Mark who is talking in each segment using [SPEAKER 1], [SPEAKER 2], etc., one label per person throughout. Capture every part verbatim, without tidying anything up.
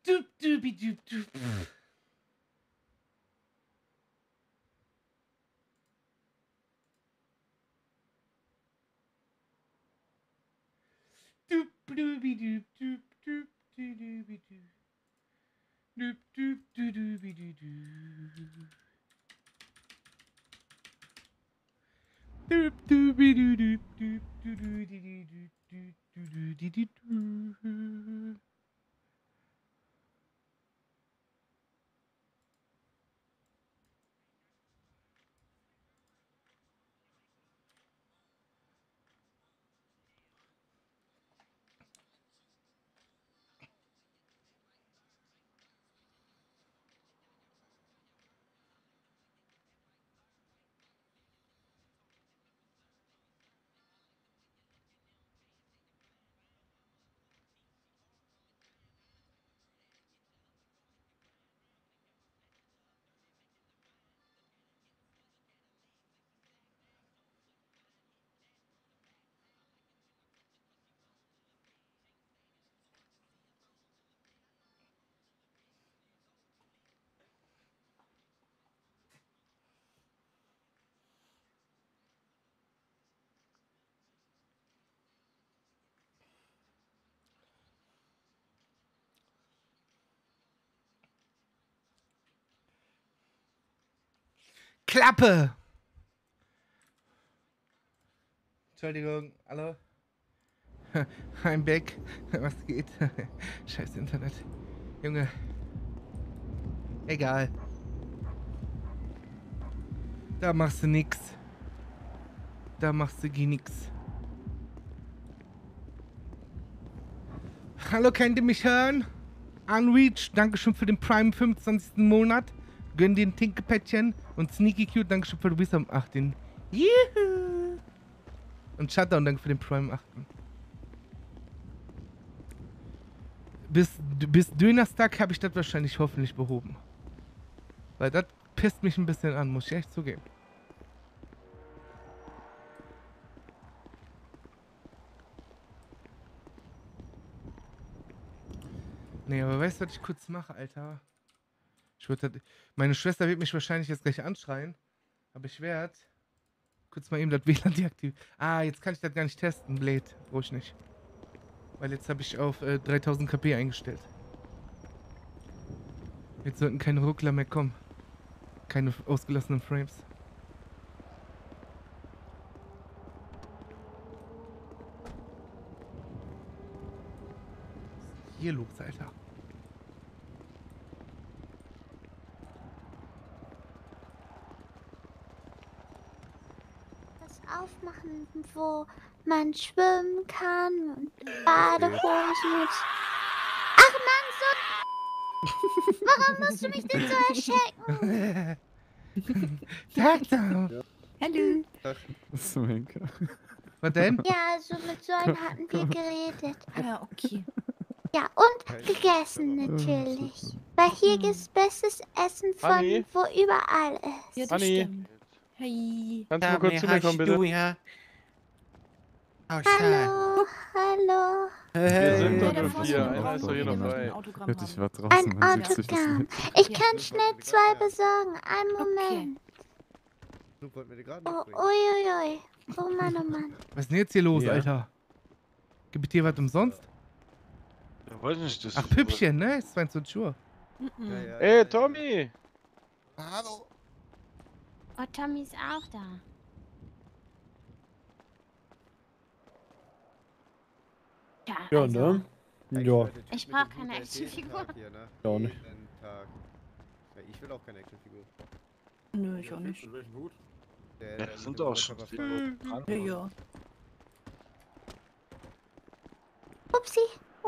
[SPEAKER 1] Dup, dubi, dup, dup. Dup, dubi, dup, dup, dup, dubi, dup. Dup, dup, dubi, dup, dup. Dup, dubi, dup, dup, dup, dubi, dup, dup, dubi, dup, dup. Klappe! Entschuldigung, hallo? I'm back. Was geht? Scheiß Internet. Junge. Egal. Da machst du nix. Da machst du gar nix. Hallo, könnt ihr mich hören? Unreach, Dankeschön für den Prime fünfundzwanzigsten Monat. Gönn dir ein Tinkepäckchen. Und Sneaky Cute, Dankeschön für du bist am achten Juhu! Und Shutdown, danke für den Prime achten Bis, bis Dönerstag habe ich das wahrscheinlich hoffentlich behoben. Weil das pisst mich ein bisschen an, muss ich echt zugeben. Nee, aber weißt du, was ich kurz mache, Alter? Ich würd, meine Schwester wird mich wahrscheinlich jetzt gleich anschreien. Aber ich werde kurz mal eben das W L A N deaktivieren. Ah, jetzt kann ich das gar nicht testen. Blade, brauche ich nicht. Weil jetzt habe ich auf äh, dreitausend K P eingestellt. Jetzt sollten keine Ruckler mehr kommen. Keine ausgelassenen Frames. Was ist hier los, Alter?
[SPEAKER 2] Aufmachen, wo man schwimmen kann und Badehosen und... Ach Mann, so... Warum musst du mich denn so erschrecken?
[SPEAKER 1] Tag doch!
[SPEAKER 2] Hallo.
[SPEAKER 3] Smenka.
[SPEAKER 1] Was denn?
[SPEAKER 2] Ja, also mit Säulen hatten wir geredet.
[SPEAKER 4] Ja, okay.
[SPEAKER 2] Ja, und gegessen natürlich. Weil hier gibt's bestes Essen von
[SPEAKER 5] Anni?
[SPEAKER 2] wo überall ist.
[SPEAKER 4] Ja, das
[SPEAKER 5] Anni?
[SPEAKER 4] stimmt. Hey.
[SPEAKER 5] Kannst du mal kurz zu mir kommen, bitte?
[SPEAKER 6] Ja. Oh,
[SPEAKER 2] Hallo, hallo.
[SPEAKER 5] Wir sind
[SPEAKER 4] Ja,
[SPEAKER 5] doch
[SPEAKER 4] der
[SPEAKER 5] nur
[SPEAKER 4] Forst
[SPEAKER 5] vier.
[SPEAKER 4] von
[SPEAKER 5] Einer
[SPEAKER 4] Raum,
[SPEAKER 5] ist doch
[SPEAKER 4] wo
[SPEAKER 5] hier
[SPEAKER 4] wir
[SPEAKER 5] noch
[SPEAKER 4] noch
[SPEAKER 5] frei.
[SPEAKER 4] ein Autogramm
[SPEAKER 3] Bitte, ich
[SPEAKER 4] haben.
[SPEAKER 3] war draußen.
[SPEAKER 2] Ein
[SPEAKER 3] man sieht sich das
[SPEAKER 2] Autogramm.
[SPEAKER 3] nicht.
[SPEAKER 2] Ich kann schnell zwei besorgen. Einen Moment.
[SPEAKER 7] Du wolltest mir die gerade
[SPEAKER 2] Oh,
[SPEAKER 7] mitbringen.
[SPEAKER 2] uiuiui. Oh Mann, oh Mann.
[SPEAKER 1] Was ist denn jetzt hier los,
[SPEAKER 3] Ja.
[SPEAKER 1] Alter? Gibt es dir was umsonst?
[SPEAKER 5] Ja, weiß nicht, das
[SPEAKER 1] Ach, Püppchen, ne? Ist zweiundzwanzig Uhr.
[SPEAKER 2] Mhm.
[SPEAKER 7] Ja, ja,
[SPEAKER 5] Ey,
[SPEAKER 7] ja,
[SPEAKER 5] Tommy!
[SPEAKER 6] Hallo.
[SPEAKER 2] Oh, Tommy ist auch da.
[SPEAKER 4] Ja,
[SPEAKER 8] Ja,
[SPEAKER 4] also,
[SPEAKER 8] ne?
[SPEAKER 7] ja.
[SPEAKER 8] Ja.
[SPEAKER 2] Ich brauch keine Actionfigur.
[SPEAKER 7] Hier, ne?
[SPEAKER 8] Ja, auch nicht.
[SPEAKER 7] Jeden Tag. Ja, ich will auch keine Actionfigur.
[SPEAKER 4] Nö, ich auch nicht.
[SPEAKER 7] Der,
[SPEAKER 5] Ja,
[SPEAKER 7] der
[SPEAKER 5] das
[SPEAKER 7] mit
[SPEAKER 5] sind
[SPEAKER 7] dem
[SPEAKER 5] doch schon
[SPEAKER 7] Oberkörper frei.
[SPEAKER 4] Ja, ja.
[SPEAKER 2] Upsi.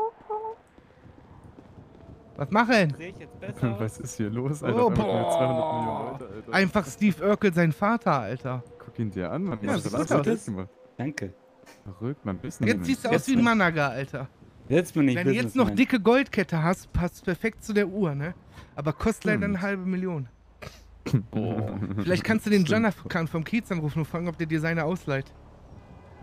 [SPEAKER 1] Was machen?
[SPEAKER 3] Was ist hier los, Alter?
[SPEAKER 1] Oh,
[SPEAKER 3] Auf einmal
[SPEAKER 1] boah.
[SPEAKER 3] zweihundert Millionen Leute, Alter.
[SPEAKER 1] Einfach Steve Urkel, sein Vater, Alter.
[SPEAKER 3] Guck ihn dir an, Mann.
[SPEAKER 1] Ja,
[SPEAKER 3] Was
[SPEAKER 1] sieht
[SPEAKER 3] hast
[SPEAKER 1] gut
[SPEAKER 3] du
[SPEAKER 1] aus.
[SPEAKER 3] gemacht?
[SPEAKER 8] Danke.
[SPEAKER 3] Verrückt, man. Business.
[SPEAKER 1] Jetzt siehst du aus
[SPEAKER 8] Jetzt
[SPEAKER 1] wie ein
[SPEAKER 8] bin-
[SPEAKER 1] Manager, Alter.
[SPEAKER 8] Jetzt bin ich
[SPEAKER 1] Wenn du jetzt noch
[SPEAKER 8] Businessman.
[SPEAKER 1] dicke Goldkette hast, passt perfekt zu der Uhr, ne? Aber kostet leider
[SPEAKER 3] Stimmt.
[SPEAKER 1] eine halbe Million.
[SPEAKER 3] Oh.
[SPEAKER 1] Vielleicht kannst du den
[SPEAKER 3] Stimmt.
[SPEAKER 1] Jonathan vom Kiez anrufen und fragen, ob der dir seine ausleiht.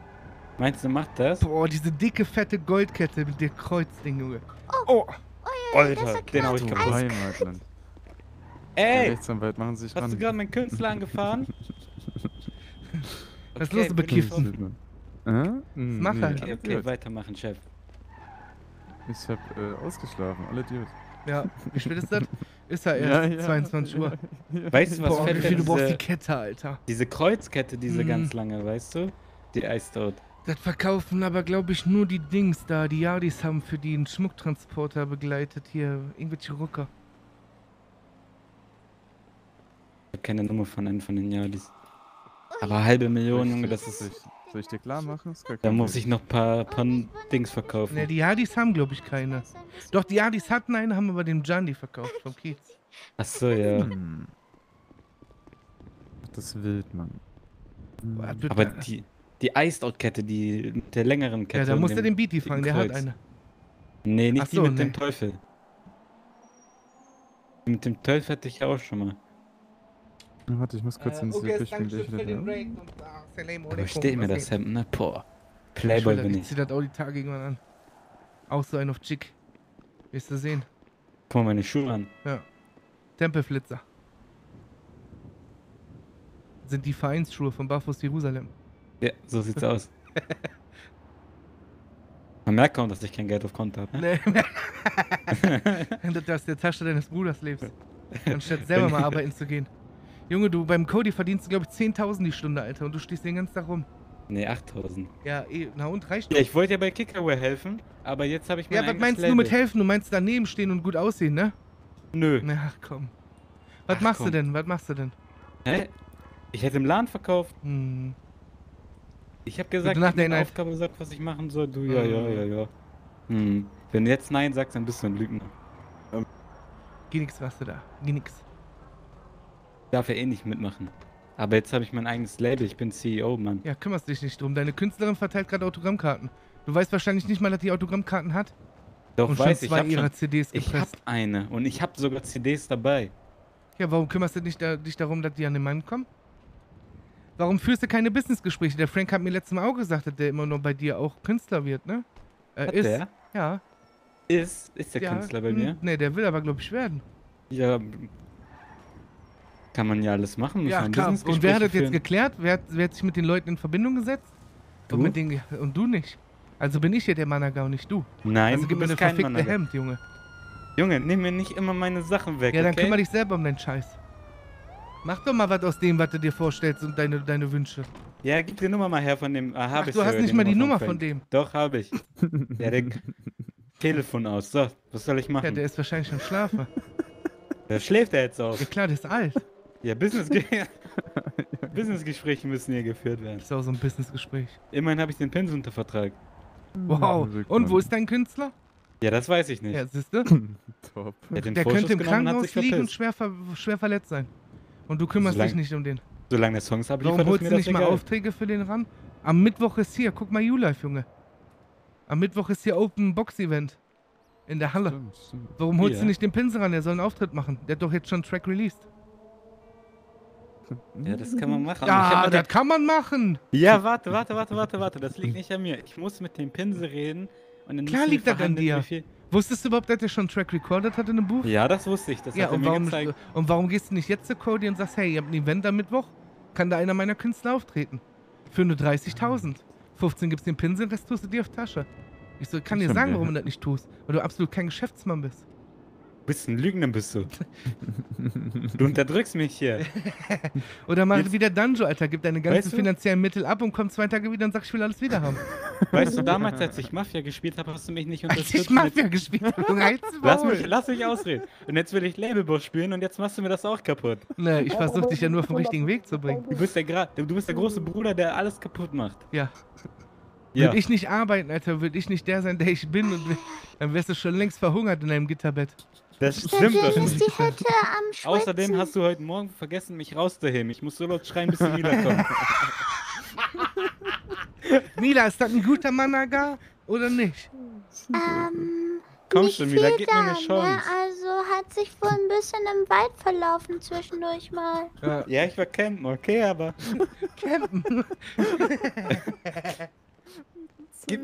[SPEAKER 8] Meinst du, macht das?
[SPEAKER 1] Boah, diese dicke, fette Goldkette mit dem Kreuzding, Junge. Oh!
[SPEAKER 8] Alter, den hau ich
[SPEAKER 3] Du
[SPEAKER 8] kaputt.
[SPEAKER 3] Heimatland. Der
[SPEAKER 8] Ey,
[SPEAKER 3] Rechtsanwalt machen sich
[SPEAKER 8] hast
[SPEAKER 3] ran.
[SPEAKER 8] du gerade meinen Künstler angefahren?
[SPEAKER 1] Was ist los, du
[SPEAKER 8] bin ich
[SPEAKER 1] Bekiffen?
[SPEAKER 8] offen.
[SPEAKER 3] Äh? Hm,
[SPEAKER 1] mach
[SPEAKER 3] nee,
[SPEAKER 1] halt.
[SPEAKER 8] Okay,
[SPEAKER 3] alles
[SPEAKER 8] okay,
[SPEAKER 3] gut.
[SPEAKER 8] weitermachen, Chef.
[SPEAKER 3] Ich hab äh, ausgeschlafen, alle gut.
[SPEAKER 1] Ja, wie spät ist das? Ist ja
[SPEAKER 3] Ja,
[SPEAKER 1] erst
[SPEAKER 3] ja,
[SPEAKER 1] zweiundzwanzig Uhr.
[SPEAKER 3] ja.
[SPEAKER 8] Weißt du, was
[SPEAKER 1] Boah,
[SPEAKER 8] fett
[SPEAKER 1] wie
[SPEAKER 8] wäre?
[SPEAKER 1] viel du brauchst die
[SPEAKER 8] Diese,
[SPEAKER 1] Kette, Alter.
[SPEAKER 8] diese Kreuzkette, diese
[SPEAKER 1] Mhm.
[SPEAKER 8] ganz lange, weißt du? Die Iced Out.
[SPEAKER 1] Das verkaufen aber, glaube ich, nur die Dings da. Die Yardis haben für die einen Schmucktransporter begleitet. Hier, irgendwelche Rucker.
[SPEAKER 8] Ich hab keine Nummer von einem von den Yardis. Aber halbe Million, Junge, das
[SPEAKER 3] Soll
[SPEAKER 8] ist...
[SPEAKER 3] ich, soll ich dir klar machen? Ist gar
[SPEAKER 8] Da
[SPEAKER 3] kein
[SPEAKER 8] muss
[SPEAKER 3] Ding.
[SPEAKER 8] ich noch ein paar, paar Dings verkaufen.
[SPEAKER 1] Ne, die Yardis haben, glaube ich, keine. Doch, die Yardis hatten einen, haben aber dem Jandi verkauft vom Kiez.
[SPEAKER 8] Achso, ja.
[SPEAKER 3] Hm. Das ist wild, Mann. Hm.
[SPEAKER 1] Boah, das wird
[SPEAKER 8] Aber
[SPEAKER 1] da-
[SPEAKER 8] die, die Iced Out Kette, die mit der längeren Kette.
[SPEAKER 1] Ja, da
[SPEAKER 8] und
[SPEAKER 1] muss er
[SPEAKER 8] dem
[SPEAKER 1] den Beatty fragen, der hat
[SPEAKER 8] Kreuz.
[SPEAKER 1] eine.
[SPEAKER 8] Nee, nicht
[SPEAKER 1] Ach
[SPEAKER 8] die
[SPEAKER 1] so,
[SPEAKER 8] mit
[SPEAKER 1] nee.
[SPEAKER 8] dem Teufel. Die mit dem Teufel hatte ich auch schon mal.
[SPEAKER 3] Ja, warte, ich muss kurz in diese Richtung gleich wieder.
[SPEAKER 8] Aber ich stell mir das Hemd, ne? Boah.
[SPEAKER 1] Ich,
[SPEAKER 8] Playboy
[SPEAKER 1] will,
[SPEAKER 8] bin
[SPEAKER 1] ich
[SPEAKER 8] ich.
[SPEAKER 1] zieh das auch die Tage irgendwann an. Auch so ein auf Chick. Wirst du sehen.
[SPEAKER 8] Guck mal meine Schuhe an.
[SPEAKER 1] Ja. Tempelflitzer. Sind die Vereinsschuhe von Barfuß Jerusalem.
[SPEAKER 8] Ja, so sieht's aus. Man merkt kaum, dass ich kein Geld auf Konto habe. Ne?
[SPEAKER 1] Nee. Wenn du aus der Tasche deines Bruders lebst. Anstatt selber mal arbeiten zu gehen. Junge, du beim Cody verdienst du, glaube ich, zehntausend die Stunde, Alter. Und du stehst den ganzen Tag rum.
[SPEAKER 8] Nee, achttausend.
[SPEAKER 1] Ja, eh, na und reicht
[SPEAKER 8] Ja,
[SPEAKER 1] doch.
[SPEAKER 8] ich wollte ja bei Kickerware helfen, aber jetzt habe ich mein
[SPEAKER 1] Ja, was
[SPEAKER 8] eigenes
[SPEAKER 1] meinst du
[SPEAKER 8] Label.
[SPEAKER 1] mit helfen? Du meinst daneben stehen und gut aussehen, ne?
[SPEAKER 8] Nö.
[SPEAKER 1] Na, ach komm. Was
[SPEAKER 8] Ach,
[SPEAKER 1] machst du
[SPEAKER 8] komm.
[SPEAKER 1] denn? Was machst du denn?
[SPEAKER 8] Hä? Ich hätte im Laden verkauft.
[SPEAKER 1] Hm.
[SPEAKER 8] Ich habe gesagt,
[SPEAKER 1] nach
[SPEAKER 8] ich hab
[SPEAKER 1] der
[SPEAKER 8] eine
[SPEAKER 1] Night-
[SPEAKER 8] Aufgabe gesagt, was ich machen soll. Du, ja, ja,
[SPEAKER 1] Ah.
[SPEAKER 8] ja, ja. Hm. Wenn du jetzt Nein sagst, dann bist du ein Lügner.
[SPEAKER 1] Geh nix, was du da. Geh nix.
[SPEAKER 8] Darf ja eh nicht mitmachen. Aber jetzt habe ich mein eigenes Label. Ich bin C E O, Mann.
[SPEAKER 1] Ja, kümmerst dich nicht drum. Deine Künstlerin verteilt gerade Autogrammkarten. Du weißt wahrscheinlich nicht mal, dass die Autogrammkarten hat.
[SPEAKER 8] Doch,
[SPEAKER 1] und
[SPEAKER 8] weiß
[SPEAKER 1] schon
[SPEAKER 8] ich.
[SPEAKER 1] zwei
[SPEAKER 8] hab
[SPEAKER 1] ihrer
[SPEAKER 8] schon,
[SPEAKER 1] C Ds
[SPEAKER 8] ich
[SPEAKER 1] gepresst.
[SPEAKER 8] hab eine. Und ich habe sogar C Ds dabei.
[SPEAKER 1] Ja, warum kümmerst du dich, da, dich darum, dass die an den Mann kommen? Warum führst du keine Businessgespräche? Der Frank hat mir letztes Mal auch gesagt, dass der immer noch bei dir auch Künstler wird, ne? Er
[SPEAKER 8] Hat
[SPEAKER 1] ist.
[SPEAKER 8] der?
[SPEAKER 1] Ja.
[SPEAKER 8] Ist, ist der
[SPEAKER 1] ja.
[SPEAKER 8] Künstler bei
[SPEAKER 1] hm,
[SPEAKER 8] mir?
[SPEAKER 1] Ne, der will aber, glaube ich, werden.
[SPEAKER 8] Ja. Kann man ja alles machen. Muss
[SPEAKER 1] Ja,
[SPEAKER 8] man
[SPEAKER 1] klar. Und
[SPEAKER 8] Businessgespräche
[SPEAKER 1] wer hat das jetzt
[SPEAKER 8] führen.
[SPEAKER 1] geklärt? Wer hat, wer hat sich mit den Leuten in Verbindung gesetzt?
[SPEAKER 8] Du?
[SPEAKER 1] Und, mit den, und du nicht. Also bin ich hier der Manager und nicht du.
[SPEAKER 8] Nein,
[SPEAKER 1] Also gib
[SPEAKER 8] du
[SPEAKER 1] mir eine
[SPEAKER 8] bist kein
[SPEAKER 1] verfickte
[SPEAKER 8] Manager.
[SPEAKER 1] Hemd, Junge.
[SPEAKER 8] Junge, nimm mir nicht immer meine Sachen weg,
[SPEAKER 1] Ja, dann
[SPEAKER 8] okay?
[SPEAKER 1] kümmere dich selber um deinen Scheiß. Mach doch mal was aus dem, was du dir vorstellst und deine, deine Wünsche.
[SPEAKER 8] Ja, gib die Nummer mal her von dem. Ah, hab
[SPEAKER 1] Ach,
[SPEAKER 8] ich
[SPEAKER 1] du hast
[SPEAKER 8] sogar,
[SPEAKER 1] nicht
[SPEAKER 8] die
[SPEAKER 1] mal die
[SPEAKER 8] vom
[SPEAKER 1] Nummer
[SPEAKER 8] Frank.
[SPEAKER 1] von dem.
[SPEAKER 8] Doch, habe ich. Ja, der Telefon aus. So, was soll ich machen?
[SPEAKER 1] Ja, der ist wahrscheinlich schon Schlafer.
[SPEAKER 8] Der schläft er jetzt auch.
[SPEAKER 1] Ja klar, der ist alt.
[SPEAKER 8] Ja, Business Businessgespräche müssen hier geführt werden.
[SPEAKER 1] Das ist auch so ein Businessgespräch.
[SPEAKER 8] Immerhin habe ich den Pinsel unter Vertrag.
[SPEAKER 1] Wow.
[SPEAKER 3] Verrückt,
[SPEAKER 1] Und wo
[SPEAKER 3] Mann.
[SPEAKER 1] ist dein Künstler?
[SPEAKER 8] Ja, das weiß ich nicht.
[SPEAKER 1] Ja, siehst du?
[SPEAKER 3] Top.
[SPEAKER 8] Er hat den
[SPEAKER 1] Der
[SPEAKER 8] Vorschuss
[SPEAKER 1] könnte im
[SPEAKER 8] genommen und hat sich
[SPEAKER 1] Krankenhaus liegen und
[SPEAKER 8] verpisst.
[SPEAKER 1] schwer, ver schwer verletzt sein. Und du kümmerst
[SPEAKER 8] Solange-
[SPEAKER 1] dich nicht um den.
[SPEAKER 8] Solange der Songs abliefert,
[SPEAKER 1] Warum
[SPEAKER 8] ist
[SPEAKER 1] holst
[SPEAKER 8] mir
[SPEAKER 1] du
[SPEAKER 8] das
[SPEAKER 1] nicht mal
[SPEAKER 8] egal.
[SPEAKER 1] Aufträge für den ran? Am Mittwoch ist hier, guck mal YouLife, Junge. Am Mittwoch ist hier Open Box Event. In der Halle.
[SPEAKER 3] Stimmt, stimmt.
[SPEAKER 1] Warum holst
[SPEAKER 8] Ja.
[SPEAKER 1] du nicht den Pinsel ran? Der soll einen Auftritt machen. Der hat doch jetzt schon einen Track released.
[SPEAKER 8] Ja, das kann man machen. Ich
[SPEAKER 1] Ja,
[SPEAKER 8] hab mit
[SPEAKER 1] das kann man machen.
[SPEAKER 8] der- ja, warte, warte, warte, warte, warte. Das liegt nicht an mir. Ich muss mit dem Pinsel reden. Und dann
[SPEAKER 1] Klar
[SPEAKER 8] müssen
[SPEAKER 1] liegt
[SPEAKER 8] wir
[SPEAKER 1] das an
[SPEAKER 8] verhandeln,
[SPEAKER 1] dir.
[SPEAKER 8] wie viel-
[SPEAKER 1] Wusstest du überhaupt, dass der schon einen Track recorded hat in einem Buch?
[SPEAKER 8] Ja, das wusste ich. Das
[SPEAKER 1] Ja,
[SPEAKER 8] hat er
[SPEAKER 1] und
[SPEAKER 8] mir
[SPEAKER 1] warum,
[SPEAKER 8] gezeigt.
[SPEAKER 1] und warum gehst du nicht jetzt zu Cody und sagst, hey, ihr habt ein Event am Mittwoch? Kann da einer meiner Künstler auftreten? Für nur dreißigtausend. fünfzehn gibst den Pinsel, Rest tust du dir auf Tasche. Ich so, kann dir
[SPEAKER 3] Schon
[SPEAKER 1] sagen,
[SPEAKER 3] mehr.
[SPEAKER 1] warum du das nicht tust. Weil du absolut kein Geschäftsmann bist.
[SPEAKER 8] Bist ein Lügner, bist du. Du unterdrückst mich hier.
[SPEAKER 1] Oder mach
[SPEAKER 8] Jetzt-
[SPEAKER 1] wieder Danjo, Alter. Gib deine ganzen
[SPEAKER 8] Weißt du?
[SPEAKER 1] finanziellen Mittel ab und komm zwei Tage wieder und sag, ich will alles wieder haben.
[SPEAKER 8] Weißt du, damals, als ich Mafia gespielt habe, hast du mich nicht
[SPEAKER 1] Als
[SPEAKER 8] unterstützt.
[SPEAKER 1] ich Mafia gespielt habe, reizt
[SPEAKER 8] Lass mich, lass mich ausreden. Und jetzt will ich Labelboss spielen und jetzt machst du mir das auch kaputt.
[SPEAKER 1] Ne, ich versuche dich ja nur auf den richtigen Weg zu bringen.
[SPEAKER 8] Du bist der, Gra du bist der große Bruder, der alles kaputt macht.
[SPEAKER 1] Ja.
[SPEAKER 8] Ja.
[SPEAKER 1] Würde ich nicht arbeiten, Alter, würde ich nicht der sein, der ich bin, und dann wärst du schon längst verhungert in deinem Gitterbett.
[SPEAKER 8] Das
[SPEAKER 2] Der
[SPEAKER 8] stimmt doch.
[SPEAKER 2] Jim ist die Hütte am Schwitzen.
[SPEAKER 8] Außerdem hast du heute Morgen vergessen, mich rauszuheben. Ich muss so laut schreien, bis du wiederkommst.
[SPEAKER 1] Mila, ist das ein guter Manager oder nicht?
[SPEAKER 2] Ähm,
[SPEAKER 8] Komm
[SPEAKER 2] nicht
[SPEAKER 8] schon, Mila,
[SPEAKER 2] viel
[SPEAKER 8] gib mir eine
[SPEAKER 2] da, ne?
[SPEAKER 8] Chance.
[SPEAKER 2] Also hat sich wohl ein bisschen im Wald verlaufen zwischendurch mal.
[SPEAKER 1] Ja,
[SPEAKER 8] Ja, ich war campen, okay, aber
[SPEAKER 1] campen.
[SPEAKER 8] gib mir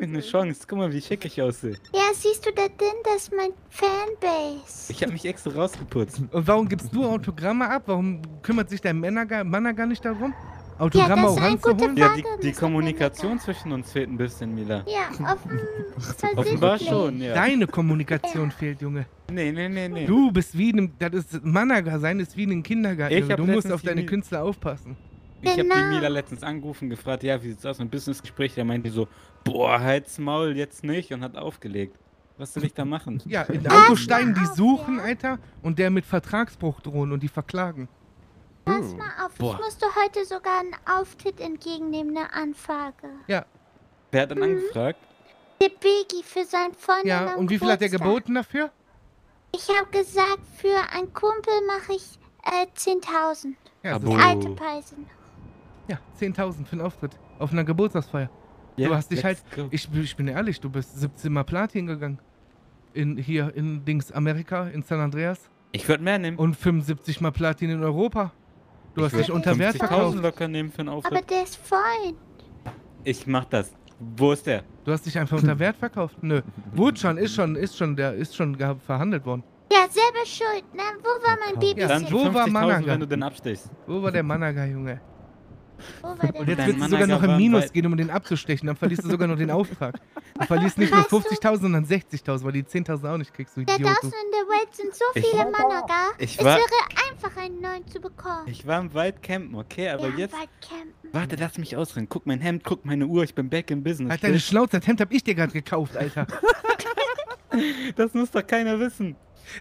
[SPEAKER 8] eine Chance. Guck mal, wie schick ich aussehe.
[SPEAKER 2] Ja, siehst du da drin, das ist mein Fanbase.
[SPEAKER 8] Ich habe mich extra rausgeputzt.
[SPEAKER 1] Und warum gibst du Autogramme ab? Warum kümmert sich dein Männer gar, Manner gar nicht darum?
[SPEAKER 2] Ja,
[SPEAKER 1] Autogramme
[SPEAKER 2] das
[SPEAKER 1] auch
[SPEAKER 2] ist ein guter
[SPEAKER 1] ranzuholen?
[SPEAKER 8] Ja,
[SPEAKER 2] Vater,
[SPEAKER 8] die, die
[SPEAKER 2] Mister
[SPEAKER 8] Kommunikation
[SPEAKER 2] Manager.
[SPEAKER 8] zwischen uns fehlt ein bisschen, Mila.
[SPEAKER 2] Ja, offensichtlich.
[SPEAKER 8] Offenbar schon, ja.
[SPEAKER 1] Deine Kommunikation fehlt, Junge.
[SPEAKER 8] Nee, nee, nee, nee.
[SPEAKER 1] Du bist wie in einem, das ist, Manager sein ist wie in einem Kindergarten.
[SPEAKER 8] Ich
[SPEAKER 1] Junge.
[SPEAKER 8] hab
[SPEAKER 1] Du musst
[SPEAKER 8] letztens
[SPEAKER 1] auf deine
[SPEAKER 8] die-
[SPEAKER 1] Künstler aufpassen.
[SPEAKER 8] Ich habe
[SPEAKER 2] Genau.
[SPEAKER 8] die Mila letztens angerufen, gefragt, ja, wie sieht's aus mit Businessgespräch? Der meinte so, boah, halt's Maul, jetzt nicht, und hat aufgelegt. Was soll ich da machen?
[SPEAKER 1] Ja, in
[SPEAKER 2] Pass
[SPEAKER 1] Autos steigen, die
[SPEAKER 2] mal auf,
[SPEAKER 1] suchen,
[SPEAKER 2] ja?
[SPEAKER 1] Alter, und der mit Vertragsbruch drohen und die verklagen.
[SPEAKER 2] Pass mal auf,
[SPEAKER 8] Boah.
[SPEAKER 2] ich musste heute sogar einen Auftritt entgegennehmen, eine Anfrage.
[SPEAKER 1] Ja,
[SPEAKER 8] Wer hat dann angefragt?
[SPEAKER 2] Der Biggie für seinen Freund
[SPEAKER 1] ja, und wie viel hat der geboten dafür?
[SPEAKER 2] Ich habe gesagt, für einen Kumpel mache ich äh, zehntausend.
[SPEAKER 1] Ja,
[SPEAKER 8] Abo.
[SPEAKER 1] so,
[SPEAKER 2] Alte Preise.
[SPEAKER 1] ja zehntausend für einen Auftritt auf einer Geburtstagsfeier. Du hast dich halt,
[SPEAKER 8] let's go.
[SPEAKER 1] ich, ich bin ehrlich, du bist siebzehn Mal Platin gegangen. In, hier in Dings Amerika, in San Andreas.
[SPEAKER 8] Ich würde mehr nehmen.
[SPEAKER 1] Und fünfundsiebzig Mal Platin in Europa. Du hast
[SPEAKER 8] Ich
[SPEAKER 1] dich
[SPEAKER 8] würd
[SPEAKER 1] unter Wert
[SPEAKER 8] fünfzigtausend
[SPEAKER 1] verkauft.
[SPEAKER 8] locker nehmen für einen
[SPEAKER 2] Aber
[SPEAKER 8] Auftritt.
[SPEAKER 2] der ist Freund.
[SPEAKER 8] Ich mach das. Wo ist der?
[SPEAKER 1] Du hast dich einfach unter Wert verkauft. Nö. Wurde schon, ist schon, ist schon, der ist schon geha- verhandelt worden.
[SPEAKER 2] Ja, selber schuld, ne? Wo war mein
[SPEAKER 1] Ja,
[SPEAKER 8] Dann
[SPEAKER 2] Babysitter?
[SPEAKER 1] wo war
[SPEAKER 8] fünfzigtausend,
[SPEAKER 1] Manager?
[SPEAKER 8] wenn du den abstichst.
[SPEAKER 1] Wo war der Manager, Junge?
[SPEAKER 2] Wo war der
[SPEAKER 1] Und jetzt
[SPEAKER 8] Dein
[SPEAKER 1] wird es
[SPEAKER 8] Manager
[SPEAKER 1] sogar noch im
[SPEAKER 8] war
[SPEAKER 1] Minus
[SPEAKER 8] weit-
[SPEAKER 1] gehen, um den abzustechen. Dann verlierst du sogar noch den Auftrag. Du verlierst nicht nur
[SPEAKER 2] Weißt du-
[SPEAKER 1] fünfzigtausend, sondern sechzigtausend, weil die zehntausend auch nicht kriegst, du
[SPEAKER 2] Da
[SPEAKER 1] Idiot.
[SPEAKER 2] draußen
[SPEAKER 1] Du.
[SPEAKER 2] in der Welt sind so
[SPEAKER 8] Ich-
[SPEAKER 2] viele Manager.
[SPEAKER 8] Ich
[SPEAKER 2] Es
[SPEAKER 8] war-
[SPEAKER 2] wäre einfach, einen neuen zu bekommen.
[SPEAKER 8] Ich war im Wald campen, okay, aber
[SPEAKER 2] ja,
[SPEAKER 8] jetzt...
[SPEAKER 2] bald campen.
[SPEAKER 8] Warte, lass mich ausrennen. Guck mein Hemd, guck meine Uhr, ich bin back in business.
[SPEAKER 1] Halt deine Schnauze, das Hemd hab ich dir gerade gekauft, Alter.
[SPEAKER 8] Das muss doch keiner wissen.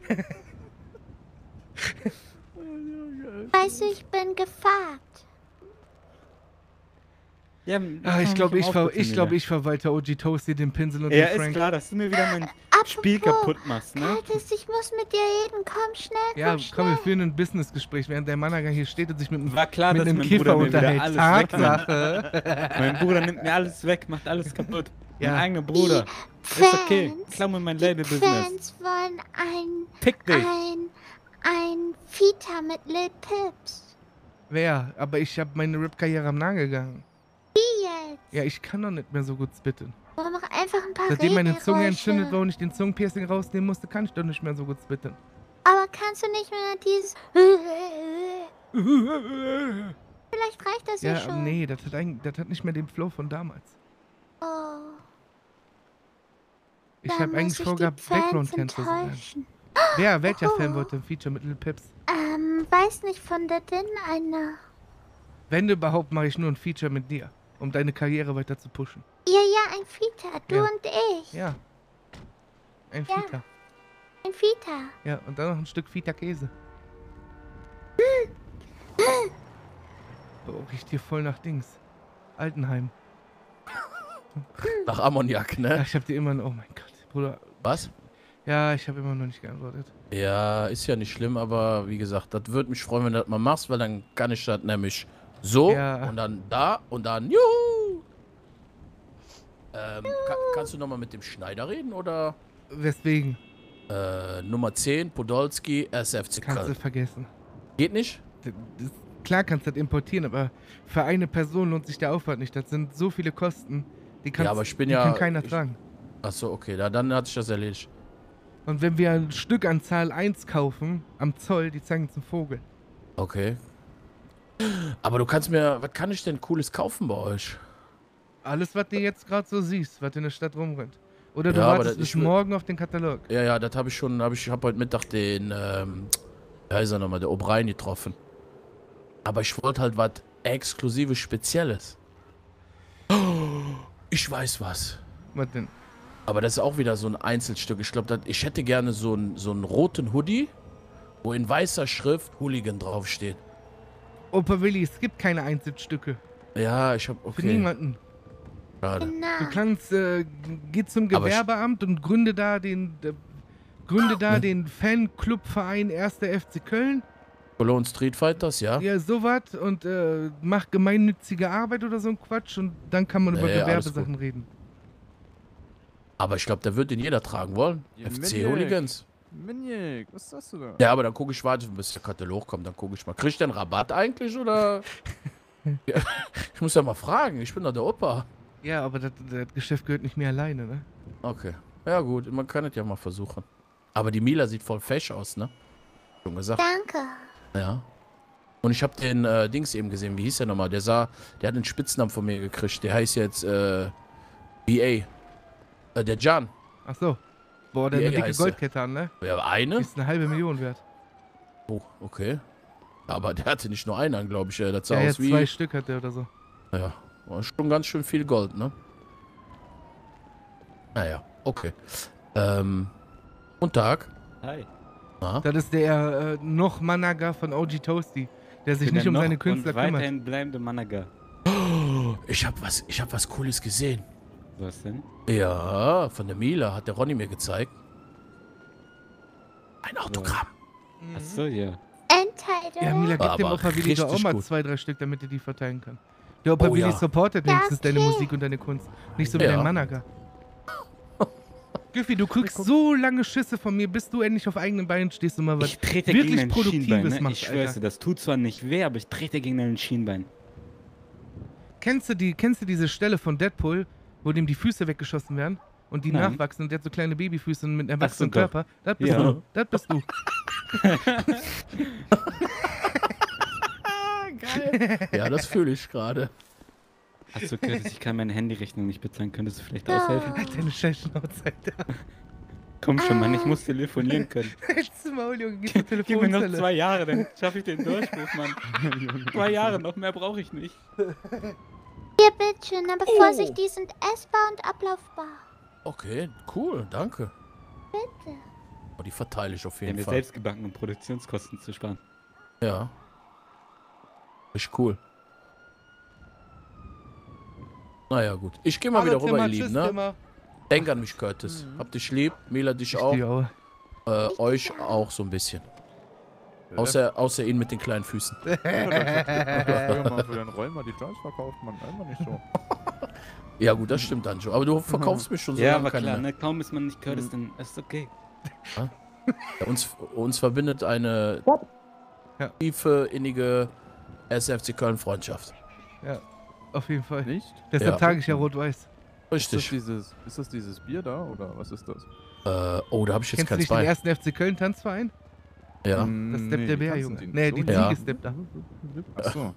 [SPEAKER 2] Weißt du, ich bin gefragt.
[SPEAKER 8] Ja,
[SPEAKER 1] Ah, ich glaube, ich, ver ich,
[SPEAKER 8] glaube,
[SPEAKER 1] glaub, ich verwalte O G Toasty den Pinsel und
[SPEAKER 8] Ja,
[SPEAKER 1] den
[SPEAKER 8] ist
[SPEAKER 1] Frank.
[SPEAKER 8] klar, dass du mir wieder mein
[SPEAKER 2] Apropos,
[SPEAKER 8] Spiel kaputt machst, ne?
[SPEAKER 2] Altes, ich muss mit dir reden. Komm schnell, komm
[SPEAKER 1] Ja,
[SPEAKER 2] schnell.
[SPEAKER 1] komm, wir führen ein Businessgespräch, während der Manager hier steht und sich mit, einem-
[SPEAKER 8] War klar,
[SPEAKER 1] mit
[SPEAKER 8] dass
[SPEAKER 1] einem
[SPEAKER 8] mein
[SPEAKER 1] Kiffer
[SPEAKER 8] Bruder mir wieder
[SPEAKER 1] unterhält.
[SPEAKER 8] alles wegnimmt.
[SPEAKER 1] Tatsache.
[SPEAKER 8] Mein Bruder nimmt mir alles weg, macht alles kaputt.
[SPEAKER 1] Ja.
[SPEAKER 8] Mein eigener Bruder.
[SPEAKER 2] Fans,
[SPEAKER 8] Ist okay, klau mir mein
[SPEAKER 2] die
[SPEAKER 8] Label-Business.
[SPEAKER 2] Fans wollen ein,
[SPEAKER 8] Fick dich.
[SPEAKER 2] ein, ein Fita mit Lil Pips.
[SPEAKER 1] Wer? Aber ich habe meine Rap-Karriere am Nagel gegangen.
[SPEAKER 2] Wie jetzt?
[SPEAKER 1] Ja, ich kann doch nicht mehr so gut spitten.
[SPEAKER 2] Warum mach einfach ein paar
[SPEAKER 1] Seitdem meine Zunge
[SPEAKER 2] Regengeräusche?
[SPEAKER 1] entzündet war und ich den Zungenpiercing rausnehmen musste, kann ich doch nicht mehr so gut spitten.
[SPEAKER 2] Aber kannst du nicht mehr dieses... Vielleicht reicht das ja,
[SPEAKER 1] Ja,
[SPEAKER 2] schon.
[SPEAKER 1] nee, das hat, eigentlich, das hat nicht mehr den Flow von damals.
[SPEAKER 2] Oh,
[SPEAKER 1] Ich
[SPEAKER 2] dann
[SPEAKER 1] habe
[SPEAKER 2] muss
[SPEAKER 1] eigentlich
[SPEAKER 2] ich
[SPEAKER 1] vorgehabt,
[SPEAKER 2] die Fans
[SPEAKER 1] Background-Tänzer zu sein.
[SPEAKER 2] enttäuschen.
[SPEAKER 1] Wer? Welcher
[SPEAKER 2] Oh.
[SPEAKER 1] Fan wollte ein Feature mit Lil Pips?
[SPEAKER 2] Ähm, weiß nicht, von da drin einer.
[SPEAKER 1] Wenn überhaupt, mache ich nur ein Feature mit dir, um deine Karriere weiter zu pushen.
[SPEAKER 2] Ja, ja, ein Fita, du
[SPEAKER 1] Ja.
[SPEAKER 2] und ich.
[SPEAKER 1] Ja. Ein
[SPEAKER 2] Ja.
[SPEAKER 1] Fita.
[SPEAKER 2] Ein Fita.
[SPEAKER 1] Ja, und dann noch ein Stück Fita Käse. Oh, riecht hier voll nach Dings. Altenheim.
[SPEAKER 9] Nach Ammoniak,
[SPEAKER 1] Ja,
[SPEAKER 9] ne?
[SPEAKER 1] ich hab dir immer noch... Oh mein Gott, Bruder.
[SPEAKER 9] Was?
[SPEAKER 1] Ja, ich habe immer noch nicht geantwortet.
[SPEAKER 9] Ja, ist ja nicht schlimm, aber wie gesagt, das würde mich freuen, wenn du das mal machst, weil dann kann ich das nämlich so
[SPEAKER 1] Ja.
[SPEAKER 9] und dann da und dann juhu. Ähm, ka kannst du nochmal mit dem Schneider reden oder?
[SPEAKER 1] Weswegen?
[SPEAKER 9] Äh, Nummer zehn, Podolski, S F C
[SPEAKER 1] Kannst du
[SPEAKER 9] Köln.
[SPEAKER 1] vergessen.
[SPEAKER 9] Geht nicht?
[SPEAKER 1] Das, das, klar kannst du das importieren, aber für eine Person lohnt sich der Aufwand nicht. Das sind so viele Kosten, die, kannst,
[SPEAKER 9] aber ich bin
[SPEAKER 1] die
[SPEAKER 9] ja-
[SPEAKER 1] kann keiner
[SPEAKER 9] ich-
[SPEAKER 1] tragen.
[SPEAKER 9] Achso, okay, da, dann hat sich das erledigt.
[SPEAKER 1] Und wenn wir ein Stück an Zahl eins kaufen, am Zoll, die zeigen zum Vogel.
[SPEAKER 9] Okay. Aber du kannst mir, was kann ich denn Cooles kaufen bei euch?
[SPEAKER 1] Alles, was du jetzt gerade so siehst, was in der Stadt rumrennt. Oder du
[SPEAKER 9] Ja, aber
[SPEAKER 1] wartest
[SPEAKER 9] das-
[SPEAKER 1] bis
[SPEAKER 9] ich will-
[SPEAKER 1] morgen auf den Katalog.
[SPEAKER 9] Ja, ja, das habe ich schon, hab ich habe heute Mittag den, ähm, wie heißt er nochmal, der O'Brien getroffen. Aber ich wollte halt was Exklusives, Spezielles. Oh, ich weiß was.
[SPEAKER 1] Was denn?
[SPEAKER 9] Aber das ist auch wieder so ein Einzelstück. Ich glaube, ich hätte gerne so einen so einen roten Hoodie, wo in weißer Schrift Hooligan draufsteht.
[SPEAKER 1] Opa Willi, es gibt keine Einzelstücke.
[SPEAKER 9] Ja, ich habe
[SPEAKER 1] Für
[SPEAKER 9] okay.
[SPEAKER 1] niemanden.
[SPEAKER 9] Schade.
[SPEAKER 2] Genau.
[SPEAKER 1] Du kannst, äh, geh zum
[SPEAKER 9] Aber ich-
[SPEAKER 1] Gewerbeamt und gründe da den, äh, gründe da
[SPEAKER 9] Ne?
[SPEAKER 1] den Fanclubverein erster F C Köln.
[SPEAKER 9] Cologne Street Fighters, ja.
[SPEAKER 1] Ja, sowas und äh, mach gemeinnützige Arbeit oder so ein Quatsch und dann kann man über
[SPEAKER 9] Nee, alles
[SPEAKER 1] Gewerbesachen reden.
[SPEAKER 9] Aber ich glaube, der wird den jeder tragen wollen.
[SPEAKER 3] Ja,
[SPEAKER 9] F C
[SPEAKER 3] Maniac.
[SPEAKER 9] Hooligans.
[SPEAKER 3] Miniek, was sagst du da?
[SPEAKER 9] Ja, aber dann gucke ich, warte, bis der Katalog kommt, dann gucke ich mal. Krieg ich denn Rabatt eigentlich oder? Ja, ich muss ja mal fragen, ich bin doch der Opa.
[SPEAKER 1] Ja, aber das, das Geschäft gehört nicht mir alleine, ne?
[SPEAKER 9] Okay. Ja gut, man kann es ja mal versuchen. Aber die Mila sieht voll fesch aus, ne? Schon gesagt.
[SPEAKER 2] Danke.
[SPEAKER 9] Ja. Und ich habe den äh, Dings eben gesehen, wie hieß der nochmal? Der sah, der hat einen Spitznamen von mir gekriegt. Der heißt jetzt äh, B A. Äh, der Jan.
[SPEAKER 1] Ach so. Boah, der
[SPEAKER 9] Wie
[SPEAKER 1] hat eine dicke
[SPEAKER 9] heißt der?
[SPEAKER 1] Goldkette an, ne?
[SPEAKER 9] Ja,
[SPEAKER 1] Die
[SPEAKER 9] eine?
[SPEAKER 1] ist eine halbe Million wert.
[SPEAKER 9] Oh, okay. Aber der hatte nicht nur einen an, glaube ich. äh, Das sah
[SPEAKER 1] Ja,
[SPEAKER 9] aus
[SPEAKER 1] jetzt
[SPEAKER 9] wie...
[SPEAKER 1] zwei Stück hat der oder so.
[SPEAKER 9] Ja, war schon ganz schön viel Gold, ne? Naja, okay. Ähm, guten Tag.
[SPEAKER 8] Hi.
[SPEAKER 9] Na?
[SPEAKER 1] Das ist der äh, noch Manager von O G Toasty, der sich
[SPEAKER 8] Bin
[SPEAKER 1] nicht
[SPEAKER 8] der
[SPEAKER 1] um
[SPEAKER 8] noch
[SPEAKER 1] seine Künstler
[SPEAKER 8] und
[SPEAKER 1] kümmert.
[SPEAKER 8] weiterhin bleibende Manager.
[SPEAKER 9] Oh, ich hab was, ich hab was Cooles gesehen.
[SPEAKER 8] Was denn?
[SPEAKER 9] Ja, von der Mila hat der Ronny mir gezeigt. Ein Autogramm.
[SPEAKER 8] Achso, ja.
[SPEAKER 2] Endteile.
[SPEAKER 1] Ja, Mila, gib dem
[SPEAKER 9] Aber
[SPEAKER 1] Opa Willi doch auch
[SPEAKER 9] richtig
[SPEAKER 1] mal
[SPEAKER 9] gut.
[SPEAKER 1] zwei, drei Stück, damit er die verteilen kann. Der Opa
[SPEAKER 9] Oh,
[SPEAKER 1] Willi
[SPEAKER 9] ja.
[SPEAKER 1] supportet wenigstens deine
[SPEAKER 2] Okay.
[SPEAKER 1] Musik und deine Kunst. Nicht so wie
[SPEAKER 9] Ja.
[SPEAKER 1] dein Manager. Giffy, du kriegst so lange Schüsse von mir, bis du endlich auf eigenen Beinen stehst und mal was
[SPEAKER 8] Ich trete
[SPEAKER 1] wirklich
[SPEAKER 8] gegen dein
[SPEAKER 1] Produktives
[SPEAKER 8] Schienbein, ne?
[SPEAKER 1] machst,
[SPEAKER 8] Ich schwör's
[SPEAKER 1] Alter.
[SPEAKER 8] dir, das tut zwar nicht weh, aber ich trete gegen dein Schienbein.
[SPEAKER 1] Kennst du, die, kennst du diese Stelle von Deadpool, wo dem die Füße weggeschossen werden? Und die
[SPEAKER 8] Nein.
[SPEAKER 1] nachwachsen und der hat so kleine Babyfüße mit einem erwachsenen
[SPEAKER 8] Ach so, doch.
[SPEAKER 1] Körper? Das bist
[SPEAKER 8] Ja.
[SPEAKER 1] du. Das bist du.
[SPEAKER 9] Ja, das fühle ich gerade.
[SPEAKER 8] Achso, Curtis, ich kann meine Handyrechnung nicht bezahlen. Könntest du vielleicht
[SPEAKER 2] Ja.
[SPEAKER 8] aushelfen?
[SPEAKER 1] Halt deine scheiß Schnauze, Alter.
[SPEAKER 8] Komm schon, Mann, ich muss telefonieren können.
[SPEAKER 1] Halt's Maul, Junge, geh zur
[SPEAKER 8] Gib mir noch
[SPEAKER 1] Telefonzelle.
[SPEAKER 8] zwei Jahre, dann schaffe ich den Durchbruch, Mann. Zwei Jahre, noch mehr brauche ich nicht.
[SPEAKER 2] Hier, bitteschön, aber Vorsicht, die sind essbar und ablaufbar.
[SPEAKER 9] Okay, cool, danke.
[SPEAKER 2] Bitte.
[SPEAKER 9] Oh, die verteile ich auf
[SPEAKER 8] Wir haben
[SPEAKER 9] jeden
[SPEAKER 8] wir
[SPEAKER 9] Fall.
[SPEAKER 8] selbst gebacken, um Produktionskosten zu sparen.
[SPEAKER 9] Ja. Richtig cool. Naja, gut. Ich gehe mal wieder
[SPEAKER 1] Hallo,
[SPEAKER 9] rüber,
[SPEAKER 1] Timmer,
[SPEAKER 9] ihr Lieben,
[SPEAKER 1] tschüss,
[SPEAKER 9] ne?
[SPEAKER 1] Timmer.
[SPEAKER 9] Denk an mich, Curtis. Hab dich lieb. Mila dich
[SPEAKER 1] Ich
[SPEAKER 9] auch.
[SPEAKER 1] die auch.
[SPEAKER 9] Äh, euch auch so ein bisschen. Außer, außer ihn mit den kleinen Füßen.
[SPEAKER 3] Ja, früher mal für den Räumer die Joints verkauft man einfach nicht so.
[SPEAKER 9] Ja gut, das stimmt dann schon. Aber du verkaufst mich schon so
[SPEAKER 8] Ja,
[SPEAKER 9] lange
[SPEAKER 8] aber
[SPEAKER 9] keine
[SPEAKER 8] klar,
[SPEAKER 9] mehr.
[SPEAKER 8] ne? Kaum ist man nicht Curtis, dann ist okay.
[SPEAKER 9] Ja, uns, uns verbindet eine
[SPEAKER 1] Ja.
[SPEAKER 9] tiefe, innige S F C Köln-Freundschaft.
[SPEAKER 1] Ja, auf jeden Fall.
[SPEAKER 3] Nicht?
[SPEAKER 1] Deshalb
[SPEAKER 9] Ja.
[SPEAKER 1] trage ich ja rot-weiß.
[SPEAKER 3] Ist das,
[SPEAKER 9] Richtig.
[SPEAKER 3] dieses, ist das dieses Bier da oder was ist das?
[SPEAKER 9] Äh, oh, da habe ich jetzt
[SPEAKER 1] Kennst du
[SPEAKER 9] keins
[SPEAKER 1] nicht den
[SPEAKER 9] bei.
[SPEAKER 1] ersten F C Köln-Tanzverein?
[SPEAKER 9] Ja.
[SPEAKER 1] Das
[SPEAKER 3] Mm,
[SPEAKER 1] Step
[SPEAKER 3] nee,
[SPEAKER 1] der
[SPEAKER 3] die
[SPEAKER 1] Bär,
[SPEAKER 3] tanzen
[SPEAKER 1] Junge.
[SPEAKER 3] den
[SPEAKER 1] Nee,
[SPEAKER 3] so.
[SPEAKER 1] die
[SPEAKER 9] Ja.
[SPEAKER 1] Ziege Step da.
[SPEAKER 3] Achso.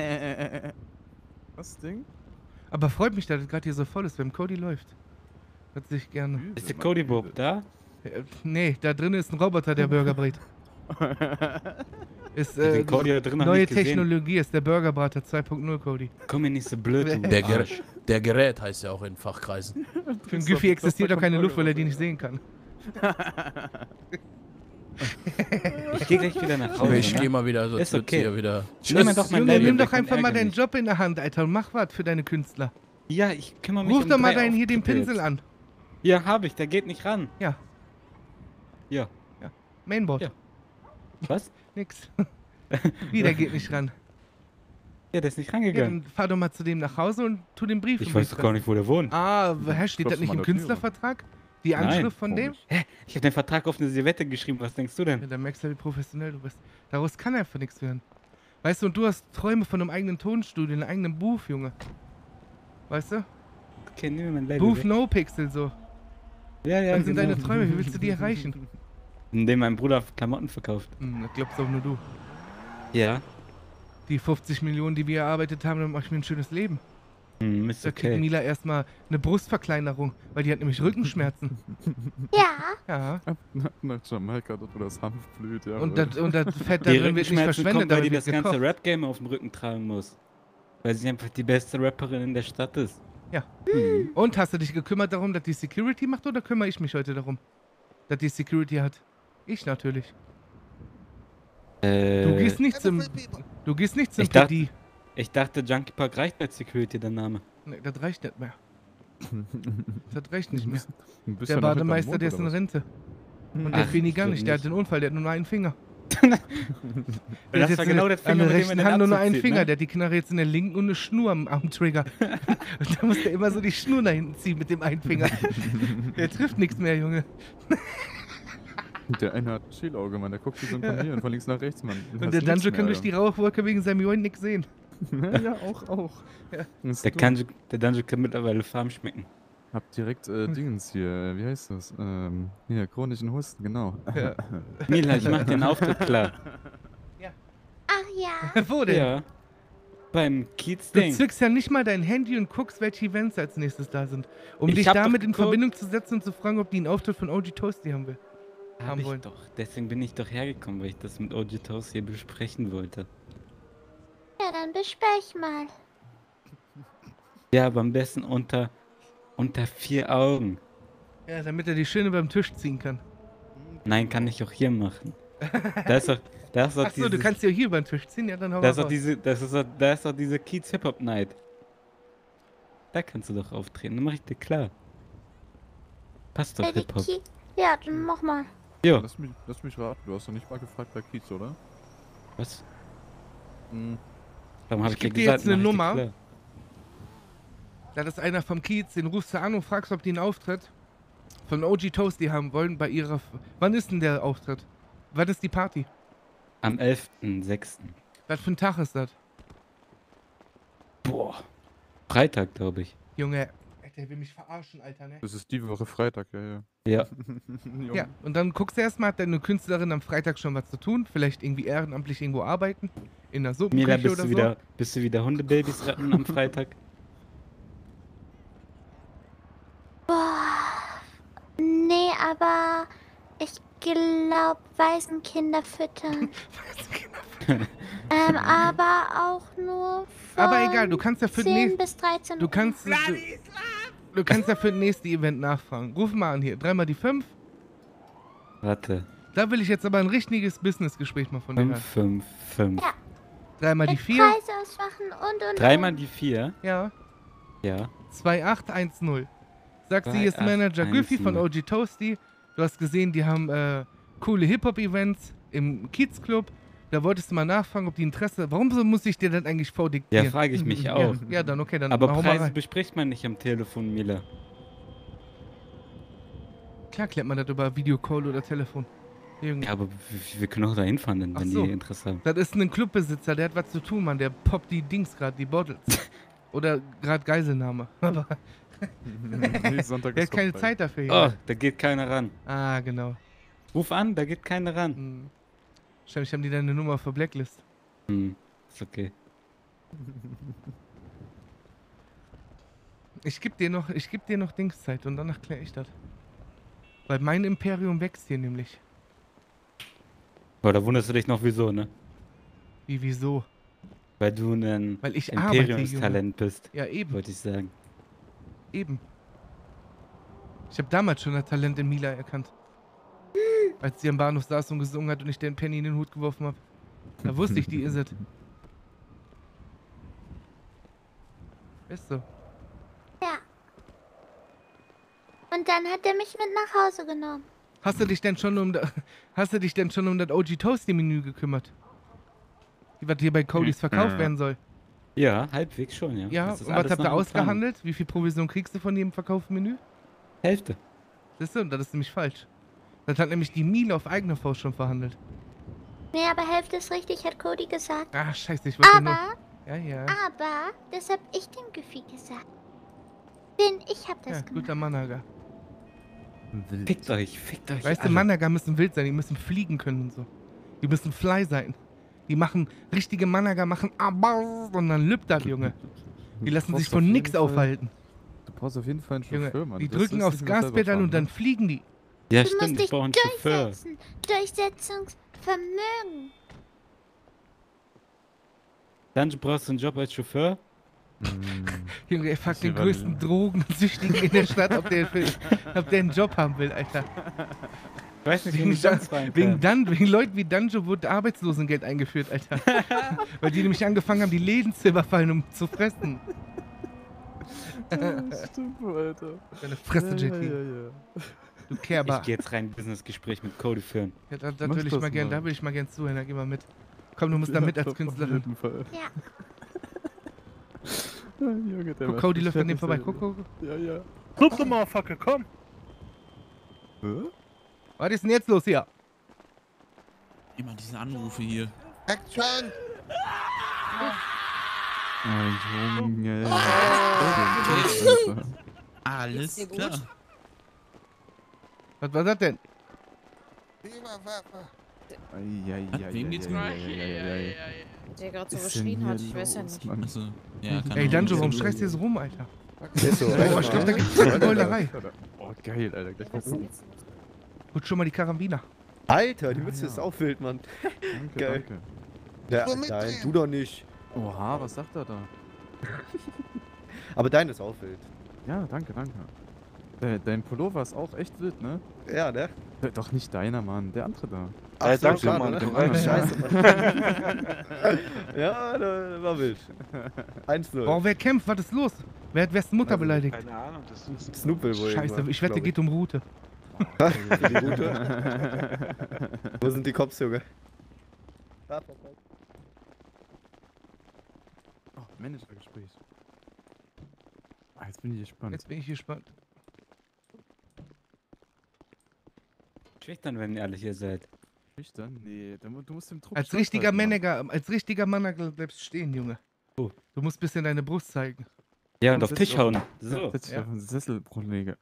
[SPEAKER 3] Was Ding?
[SPEAKER 1] Aber freut mich, dass es gerade hier so voll ist, wenn Cody läuft. Das sehe ich gerne.
[SPEAKER 8] Ist der Cody Bob da?
[SPEAKER 1] Äh, Nee, da drin ist ein Roboter, der Burger brät. Ist
[SPEAKER 8] Ich hab
[SPEAKER 1] äh,
[SPEAKER 8] den Cody da drin noch
[SPEAKER 1] neue
[SPEAKER 8] nicht gesehen.
[SPEAKER 1] Technologie, ist der Burgerbrater zwei Punkt null, Cody.
[SPEAKER 8] Komm mir nicht so blöd, du
[SPEAKER 9] Der, Ger
[SPEAKER 8] Arsch.
[SPEAKER 9] der Gerät heißt ja auch in Fachkreisen.
[SPEAKER 1] Für den Giffy existiert doch keine Luft, weil er die nicht sehen kann.
[SPEAKER 8] Ich geh gleich wieder nach Hause.
[SPEAKER 9] Okay, ich
[SPEAKER 8] ne?
[SPEAKER 9] gehe mal wieder so
[SPEAKER 8] Ist
[SPEAKER 9] zu
[SPEAKER 8] okay.
[SPEAKER 9] dir wieder.
[SPEAKER 8] Nimm mir doch mein
[SPEAKER 1] Junge,
[SPEAKER 8] Label
[SPEAKER 1] nimm
[SPEAKER 8] weg
[SPEAKER 1] doch
[SPEAKER 8] und
[SPEAKER 1] einfach mal
[SPEAKER 8] ärger
[SPEAKER 1] deinen
[SPEAKER 8] mich.
[SPEAKER 1] Job in der Hand, Alter, und mach was für deine Künstler.
[SPEAKER 8] Ja, ich kümmere mich
[SPEAKER 1] Ruf
[SPEAKER 8] um
[SPEAKER 1] doch mal
[SPEAKER 8] drei
[SPEAKER 1] deinen hier den
[SPEAKER 8] Auftritte
[SPEAKER 1] Pinsel
[SPEAKER 8] jetzt.
[SPEAKER 1] an.
[SPEAKER 8] Ja, hab ich, der geht nicht ran.
[SPEAKER 1] Ja.
[SPEAKER 8] Ja.
[SPEAKER 1] Mainboard.
[SPEAKER 8] Ja. Was?
[SPEAKER 1] Nix. Wieder geht nicht ran.
[SPEAKER 8] Ja, der ist nicht
[SPEAKER 1] Ja,
[SPEAKER 8] rangegangen.
[SPEAKER 1] dann fahr doch mal zu dem nach Hause und tu den Brief.
[SPEAKER 8] Ich
[SPEAKER 1] im
[SPEAKER 8] weiß doch
[SPEAKER 1] Brief
[SPEAKER 8] gar nicht, wo der wohnt.
[SPEAKER 1] Ah, hä, steht das
[SPEAKER 3] Klopfst
[SPEAKER 1] nicht
[SPEAKER 3] mal
[SPEAKER 1] im
[SPEAKER 3] an der Tür.
[SPEAKER 1] Künstlervertrag? Die
[SPEAKER 8] Nein,
[SPEAKER 1] Anschrift von dem?
[SPEAKER 3] komisch.
[SPEAKER 8] Ich habe den Vertrag auf eine Servette geschrieben, was denkst du
[SPEAKER 1] Ja,
[SPEAKER 8] denn?
[SPEAKER 1] dann merkst du, wie professionell du bist. Daraus kann einfach nichts werden. Weißt du, und du hast Träume von einem eigenen Tonstudio, einem eigenen Buch, Junge. Weißt du?
[SPEAKER 8] Okay, nimm mir mein Label
[SPEAKER 1] Buch
[SPEAKER 8] weg.
[SPEAKER 1] No Pixel, so.
[SPEAKER 8] Ja, ja,
[SPEAKER 1] Dann sind
[SPEAKER 8] genau.
[SPEAKER 1] deine Träume, wie willst du die erreichen?
[SPEAKER 8] Indem mein Bruder Klamotten verkauft.
[SPEAKER 1] Hm, das glaubst auch nur du.
[SPEAKER 8] Ja.
[SPEAKER 1] Die fünfzig Millionen, die wir erarbeitet haben, dann mach ich mir ein schönes Leben.
[SPEAKER 8] Hm, ist
[SPEAKER 1] Da kriegt
[SPEAKER 8] okay.
[SPEAKER 1] Mila erstmal eine Brustverkleinerung, weil die hat nämlich Rückenschmerzen.
[SPEAKER 2] Ja,
[SPEAKER 1] Ja.
[SPEAKER 3] Nach Jamaika, dort wo das Hanf blüht, ja.
[SPEAKER 1] Und das, und das Fett da
[SPEAKER 8] Die
[SPEAKER 1] drin wird nicht
[SPEAKER 8] Rückenschmerzen
[SPEAKER 1] verschwendet,
[SPEAKER 8] kommt, weil
[SPEAKER 1] aber
[SPEAKER 8] die
[SPEAKER 1] wird
[SPEAKER 8] das ganze
[SPEAKER 1] gekocht.
[SPEAKER 8] Rap-Game auf dem Rücken tragen muss. Weil sie einfach die beste Rapperin in der Stadt ist.
[SPEAKER 1] Ja.
[SPEAKER 8] Mhm.
[SPEAKER 1] Und hast du dich gekümmert darum, dass die Security macht, oder kümmere ich mich heute darum, dass die Security hat? Ich natürlich.
[SPEAKER 8] Äh,
[SPEAKER 1] Du gehst nicht zum, du gehst nicht zum
[SPEAKER 8] Ich dachte-
[SPEAKER 1] P D.
[SPEAKER 8] ich dachte, Junkie Park reicht als Security, der Name.
[SPEAKER 1] Nee, das reicht nicht mehr. Das reicht nicht mehr.
[SPEAKER 3] Ein bisschen
[SPEAKER 1] Der
[SPEAKER 3] noch
[SPEAKER 1] Bademeister,
[SPEAKER 3] hinterm
[SPEAKER 1] der ist
[SPEAKER 3] Mond,
[SPEAKER 1] in
[SPEAKER 3] oder
[SPEAKER 1] Rente. Und
[SPEAKER 8] Ach,
[SPEAKER 1] der Fini gar
[SPEAKER 8] stimmt
[SPEAKER 1] nicht, der hat
[SPEAKER 8] nicht.
[SPEAKER 1] den Unfall, der hat nur einen Finger.
[SPEAKER 8] Das
[SPEAKER 1] Der hat jetzt
[SPEAKER 8] war genau
[SPEAKER 1] eine-
[SPEAKER 8] der Finger,
[SPEAKER 1] an der
[SPEAKER 8] mit dem er
[SPEAKER 1] rechten
[SPEAKER 8] den
[SPEAKER 1] Hand nur noch
[SPEAKER 8] Abzug
[SPEAKER 1] einen
[SPEAKER 8] zieht,
[SPEAKER 1] Finger,
[SPEAKER 8] ne?
[SPEAKER 1] der hat die Knarre jetzt in der linken und eine Schnur am, am Trigger. Und da muss der immer so die Schnur nach hinten ziehen mit dem einen Finger. Der trifft nichts mehr, Junge.
[SPEAKER 3] was? Der eine hat ein Schielauge, Mann. Der guckt wie so ein Kameleon von links nach rechts, Mann.
[SPEAKER 1] Und der Dungeon kann durch die Rauchwolke wegen seinem Joint nichts sehen.
[SPEAKER 3] ja, auch, auch.
[SPEAKER 1] Ja.
[SPEAKER 3] Das ist
[SPEAKER 8] Der,
[SPEAKER 3] gut.
[SPEAKER 8] kann, der Dungeon kann mittlerweile Farm schmecken.
[SPEAKER 3] Hab direkt äh, Dingens hier, äh, wie heißt das? Ähm, hier, chronischen Husten, genau.
[SPEAKER 1] Ja.
[SPEAKER 8] Mila, ich mach den Auftritt klar.
[SPEAKER 2] Ach ja.
[SPEAKER 1] Wo denn?
[SPEAKER 8] Ja. Beim Kiez
[SPEAKER 1] Du
[SPEAKER 8] Ding.
[SPEAKER 1] zückst ja nicht mal dein Handy und guckst, welche Events als nächstes da sind. Um
[SPEAKER 8] Ich
[SPEAKER 1] dich
[SPEAKER 8] hab doch
[SPEAKER 1] damit in
[SPEAKER 8] geguckt.
[SPEAKER 1] Verbindung zu setzen und zu fragen, ob die einen Auftritt von O G Toasty haben will.
[SPEAKER 8] Hab
[SPEAKER 1] haben
[SPEAKER 8] ich
[SPEAKER 1] wollen.
[SPEAKER 8] doch. Deswegen bin ich doch hergekommen, weil ich das mit O G Toast hier besprechen wollte.
[SPEAKER 2] Ja, dann besprech mal.
[SPEAKER 8] Ja, aber am besten unter, unter vier Augen.
[SPEAKER 1] Ja, damit er die Schöne beim Tisch ziehen kann.
[SPEAKER 8] Nein, kann ich auch hier machen. Da ist doch, da ist doch
[SPEAKER 1] Achso, du
[SPEAKER 8] dieses-
[SPEAKER 1] kannst sie auch hier beim Tisch ziehen, ja, dann hau
[SPEAKER 8] Da
[SPEAKER 1] mal
[SPEAKER 8] ist doch
[SPEAKER 1] raus.
[SPEAKER 8] diese, das ist doch, da ist doch diese Kiez Hip Hop Night. Da kannst du doch auftreten, dann mach ich dir klar. Passt doch
[SPEAKER 2] Bei der
[SPEAKER 8] Hip Hop.
[SPEAKER 2] Ki- Ja, dann mach mal.
[SPEAKER 8] Jo,
[SPEAKER 3] Lass mich, lass mich raten, du hast doch nicht mal gefragt bei Kiez, oder?
[SPEAKER 8] was?
[SPEAKER 3] Hm.
[SPEAKER 8] Warum hab
[SPEAKER 1] Ich
[SPEAKER 8] ich dir
[SPEAKER 1] geb dir
[SPEAKER 8] gesagt,
[SPEAKER 1] jetzt eine
[SPEAKER 8] mach ich dir
[SPEAKER 1] Nummer.
[SPEAKER 8] klar.
[SPEAKER 1] Da ist einer vom Kiez, den rufst du an und fragst, ob die einen Auftritt von O G Toasty haben wollen bei ihrer... F Wann ist denn der Auftritt? Wann ist die Party?
[SPEAKER 8] Am elften sechsten
[SPEAKER 1] Was für ein Tag ist das?
[SPEAKER 8] Boah. Freitag, glaube ich.
[SPEAKER 1] Junge, der will mich verarschen, Alter, ne?
[SPEAKER 3] Das ist die Woche Freitag, ja, ja.
[SPEAKER 8] Ja.
[SPEAKER 3] Junge.
[SPEAKER 1] Ja, und dann guckst du erstmal, hat deine Künstlerin am Freitag schon was zu tun? Vielleicht irgendwie ehrenamtlich irgendwo arbeiten? In der
[SPEAKER 8] Mila,
[SPEAKER 1] Suppenküche
[SPEAKER 8] bist
[SPEAKER 1] oder
[SPEAKER 8] du
[SPEAKER 1] so?
[SPEAKER 8] wieder, bist du wieder Hundebabys retten am Freitag?
[SPEAKER 2] Boah. Nee, aber ich glaube, Waisenkinder füttern. ähm, aber auch nur von
[SPEAKER 1] Aber egal, du kannst ja für den
[SPEAKER 2] zehn
[SPEAKER 1] nächsten...
[SPEAKER 2] bis dreizehn
[SPEAKER 1] Du kannst... Du, du kannst ja für das nächste Event nachfragen. Ruf mal an hier. Dreimal die fünf.
[SPEAKER 8] Warte.
[SPEAKER 1] Da will ich jetzt aber ein richtiges Businessgespräch mal von dir
[SPEAKER 8] fünf,
[SPEAKER 1] hören.
[SPEAKER 8] fünf, fünf.
[SPEAKER 2] Ja.
[SPEAKER 1] Dreimal die
[SPEAKER 2] Mit
[SPEAKER 1] vier.
[SPEAKER 2] Preis ausmachen und und
[SPEAKER 8] Dreimal
[SPEAKER 2] und.
[SPEAKER 8] die vier.
[SPEAKER 1] Ja.
[SPEAKER 8] Ja.
[SPEAKER 1] zwei acht eins null. Sagt sie,
[SPEAKER 8] zwei
[SPEAKER 1] hier ist
[SPEAKER 8] acht
[SPEAKER 1] Manager
[SPEAKER 8] eins
[SPEAKER 1] Griffy von
[SPEAKER 8] null.
[SPEAKER 1] O G Toasty. Du hast gesehen, die haben äh, coole Hip-Hop-Events im Kiez-Club. Da wolltest du mal nachfragen, ob die Interesse... Warum so muss ich dir das eigentlich
[SPEAKER 8] Ja,
[SPEAKER 1] vordiktieren?
[SPEAKER 8] frage ich mich
[SPEAKER 1] ja,
[SPEAKER 8] auch.
[SPEAKER 1] ja, dann okay, dann
[SPEAKER 8] Aber
[SPEAKER 1] hau mal
[SPEAKER 8] Preise
[SPEAKER 1] rein.
[SPEAKER 8] bespricht man nicht am Telefon, Mila.
[SPEAKER 1] Klar klärt man das über Videocall oder Telefon. Irgendwie.
[SPEAKER 8] Ja, aber wir, wir können auch da hinfahren, wenn
[SPEAKER 1] Ach
[SPEAKER 8] wenn
[SPEAKER 1] so.
[SPEAKER 8] die Interesse haben.
[SPEAKER 1] Das ist ein Clubbesitzer, der hat was zu tun, Mann. Der poppt die Dings gerade, die Bottles. Oder gerade Geiselnahme. Aber
[SPEAKER 3] Nee, Sonntag
[SPEAKER 1] der
[SPEAKER 3] ist
[SPEAKER 1] hat keine
[SPEAKER 3] doch frei.
[SPEAKER 1] Zeit dafür.
[SPEAKER 8] Oh,
[SPEAKER 1] Hier.
[SPEAKER 8] da geht keiner ran.
[SPEAKER 1] Ah, genau.
[SPEAKER 8] Ruf an, da geht keiner ran.
[SPEAKER 1] Hm. Wahrscheinlich haben die deine Nummer auf der Blacklist.
[SPEAKER 8] Hm, ist okay.
[SPEAKER 1] Ich geb dir noch, ich geb dir noch Dingszeit und danach kläre ich das. Weil mein Imperium wächst hier nämlich.
[SPEAKER 8] Aber da wunderst du dich noch wieso, ne?
[SPEAKER 1] Wie, wieso?
[SPEAKER 8] Weil du ein
[SPEAKER 1] Weil ich arbeite,
[SPEAKER 8] Imperiumstalent bist,
[SPEAKER 1] Ja, eben,
[SPEAKER 8] wollte ich sagen.
[SPEAKER 1] eben. Ich habe damals schon das Talent in Mila erkannt. Als sie am Bahnhof saß und gesungen hat und ich den Penny in den Hut geworfen habe. Da wusste ich, die ist es. Ist so.
[SPEAKER 2] Ja. Und dann hat er mich mit nach Hause genommen.
[SPEAKER 1] Hast du dich denn schon um da, hast du dich denn schon um das O G Toasty Menü gekümmert? Was hier bei Codys verkauft werden soll?
[SPEAKER 8] Ja, halbwegs schon, ja.
[SPEAKER 1] Ja,
[SPEAKER 8] Das ist
[SPEAKER 1] und was
[SPEAKER 8] alles
[SPEAKER 1] habt
[SPEAKER 8] noch
[SPEAKER 1] ihr
[SPEAKER 8] in Planung.
[SPEAKER 1] ausgehandelt? Wie viel Provision kriegst du von jedem verkauften Menü?
[SPEAKER 8] Hälfte.
[SPEAKER 1] Siehst du, das ist nämlich falsch. Das hat nämlich die Miele auf eigene Faust schon verhandelt.
[SPEAKER 2] Nee, aber Hälfte ist richtig, hat Cody gesagt.
[SPEAKER 1] Ach, scheiße, ich wollte nur...
[SPEAKER 2] Aber,
[SPEAKER 1] Ja, ja.
[SPEAKER 2] aber, das hab ich dem Gefühl gesagt. Denn ich hab das
[SPEAKER 1] Ja,
[SPEAKER 2] gemacht.
[SPEAKER 1] guter Manager.
[SPEAKER 3] Wild.
[SPEAKER 8] Fickt euch, fickt euch.
[SPEAKER 1] Weißt du,
[SPEAKER 8] alle.
[SPEAKER 1] Manager müssen wild sein, die müssen fliegen können und so. Die müssen fly sein. Die machen, richtige Manager machen aber und dann lübt das, Junge. Die lassen
[SPEAKER 3] Du
[SPEAKER 1] sich
[SPEAKER 3] brauchst
[SPEAKER 1] von
[SPEAKER 3] auf
[SPEAKER 1] nix
[SPEAKER 3] jeden Fall-
[SPEAKER 1] aufhalten.
[SPEAKER 3] Du brauchst auf jeden Fall einen Chauffeur,
[SPEAKER 1] Junge,
[SPEAKER 3] Mann.
[SPEAKER 1] die
[SPEAKER 3] Das
[SPEAKER 1] drücken
[SPEAKER 3] lässt
[SPEAKER 1] aufs
[SPEAKER 3] sich nicht selber
[SPEAKER 1] Gaspedal
[SPEAKER 3] fahren,
[SPEAKER 1] und dann
[SPEAKER 3] ne?
[SPEAKER 1] fliegen die.
[SPEAKER 8] Ja,
[SPEAKER 2] Du
[SPEAKER 8] stimmt,
[SPEAKER 2] musst
[SPEAKER 8] ich
[SPEAKER 2] dich
[SPEAKER 8] brauche einen Chauffeur.
[SPEAKER 2] durchsetzen. Durchsetzungsvermögen.
[SPEAKER 8] Dann brauchst du einen Job als Chauffeur.
[SPEAKER 3] Hm.
[SPEAKER 1] Junge, er fragt
[SPEAKER 3] Sie
[SPEAKER 1] den
[SPEAKER 3] waren-
[SPEAKER 1] größten Drogensüchtigen in der Stadt, ob der, für, ob der einen Job haben will, Alter.
[SPEAKER 8] Ich weiß nicht, wie
[SPEAKER 1] Wegen,
[SPEAKER 8] ich sonst fahren
[SPEAKER 1] wegen,
[SPEAKER 8] kann.
[SPEAKER 1] Dan wegen Leuten wie Danjo wurde Arbeitslosengeld eingeführt, Alter. Weil die nämlich angefangen haben, die Läden zu überfallen, um zu fressen.
[SPEAKER 3] Ja, stimmt, Alter.
[SPEAKER 1] Deine Fresse,
[SPEAKER 3] ja,
[SPEAKER 1] J T.
[SPEAKER 3] ja, ja, ja.
[SPEAKER 1] Du Kerber.
[SPEAKER 8] Ich gehe jetzt rein Businessgespräch mit Cody führen.
[SPEAKER 1] Ja, da, da
[SPEAKER 3] Mach
[SPEAKER 1] will ich
[SPEAKER 3] das
[SPEAKER 1] mal gern,
[SPEAKER 3] mal.
[SPEAKER 1] da will ich mal gern zuhören, da geh mal mit. Komm, du musst da
[SPEAKER 3] Ja,
[SPEAKER 1] mit als
[SPEAKER 3] doch, auf
[SPEAKER 1] Künstlerin.
[SPEAKER 3] jeden Fall.
[SPEAKER 2] Ja.
[SPEAKER 3] Ja, Junge, der
[SPEAKER 1] Guck,
[SPEAKER 3] macht
[SPEAKER 1] Cody
[SPEAKER 3] mich
[SPEAKER 1] läuft an dem
[SPEAKER 3] fertig,
[SPEAKER 1] vorbei. Guck, guck, guck.
[SPEAKER 3] Ja, ja.
[SPEAKER 5] Club the Motherfucker, komm!
[SPEAKER 3] Hä?
[SPEAKER 1] Was ist denn jetzt los hier?
[SPEAKER 6] Immer diese Anrufe hier.
[SPEAKER 7] Action!
[SPEAKER 3] Oh, Junge.
[SPEAKER 9] Alles
[SPEAKER 4] dir gut?
[SPEAKER 9] klar.
[SPEAKER 1] Was war das denn?
[SPEAKER 9] Wem geht's gut?
[SPEAKER 4] Der gerade so
[SPEAKER 3] Was ist
[SPEAKER 4] geschrien
[SPEAKER 3] denn
[SPEAKER 4] hat,
[SPEAKER 3] hier
[SPEAKER 4] ich weiß ja
[SPEAKER 3] los,
[SPEAKER 4] nicht.
[SPEAKER 3] Mann?
[SPEAKER 9] Also, ja, kann
[SPEAKER 1] Ey,
[SPEAKER 9] auch
[SPEAKER 1] Danjo,
[SPEAKER 9] nicht
[SPEAKER 1] warum
[SPEAKER 9] so-
[SPEAKER 1] stresst ihr so rum, Alter?
[SPEAKER 7] Ist so,
[SPEAKER 1] Oh, ich glaube, da gibt's eine Beulerei.
[SPEAKER 3] Oh, geil, Alter. Gleich mal
[SPEAKER 4] Was
[SPEAKER 3] rum.
[SPEAKER 4] jetzt los?
[SPEAKER 1] Gut, schon mal die Karabiner.
[SPEAKER 7] Alter, die
[SPEAKER 3] Ah,
[SPEAKER 7] Mütze
[SPEAKER 3] ja.
[SPEAKER 7] ist auch wild, Mann.
[SPEAKER 3] Danke,
[SPEAKER 7] Geil.
[SPEAKER 3] danke.
[SPEAKER 7] Ja,
[SPEAKER 6] Nur mit
[SPEAKER 7] dein,
[SPEAKER 6] drin.
[SPEAKER 7] du doch nicht.
[SPEAKER 3] Oha, was sagt er da?
[SPEAKER 7] Aber dein ist auch wild.
[SPEAKER 3] Ja, danke, danke. De dein Pullover ist auch echt wild, ne?
[SPEAKER 7] Ja, ne?
[SPEAKER 3] D Doch nicht deiner, Mann. Der andere da.
[SPEAKER 7] Ach,
[SPEAKER 5] Äh,
[SPEAKER 7] so,
[SPEAKER 5] danke,
[SPEAKER 7] schade,
[SPEAKER 5] Mann,
[SPEAKER 7] ne?
[SPEAKER 3] dem anderen.
[SPEAKER 7] Scheiße, Mann. Ja, da war wild. eins null.
[SPEAKER 1] Oh, wer kämpft? Was ist los? Wer hat wessen Mutter beleidigt?
[SPEAKER 5] Keine Ahnung, das ist...
[SPEAKER 7] Snoop will wohl
[SPEAKER 1] Scheiße,
[SPEAKER 7] irgendwas,
[SPEAKER 1] ich wette,
[SPEAKER 7] glaub
[SPEAKER 1] geht um Route.
[SPEAKER 7] Für die Route? Wo sind die Cops, Junge? Da, vorbei.
[SPEAKER 3] Oh, Managergespräch. Ah, jetzt bin ich gespannt.
[SPEAKER 1] Jetzt bin ich gespannt.
[SPEAKER 8] Schüchtern, wenn ihr alle hier seid.
[SPEAKER 3] Schüchtern? Nee, du, mu- du musst im Trupp
[SPEAKER 1] Als
[SPEAKER 3] Stand
[SPEAKER 1] richtiger
[SPEAKER 3] halten, Mann.
[SPEAKER 1] Manager, als richtiger Manager bleibst stehen, Junge.
[SPEAKER 8] Oh.
[SPEAKER 1] Du musst bisschen deine Brust zeigen.
[SPEAKER 8] Ja, und auf
[SPEAKER 3] Setz
[SPEAKER 8] Tisch
[SPEAKER 3] dich auf-
[SPEAKER 8] hauen. So.
[SPEAKER 3] Setz dich
[SPEAKER 1] Ja.
[SPEAKER 3] auf den Sessel, Kollege.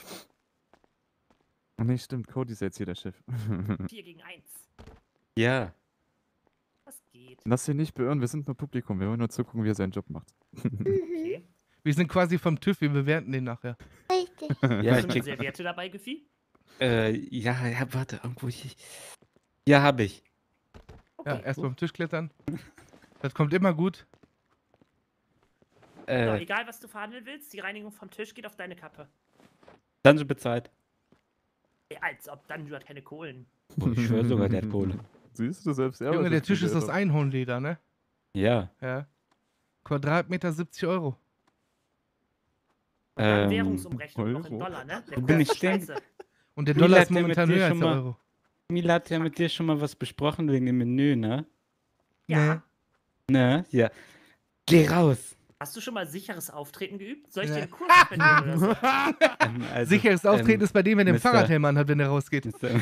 [SPEAKER 3] Oh nee, stimmt. Cody ist jetzt hier der Chef.
[SPEAKER 10] vier gegen eins.
[SPEAKER 8] Ja.
[SPEAKER 10] Das geht.
[SPEAKER 3] Lass dich nicht beirren, wir sind nur Publikum. Wir wollen nur zugucken, wie er seinen Job macht.
[SPEAKER 10] Okay.
[SPEAKER 1] Wir sind quasi vom TÜV, wir bewerten den nachher.
[SPEAKER 2] Richtig.
[SPEAKER 8] Ja,
[SPEAKER 10] Hast
[SPEAKER 8] ich
[SPEAKER 10] du noch
[SPEAKER 8] krieg.
[SPEAKER 10] Serviette dabei, Gefi?
[SPEAKER 8] Äh, ja, ja, warte, irgendwo. Ich, ja, hab ich.
[SPEAKER 1] Ja,
[SPEAKER 10] Okay.
[SPEAKER 1] erst beim Tisch klettern. Das kommt immer gut.
[SPEAKER 10] So,
[SPEAKER 8] Äh,
[SPEAKER 10] egal, was du verhandeln willst, die Reinigung vom Tisch geht auf deine Kappe.
[SPEAKER 8] Dungeon bezahlt.
[SPEAKER 10] Ey, als ob dann du hat keine Kohlen.
[SPEAKER 8] Boah, ich schwör sogar, der hat Kohle.
[SPEAKER 3] Siehst du selbst? Er
[SPEAKER 1] Junge,
[SPEAKER 3] weiß
[SPEAKER 1] der
[SPEAKER 3] jetzt,
[SPEAKER 1] Tisch
[SPEAKER 3] wie
[SPEAKER 1] ist
[SPEAKER 3] der
[SPEAKER 1] aus
[SPEAKER 3] da-
[SPEAKER 1] Einhornleder, ne?
[SPEAKER 8] Ja.
[SPEAKER 1] Ja. Quadratmeter siebzig Euro.
[SPEAKER 10] Dann
[SPEAKER 8] Ähm,
[SPEAKER 10] Währungsumrechnung noch in
[SPEAKER 3] Euro.
[SPEAKER 10] Dollar, ne? Der
[SPEAKER 8] Wo bin
[SPEAKER 10] Kurs
[SPEAKER 8] ich
[SPEAKER 10] ist
[SPEAKER 8] stehen?
[SPEAKER 10] scheiße.
[SPEAKER 1] Und der
[SPEAKER 8] Mila
[SPEAKER 1] Dollar
[SPEAKER 8] hat
[SPEAKER 1] ist
[SPEAKER 8] ja mit
[SPEAKER 1] momentan
[SPEAKER 8] dir
[SPEAKER 1] höher
[SPEAKER 8] schon
[SPEAKER 1] als der
[SPEAKER 8] mal-
[SPEAKER 1] Euro.
[SPEAKER 8] Mila hat ja mit dir schon mal was besprochen wegen dem Menü, ne?
[SPEAKER 10] Ja.
[SPEAKER 8] Ne? Ja. Geh raus.
[SPEAKER 10] Hast du schon mal sicheres Auftreten geübt? Soll ich
[SPEAKER 1] Ja.
[SPEAKER 10] dir einen Kurs spendieren oder so?
[SPEAKER 8] Ähm, also,
[SPEAKER 1] Sicheres Auftreten
[SPEAKER 8] ähm,
[SPEAKER 1] ist bei dem, wenn der den
[SPEAKER 8] Mister
[SPEAKER 1] Fahrradhelm anhat, wenn der rausgeht.
[SPEAKER 8] Mister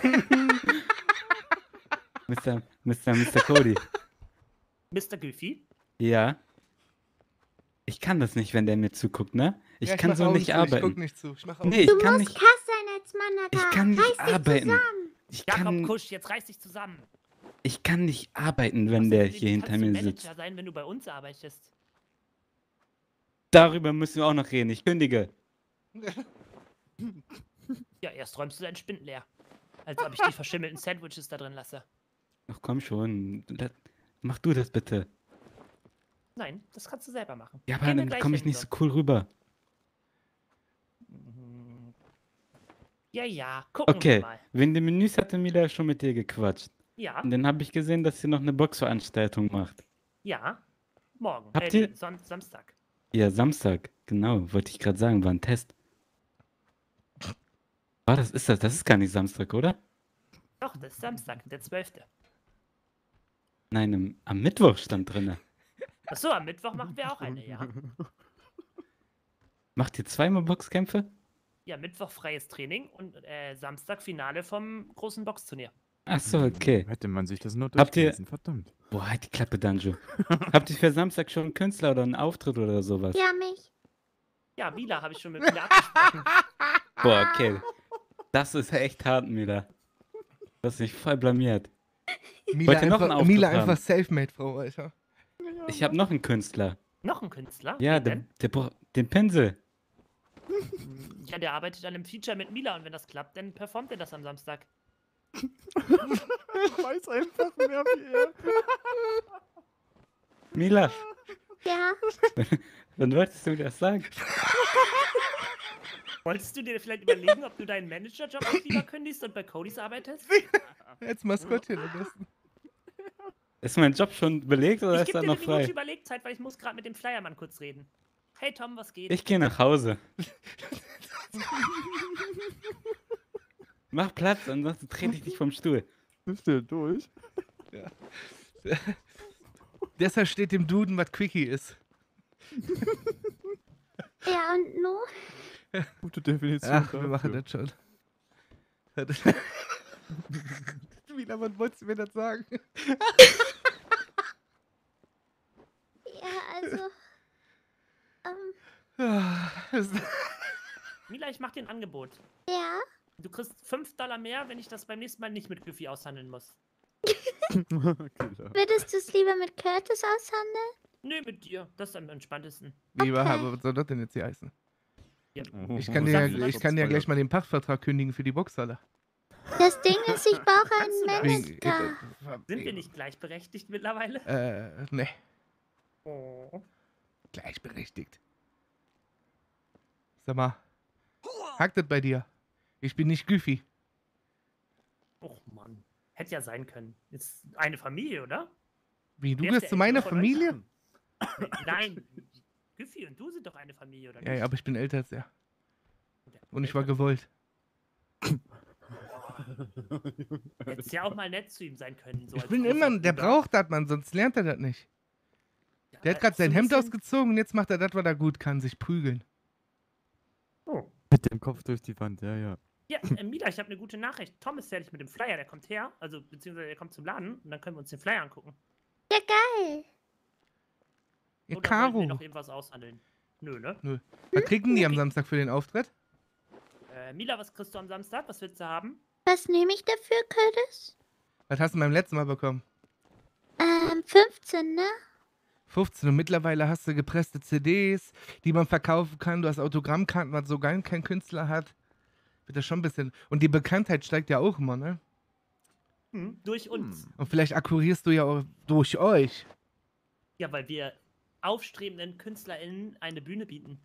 [SPEAKER 8] Mister Mister Mister Cody.
[SPEAKER 10] Mister Goofy?
[SPEAKER 8] Ja. Ich kann das nicht, wenn der mir zuguckt, ne? Ich
[SPEAKER 1] Ja,
[SPEAKER 8] kann
[SPEAKER 1] mach
[SPEAKER 8] so
[SPEAKER 1] Augen
[SPEAKER 8] nicht
[SPEAKER 1] zu, Ich
[SPEAKER 8] arbeiten.
[SPEAKER 1] guck nicht zu. Ich mach Augen
[SPEAKER 8] Nee,
[SPEAKER 1] zu.
[SPEAKER 8] ich
[SPEAKER 2] Du
[SPEAKER 8] kann
[SPEAKER 2] musst
[SPEAKER 8] nicht.
[SPEAKER 2] krass sein als Manager.
[SPEAKER 8] Ich kann nicht
[SPEAKER 2] Reiß dich
[SPEAKER 8] arbeiten.
[SPEAKER 2] zusammen.
[SPEAKER 8] Ich
[SPEAKER 10] Jakob
[SPEAKER 8] kann,
[SPEAKER 10] Kusch, jetzt reiß dich zusammen.
[SPEAKER 8] ich kann nicht arbeiten, wenn
[SPEAKER 10] Außerdem,
[SPEAKER 8] der
[SPEAKER 10] wie
[SPEAKER 8] hier hinter
[SPEAKER 10] kannst du
[SPEAKER 8] mir
[SPEAKER 10] Manager
[SPEAKER 8] sitzt.
[SPEAKER 10] sein, wenn du bei uns arbeitest?
[SPEAKER 8] Darüber müssen wir auch noch reden. Ich kündige.
[SPEAKER 10] Ja, erst räumst du deinen Spind leer. Als ob ich die verschimmelten Sandwiches da drin lasse.
[SPEAKER 8] Ach komm schon. La- Mach du das bitte.
[SPEAKER 10] Nein, das kannst du selber machen.
[SPEAKER 8] Ja, aber
[SPEAKER 10] Gehen wir
[SPEAKER 8] dann
[SPEAKER 10] gleich
[SPEAKER 8] komme ich
[SPEAKER 10] hin,
[SPEAKER 8] nicht so cool rüber.
[SPEAKER 10] Mhm. Ja, ja, gucken
[SPEAKER 8] Okay,
[SPEAKER 10] wir mal.
[SPEAKER 8] wegen den Menüs hatte Mila schon mit dir gequatscht.
[SPEAKER 10] Ja,
[SPEAKER 8] Und dann habe ich gesehen, dass sie noch eine Boxveranstaltung macht.
[SPEAKER 10] ja. Morgen.
[SPEAKER 8] Habt
[SPEAKER 10] äh,
[SPEAKER 8] ihr-
[SPEAKER 10] Son Samstag.
[SPEAKER 8] Ja, Samstag. Genau, wollte ich gerade sagen, war ein Test. War das, ist das, das ist gar nicht Samstag, oder?
[SPEAKER 10] Doch, das ist Samstag, der zwölfte.
[SPEAKER 8] Nein, im, am Mittwoch stand drinne.
[SPEAKER 10] Achso, am Mittwoch machen wir auch eine, ja.
[SPEAKER 8] Macht ihr zweimal Boxkämpfe?
[SPEAKER 10] Ja, Mittwoch freies Training und äh, Samstag Finale vom großen Boxturnier.
[SPEAKER 8] Ach so, okay.
[SPEAKER 3] Hätte man sich das nur
[SPEAKER 8] Habt ihr-
[SPEAKER 3] durchgelesen, verdammt.
[SPEAKER 8] Boah, halt die Klappe, Danjo. Habt ihr für Samstag schon einen Künstler oder einen Auftritt oder sowas?
[SPEAKER 2] Ja, mich.
[SPEAKER 10] Ja, Mila habe ich schon mit Mila abgesprochen.
[SPEAKER 8] Boah, okay. Das ist echt hart, Mila. Du hast mich voll blamiert.
[SPEAKER 1] Mila
[SPEAKER 8] Wollt ihr noch einen
[SPEAKER 1] einfach,
[SPEAKER 8] Auftritt
[SPEAKER 1] Mila
[SPEAKER 8] haben?
[SPEAKER 1] einfach Selfmade-Frau, Alter.
[SPEAKER 8] Ich habe noch einen Künstler.
[SPEAKER 10] Noch ein Künstler?
[SPEAKER 8] Ja,
[SPEAKER 10] Wen
[SPEAKER 8] der,
[SPEAKER 10] denn?
[SPEAKER 8] der, bra- den Pinsel.
[SPEAKER 10] Ja, der arbeitet an einem Feature mit Mila und wenn das klappt, dann performt er das am Samstag.
[SPEAKER 3] Ich weiß einfach mehr wie er.
[SPEAKER 8] Mila,
[SPEAKER 2] Ja.
[SPEAKER 8] wann wolltest du mir das sagen?
[SPEAKER 10] Wolltest du dir vielleicht überlegen, ob du deinen Managerjob auch lieber kündigst und bei Codys arbeitest?
[SPEAKER 1] Als Maskottchen am besten.
[SPEAKER 8] Ist mein Job schon belegt oder
[SPEAKER 10] Ich
[SPEAKER 8] ist
[SPEAKER 10] gebe
[SPEAKER 8] er
[SPEAKER 10] dir
[SPEAKER 8] noch
[SPEAKER 10] eine Minute
[SPEAKER 8] frei?
[SPEAKER 10] Überlegzeit, weil ich muss gerade mit dem Flyermann kurz reden. Hey Tom, was geht?
[SPEAKER 8] Ich gehe nach Hause. Mach Platz, ansonsten trete ich dich vom Stuhl.
[SPEAKER 3] Ist der durch?
[SPEAKER 1] Deshalb steht dem Duden, was Quickie ist.
[SPEAKER 2] Ja, und nu?
[SPEAKER 3] Gute Definition.
[SPEAKER 1] Ach, wir
[SPEAKER 3] dafür.
[SPEAKER 1] machen das schon. Mila, was wolltest du mir das sagen?
[SPEAKER 2] Ja, also.
[SPEAKER 1] es.
[SPEAKER 10] Mila, ich mach dir ein Angebot.
[SPEAKER 2] Ja?
[SPEAKER 10] Du kriegst fünf Dollar mehr, wenn ich das beim nächsten Mal nicht mit Goofy aushandeln muss.
[SPEAKER 2] Würdest du es lieber mit Curtis aushandeln?
[SPEAKER 10] Nö, mit dir. Das ist am entspanntesten.
[SPEAKER 1] Lieber,
[SPEAKER 2] Okay.
[SPEAKER 1] aber was soll das denn jetzt hier heißen?
[SPEAKER 10] Ja.
[SPEAKER 1] Ich kann
[SPEAKER 10] Du
[SPEAKER 1] dir,
[SPEAKER 10] sagst
[SPEAKER 1] ja,
[SPEAKER 10] vielleicht
[SPEAKER 1] ich kann dir ja
[SPEAKER 3] zwei
[SPEAKER 1] gleich mal den Pachtvertrag kündigen für die Boxhalle.
[SPEAKER 2] Das Ding ist, ich brauche
[SPEAKER 10] Kannst du das?
[SPEAKER 2] einen
[SPEAKER 1] Wegen,
[SPEAKER 2] Manager.
[SPEAKER 10] Sind wir nicht gleichberechtigt mittlerweile?
[SPEAKER 1] Äh, ne,
[SPEAKER 10] Oh.
[SPEAKER 1] gleichberechtigt. Sag mal, hakt das bei dir? Ich bin nicht Goofy.
[SPEAKER 10] Och Mann. Hätte ja sein können. Jetzt eine Familie, oder?
[SPEAKER 1] Wie, du
[SPEAKER 10] Wer ist
[SPEAKER 1] gehörst
[SPEAKER 10] der
[SPEAKER 1] zu meiner
[SPEAKER 10] Ältere von euch?
[SPEAKER 1] Familie?
[SPEAKER 10] Nee, Nein. Goofy und du sind doch eine Familie, oder nicht?
[SPEAKER 1] Ja, ja, aber ich bin älter als er.
[SPEAKER 10] Der-
[SPEAKER 1] Und ich war
[SPEAKER 10] Älter.
[SPEAKER 1] gewollt.
[SPEAKER 10] Hättest ja auch mal nett zu ihm sein können. So
[SPEAKER 1] Ich
[SPEAKER 10] als
[SPEAKER 1] bin
[SPEAKER 10] großer
[SPEAKER 1] immer, der
[SPEAKER 10] Bruder.
[SPEAKER 1] braucht das, Mann, sonst lernt er das nicht.
[SPEAKER 10] Ja,
[SPEAKER 1] Der hat gerade
[SPEAKER 10] ist so
[SPEAKER 1] sein
[SPEAKER 10] ein
[SPEAKER 1] Hemd
[SPEAKER 10] bisschen-
[SPEAKER 1] ausgezogen und jetzt macht er das, was er gut kann, sich prügeln.
[SPEAKER 10] Oh.
[SPEAKER 3] Mit dem Kopf durch die Wand, ja, ja.
[SPEAKER 10] Ja, äh, Mila, ich habe eine gute Nachricht. Tom ist fertig mit dem Flyer, der kommt her, also beziehungsweise der kommt zum Laden und dann können wir uns den Flyer angucken.
[SPEAKER 2] Ja, geil.
[SPEAKER 1] Ihr
[SPEAKER 10] Oder wollen wir
[SPEAKER 1] Caro.
[SPEAKER 10] noch irgendwas aushandeln? Nö, ne?
[SPEAKER 1] Nö. Was kriegen die am Samstag für den Auftritt?
[SPEAKER 10] Äh, Mila, was kriegst du am Samstag? Was willst du haben?
[SPEAKER 2] Was nehme ich dafür, Curtis?
[SPEAKER 1] Was hast du beim letzten Mal bekommen?
[SPEAKER 2] Ähm, fünfzehn, ne?
[SPEAKER 1] fünfzehn und mittlerweile hast du gepresste C Ds, die man verkaufen kann. Du hast Autogrammkarten, was so gar kein Künstler hat. Wird das schon ein bisschen. Und die Bekanntheit steigt ja auch immer, ne?
[SPEAKER 10] Hm, durch uns.
[SPEAKER 3] Hm.
[SPEAKER 1] Und vielleicht akkurierst du ja auch durch euch.
[SPEAKER 10] Ja, weil wir aufstrebenden KünstlerInnen eine Bühne bieten.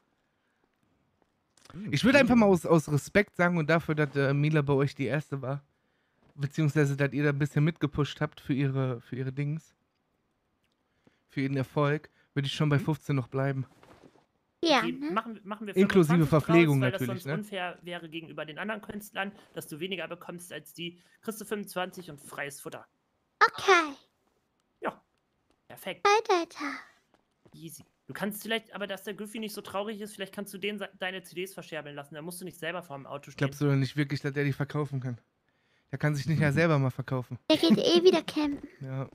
[SPEAKER 1] Ich würde einfach mal aus, aus Respekt sagen und dafür, dass äh, Mila bei euch die erste war, beziehungsweise dass ihr da ein bisschen mitgepusht habt für ihre, für ihre Dings, für ihren Erfolg, würde ich schon bei fünfzehn noch bleiben.
[SPEAKER 2] Ja,
[SPEAKER 10] Okay,
[SPEAKER 2] ne?
[SPEAKER 10] machen, machen wir
[SPEAKER 1] Inklusive
[SPEAKER 10] fünfundzwanzig
[SPEAKER 1] Verpflegung
[SPEAKER 10] draus, weil
[SPEAKER 1] natürlich,
[SPEAKER 10] das sonst
[SPEAKER 1] ne?
[SPEAKER 10] unfair wäre gegenüber den anderen Künstlern, dass du weniger bekommst als die. Kriegst du fünfundzwanzig und freies Futter.
[SPEAKER 2] Okay.
[SPEAKER 10] Perfekt.
[SPEAKER 2] Weiter, Alter.
[SPEAKER 10] Easy. Du kannst vielleicht, aber dass der Goofy nicht so traurig ist, vielleicht kannst du den se- deine C Ds verscherbeln lassen. Da musst du nicht selber vor dem Auto stehen.
[SPEAKER 1] Glaubst du doch nicht wirklich, dass der die verkaufen kann? Der kann sich nicht ja selber mal verkaufen.
[SPEAKER 2] Der geht eh wieder campen.
[SPEAKER 1] Ja.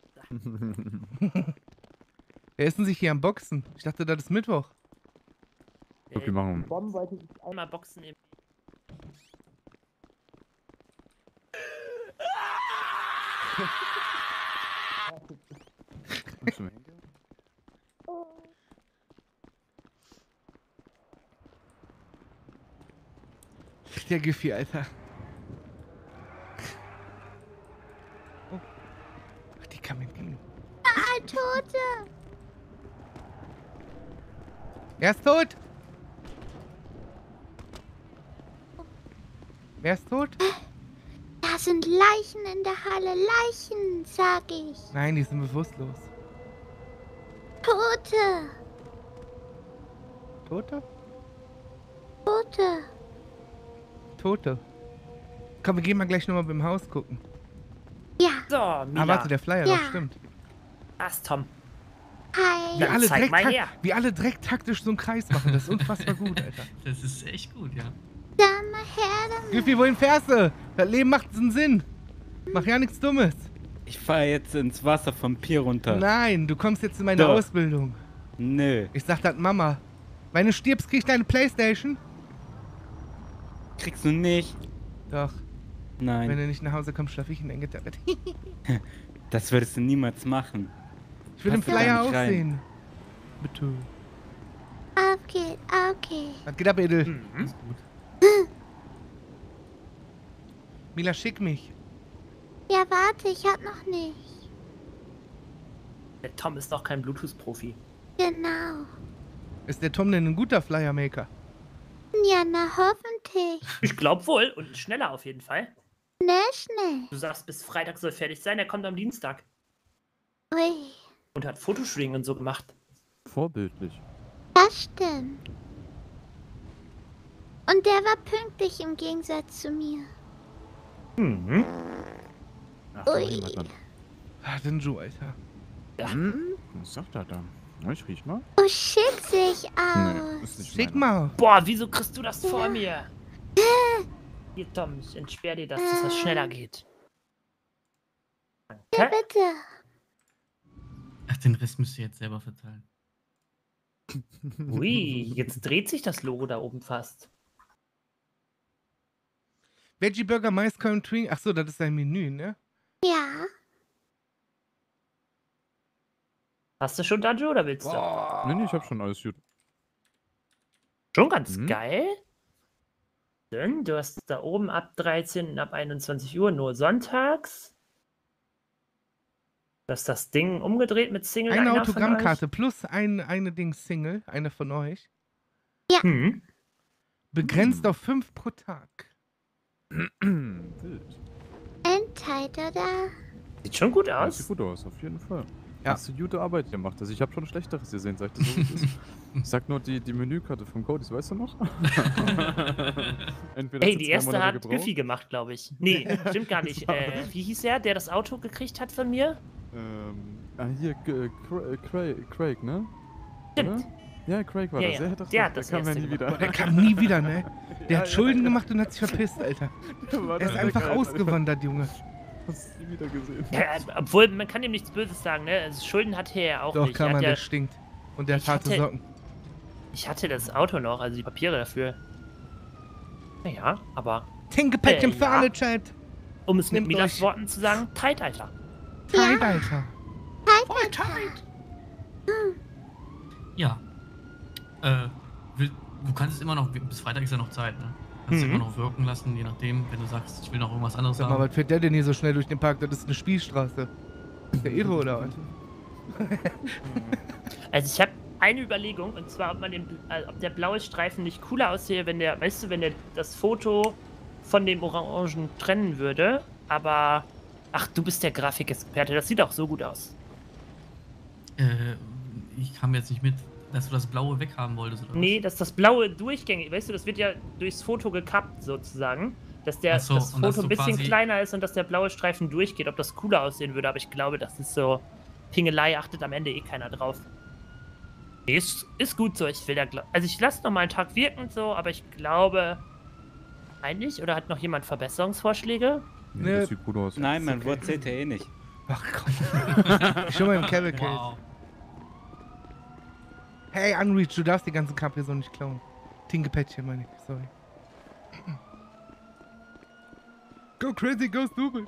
[SPEAKER 1] Wer ist denn sich hier am Boxen? Ich dachte, das ist Mittwoch.
[SPEAKER 3] Okay, machen wir.
[SPEAKER 10] Bomben wollte sich einmal boxen. Im
[SPEAKER 3] Kommst du mal hin?
[SPEAKER 1] Der Giffy, Alter. Oh. Ach, die kam entgegen.
[SPEAKER 2] Ah, Tote.
[SPEAKER 1] Er ist tot! Wer ist tot?
[SPEAKER 2] Da sind Leichen in der Halle. Leichen, sag ich.
[SPEAKER 1] Nein, die sind bewusstlos.
[SPEAKER 2] Tote.
[SPEAKER 1] Tote?
[SPEAKER 2] Tote.
[SPEAKER 1] Tote. Komm, wir gehen mal gleich nochmal beim Haus gucken.
[SPEAKER 2] Ja.
[SPEAKER 10] So,
[SPEAKER 1] Ah,
[SPEAKER 10] Mila.
[SPEAKER 1] warte, der Flyer,
[SPEAKER 2] Ja.
[SPEAKER 1] das stimmt.
[SPEAKER 10] Was, Tom?
[SPEAKER 2] Hi.
[SPEAKER 1] Wir
[SPEAKER 10] Dann
[SPEAKER 1] alle,
[SPEAKER 10] zeig
[SPEAKER 1] direkt
[SPEAKER 10] mal
[SPEAKER 1] tak-
[SPEAKER 10] her.
[SPEAKER 1] wir alle direkt taktisch so einen Kreis machen. Das ist unfassbar gut, Alter.
[SPEAKER 11] Das ist echt gut, ja.
[SPEAKER 2] Dann mal her damit.
[SPEAKER 1] Giffy, wohin fährst du? Das Leben macht einen Sinn. Mach ja nichts Dummes.
[SPEAKER 8] Ich fahre jetzt ins Wasser vom Pier runter.
[SPEAKER 1] Nein, du kommst jetzt in meine
[SPEAKER 8] Doch.
[SPEAKER 1] Ausbildung.
[SPEAKER 8] Nö.
[SPEAKER 1] Ich sag das Mama. Wenn du stirbst, krieg ich deine Playstation.
[SPEAKER 8] Kriegst du nicht?
[SPEAKER 1] Doch.
[SPEAKER 8] Nein.
[SPEAKER 1] Wenn du nicht nach Hause kommst, schlaf ich in dein Gitter.
[SPEAKER 8] Das würdest du niemals machen.
[SPEAKER 1] Ich will den
[SPEAKER 8] Passt da
[SPEAKER 1] Flyer
[SPEAKER 8] nicht rein.
[SPEAKER 1] aussehen. Bitte.
[SPEAKER 2] Auf geht, okay.
[SPEAKER 1] Was geht ab, Edel?
[SPEAKER 10] Mhm.
[SPEAKER 11] Ist gut.
[SPEAKER 1] Mila, schick mich.
[SPEAKER 2] Ja, warte, ich hab noch nicht.
[SPEAKER 10] Der Tom ist doch kein Bluetooth-Profi.
[SPEAKER 2] Genau.
[SPEAKER 1] Ist der Tom denn ein guter Flyer-Maker?
[SPEAKER 2] Ja, na hoffentlich.
[SPEAKER 10] Ich glaub wohl und schneller auf jeden Fall.
[SPEAKER 2] Schnell, schnell.
[SPEAKER 10] Du sagst, bis Freitag soll fertig sein, er kommt am Dienstag.
[SPEAKER 2] Ui,
[SPEAKER 10] Und hat Fotoshooting und so gemacht.
[SPEAKER 3] Vorbildlich.
[SPEAKER 2] das stimmt. Und der war pünktlich im Gegensatz zu mir.
[SPEAKER 10] Mhm.
[SPEAKER 3] Ach, da war
[SPEAKER 2] Ui.
[SPEAKER 3] jemand dann.
[SPEAKER 1] Ah, Denju, Alter.
[SPEAKER 3] Hm? Was sagt er da? Na, ich riech mal.
[SPEAKER 2] Oh shit, sehe ich
[SPEAKER 3] Nee,
[SPEAKER 2] aus.
[SPEAKER 3] ist nicht
[SPEAKER 1] Schick
[SPEAKER 3] meiner.
[SPEAKER 1] mal.
[SPEAKER 10] Boah, wieso kriegst du das vor mir? Hier, Tom, ich entschwer dir das, dass das schneller geht.
[SPEAKER 2] Ja,
[SPEAKER 10] Danke.
[SPEAKER 2] bitte.
[SPEAKER 11] Ach, den Rest müsst ihr jetzt selber verteilen.
[SPEAKER 10] Ui, jetzt dreht sich das Logo da oben fast.
[SPEAKER 1] Veggie Burger, Maiskolben, Twing. Achso, das ist dein Menü, ne?
[SPEAKER 2] Ja.
[SPEAKER 10] Hast du schon, Danjo, oder willst
[SPEAKER 3] Boah. Nee, nee, ich hab schon alles gut.
[SPEAKER 10] du? Schon ganz
[SPEAKER 3] Mhm.
[SPEAKER 10] geil. Denn du hast da oben ab dreizehn und ab einundzwanzig Uhr nur sonntags. Du hast das Ding umgedreht mit Single.
[SPEAKER 1] Eine
[SPEAKER 10] einer von
[SPEAKER 1] Autogrammkarte plus ein, eine Ding Single, eine von euch.
[SPEAKER 10] euch. Hm.
[SPEAKER 1] Begrenzt
[SPEAKER 3] Hm.
[SPEAKER 1] auf fünf pro Tag.
[SPEAKER 3] Wild.
[SPEAKER 2] Endheit, oder?
[SPEAKER 10] Sieht schon gut
[SPEAKER 3] Ja,
[SPEAKER 10] aus.
[SPEAKER 3] sieht gut aus, auf jeden Fall.
[SPEAKER 1] Ja.
[SPEAKER 3] Hast du gute Arbeit gemacht. Also ich habe schon Schlechteres gesehen, sag ich dir so, wie es ist. Ich sag nur die, die Menükarte vom Codis, weißt du noch? Entweder
[SPEAKER 10] Ey,
[SPEAKER 3] hast du
[SPEAKER 10] die
[SPEAKER 3] zwei
[SPEAKER 10] erste
[SPEAKER 3] Monate
[SPEAKER 10] hat
[SPEAKER 3] gebraucht.
[SPEAKER 10] Güffi gemacht, glaube ich. Nee, stimmt gar nicht. Äh, wie hieß er, der das Auto gekriegt hat von mir?
[SPEAKER 3] Ähm, ah, hier, G- Cra- Craig, Craig, ne?
[SPEAKER 10] Stimmt.
[SPEAKER 3] Oder? Ja, Craig war
[SPEAKER 10] Ja,
[SPEAKER 3] das.
[SPEAKER 10] ja.
[SPEAKER 3] Der, hat doch
[SPEAKER 10] Der
[SPEAKER 3] das,
[SPEAKER 10] hat das
[SPEAKER 3] der kam ja
[SPEAKER 10] erste
[SPEAKER 3] nie wieder.
[SPEAKER 10] gemacht.
[SPEAKER 1] Der kam nie wieder, ne? Der
[SPEAKER 3] Ja,
[SPEAKER 1] hat
[SPEAKER 3] ja,
[SPEAKER 1] Schulden
[SPEAKER 3] ja.
[SPEAKER 1] gemacht und hat sich verpisst, Alter.
[SPEAKER 3] Der war
[SPEAKER 1] Er ist
[SPEAKER 3] dann
[SPEAKER 1] einfach
[SPEAKER 3] weg, Alter.
[SPEAKER 1] ausgewandert, Junge.
[SPEAKER 3] Hast du nie wieder gesehen.
[SPEAKER 10] Ja, obwohl, man kann ihm nichts Böses sagen, ne? Also Schulden hatte er ja auch
[SPEAKER 1] Doch,
[SPEAKER 10] nicht.
[SPEAKER 1] kann
[SPEAKER 10] Er
[SPEAKER 1] man,
[SPEAKER 10] hat
[SPEAKER 1] der
[SPEAKER 10] ja,
[SPEAKER 1] stinkt. Und der hat
[SPEAKER 10] Ich
[SPEAKER 1] harte
[SPEAKER 10] hatte-
[SPEAKER 1] Socken.
[SPEAKER 10] ich hatte das Auto noch, also die Papiere dafür. Naja, aber
[SPEAKER 1] Tinkepäckchen
[SPEAKER 10] Äh,
[SPEAKER 1] für
[SPEAKER 10] ja.
[SPEAKER 1] alle, Chat.
[SPEAKER 10] um es mit
[SPEAKER 1] Nehmt
[SPEAKER 10] Milas
[SPEAKER 1] euch-
[SPEAKER 10] Worten zu sagen, tight, Alter.
[SPEAKER 1] Zeit, Alter.
[SPEAKER 2] Voll tight.
[SPEAKER 11] Ja. Äh, will, du kannst es immer noch, bis Freitag ist ja noch Zeit, ne? Kannst
[SPEAKER 10] Mhm.
[SPEAKER 11] es immer noch wirken lassen, je nachdem, wenn du sagst, ich will noch irgendwas anderes
[SPEAKER 1] Sag mal,
[SPEAKER 11] haben.
[SPEAKER 1] was fährt der denn hier so schnell durch den Park? Das ist eine Spielstraße. Ist der irre oder was?
[SPEAKER 10] Also ich habe eine Überlegung, und zwar, ob man den, äh, ob der blaue Streifen nicht cooler aussehe, wenn der, weißt du, wenn der das Foto von dem Orangen trennen würde. Aber, ach, du bist der Grafikexperte, das sieht auch so gut aus.
[SPEAKER 11] Äh, ich kam jetzt nicht mit, dass du das Blaue weghaben wolltest, oder
[SPEAKER 10] Nee, dass das blaue durchgängig, weißt du, das wird ja durchs Foto gekappt sozusagen. Dass der,
[SPEAKER 11] Ach so,
[SPEAKER 10] das
[SPEAKER 11] und dass
[SPEAKER 10] Foto ein
[SPEAKER 11] du
[SPEAKER 10] bisschen
[SPEAKER 11] quasi-
[SPEAKER 10] kleiner ist und dass der blaue Streifen durchgeht, ob das cooler aussehen würde, aber ich glaube, das ist so Pingelei, achtet am Ende eh keiner drauf. Nee, ist, ist gut so, ich will da, gla- also ich lasse noch mal einen Tag wirken und so, aber ich glaube, eigentlich, oder hat noch jemand Verbesserungsvorschläge?
[SPEAKER 3] Nee, das sieht gut aus.
[SPEAKER 8] Nein, mein Wort zählt ja eh nicht.
[SPEAKER 1] Ach komm. Schon mal im Kevin Case.
[SPEAKER 11] Wow.
[SPEAKER 1] Hey, Unreach, du darfst die ganzen Cup hier so nicht klauen. Tinkepäckchen, meine ich, sorry. Go crazy, go stupid.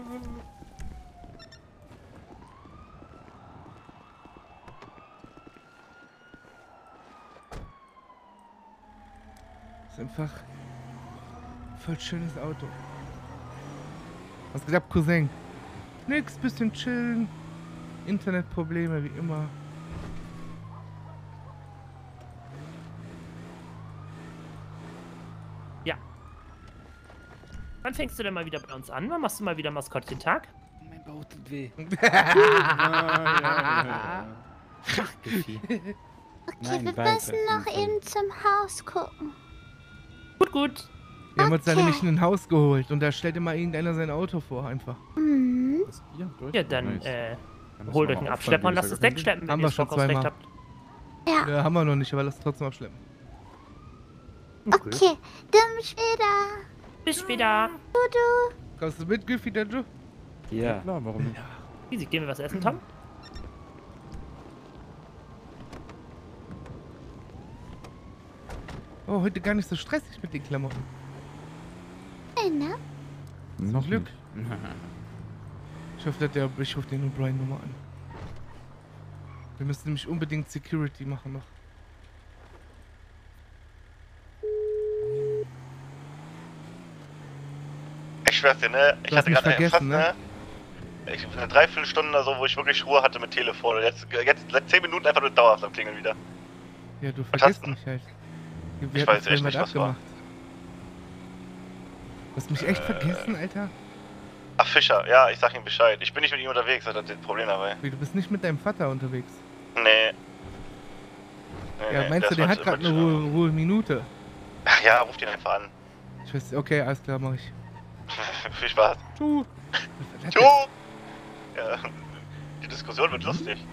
[SPEAKER 1] Ist einfach voll schönes Auto. Was geht ab, Cousin? Nix, bisschen chillen. Internetprobleme wie immer.
[SPEAKER 10] Ja. Wann fängst du denn mal wieder bei uns an? Wann machst du mal wieder Maskottchentag?
[SPEAKER 8] Mein Bauch tut weh.
[SPEAKER 2] Okay,
[SPEAKER 8] Nein,
[SPEAKER 2] wir
[SPEAKER 8] weiter,
[SPEAKER 2] müssen noch
[SPEAKER 8] Sinsel.
[SPEAKER 2] eben zum Haus gucken.
[SPEAKER 10] Gut, gut.
[SPEAKER 1] Wir haben uns da
[SPEAKER 2] Okay.
[SPEAKER 1] nämlich ein Haus geholt und da stellt immer irgendeiner sein Auto vor, einfach.
[SPEAKER 2] Mhm.
[SPEAKER 3] Das, ja, durch.
[SPEAKER 10] Ja, dann,
[SPEAKER 3] Nice.
[SPEAKER 10] äh,
[SPEAKER 3] Dann müssen
[SPEAKER 10] holt
[SPEAKER 3] wir
[SPEAKER 10] euch einen
[SPEAKER 3] mal
[SPEAKER 10] Abschlepper und
[SPEAKER 3] aufschreiben,
[SPEAKER 10] lasst
[SPEAKER 3] wie
[SPEAKER 10] es
[SPEAKER 3] das
[SPEAKER 10] wegschleppen, wenn
[SPEAKER 1] Haben
[SPEAKER 10] ihr
[SPEAKER 1] wir
[SPEAKER 10] das
[SPEAKER 1] schon
[SPEAKER 10] Vorkaufsrecht
[SPEAKER 1] zweimal.
[SPEAKER 10] habt.
[SPEAKER 2] Ja.
[SPEAKER 1] Ja, haben wir noch nicht, aber lass es trotzdem abschleppen.
[SPEAKER 2] Okay, dann später.
[SPEAKER 10] Bis später.
[SPEAKER 1] Kommst du mit, Giffy, Danjo?
[SPEAKER 3] Ja,
[SPEAKER 8] Ja.
[SPEAKER 3] klar, warum nicht?
[SPEAKER 10] Easy, gehen wir was essen, Tom?
[SPEAKER 1] Oh, heute gar nicht so stressig mit den Klamotten.
[SPEAKER 2] Hey, ne?
[SPEAKER 3] Noch
[SPEAKER 1] Glück.
[SPEAKER 3] nicht.
[SPEAKER 1] Ich hoffe, dass der, ich rufe den O'Brien nochmal an. Wir müssen nämlich unbedingt Security machen noch.
[SPEAKER 12] Ich schwör's dir, ne? Ich
[SPEAKER 1] Du hast
[SPEAKER 12] hatte
[SPEAKER 1] mich
[SPEAKER 12] gerade
[SPEAKER 1] vergessen,
[SPEAKER 12] fast,
[SPEAKER 1] ne?
[SPEAKER 12] ne? Ich, eine Dreiviertelstunde oder so, wo ich wirklich Ruhe hatte mit Telefon. Und jetzt, jetzt seit zehn Minuten einfach nur dauerhaft am Klingeln wieder.
[SPEAKER 1] Ja, du
[SPEAKER 12] Was
[SPEAKER 1] vergisst
[SPEAKER 12] hast du?
[SPEAKER 1] mich halt. Wir
[SPEAKER 12] Ich
[SPEAKER 1] hatten
[SPEAKER 12] weiß
[SPEAKER 1] vorhin
[SPEAKER 12] echt nicht, was war.
[SPEAKER 1] abgemacht. Du hast mich echt
[SPEAKER 12] Äh.
[SPEAKER 1] vergessen, Alter?
[SPEAKER 12] Ach, Fischer, ja, ich sag ihm Bescheid. Ich bin nicht mit ihm unterwegs, hat er das Problem dabei.
[SPEAKER 1] Wie, du bist nicht mit deinem Vater unterwegs.
[SPEAKER 12] Nee. Nee,
[SPEAKER 1] Ja,
[SPEAKER 12] nee,
[SPEAKER 1] meinst du, der
[SPEAKER 12] ist
[SPEAKER 1] hat
[SPEAKER 12] heute
[SPEAKER 1] gerade eine
[SPEAKER 12] mit-
[SPEAKER 1] Ruhe, Ruhe Minute?
[SPEAKER 12] Ach ja, ruf ihn einfach an.
[SPEAKER 1] Ich weiß, okay, alles klar, mach ich.
[SPEAKER 12] Viel Spaß.
[SPEAKER 1] Tschu.
[SPEAKER 12] Tschu! Ja, die Diskussion wird lustig.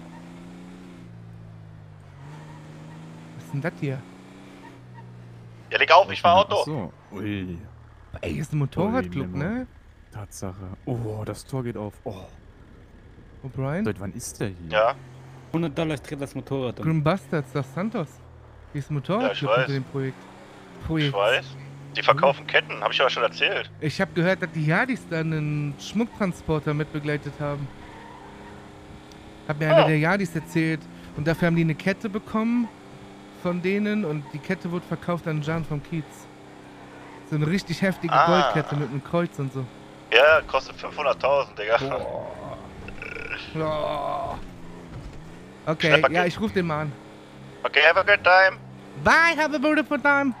[SPEAKER 1] Was ist denn das hier?
[SPEAKER 12] Ja, leg auf, ich fahr Auto.
[SPEAKER 3] Ach so. Ui.
[SPEAKER 1] Ey, hier ist ein Motorradclub,
[SPEAKER 3] Ui,
[SPEAKER 1] ne?
[SPEAKER 3] Tatsache. Oh, das Tor geht auf. Oh.
[SPEAKER 1] O'Brien?
[SPEAKER 3] Seit wann ist der hier?
[SPEAKER 12] Ja.
[SPEAKER 8] hundert Dollar, ich drehe das Motorrad um.
[SPEAKER 1] Grim Bastards, das Santos. Die ist Motorrad
[SPEAKER 12] Ja, ich weiß.
[SPEAKER 1] unter dem Projekt. Projekt.
[SPEAKER 12] Ich weiß. Die verkaufen Ketten, habe ich aber schon erzählt.
[SPEAKER 1] Ich habe gehört, dass die Yardis dann einen Schmucktransporter mitbegleitet haben. Hat mir einer
[SPEAKER 12] Oh.
[SPEAKER 1] der Yardis erzählt. Und dafür haben die eine Kette bekommen von denen und die Kette wurde verkauft an Jan vom Kiez. So eine richtig heftige
[SPEAKER 12] Ah.
[SPEAKER 1] Goldkette mit einem Kreuz und so.
[SPEAKER 12] Ja, kostet fünfhunderttausend, Digga.
[SPEAKER 1] Oh. Okay,
[SPEAKER 12] Schnapperkind.
[SPEAKER 1] ja, ich rufe den mal an.
[SPEAKER 12] Okay, have a good time.
[SPEAKER 1] Bye, have a beautiful time.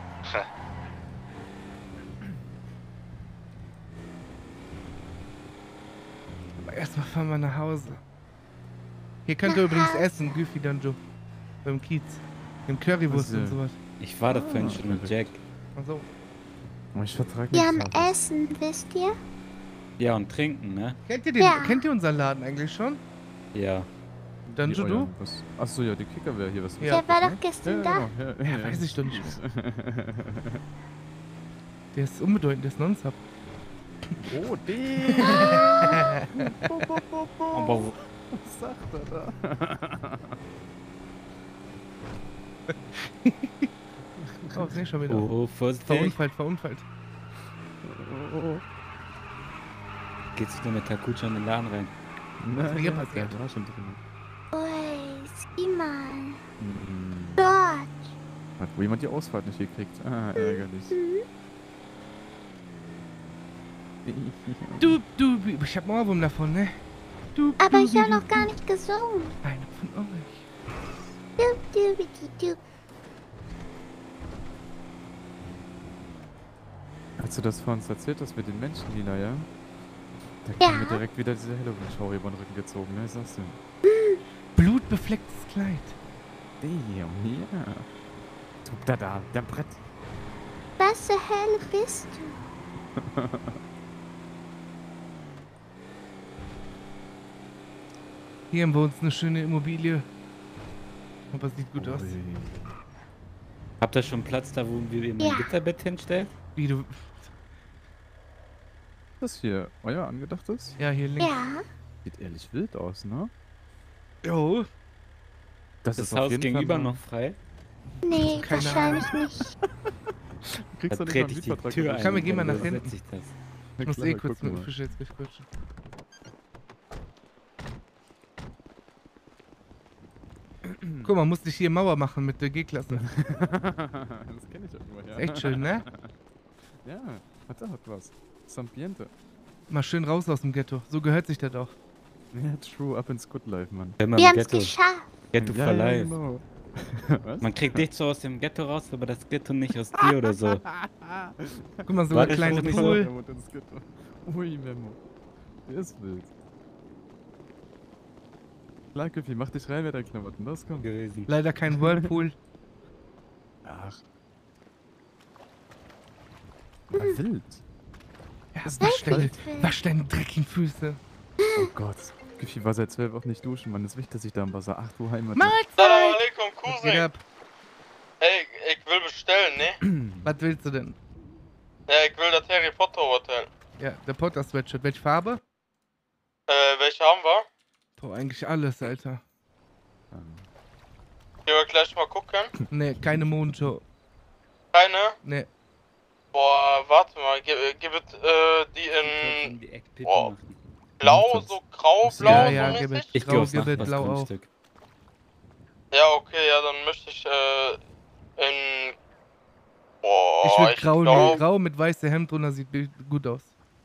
[SPEAKER 1] Aber erstmal fahren wir nach Hause. Hier könnt ihr
[SPEAKER 2] Nach
[SPEAKER 1] übrigens
[SPEAKER 2] Hause.
[SPEAKER 1] essen, Güffi Danjo. Beim Kiez. Im Currywurst
[SPEAKER 3] Was,
[SPEAKER 1] und
[SPEAKER 3] äh,
[SPEAKER 1] sowas.
[SPEAKER 8] Ich war da vorhin schon mit Jack.
[SPEAKER 1] Also,
[SPEAKER 3] Oh, ich vertrag
[SPEAKER 2] Wir
[SPEAKER 3] nicht
[SPEAKER 2] haben
[SPEAKER 3] Sachen.
[SPEAKER 2] Essen, wisst ihr?
[SPEAKER 8] Ja, und trinken, ne?
[SPEAKER 1] kennt ihr den,
[SPEAKER 2] Ja.
[SPEAKER 1] kennt ihr unseren Laden eigentlich schon?
[SPEAKER 8] Ja.
[SPEAKER 1] Danjo,
[SPEAKER 3] Die
[SPEAKER 1] du?
[SPEAKER 3] Euer- was- Achso, ja, die Kicker wäre hier was.
[SPEAKER 1] Ja.
[SPEAKER 2] Der war
[SPEAKER 3] ne?
[SPEAKER 2] doch gestern
[SPEAKER 3] ja,
[SPEAKER 2] da.
[SPEAKER 3] genau, ja,
[SPEAKER 1] Ja, weiß ich doch nicht Der ist unbedeutend, der ist nonstop.
[SPEAKER 3] Oh, der!
[SPEAKER 8] Aber wo-
[SPEAKER 3] Was sagt er da?
[SPEAKER 1] Oh, nee, schon wieder.
[SPEAKER 8] Oh, Vorsicht.
[SPEAKER 1] Verunfallt, verunfallt.
[SPEAKER 3] Oh, oh.
[SPEAKER 8] Geht's wieder mit Takucha in den Laden rein?
[SPEAKER 3] Nein,
[SPEAKER 1] hier
[SPEAKER 3] ja,
[SPEAKER 1] passiert?
[SPEAKER 3] der war schon drin.
[SPEAKER 2] Ui, sieh mal.
[SPEAKER 3] Mhm.
[SPEAKER 2] Dort.
[SPEAKER 3] Hat wohl jemand die Ausfahrt nicht gekriegt? Ah, ärgerlich.
[SPEAKER 1] Du, du, ich hab einen Ohrwurm davon, ne? Du,
[SPEAKER 2] Aber
[SPEAKER 1] du,
[SPEAKER 2] ich
[SPEAKER 1] du,
[SPEAKER 2] habe
[SPEAKER 1] du,
[SPEAKER 2] noch gar nicht gesungen.
[SPEAKER 1] Einer von euch.
[SPEAKER 2] Du, du, du, du.
[SPEAKER 3] Als du das vor uns erzählt hast mit den Menschen, Lila, ja? Da kam
[SPEAKER 2] Ja.
[SPEAKER 3] mir direkt wieder diese Halloween-Show über den Rücken gezogen, ne? Sagst du?
[SPEAKER 1] Blutbeflecktes Kleid.
[SPEAKER 3] Damn, ja. Du, da, da, der Brett.
[SPEAKER 2] Was zur Hölle bist du?
[SPEAKER 1] Hier haben wir uns eine schöne Immobilie. Aber sieht gut aus.
[SPEAKER 3] Ui.
[SPEAKER 8] Habt ihr schon Platz da, wo wir mein
[SPEAKER 2] Ja.
[SPEAKER 8] Gitterbett hinstellen?
[SPEAKER 1] Wie du.
[SPEAKER 3] Das hier euer angedachtes?
[SPEAKER 1] Ja, hier links.
[SPEAKER 2] Ja.
[SPEAKER 3] Sieht ehrlich wild aus, ne?
[SPEAKER 1] Jo.
[SPEAKER 8] Das,
[SPEAKER 3] ist auf
[SPEAKER 8] Haus
[SPEAKER 3] jeden
[SPEAKER 8] gegenüber
[SPEAKER 3] Fall mal-
[SPEAKER 8] noch frei?
[SPEAKER 2] Nee,
[SPEAKER 1] Keine
[SPEAKER 2] wahrscheinlich nicht.
[SPEAKER 3] Du kriegst
[SPEAKER 8] Da
[SPEAKER 3] doch nicht mal
[SPEAKER 8] trete
[SPEAKER 3] einen
[SPEAKER 8] ich die
[SPEAKER 3] Mietvertrag
[SPEAKER 8] Tür
[SPEAKER 3] oder
[SPEAKER 8] ein.
[SPEAKER 3] so.
[SPEAKER 1] Komm, wir gehen mal
[SPEAKER 8] dann
[SPEAKER 1] nach hinten.
[SPEAKER 8] setz Ich, das.
[SPEAKER 1] Ich muss
[SPEAKER 3] Klar,
[SPEAKER 1] eh
[SPEAKER 3] wir
[SPEAKER 1] kurz
[SPEAKER 3] gucken
[SPEAKER 1] mit
[SPEAKER 3] mal.
[SPEAKER 1] Fische jetzt gleich quatschen. Guck mal, musste ich hier Mauer machen mit der G-Klasse.
[SPEAKER 3] Das kenne ich irgendwo, ja.
[SPEAKER 1] Ist echt schön, ne?
[SPEAKER 3] Ja, hat er hat was. Das Ambiente.
[SPEAKER 1] Mal schön raus aus dem Ghetto. So gehört sich das auch.
[SPEAKER 3] Ja, true, up ins good life, Mann.
[SPEAKER 8] Wenn man
[SPEAKER 2] Wir
[SPEAKER 8] im
[SPEAKER 2] haben es
[SPEAKER 8] Ghetto,
[SPEAKER 2] geschafft.
[SPEAKER 8] Ghetto
[SPEAKER 3] ja,
[SPEAKER 8] for
[SPEAKER 3] ja,
[SPEAKER 8] life.
[SPEAKER 3] genau. Was?
[SPEAKER 8] Man kriegt dich so aus dem Ghetto raus, aber das Ghetto nicht aus dir oder so.
[SPEAKER 1] Guck mal, so
[SPEAKER 8] War
[SPEAKER 1] ein
[SPEAKER 8] das
[SPEAKER 1] kleiner
[SPEAKER 8] auch nicht so?
[SPEAKER 1] Pool.
[SPEAKER 3] Der wohnt ins Ghetto. Ui, Memo. Der ist wild. Klar, Küffi, mach dich rein mit deinen Klamotten. Das kommt.
[SPEAKER 8] gewesen.
[SPEAKER 1] Leider kein Whirlpool.
[SPEAKER 3] Ach. Aber wild.
[SPEAKER 1] Ja,
[SPEAKER 3] Das ist
[SPEAKER 1] wasch deine,
[SPEAKER 2] wild.
[SPEAKER 1] wasch deine dreckigen Füße.
[SPEAKER 3] Oh Gott. Küffi war seit zwölf Wochen nicht duschen, Mann. Es ist wichtig, dass ich da im Wasser acht Uhr Heimat
[SPEAKER 1] Mahlzeit!
[SPEAKER 12] Salam alaikum,
[SPEAKER 1] Was geht
[SPEAKER 12] Cousin.
[SPEAKER 1] ab?
[SPEAKER 12] Hey, ich will bestellen, ne?
[SPEAKER 1] Was willst du denn?
[SPEAKER 12] Ja, ich will das Harry Potter Hotel.
[SPEAKER 1] Ja, der Potter Sweatshirt. Welche Farbe?
[SPEAKER 12] Äh, welche haben wir?
[SPEAKER 1] Boah, eigentlich alles, Alter.
[SPEAKER 3] Ähm,
[SPEAKER 12] Gehen wir gleich mal gucken.
[SPEAKER 1] Ne, keine Mondshow.
[SPEAKER 12] Keine?
[SPEAKER 1] Ne.
[SPEAKER 12] Boah, warte mal. Gib, gib es, äh, die in
[SPEAKER 8] Die Eckpitten
[SPEAKER 12] Boah.
[SPEAKER 8] machen.
[SPEAKER 12] blau, so grau, blau,
[SPEAKER 1] Ja,
[SPEAKER 12] so
[SPEAKER 1] ja,
[SPEAKER 12] mäßig?
[SPEAKER 1] gib es.
[SPEAKER 8] Ich
[SPEAKER 1] Grau,
[SPEAKER 8] geh aufs
[SPEAKER 1] gib es, blau auch.
[SPEAKER 8] Nachbarsgrundstück.
[SPEAKER 12] Ja, okay, ja, dann möchte ich, äh, in... Boah,
[SPEAKER 1] Ich würde grau
[SPEAKER 12] glaub-
[SPEAKER 1] nehmen. Grau mit weißem Hemd drunter sieht gut aus.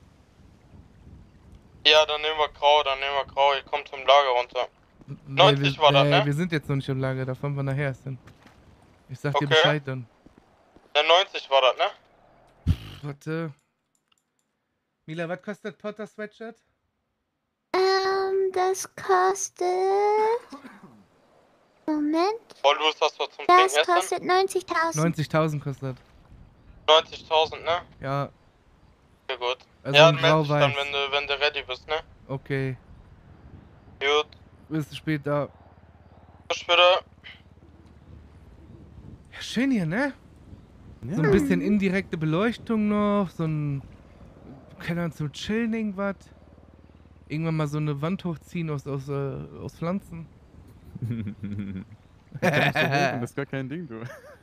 [SPEAKER 12] Ja, dann nehmen wir grau, dann nehmen wir grau. Ihr kommt zum Lager runter.
[SPEAKER 1] Nee,
[SPEAKER 12] neunzig
[SPEAKER 1] wir,
[SPEAKER 12] war das,
[SPEAKER 1] äh,
[SPEAKER 12] ne?
[SPEAKER 1] Wir sind jetzt noch nicht im Lager, da fahren wir nachher erst hin. Ich sag dir
[SPEAKER 12] Okay.
[SPEAKER 1] Bescheid dann.
[SPEAKER 12] Ja, neunzig war das, ne?
[SPEAKER 1] Warte. Mila, was kostet Potter Sweatshirt?
[SPEAKER 2] Ähm, das kostet... Moment.
[SPEAKER 12] Und du hast was zum
[SPEAKER 2] Das
[SPEAKER 12] Trinken essen?
[SPEAKER 2] kostet neunzigtausend.
[SPEAKER 1] neunzigtausend kostet.
[SPEAKER 12] neunzigtausend, ne?
[SPEAKER 1] Ja,
[SPEAKER 12] Sehr gut.
[SPEAKER 1] also
[SPEAKER 12] ja,
[SPEAKER 1] in
[SPEAKER 12] dann melde dich dann,
[SPEAKER 1] grau-weiß.
[SPEAKER 12] wenn du, wenn du ready bist, ne?
[SPEAKER 1] Okay.
[SPEAKER 12] Gut.
[SPEAKER 1] Bis später.
[SPEAKER 12] Bis später.
[SPEAKER 1] Ja, schön hier, ne?
[SPEAKER 3] ja.
[SPEAKER 1] So ein bisschen indirekte Beleuchtung noch, so ein... Keine Ahnung, zum Chillen irgendwas. Irgendwann mal so eine Wand hochziehen aus, aus, äh, aus Pflanzen.
[SPEAKER 3] Das ist gar kein Ding, du.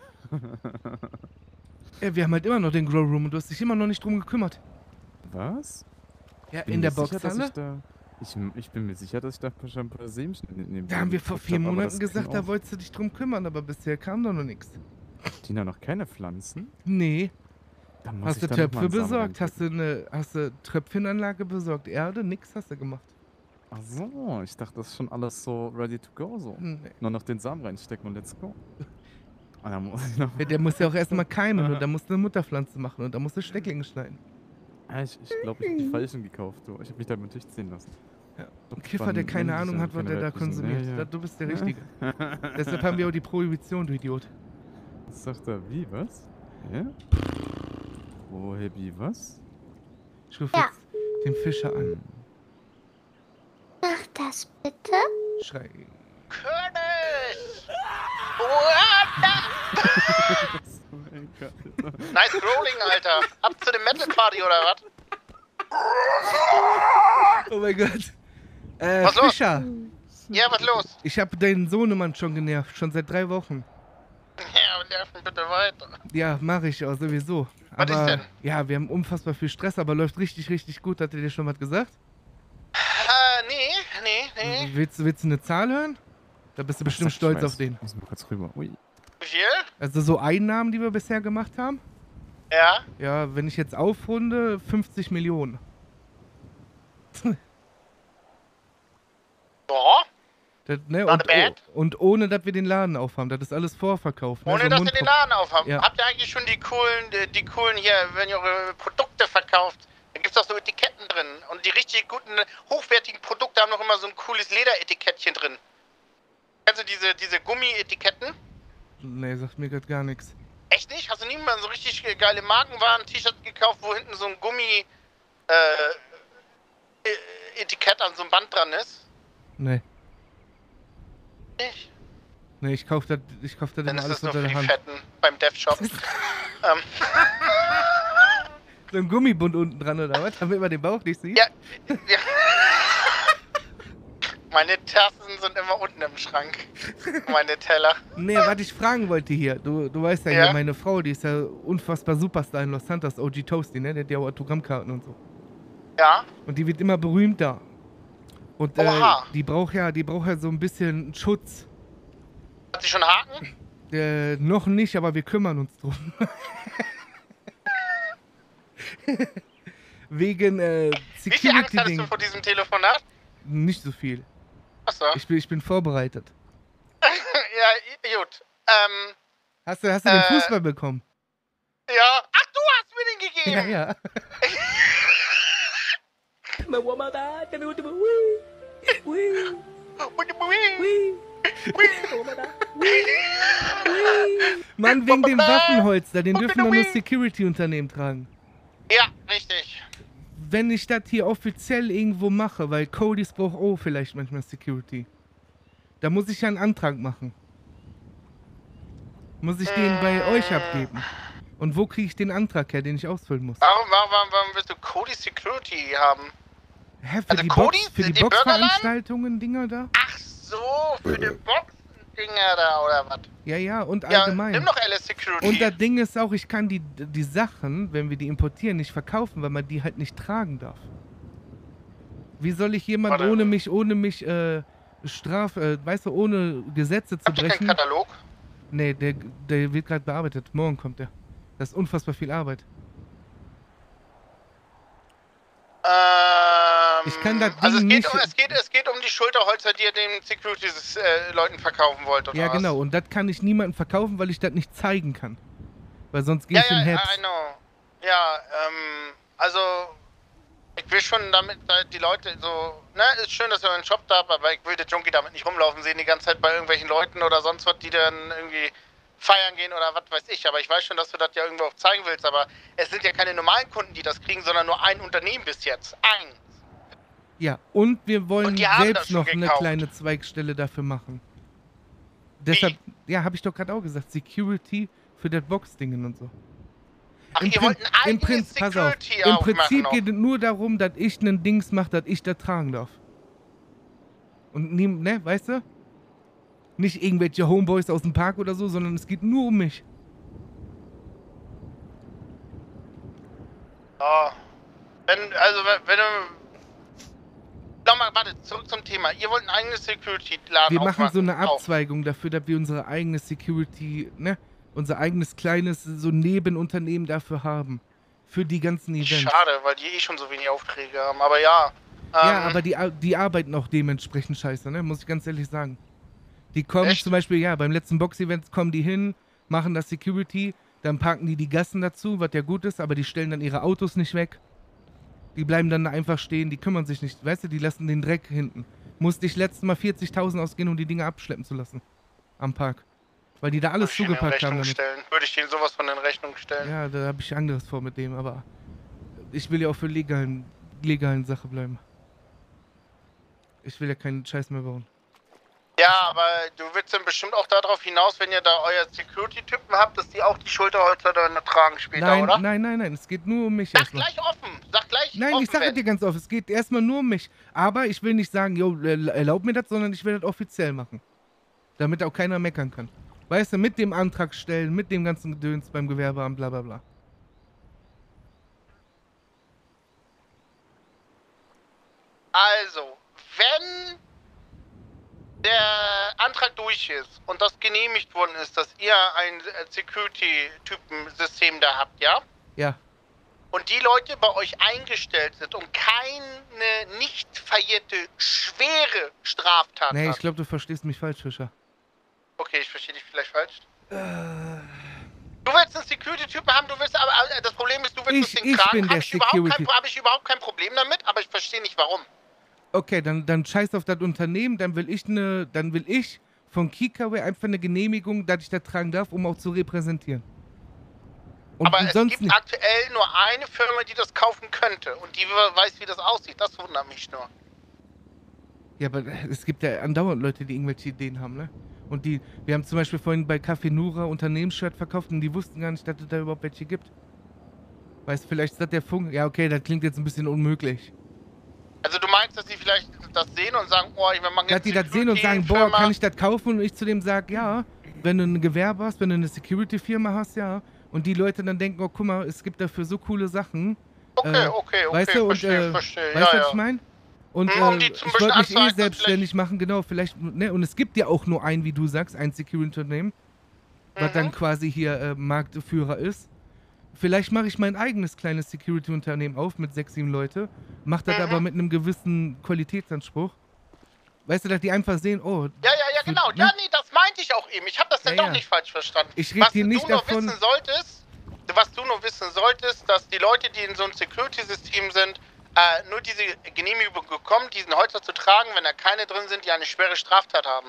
[SPEAKER 1] Ja, wir haben halt immer noch den Grow Room und du hast dich immer noch nicht drum gekümmert.
[SPEAKER 3] Was?
[SPEAKER 1] Ja,
[SPEAKER 3] Bin
[SPEAKER 1] in
[SPEAKER 3] mir
[SPEAKER 1] der
[SPEAKER 3] sicher, dass
[SPEAKER 1] Boxhalle?
[SPEAKER 3] Ich, da, ich, ich bin mir sicher, dass ich da schon ein paar Sämchen in dem
[SPEAKER 1] Da haben wir vor vier
[SPEAKER 3] hab, aber
[SPEAKER 1] Monaten
[SPEAKER 3] das
[SPEAKER 1] gesagt,
[SPEAKER 3] ging
[SPEAKER 1] da
[SPEAKER 3] auch.
[SPEAKER 1] wolltest du dich drum kümmern, aber bisher kam da noch nichts.
[SPEAKER 3] Tina, noch keine Pflanzen?
[SPEAKER 1] Nee.
[SPEAKER 3] Dann muss
[SPEAKER 1] Hast
[SPEAKER 3] ich
[SPEAKER 1] du
[SPEAKER 3] da noch mal
[SPEAKER 1] Töpfe
[SPEAKER 3] einen Samen
[SPEAKER 1] besorgt? Hast du eine hast du Tröpfchenanlage besorgt? Erde? Nix hast du gemacht.
[SPEAKER 3] Ach so, ich dachte, das ist schon alles so ready to go so.
[SPEAKER 1] Nee.
[SPEAKER 3] Nur noch den Samen reinstecken und let's go. Und dann muss ich noch...
[SPEAKER 1] Ja, der muss ja auch erstmal keimen und da musst du eine Mutterpflanze machen und da musst du Stecklinge schneiden.
[SPEAKER 3] Ja, ich ich glaube, ich habe die falschen gekauft, du. Ich habe mich damit durchziehen lassen.
[SPEAKER 1] Ja.
[SPEAKER 3] Doch,
[SPEAKER 1] Ein Kiffer,
[SPEAKER 3] waren
[SPEAKER 1] der keine
[SPEAKER 3] männliche
[SPEAKER 1] Ahnung
[SPEAKER 3] und
[SPEAKER 1] hat, was
[SPEAKER 3] keine
[SPEAKER 1] der da
[SPEAKER 3] weiblichen.
[SPEAKER 1] konsumiert.
[SPEAKER 3] Ja, ja.
[SPEAKER 1] Da- Du bist der Richtige. Deshalb haben wir auch die Prohibition, du Idiot.
[SPEAKER 3] Was sagt er? Wie, was? Ja? Oh, Happy, was?
[SPEAKER 1] Ich rufe
[SPEAKER 2] Ja.
[SPEAKER 1] jetzt den Fischer an.
[SPEAKER 2] Mach das bitte.
[SPEAKER 1] Schrei.
[SPEAKER 12] Curtis! What?
[SPEAKER 3] Oh mein Gott.
[SPEAKER 12] Nice Rolling, Alter. Ab zu dem Metal Party oder was?
[SPEAKER 1] Oh mein Gott. Äh,
[SPEAKER 12] Was los?
[SPEAKER 1] Fischer.
[SPEAKER 12] Ja, was los?
[SPEAKER 1] Ich habe deinen Sohnemann schon genervt, schon seit drei Wochen.
[SPEAKER 12] Ja, und nerven bitte weiter.
[SPEAKER 1] Ja, mache ich auch sowieso.
[SPEAKER 12] Was ist
[SPEAKER 1] Aber
[SPEAKER 12] denn?
[SPEAKER 1] ja, wir haben unfassbar viel Stress, aber läuft richtig, richtig gut. Hat er dir schon was gesagt?
[SPEAKER 12] Äh, nee, nee, nee.
[SPEAKER 1] Willst, du- willst du eine Zahl hören? Da bist du bestimmt
[SPEAKER 3] Sag,
[SPEAKER 1] stolz
[SPEAKER 3] ich weiß.
[SPEAKER 1] auf den.
[SPEAKER 3] Muss mal kurz rüber. Ui.
[SPEAKER 12] Wie viel?
[SPEAKER 1] Also so Einnahmen, die wir bisher gemacht haben?
[SPEAKER 12] Ja?
[SPEAKER 1] Ja, wenn ich jetzt aufrunde, fünfzig Millionen.
[SPEAKER 12] Boah.
[SPEAKER 1] Das, ne?
[SPEAKER 12] Not
[SPEAKER 1] und,
[SPEAKER 12] bad.
[SPEAKER 1] und ohne, dass wir den Laden aufhaben. Das ist alles Vorverkauf. Ne?
[SPEAKER 12] Ohne
[SPEAKER 1] so
[SPEAKER 12] dass ihr den
[SPEAKER 1] Mundpro-
[SPEAKER 12] Laden aufhabt.
[SPEAKER 1] Ja.
[SPEAKER 12] Habt ihr eigentlich schon die coolen, die, die coolen hier, wenn ihr eure Produkte verkauft, da gibt's auch so Etiketten drin. Und die richtig guten, hochwertigen Produkte haben noch immer so ein cooles Lederetikettchen drin. Kennst du diese, diese Gummi-Etiketten?
[SPEAKER 1] Nee, sagt mir grad gar nichts.
[SPEAKER 12] Echt nicht? Hast du nie mal so richtig geile Markenwaren-T-Shirts gekauft, wo hinten so ein Gummi, äh, E- Etikett an so einem Band dran ist?
[SPEAKER 1] Nee.
[SPEAKER 12] Nicht?
[SPEAKER 1] Nee, ich kauf das, ich kauf das
[SPEAKER 12] Dann
[SPEAKER 1] immer
[SPEAKER 12] ist
[SPEAKER 1] alles
[SPEAKER 12] das nur
[SPEAKER 1] unter
[SPEAKER 12] für
[SPEAKER 1] der
[SPEAKER 12] die
[SPEAKER 1] Hand.
[SPEAKER 12] Fetten beim Dev Shop. ähm,
[SPEAKER 1] So ein Gummibund unten dran oder was? Damit man den Bauch nicht sieht?
[SPEAKER 12] ja, ja. Meine Tassen sind immer unten im Schrank. Meine Teller.
[SPEAKER 1] Nee, was ich fragen wollte hier. Du, du weißt ja,
[SPEAKER 12] Ja?
[SPEAKER 1] hier, meine Frau, die ist ja unfassbar Superstar in Los Santos, O G Toasty, ne? Der hat ja auch Autogrammkarten und so.
[SPEAKER 12] Ja?
[SPEAKER 1] Und die wird immer berühmter. Und äh,
[SPEAKER 12] Oha.
[SPEAKER 1] die braucht ja, die braucht ja so ein bisschen Schutz.
[SPEAKER 12] Hat sie schon Haken?
[SPEAKER 1] Äh, noch nicht, aber wir kümmern uns drum. Wegen äh,
[SPEAKER 12] Wie viel Angst hattest du
[SPEAKER 1] Security-Ding.
[SPEAKER 12] vor diesem Telefonat?
[SPEAKER 1] Nicht so viel.
[SPEAKER 12] Achso.
[SPEAKER 1] Ich bin, ich bin vorbereitet.
[SPEAKER 12] Ja, i- gut. Ähm,
[SPEAKER 1] Hast du, hast du den
[SPEAKER 12] Äh.
[SPEAKER 1] Fußball bekommen?
[SPEAKER 12] ja. Ach, du hast mir den gegeben!
[SPEAKER 1] Ja, ja. Mann, wegen dem Waffenholster, den dürfen doch nur Security-Unternehmen tragen.
[SPEAKER 12] Ja, richtig.
[SPEAKER 1] Wenn ich das hier offiziell irgendwo mache, weil Codys braucht auch vielleicht manchmal Security, da muss ich ja einen Antrag machen. Muss ich den bei euch abgeben? Und wo kriege ich den Antrag her, den ich ausfüllen muss?
[SPEAKER 12] Warum, warum, warum, warum willst du Cody Security haben?
[SPEAKER 1] Hä, für
[SPEAKER 12] Also
[SPEAKER 1] die,
[SPEAKER 12] Cody?
[SPEAKER 1] Box, für die
[SPEAKER 12] Die Burgerladen?
[SPEAKER 1] Boxveranstaltungen, Dinger da?
[SPEAKER 12] Ach so, für den Boxen-Dinger da, oder was?
[SPEAKER 1] Ja, ja, und
[SPEAKER 12] Ja,
[SPEAKER 1] allgemein.
[SPEAKER 12] nimm doch L S Security.
[SPEAKER 1] Und das Ding ist auch, ich kann die, die Sachen, wenn wir die importieren, nicht verkaufen, weil man die halt nicht tragen darf. Wie soll ich jemand
[SPEAKER 12] Warte.
[SPEAKER 1] ohne mich, ohne mich, äh, straf, äh, weißt du, ohne Gesetze zu
[SPEAKER 12] Habt ihr keinen
[SPEAKER 1] brechen?
[SPEAKER 12] Katalog?
[SPEAKER 1] Nee, der, der wird gerade bearbeitet. Morgen kommt der. Das ist unfassbar viel Arbeit.
[SPEAKER 12] Ähm,
[SPEAKER 1] Ich kann das
[SPEAKER 12] also es
[SPEAKER 1] Ding
[SPEAKER 12] geht,
[SPEAKER 1] nicht-
[SPEAKER 12] um, es, geht, es geht um die Schulterholzer, die ihr den Security-Leuten verkaufen wollt, oder
[SPEAKER 1] Ja,
[SPEAKER 12] was?
[SPEAKER 1] genau. Und das kann ich niemandem verkaufen, weil ich das nicht zeigen kann. Weil sonst gehe
[SPEAKER 12] Ja,
[SPEAKER 1] ich
[SPEAKER 12] ja,
[SPEAKER 1] in
[SPEAKER 12] I
[SPEAKER 1] Herbst.
[SPEAKER 12] know. Ja, ähm, also ich will schon damit äh, die Leute so, ne, ist schön, dass ihr einen Shop da habt, aber ich will den Junkie damit nicht rumlaufen sehen die ganze Zeit bei irgendwelchen Leuten oder sonst was, die dann irgendwie feiern gehen oder was weiß ich. Aber ich weiß schon, dass du das ja irgendwo auch zeigen willst, aber es sind ja keine normalen Kunden, die das kriegen, sondern nur ein Unternehmen bis jetzt. Eins.
[SPEAKER 1] Ja, und wir wollen
[SPEAKER 12] Und die haben
[SPEAKER 1] selbst
[SPEAKER 12] das schon
[SPEAKER 1] noch eine
[SPEAKER 12] gekauft.
[SPEAKER 1] kleine Zweigstelle dafür machen. Deshalb, ja, habe ich doch gerade auch gesagt, Security für das Boxdingen und so.
[SPEAKER 12] Ach,
[SPEAKER 1] Im
[SPEAKER 12] ihr
[SPEAKER 1] Prin-
[SPEAKER 12] wollt ein
[SPEAKER 1] im
[SPEAKER 12] eigenes
[SPEAKER 1] Prinzip, pass auf,
[SPEAKER 12] Security
[SPEAKER 1] im
[SPEAKER 12] aufmachen
[SPEAKER 1] Prinzip
[SPEAKER 12] noch.
[SPEAKER 1] geht es nur darum, dass ich einen Dings mache, dass ich das tragen darf. Und nie, ne, weißt du? nicht irgendwelche Homeboys aus dem Park oder so, sondern es geht nur um mich.
[SPEAKER 12] Ja. Wenn, also, wenn, wenn du... Nochmal, warte, zurück zum Thema. Ihr wollt ein eigenes Security-Laden
[SPEAKER 1] Wir machen so eine
[SPEAKER 12] Auf.
[SPEAKER 1] Abzweigung dafür, dass wir unsere eigene Security, ne, unser eigenes kleines so Nebenunternehmen dafür haben. Für die ganzen Events.
[SPEAKER 12] Schade, weil die eh schon so wenig Aufträge haben, aber ja.
[SPEAKER 1] Ja,
[SPEAKER 12] ähm,
[SPEAKER 1] aber die, ar- die arbeiten auch dementsprechend scheiße, ne, muss ich ganz ehrlich sagen. Die kommen
[SPEAKER 12] Echt?
[SPEAKER 1] zum Beispiel, ja, beim letzten Box-Event kommen die hin, machen das Security, dann parken die die Gassen dazu, was ja gut ist, aber die stellen dann ihre Autos nicht weg. Die bleiben dann einfach stehen, die kümmern sich nicht, weißt du, die lassen den Dreck hinten. Musste ich letztes Mal vierzigtausend ausgehen, um die Dinge abschleppen zu lassen. Am Park. Weil die da alles
[SPEAKER 12] würde ich denen in
[SPEAKER 1] zugepackt haben
[SPEAKER 12] Rechnung
[SPEAKER 1] damit.
[SPEAKER 12] stellen. Würde ich denen sowas von in Rechnung stellen.
[SPEAKER 1] Ja, da habe ich anderes vor mit dem, aber ich will ja auch für legalen, legalen Sache bleiben. Ich will ja keinen Scheiß mehr bauen.
[SPEAKER 12] Ja, aber du willst dann bestimmt auch darauf hinaus, wenn ihr da euer Security-Typen habt, dass die auch die Schulterholzer dann tragen später,
[SPEAKER 1] Nein,
[SPEAKER 12] oder?
[SPEAKER 1] nein, nein, nein, es geht nur um mich
[SPEAKER 12] Sag
[SPEAKER 1] erstmal.
[SPEAKER 12] gleich offen, sag gleich
[SPEAKER 1] Nein,
[SPEAKER 12] offen.
[SPEAKER 1] ich sage
[SPEAKER 12] wenn-
[SPEAKER 1] dir ganz offen, es geht erstmal nur um mich. Aber ich will nicht sagen, jo, erlaub mir das, sondern ich will das offiziell machen. Damit auch keiner meckern kann. Weißt du, mit dem Antrag stellen, mit dem ganzen Gedöns beim Gewerbeamt, bla bla bla.
[SPEAKER 12] Also, wenn der Antrag durch ist und das genehmigt worden ist, dass ihr ein äh, Security-Typen-System da habt, ja?
[SPEAKER 1] Ja.
[SPEAKER 12] Und die Leute bei euch eingestellt sind und keine nicht verjährte schwere Straftat
[SPEAKER 1] Nee,
[SPEAKER 12] haben.
[SPEAKER 1] ich glaube, du verstehst mich falsch, Fischer.
[SPEAKER 12] Okay, ich verstehe dich vielleicht falsch. Du willst einen Security-Typen haben, du willst aber, aber das Problem ist, du willst
[SPEAKER 1] Ich-
[SPEAKER 12] das Ding
[SPEAKER 1] ich
[SPEAKER 12] tragen.
[SPEAKER 1] bin der
[SPEAKER 12] Habe ich, überhaupt kein,
[SPEAKER 1] Security.
[SPEAKER 12] hab ich überhaupt kein Problem damit, aber ich verstehe nicht warum.
[SPEAKER 1] Okay, dann, dann scheiß auf das Unternehmen, dann will ich eine, dann will ich von Kikaway einfach eine Genehmigung, dass ich das tragen darf, um auch zu repräsentieren. Und
[SPEAKER 12] aber es
[SPEAKER 1] sonst
[SPEAKER 12] gibt
[SPEAKER 1] nicht.
[SPEAKER 12] aktuell nur eine Firma, die das kaufen könnte und die weiß, wie das aussieht. Das wundert mich nur.
[SPEAKER 1] Ja, aber es gibt ja andauernd Leute, die irgendwelche Ideen haben, ne? Und die, wir haben zum Beispiel vorhin bei Café Nura Unternehmensshirt verkauft und die wussten gar nicht, dass es da überhaupt welche gibt. Weißt du, vielleicht ist das der Funk. Ja, okay, das klingt jetzt ein bisschen unmöglich.
[SPEAKER 12] Also du meinst, dass sie vielleicht das sehen und sagen, oh, wir machen
[SPEAKER 1] Dass
[SPEAKER 12] jetzt
[SPEAKER 1] die das sehen und sagen, boah,
[SPEAKER 12] Security-Firma.
[SPEAKER 1] kann ich das kaufen? Und ich zu dem sage, ja, wenn du ein Gewerbe hast, wenn du eine Security-Firma hast, ja. Und die Leute dann denken, oh, guck mal, es gibt dafür so coole Sachen.
[SPEAKER 12] Okay,
[SPEAKER 1] äh,
[SPEAKER 12] okay, okay,
[SPEAKER 1] weißt du, und,
[SPEAKER 12] verstehe,
[SPEAKER 1] äh,
[SPEAKER 12] verstehe,
[SPEAKER 1] weißt
[SPEAKER 12] ja,
[SPEAKER 1] du, was
[SPEAKER 12] ja.
[SPEAKER 1] ich meine? Und
[SPEAKER 12] Hm, um
[SPEAKER 1] äh,
[SPEAKER 12] die
[SPEAKER 1] ich
[SPEAKER 12] zum
[SPEAKER 1] wollte
[SPEAKER 12] Beispiel
[SPEAKER 1] mich eh
[SPEAKER 12] anzeigen,
[SPEAKER 1] selbstständig machen, genau, vielleicht, ne, und es gibt ja auch nur ein, wie du sagst, ein Security-Unternehmen, was
[SPEAKER 12] Mhm.
[SPEAKER 1] dann quasi hier äh, Marktführer ist. Vielleicht mache ich mein eigenes kleines Security-Unternehmen auf mit sechs, sieben Leute, mache das
[SPEAKER 12] Mhm.
[SPEAKER 1] aber mit einem gewissen Qualitätsanspruch. Weißt du, dass die einfach sehen, oh...
[SPEAKER 12] Ja, ja, ja,
[SPEAKER 1] für-
[SPEAKER 12] genau.
[SPEAKER 1] ne?
[SPEAKER 12] Ja, nee, das meinte ich auch eben. Ich habe das dann
[SPEAKER 1] Ja,
[SPEAKER 12] doch
[SPEAKER 1] ja.
[SPEAKER 12] nicht falsch verstanden.
[SPEAKER 1] Ich rede
[SPEAKER 12] Was
[SPEAKER 1] hier
[SPEAKER 12] du
[SPEAKER 1] nicht
[SPEAKER 12] nur
[SPEAKER 1] davon...
[SPEAKER 12] wissen solltest, was du nur wissen solltest, dass die Leute, die in so einem Security-System sind, äh, nur diese Genehmigung bekommen, diesen Holzer zu tragen, wenn da keine drin sind, die eine schwere Straftat haben.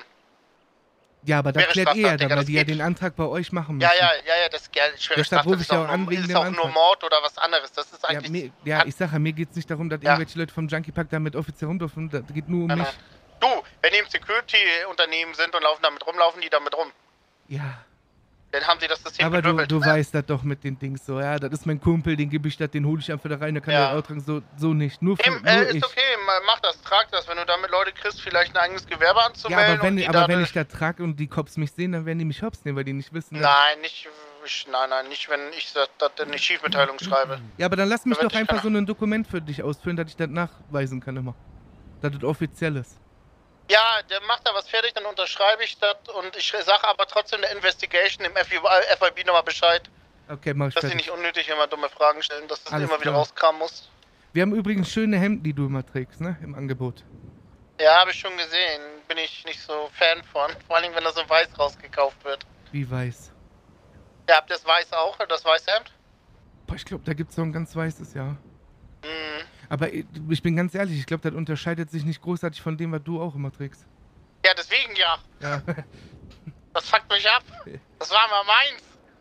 [SPEAKER 1] Ja, aber das
[SPEAKER 12] Schwere
[SPEAKER 1] klärt
[SPEAKER 12] Straftat,
[SPEAKER 1] ihr ja dann,
[SPEAKER 12] Digga,
[SPEAKER 1] weil
[SPEAKER 12] das
[SPEAKER 1] die ja
[SPEAKER 12] geht.
[SPEAKER 1] den Antrag bei euch machen müssen.
[SPEAKER 12] Ja, ja, ja, ja, das ja, schwere
[SPEAKER 1] Deshalb
[SPEAKER 12] Straftat
[SPEAKER 1] rufe ich
[SPEAKER 12] ist
[SPEAKER 1] ja
[SPEAKER 12] auch,
[SPEAKER 1] auch an
[SPEAKER 12] nur,
[SPEAKER 1] wegen
[SPEAKER 12] ist
[SPEAKER 1] dem
[SPEAKER 12] auch nur
[SPEAKER 1] Antrag.
[SPEAKER 12] Mord oder was anderes. Das ist
[SPEAKER 1] Ja,
[SPEAKER 12] eigentlich...
[SPEAKER 1] mir, ja, ich sag ja, mir geht's nicht darum, dass
[SPEAKER 12] Ja.
[SPEAKER 1] irgendwelche Leute vom Junkie Pack damit offiziell rum dürfen. Das geht nur um
[SPEAKER 12] Nein,
[SPEAKER 1] mich.
[SPEAKER 12] nein. Du, wenn die im Security-Unternehmen sind und laufen damit rum, laufen die damit rum.
[SPEAKER 1] Ja.
[SPEAKER 12] Dann haben sie das System
[SPEAKER 1] Aber du,
[SPEAKER 12] bedrüppelt.
[SPEAKER 1] du weißt das doch mit den Dings so. Ja, das ist mein Kumpel, den gebe ich das, den hole ich einfach da rein, der kann
[SPEAKER 12] Ja.
[SPEAKER 1] ja. auch tragen. So, so nicht. Nur, von,
[SPEAKER 12] Eben,
[SPEAKER 1] nur
[SPEAKER 12] äh,
[SPEAKER 1] ich.
[SPEAKER 12] ist okay, ma- mach das, trag das. Wenn du damit Leute kriegst, vielleicht ein eigenes Gewerbe
[SPEAKER 1] Ja,
[SPEAKER 12] anzumelden.
[SPEAKER 1] aber wenn,
[SPEAKER 12] und die
[SPEAKER 1] aber wenn
[SPEAKER 12] dadurch-
[SPEAKER 1] ich da trage und die Cops mich sehen, dann werden die mich hops nehmen, weil die nicht wissen. dass-
[SPEAKER 12] Nein, nicht, ich, nein, nein, nicht, wenn ich das, das in die Schiefmitteilung schreibe.
[SPEAKER 1] Ja, aber dann lass mich
[SPEAKER 12] Da wird
[SPEAKER 1] doch
[SPEAKER 12] dich
[SPEAKER 1] einfach so
[SPEAKER 12] keiner-
[SPEAKER 1] ein Dokument für dich ausfüllen, dass ich das nachweisen kann immer. Dass das offiziell ist.
[SPEAKER 12] Ja, der macht da was fertig, dann unterschreibe ich das und ich sage aber trotzdem der Investigation im F I B nochmal Bescheid,
[SPEAKER 1] Okay, mach ich
[SPEAKER 12] dass sie
[SPEAKER 1] fertig.
[SPEAKER 12] nicht unnötig immer dumme Fragen stellen, dass das
[SPEAKER 1] Alles
[SPEAKER 12] immer wieder
[SPEAKER 1] klar.
[SPEAKER 12] rauskramen muss.
[SPEAKER 1] Wir haben übrigens schöne Hemden, die du immer trägst, ne? Im Angebot.
[SPEAKER 12] Ja, habe ich schon gesehen. Bin ich nicht so Fan von. Vor allem, wenn das so weiß rausgekauft wird.
[SPEAKER 1] Wie weiß.
[SPEAKER 12] Ja, habt ihr das weiß auch, das weiße Hemd?
[SPEAKER 1] Boah, ich glaube, da gibt's so ein ganz weißes, ja.
[SPEAKER 12] Mhm.
[SPEAKER 1] Aber ich ich bin ganz ehrlich, ich glaube, das unterscheidet sich nicht großartig von dem, was du auch immer trägst.
[SPEAKER 12] Ja, deswegen ja.
[SPEAKER 1] Ja.
[SPEAKER 12] Das fuckt mich ab. Das war mal meins.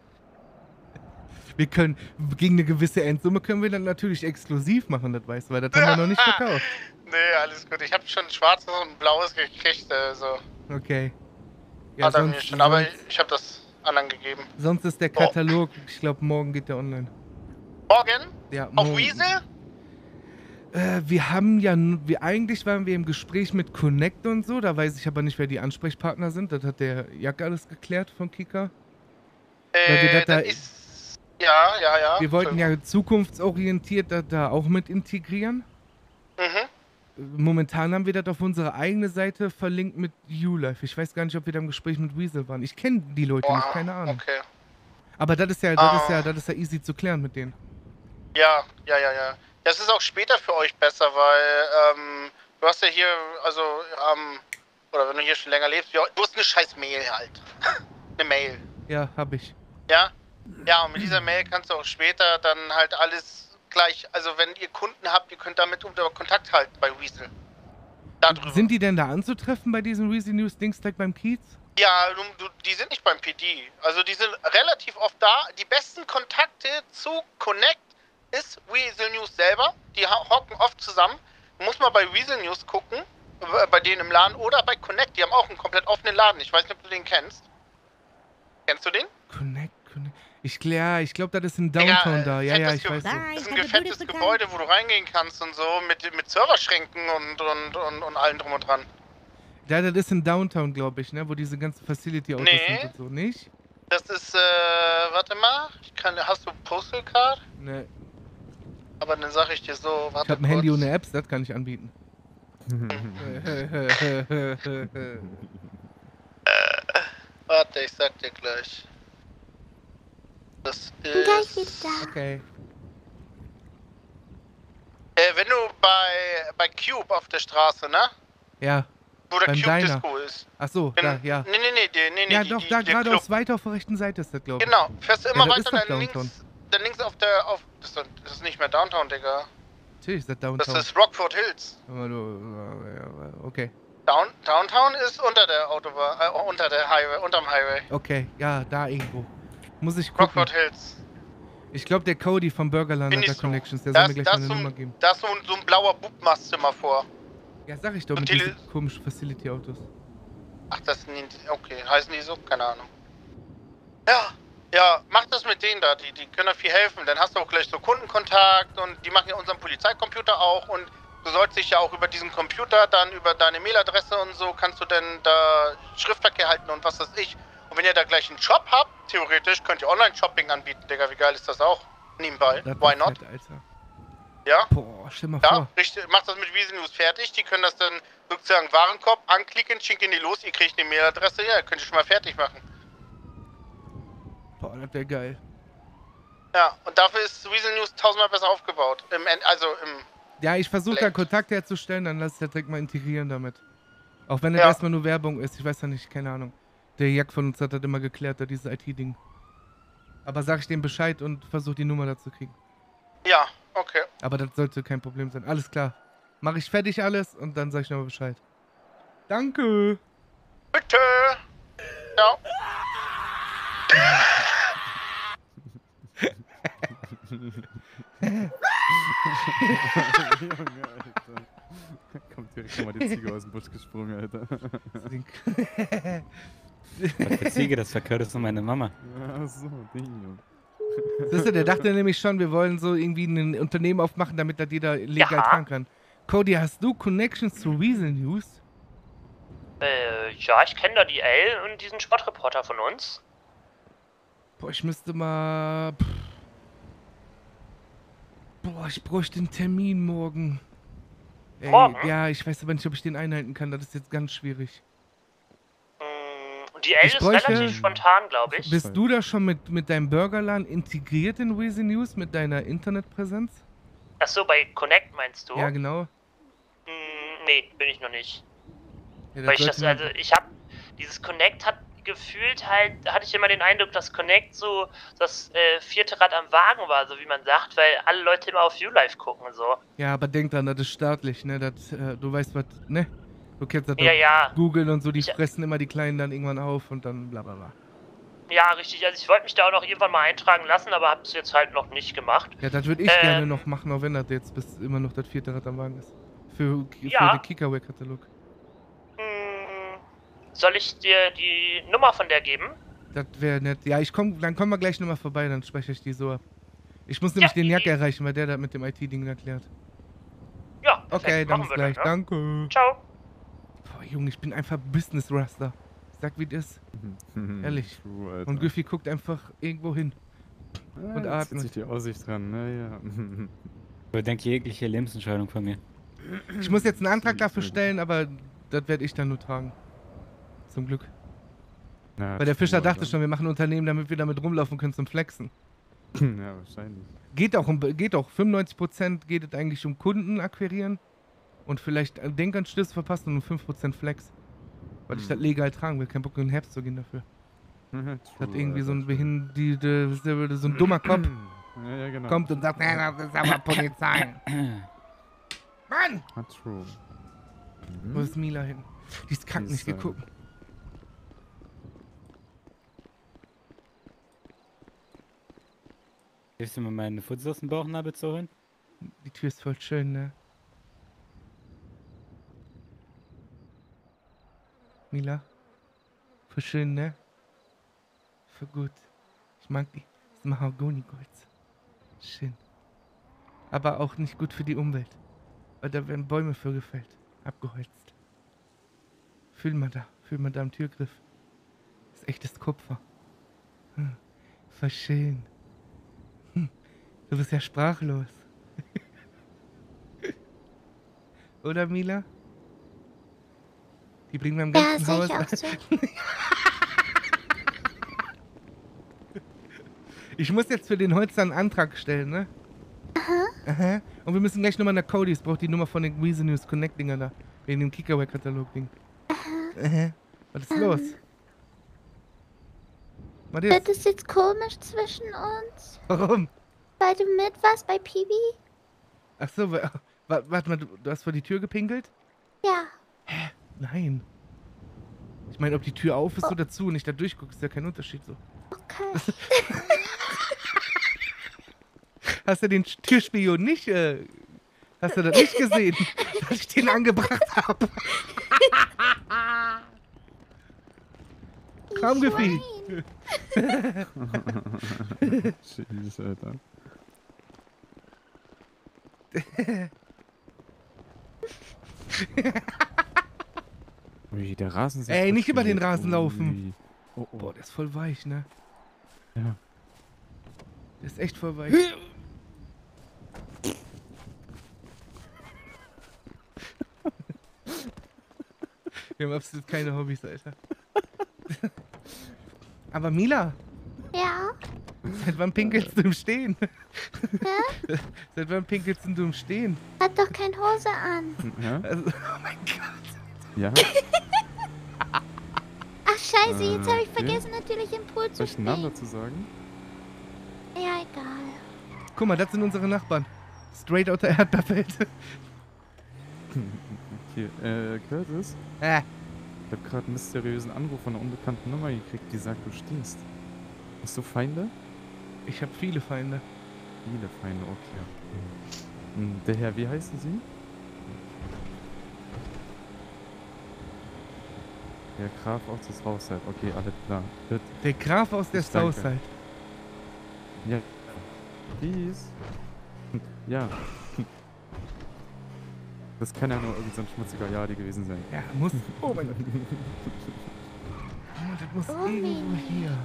[SPEAKER 1] Wir können, gegen eine gewisse Endsumme können wir dann natürlich exklusiv machen, das weißt du, weil das haben wir noch nicht verkauft.
[SPEAKER 12] Nee, alles gut. Ich habe schon ein schwarzes und ein blaues gekriegt, also.
[SPEAKER 1] Okay. Ja,
[SPEAKER 12] Hat er mir
[SPEAKER 1] sonst,
[SPEAKER 12] schon, aber
[SPEAKER 1] sonst,
[SPEAKER 12] ich habe das anderen gegeben.
[SPEAKER 1] sonst ist der Katalog, ich glaube, morgen geht der online.
[SPEAKER 12] Morgen?
[SPEAKER 1] Ja,
[SPEAKER 12] Auf
[SPEAKER 1] morgen.
[SPEAKER 12] Weasel?
[SPEAKER 1] Äh, wir haben ja, n- wir, eigentlich waren wir im Gespräch mit Connect und so, da weiß ich aber nicht, wer die Ansprechpartner sind. Das hat der Jack alles geklärt von Kika. Weil wir
[SPEAKER 12] Äh,
[SPEAKER 1] das da,
[SPEAKER 12] das ist... Ja, ja, ja.
[SPEAKER 1] wir wollten ja zukunftsorientiert das da auch mit integrieren.
[SPEAKER 12] Mhm.
[SPEAKER 1] Momentan haben wir das auf unsere eigene Seite verlinkt mit YouLife. Ich weiß gar nicht, ob wir da im Gespräch mit Weasel waren. Ich kenne die Leute
[SPEAKER 12] Boah,
[SPEAKER 1] nicht, keine Ahnung.
[SPEAKER 12] okay.
[SPEAKER 1] Aber das ist ja, das
[SPEAKER 12] Ah.
[SPEAKER 1] ist ja, das ist ja easy zu klären mit denen.
[SPEAKER 12] Ja, ja, ja, ja. Das ist auch später für euch besser, weil, ähm, du hast ja hier, also, ähm, oder wenn du hier schon länger lebst, ja, du hast eine scheiß Mail halt. Eine Mail.
[SPEAKER 1] Ja, hab ich.
[SPEAKER 12] Ja? Ja, und mit dieser Mail kannst du auch später dann halt alles gleich, also wenn ihr Kunden habt, ihr könnt damit unter Kontakt halten bei Weasel. Darüber.
[SPEAKER 1] Sind die denn da anzutreffen bei diesen Weasel News Dings direkt beim Kiez?
[SPEAKER 12] Ja, du, du, die sind nicht beim P D. Also die sind relativ oft da. Die besten Kontakte zu Connect ist Weasel News selber. Die ha- hocken oft zusammen. Du musst mal bei Weasel News gucken, äh, bei denen im Laden oder bei Connect. Die haben auch einen komplett offenen Laden. Ich weiß nicht, ob du den kennst. Kennst du den?
[SPEAKER 1] Connect, Connect. Ich, ja, ich glaube, das ist ein Downtown
[SPEAKER 12] Digga,
[SPEAKER 1] da.
[SPEAKER 12] äh,
[SPEAKER 1] Ja, ja,
[SPEAKER 12] fettes
[SPEAKER 1] ich weiß
[SPEAKER 12] Ge-
[SPEAKER 1] so.
[SPEAKER 12] Das ist ein gefettes Gebäude, wo du reingehen kannst und so, mit, mit Serverschränken und, und, und, und allem drum und dran.
[SPEAKER 1] Ja, das ist in Downtown, glaube ich, ne? Wo diese ganzen Facility-Autos
[SPEAKER 12] Nee.
[SPEAKER 1] sind und so. Nicht?
[SPEAKER 12] Das ist, äh, warte mal. Ich kann, hast du Postal Card?
[SPEAKER 1] Ne.
[SPEAKER 12] Aber dann sag ich dir so, warte
[SPEAKER 1] Ich habe ein
[SPEAKER 12] kurz.
[SPEAKER 1] Handy ohne Apps, das kann ich anbieten.
[SPEAKER 12] Warte, ich sag dir gleich. Das
[SPEAKER 2] Bin gleich
[SPEAKER 12] ist...
[SPEAKER 2] wieder da.
[SPEAKER 1] Okay.
[SPEAKER 12] Äh, wenn du bei, bei Cube auf der Straße, ne?
[SPEAKER 1] Ja.
[SPEAKER 12] Wo der
[SPEAKER 1] Beim
[SPEAKER 12] Cube
[SPEAKER 1] Diner.
[SPEAKER 12] Disco ist.
[SPEAKER 1] Ach so,
[SPEAKER 12] Gen-
[SPEAKER 1] da, ja.
[SPEAKER 12] Nee, nee, nee, die, nee, nee,
[SPEAKER 1] Ja,
[SPEAKER 12] die,
[SPEAKER 1] doch,
[SPEAKER 12] die,
[SPEAKER 1] da
[SPEAKER 12] der Club.
[SPEAKER 1] geradeaus weiter auf der rechten Seite ist das, glaube ich.
[SPEAKER 12] Genau, fährst du immer
[SPEAKER 1] Ja, das ist
[SPEAKER 12] weiter,
[SPEAKER 1] doch
[SPEAKER 12] dann
[SPEAKER 1] Downtown.
[SPEAKER 12] links, dann links auf der, auf, das ist, doch- das ist nicht mehr Downtown, Digga.
[SPEAKER 1] Natürlich ist das
[SPEAKER 12] Das
[SPEAKER 1] Downtown.
[SPEAKER 12] ist Rockford Hills.
[SPEAKER 1] Aber du, ja, okay.
[SPEAKER 12] Down, Downtown ist unter der Autobahn, äh, unter der Highway, unterm Highway.
[SPEAKER 1] Okay, ja, da irgendwo. Muss ich gucken.
[SPEAKER 12] Rockford Hills.
[SPEAKER 1] Ich glaube, der Cody vom Burgerland hat da
[SPEAKER 12] Findest du?
[SPEAKER 1] Connections. Der
[SPEAKER 12] Da
[SPEAKER 1] soll mir
[SPEAKER 12] ist,
[SPEAKER 1] gleich
[SPEAKER 12] da
[SPEAKER 1] mal
[SPEAKER 12] ist
[SPEAKER 1] eine
[SPEAKER 12] so
[SPEAKER 1] Nummer
[SPEAKER 12] ein,
[SPEAKER 1] geben.
[SPEAKER 12] da ist so ein, so ein blauer Bub-Mast immer vor.
[SPEAKER 1] Ja, sag ich doch,
[SPEAKER 12] Und
[SPEAKER 1] mit
[SPEAKER 12] die-
[SPEAKER 1] diesen komischen Facility-Autos.
[SPEAKER 12] Ach, das sind die, okay, heißen die so? Keine Ahnung. Ja, ja, mach das mit denen da, die, die können da viel helfen. Dann hast du auch gleich so Kundenkontakt und die machen ja unseren Polizeicomputer auch und du sollst dich ja auch über diesen Computer dann über deine Mailadresse und so kannst du dann da Schriftverkehr halten und was weiß ich. Und wenn ihr da gleich einen Shop habt, theoretisch könnt ihr Online-Shopping anbieten, Digga, wie geil ist das auch? Nebenbei,
[SPEAKER 1] Das
[SPEAKER 12] why
[SPEAKER 1] wird
[SPEAKER 12] not?
[SPEAKER 1] fett, Alter.
[SPEAKER 12] Ja?
[SPEAKER 1] Boah, stell mal
[SPEAKER 12] Ja,
[SPEAKER 1] vor.
[SPEAKER 12] richtig, macht das mit Weasel News fertig, die können das dann sozusagen Warenkorb anklicken, schicken die los, ihr kriegt eine Mailadresse, ja, könnt ihr schon mal fertig machen.
[SPEAKER 1] Boah, das wäre geil.
[SPEAKER 12] Ja, und dafür ist Weasel News tausendmal besser aufgebaut. Im, End- also im...
[SPEAKER 1] Ja, ich versuche da
[SPEAKER 12] Vielleicht.
[SPEAKER 1] Kontakt herzustellen, dann lass ich das direkt mal integrieren damit. Auch wenn das
[SPEAKER 12] Ja.
[SPEAKER 1] erstmal nur Werbung ist, ich weiß ja nicht, keine Ahnung. Der Jack von uns hat das immer geklärt, da dieses I T-Ding. Aber sag ich dem Bescheid und versuche die Nummer dazu kriegen.
[SPEAKER 12] Ja, okay.
[SPEAKER 1] Aber das sollte kein Problem sein. Alles klar. Mache ich fertig alles und dann sag ich nochmal Bescheid. Danke.
[SPEAKER 12] Bitte! Ja.
[SPEAKER 3] Junge, Alter. Kommt direkt nochmal die Ziege aus dem Busch gesprungen, Alter.
[SPEAKER 8] Was für Ziege, das verkörrt ist nur meine Mama.
[SPEAKER 3] Ach so, Ding, Junge.
[SPEAKER 1] Siehst du, der dachte nämlich schon, wir wollen so irgendwie ein Unternehmen aufmachen, damit das jeder legal
[SPEAKER 10] Ja.
[SPEAKER 1] tragen kann. Cody, hast du Connections zu Weasel News?
[SPEAKER 10] Äh, ja, ich kenne da die L und diesen Sportreporter von uns.
[SPEAKER 1] Boah, ich müsste mal... Pff. Boah, ich bräuchte einen Termin morgen. Ey,
[SPEAKER 10] Morgen?
[SPEAKER 1] ja, ich weiß aber nicht, ob ich den einhalten kann. Das ist jetzt ganz schwierig.
[SPEAKER 10] Mm, Und die L
[SPEAKER 1] Ich
[SPEAKER 10] ist
[SPEAKER 1] bräuchte-
[SPEAKER 10] relativ spontan, glaube ich.
[SPEAKER 1] Bist du da schon mit, mit deinem Burgerladen integriert in Weasel News, mit deiner Internetpräsenz?
[SPEAKER 10] Achso, bei Connect meinst du?
[SPEAKER 1] Ja, genau.
[SPEAKER 10] Mm, nee, bin ich noch nicht.
[SPEAKER 1] Ja,
[SPEAKER 10] Weil ich
[SPEAKER 1] sollte
[SPEAKER 10] das,
[SPEAKER 1] man-
[SPEAKER 10] also ich hab, dieses Connect hat gefühlt halt, hatte ich immer den Eindruck, dass Connect so das äh, vierte Rad am Wagen war, so wie man sagt, weil alle Leute immer auf YouLife gucken, so.
[SPEAKER 1] Ja, aber denk dran, das ist staatlich, ne? Das, äh, du weißt was, ne? Du kennst das
[SPEAKER 10] Ja,
[SPEAKER 1] doch.
[SPEAKER 10] ja.
[SPEAKER 1] Google und so, die
[SPEAKER 10] Ich-
[SPEAKER 1] fressen immer die Kleinen dann irgendwann auf und dann bla bla bla.
[SPEAKER 10] Ja, richtig, also ich wollte mich da auch noch irgendwann mal eintragen lassen, aber hab's jetzt halt noch nicht gemacht.
[SPEAKER 1] Ja, das würde ich
[SPEAKER 10] Ähm,
[SPEAKER 1] gerne noch machen, auch wenn das jetzt bis immer noch das vierte Rad am Wagen ist. Für, für
[SPEAKER 10] Ja.
[SPEAKER 1] den Kickerway-Katalog.
[SPEAKER 10] Mm, soll ich dir die Nummer von der geben?
[SPEAKER 1] Das wäre nett. Ja, ich komm, dann kommen wir gleich nochmal vorbei, dann spreche ich die so ab. Ich muss nämlich
[SPEAKER 10] Ja,
[SPEAKER 1] den
[SPEAKER 10] die-
[SPEAKER 1] Jack erreichen, weil der das mit dem I T-Ding erklärt. Okay, dann bis
[SPEAKER 10] machen wir
[SPEAKER 1] gleich.
[SPEAKER 10] dann, ja?
[SPEAKER 1] Danke.
[SPEAKER 10] Ciao.
[SPEAKER 1] Boah, Junge, ich bin einfach Business Raster. Ich sag, wie das ist. Ehrlich.
[SPEAKER 3] True, Alter.
[SPEAKER 1] Und Goofy guckt einfach irgendwo hin.
[SPEAKER 3] Ja,
[SPEAKER 1] und
[SPEAKER 3] jetzt
[SPEAKER 1] atmet.
[SPEAKER 3] zieht sich die Aussicht dran, naja.
[SPEAKER 8] Überdenke jegliche Lebensentscheidung von mir.
[SPEAKER 1] Ich muss jetzt einen Antrag dafür stellen, aber das werde ich dann nur tragen. Zum Glück.
[SPEAKER 3] Ja,
[SPEAKER 1] Weil der Fischer
[SPEAKER 3] true,
[SPEAKER 1] dachte
[SPEAKER 3] Alter.
[SPEAKER 1] schon, wir machen ein Unternehmen, damit wir damit rumlaufen können zum Flexen.
[SPEAKER 3] Ja, wahrscheinlich.
[SPEAKER 1] Geht auch, um, geht auch. fünfundneunzig Prozent geht es eigentlich um Kunden akquirieren und vielleicht Denkanstöße verpassen und um fünf Prozent Flex. Weil ich das legal tragen will. Kein Bock in den Herbst zu gehen dafür.
[SPEAKER 3] True,
[SPEAKER 1] Das irgendwie so ein
[SPEAKER 3] Alter,
[SPEAKER 1] behinderte, so ein dummer Kopf
[SPEAKER 3] Ja, ja, genau.
[SPEAKER 1] kommt und sagt, nee, das ist aber Polizei. Mann!
[SPEAKER 3] Ah, true.
[SPEAKER 1] Wo ist Mila hin? Die ist krank,
[SPEAKER 3] Die
[SPEAKER 1] nicht
[SPEAKER 3] ist, äh,
[SPEAKER 1] geguckt.
[SPEAKER 8] Hilfst du mir meine Futz aus dem Bauchnabel zu holen?
[SPEAKER 1] Die Tür ist voll schön, ne? Mila? Voll schön, ne? Voll gut. Ich mag die. Das ist Mahagoni-Golds. Schön. Aber auch nicht gut für die Umwelt. Weil da werden Bäume für gefällt. Abgeholzt. Fühl mal da. Fühl mal da am Türgriff. Das ist echtes Kupfer. Hm. Voll schön. Hm. Du bist ja sprachlos. Oder, Mila? Die bringen beim
[SPEAKER 2] Ja,
[SPEAKER 1] ganzen
[SPEAKER 2] sehe
[SPEAKER 1] Haus...
[SPEAKER 2] ich auch so.
[SPEAKER 1] Ich muss jetzt für den Holzer einen Antrag stellen, ne?
[SPEAKER 2] Aha.
[SPEAKER 1] Aha. Und wir müssen gleich nochmal nach Cody's. Braucht die Nummer von den Weezy News Connect Dinger da. Wegen dem Kickerway-Katalog-Ding. Aha. Was ist los? Was
[SPEAKER 2] Wird
[SPEAKER 1] ist?
[SPEAKER 2] es jetzt komisch zwischen uns?
[SPEAKER 1] Warum?
[SPEAKER 2] Weil du mit warst bei Pibi?
[SPEAKER 1] Ach so, wa- wa- warte mal, du, du hast vor die Tür gepinkelt?
[SPEAKER 2] Ja.
[SPEAKER 1] Nein. Ich meine, ob die Tür auf ist oder zu und ich da durchgucke, ist ja kein Unterschied so.
[SPEAKER 2] Okay.
[SPEAKER 1] Hast du den Türspion nicht, äh, hast du das nicht gesehen, dass ich den angebracht habe? Komm, Gefühl.
[SPEAKER 3] Jeez, Alter. Ui, der Rasen ist ja
[SPEAKER 1] Ey,
[SPEAKER 3] voll
[SPEAKER 1] nicht über den
[SPEAKER 3] schön.
[SPEAKER 1] Rasen laufen.
[SPEAKER 3] Ui. Oh, oh.
[SPEAKER 1] Boah, der ist voll weich, ne?
[SPEAKER 3] Ja.
[SPEAKER 1] Der ist echt voll weich. Wir haben absolut keine Hobbys, Alter. Aber Mila,
[SPEAKER 2] Ja?
[SPEAKER 1] seit wann pinkelst du im Stehen? Seit wann pinkelst du im Stehen?
[SPEAKER 2] Hat doch keine Hose an.
[SPEAKER 3] Ja?
[SPEAKER 1] Also, oh mein Gott.
[SPEAKER 3] Ja?
[SPEAKER 2] Ach scheiße, jetzt habe ich
[SPEAKER 3] Okay.
[SPEAKER 2] vergessen natürlich im Pool zu
[SPEAKER 3] Soll ich einen Namen
[SPEAKER 2] springen.
[SPEAKER 3] dazu sagen?
[SPEAKER 2] Ja, egal.
[SPEAKER 1] Guck mal, das sind unsere Nachbarn. Straight out der Erdbeerfeld.
[SPEAKER 3] Okay, äh, Curtis?
[SPEAKER 1] Äh.
[SPEAKER 3] Ich habe gerade einen mysteriösen Anruf von einer unbekannten Nummer gekriegt, die sagt, du stinkst. Hast du Feinde?
[SPEAKER 1] Ich habe viele Feinde.
[SPEAKER 3] Viele Feinde, okay. Hm, Der Herr, wie heißen Sie? Der Graf aus des Haushalt. Okay, alles klar. Gut.
[SPEAKER 1] Der Graf aus der
[SPEAKER 3] Ich danke.
[SPEAKER 1] Southside.
[SPEAKER 3] Ja. Peace. Ja. Das kann ja nur irgendein so ein schmutziger Jadi gewesen sein.
[SPEAKER 1] Ja, muss. Oh mein Gott. Oh, das muss
[SPEAKER 2] Oh,
[SPEAKER 1] irgendwo
[SPEAKER 2] Mimi.
[SPEAKER 1] hier.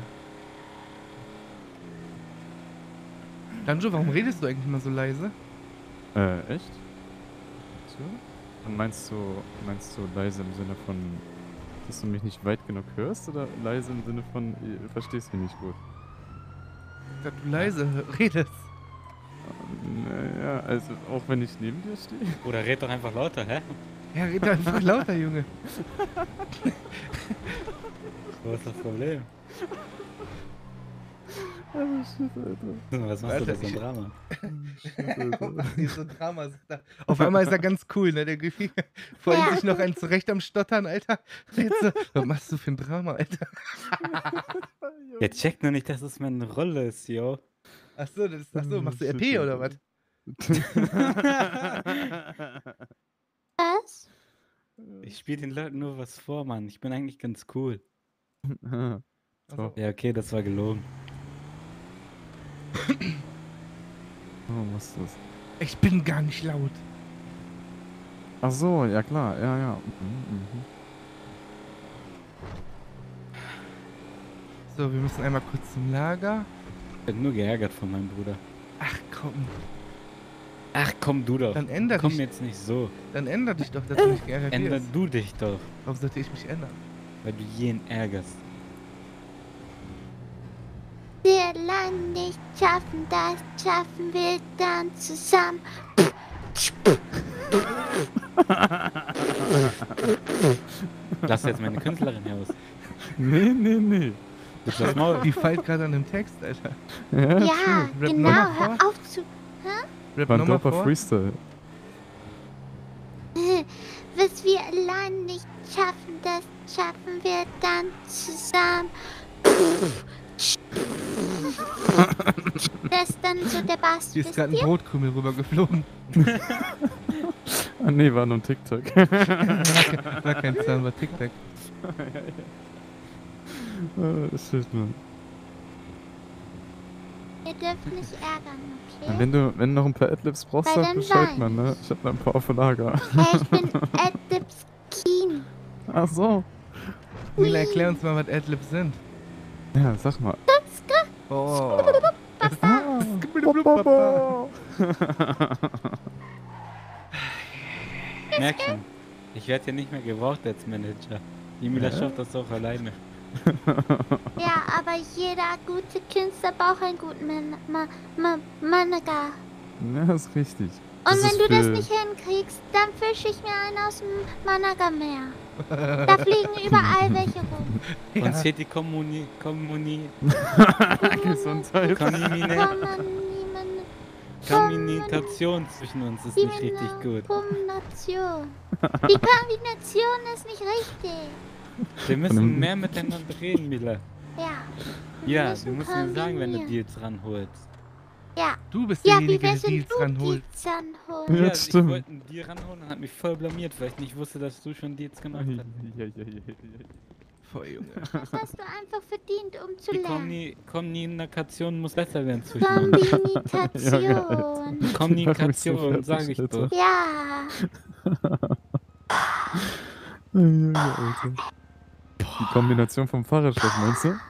[SPEAKER 1] Danjo, warum redest du eigentlich immer so leise?
[SPEAKER 3] Äh, echt? So? Und meinst du, meinst du leise im Sinne von, dass du mich nicht weit genug hörst oder leise im Sinne von, du verstehst mich nicht gut?
[SPEAKER 1] Dass du leise redest.
[SPEAKER 3] Naja, also auch wenn ich neben dir stehe.
[SPEAKER 8] Oder red doch einfach lauter, hä?
[SPEAKER 1] Ja, red doch einfach lauter, Junge.
[SPEAKER 8] Wo ist das Problem?
[SPEAKER 3] Oh shit, Alter.
[SPEAKER 8] Was machst
[SPEAKER 1] Alter,
[SPEAKER 8] du da so ein
[SPEAKER 1] ich-
[SPEAKER 8] Drama?
[SPEAKER 1] Was hier so ein Drama ist da. Auf einmal ist er ganz cool, ne, der Griffy. Vorhin
[SPEAKER 2] Ja.
[SPEAKER 1] sich noch einen zurecht am Stottern, Alter. Jetzt so, was machst du für ein Drama, Alter?
[SPEAKER 8] Der checkt nur nicht, dass es meine Rolle ist, yo.
[SPEAKER 1] Achso, das ist, achso, machst du R
[SPEAKER 3] Shit,
[SPEAKER 1] P
[SPEAKER 3] Alter.
[SPEAKER 1] oder was?
[SPEAKER 2] Was?
[SPEAKER 8] Ich spiele den Leuten nur was vor, Mann. Ich bin eigentlich ganz cool.
[SPEAKER 3] Ah,
[SPEAKER 1] Also,
[SPEAKER 8] Ja, okay, das war gelogen.
[SPEAKER 3] Oh, was ist das?
[SPEAKER 1] ich bin gar nicht laut.
[SPEAKER 3] Ach so, ja klar, ja, ja. Mhm, mhm.
[SPEAKER 1] So, wir müssen einmal kurz zum Lager.
[SPEAKER 8] Ich bin nur geärgert von meinem Bruder.
[SPEAKER 1] Ach komm.
[SPEAKER 8] Ach komm du doch.
[SPEAKER 1] Dann änder
[SPEAKER 8] Komm
[SPEAKER 1] dich.
[SPEAKER 8] jetzt nicht so.
[SPEAKER 1] Dann änder dich doch, dass du nicht geärgert
[SPEAKER 8] Änder
[SPEAKER 1] wirst.
[SPEAKER 8] du dich doch.
[SPEAKER 1] Warum sollte ich mich ändern?
[SPEAKER 8] Weil du jeden ärgerst.
[SPEAKER 2] Wir allein nicht schaffen, das schaffen wir dann zusammen.
[SPEAKER 8] Lass jetzt meine Künstlerin hier aus.
[SPEAKER 3] Nee, nee, nee.
[SPEAKER 8] Ist das Maul?
[SPEAKER 1] Die feilt gerade an dem Text, Alter.
[SPEAKER 3] Ja,
[SPEAKER 2] Ja,
[SPEAKER 3] true.
[SPEAKER 1] Rap
[SPEAKER 2] genau,
[SPEAKER 1] nochmal
[SPEAKER 2] hör
[SPEAKER 1] vor.
[SPEAKER 2] auf zu...
[SPEAKER 1] Rap nochmal
[SPEAKER 3] Bandopper
[SPEAKER 1] vor.
[SPEAKER 3] Freestyle.
[SPEAKER 2] Was wir allein nicht schaffen, das schaffen wir dann zusammen. Das ist dann so der Bass.
[SPEAKER 1] Hier ist
[SPEAKER 2] wisst
[SPEAKER 1] gerade ein
[SPEAKER 2] ihr?
[SPEAKER 1] Brotkrümel rübergeflogen.
[SPEAKER 3] Ah nee, war nur ein TikTok.
[SPEAKER 1] war, kein, war kein Zahn, war TikTok.
[SPEAKER 3] Ah, shit, man.
[SPEAKER 2] Ihr dürft nicht ärgern,
[SPEAKER 3] Ja,
[SPEAKER 2] okay?
[SPEAKER 3] wenn du wenn du noch ein paar Adlibs brauchst,
[SPEAKER 2] Bei
[SPEAKER 3] sag
[SPEAKER 2] den
[SPEAKER 3] Bescheid,
[SPEAKER 2] Weinen.
[SPEAKER 3] Mann, ne? Ich hab da ein paar auf Lager.
[SPEAKER 2] Hey, ich bin Adlibs Keen.
[SPEAKER 3] Ach so.
[SPEAKER 1] Mila, erklär uns mal, was Adlibs sind.
[SPEAKER 3] Ja, sag mal.
[SPEAKER 1] Oh.
[SPEAKER 8] Merk schon. Ich werde hier nicht mehr gebraucht als Manager. Die Mila
[SPEAKER 3] Ja?
[SPEAKER 8] schafft das auch alleine.
[SPEAKER 2] Ja, aber jeder gute Künstler braucht einen guten Man Ma Ma Manager.
[SPEAKER 3] Ja, ist richtig.
[SPEAKER 2] Und
[SPEAKER 3] Das
[SPEAKER 2] wenn
[SPEAKER 3] ist
[SPEAKER 2] du das
[SPEAKER 3] für-
[SPEAKER 2] nicht hinkriegst, dann fische ich mir einen aus dem Managermeer. Da fliegen überall welche rum.
[SPEAKER 1] Ja.
[SPEAKER 8] Uns fehlt die Kommuni... Kommuni...
[SPEAKER 3] Gesundheit.
[SPEAKER 8] Kommunine...
[SPEAKER 2] Kombination.
[SPEAKER 8] Kommunikation zwischen uns ist nicht richtig gut.
[SPEAKER 2] Kombination. Die Kombination ist nicht richtig.
[SPEAKER 8] Wir
[SPEAKER 3] Von
[SPEAKER 8] müssen
[SPEAKER 3] einem-
[SPEAKER 8] mehr miteinander reden, Mila.
[SPEAKER 2] Ja. Wir
[SPEAKER 8] Ja,
[SPEAKER 2] müssen
[SPEAKER 8] du musst mir sagen, wenn du
[SPEAKER 2] kombinieren.
[SPEAKER 8] Deals ranholst.
[SPEAKER 2] Ja.
[SPEAKER 1] Du bist
[SPEAKER 2] Ja, wie
[SPEAKER 1] derjenige, der
[SPEAKER 2] wär's,
[SPEAKER 1] die
[SPEAKER 2] wenn
[SPEAKER 1] Deals
[SPEAKER 2] du
[SPEAKER 1] ranholt.
[SPEAKER 2] Deals ranholst?
[SPEAKER 3] Ja,
[SPEAKER 8] Ja,
[SPEAKER 3] das
[SPEAKER 8] ich
[SPEAKER 3] stimmt.
[SPEAKER 8] wollte einen Deal ranholen und hat mich voll blamiert, weil ich nicht wusste, dass du schon Deals gemacht hast.
[SPEAKER 3] Ja, ja, ja, ja.
[SPEAKER 1] Voll, Junge.
[SPEAKER 2] Das hast du einfach verdient, um zu
[SPEAKER 8] Die
[SPEAKER 2] lernen.
[SPEAKER 8] Kommuni Kommunikation muss besser werden zwischen uns.
[SPEAKER 2] Kombination.
[SPEAKER 8] Kommunikation, sag ich doch.
[SPEAKER 2] Ja.
[SPEAKER 3] Junge, Alter. Die Kombination vom Fahrradstoff, meinst du?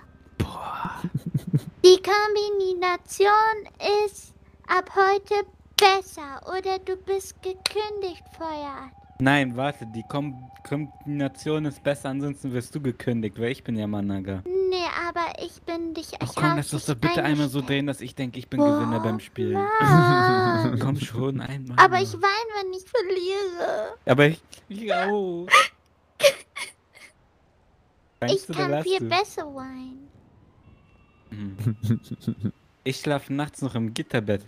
[SPEAKER 2] Die Kombination ist ab heute besser oder du bist gekündigt, Feuer.
[SPEAKER 8] Nein, warte, die Kom Kombination ist besser, ansonsten wirst du gekündigt, weil ich bin ja Manager.
[SPEAKER 2] Nee, aber ich bin dich.
[SPEAKER 8] Ach
[SPEAKER 2] ich
[SPEAKER 8] komm,
[SPEAKER 2] hab
[SPEAKER 8] lass uns
[SPEAKER 2] dich
[SPEAKER 8] doch bitte einmal so
[SPEAKER 2] eingestellt.
[SPEAKER 8] drehen, dass ich denke, ich bin
[SPEAKER 2] Boah,
[SPEAKER 8] Gewinner beim Spielen.
[SPEAKER 2] Mann.
[SPEAKER 8] Komm schon, einmal.
[SPEAKER 2] Aber ich weine, wenn ich verliere.
[SPEAKER 8] Aber ich... ich auch.
[SPEAKER 2] Ich
[SPEAKER 8] Weinst du oder
[SPEAKER 2] kann
[SPEAKER 8] lachst
[SPEAKER 2] viel
[SPEAKER 8] du?
[SPEAKER 2] besser weinen.
[SPEAKER 8] Hm. Ich schlafe nachts noch im Gitterbett.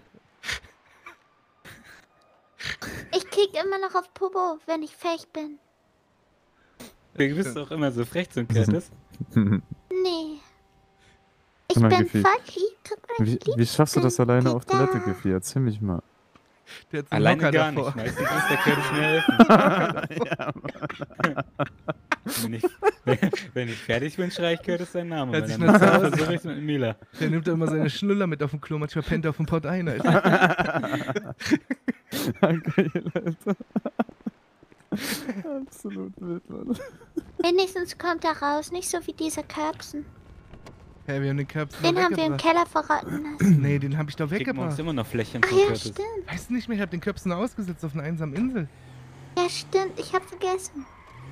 [SPEAKER 2] Ich krieg immer noch auf Popo, wenn ich fähig bin.
[SPEAKER 8] Du bist doch immer so frech zum Curtis.
[SPEAKER 2] Nee. Ich
[SPEAKER 3] Sag mal,
[SPEAKER 2] bin
[SPEAKER 3] Gefühl,
[SPEAKER 2] voll lieb. Guck mal,
[SPEAKER 3] Wie,
[SPEAKER 2] ich lieb
[SPEAKER 3] wie schaffst du das
[SPEAKER 2] bin
[SPEAKER 3] alleine auf
[SPEAKER 2] da.
[SPEAKER 3] Toilette, Gefühl? Erzähl mich mal.
[SPEAKER 1] Der hat so einen
[SPEAKER 8] Alleine
[SPEAKER 1] Hocker
[SPEAKER 8] gar
[SPEAKER 1] davor.
[SPEAKER 8] nicht. Meistens muss der Curtis mir helfen. wenn, ich, wenn, wenn ich fertig bin, schreie ich Curtis seinen Namen.
[SPEAKER 1] Hört
[SPEAKER 8] Weil
[SPEAKER 1] sich
[SPEAKER 8] dann
[SPEAKER 1] nur zu Hause
[SPEAKER 8] versuche ich es mit Mila.
[SPEAKER 1] Der nimmt immer seine Schnuller mit auf dem Klo, manchmal pennt er auf dem Pott ein, Alter.
[SPEAKER 3] Geil, Alter. Absolut wild, Mann.
[SPEAKER 2] Wenigstens kommt er raus, nicht so wie dieser Körbsen.
[SPEAKER 1] Hey, wir haben den Körbsen
[SPEAKER 2] Den
[SPEAKER 1] doch
[SPEAKER 2] haben wir im
[SPEAKER 1] weggebracht.
[SPEAKER 2] Keller verrotten lassen.
[SPEAKER 1] Nee, den hab ich doch
[SPEAKER 8] Kriegen wir uns
[SPEAKER 1] weggebracht.
[SPEAKER 8] immer noch Fläschchen
[SPEAKER 2] Ach
[SPEAKER 8] von
[SPEAKER 2] ja,
[SPEAKER 8] Curtis.
[SPEAKER 2] stimmt.
[SPEAKER 1] Weißt du nicht mehr, ich hab den Körbsen ausgesetzt auf einer einsamen Insel.
[SPEAKER 2] Ja, stimmt. Ich hab vergessen.